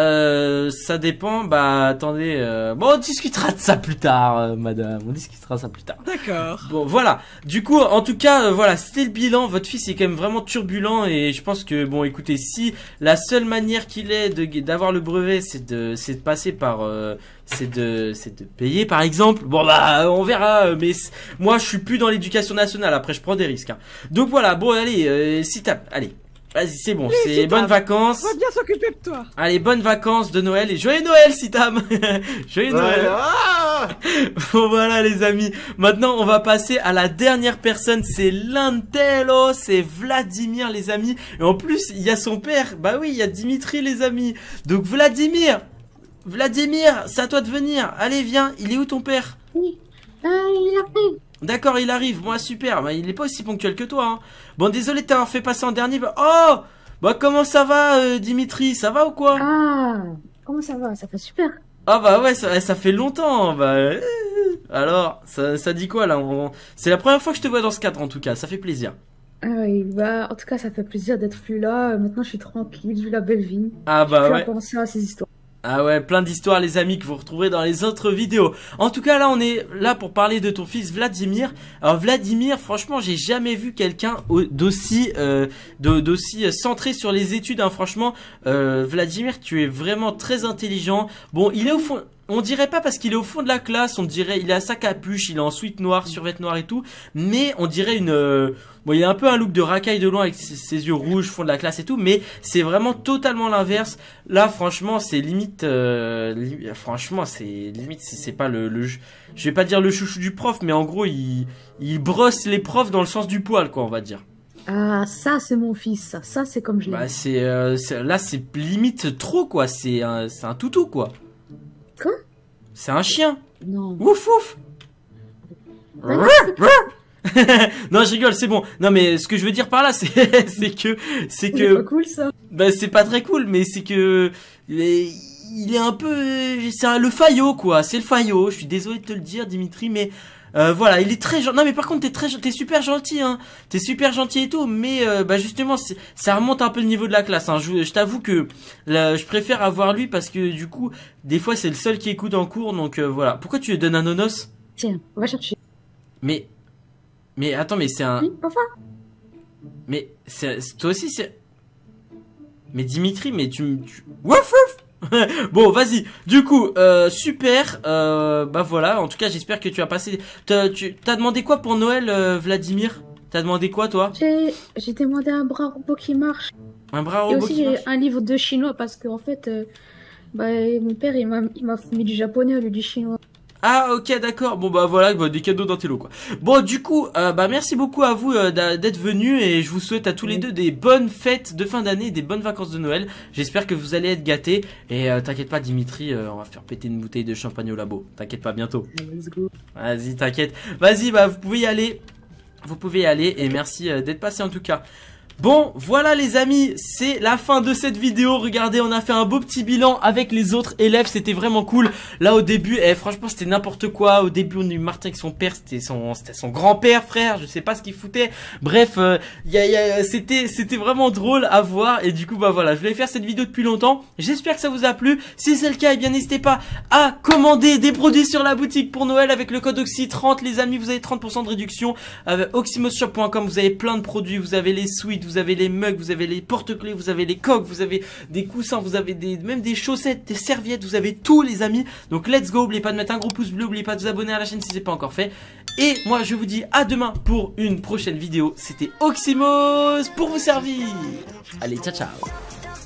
ça dépend. Bah attendez, bon on discutera de ça plus tard, madame. On discutera ça plus tard. D'accord. Bon voilà. Du coup, en tout cas, voilà, c'était le bilan. Votre fils est quand même vraiment turbulent et je pense que bon, écoutez, si la seule manière qu'il ait d'avoir le brevet, c'est de passer par, c'est de payer par exemple. Bon bah on verra. Mais moi je suis plus dans l'éducation nationale. Après je prends des risques. Hein. Donc voilà. Bon allez, allez. Vas-y, c'est bon, c'est bonnes vacances. On va bien s'occuper de toi. Allez, bonnes vacances de Noël et joyeux Noël, Sitam. Joyeux Noël. Bon, voilà, les amis. Maintenant, on va passer à la dernière personne. C'est Lantelo, c'est Vladimir, les amis. Et en plus, il y a son père. Bah oui, il y a Dimitri, les amis. Donc, Vladimir, c'est à toi de venir. Allez, viens. Il est où ton père? Oui, il arrive. D'accord, il arrive. Moi, super. Bah, il est pas aussi ponctuel que toi. Hein. Bon, désolé de t'avoir fait passer en dernier. Oh, bah comment ça va, Dimitri? Ça va ou quoi? Ah, comment ça va? Ça va super. Ah bah ouais, ça fait longtemps. Bah alors, ça dit quoi là? C'est la première fois que je te vois dans ce cadre en tout cas. Ça fait plaisir. Ah oui, bah en tout cas, ça fait plaisir d'être plus là. Maintenant, je suis tranquille, je vis la belle vie. Ah bah ouais. Je vais penser à ces histoires. Ah ouais, plein d'histoires les amis que vous retrouverez dans les autres vidéos. En tout cas là on est là pour parler de ton fils Vladimir. Alors Vladimir, franchement j'ai jamais vu quelqu'un d'aussi centré sur les études hein. Franchement Vladimir, tu es vraiment très intelligent. Bon, il est au fond, on dirait pas parce qu'il est au fond de la classe, on dirait il a sa capuche, il est en sweat noir, survêt noir et tout, mais on dirait bon, il a un peu un look de racaille de loin avec ses yeux rouges, fond de la classe et tout, mais c'est vraiment totalement l'inverse. Là, franchement, c'est limite, franchement, c'est limite, c'est pas je vais pas dire le chouchou du prof, mais en gros, il brosse les profs dans le sens du poil, quoi, on va dire. Ah, ça, c'est mon fils, ça, c'est comme je l'aime. Bah, là, c'est limite trop, quoi, c'est un toutou, quoi. Quoi? C'est un chien. Non. Ouf, ouf. Non, je rigole, c'est bon. Non, mais ce que je veux dire par là, c'est que c'est pas cool ça. Bah, c'est pas très cool, mais c'est que il est un peu, c'est le faillot quoi. C'est le faillot. Je suis désolé de te le dire, Dimitri, mais voilà, il est très gentil. Non, mais par contre, t'es super gentil, hein. T'es super gentil et tout, mais bah justement, ça remonte un peu le niveau de la classe. Hein. Je t'avoue que là, je préfère avoir lui parce que du coup, des fois, c'est le seul qui écoute en cours, donc voilà. Pourquoi tu lui donnes un nonos? Tiens, on va chercher. Mais attends, mais c'est un... Oui, enfin. Mais toi aussi c'est... Mais Dimitri, mais Wouf wouf. Bon, vas-y. Du coup, super. Bah voilà, en tout cas, j'espère que tu as passé... T'as demandé quoi pour Noël, Vladimir? T'as demandé quoi, toi? J'ai demandé un bras robot qui marche. Un bras robot qui marche? Et aussi un livre de chinois, parce qu'en fait, bah, mon père, il m'a mis du japonais au lieu du chinois. Ah ok d'accord, bon bah voilà, des cadeaux d'Intello quoi. Bon du coup, bah merci beaucoup à vous d'être venus et je vous souhaite à tous les deux des bonnes fêtes de fin d'année, des bonnes vacances de Noël. J'espère que vous allez être gâtés et t'inquiète pas Dimitri, on va faire péter une bouteille de champagne au labo. T'inquiète pas, bientôt. Let's go. Vas-y, t'inquiète. Vas-y, bah vous pouvez y aller. Vous pouvez y aller et merci d'être passé en tout cas. Bon, voilà les amis, c'est la fin de cette vidéo. Regardez, on a fait un beau petit bilan avec les autres élèves, c'était vraiment cool. Là au début, franchement c'était n'importe quoi. Au début on a eu Martin avec son père, c'était son grand-père, frère, je sais pas ce qu'il foutait. Bref, c'était vraiment drôle à voir. Et du coup bah voilà, je voulais faire cette vidéo depuis longtemps. J'espère que ça vous a plu. Si c'est le cas, eh bien n'hésitez pas à commander des produits sur la boutique pour Noël avec le code OXY30 les amis, vous avez 30% de réduction. Avec oxymoshop.com, vous avez plein de produits, vous avez les suites, vous avez les mugs, vous avez les porte-clés, vous avez les coques, vous avez des coussins, vous avez même des chaussettes, des serviettes, vous avez tout les amis. Donc let's go, n'oubliez pas de mettre un gros pouce bleu, n'oubliez pas de vous abonner à la chaîne si c'est pas encore fait. Et moi je vous dis à demain pour une prochaine vidéo. C'était Oxymos pour vous servir. Allez, ciao ciao.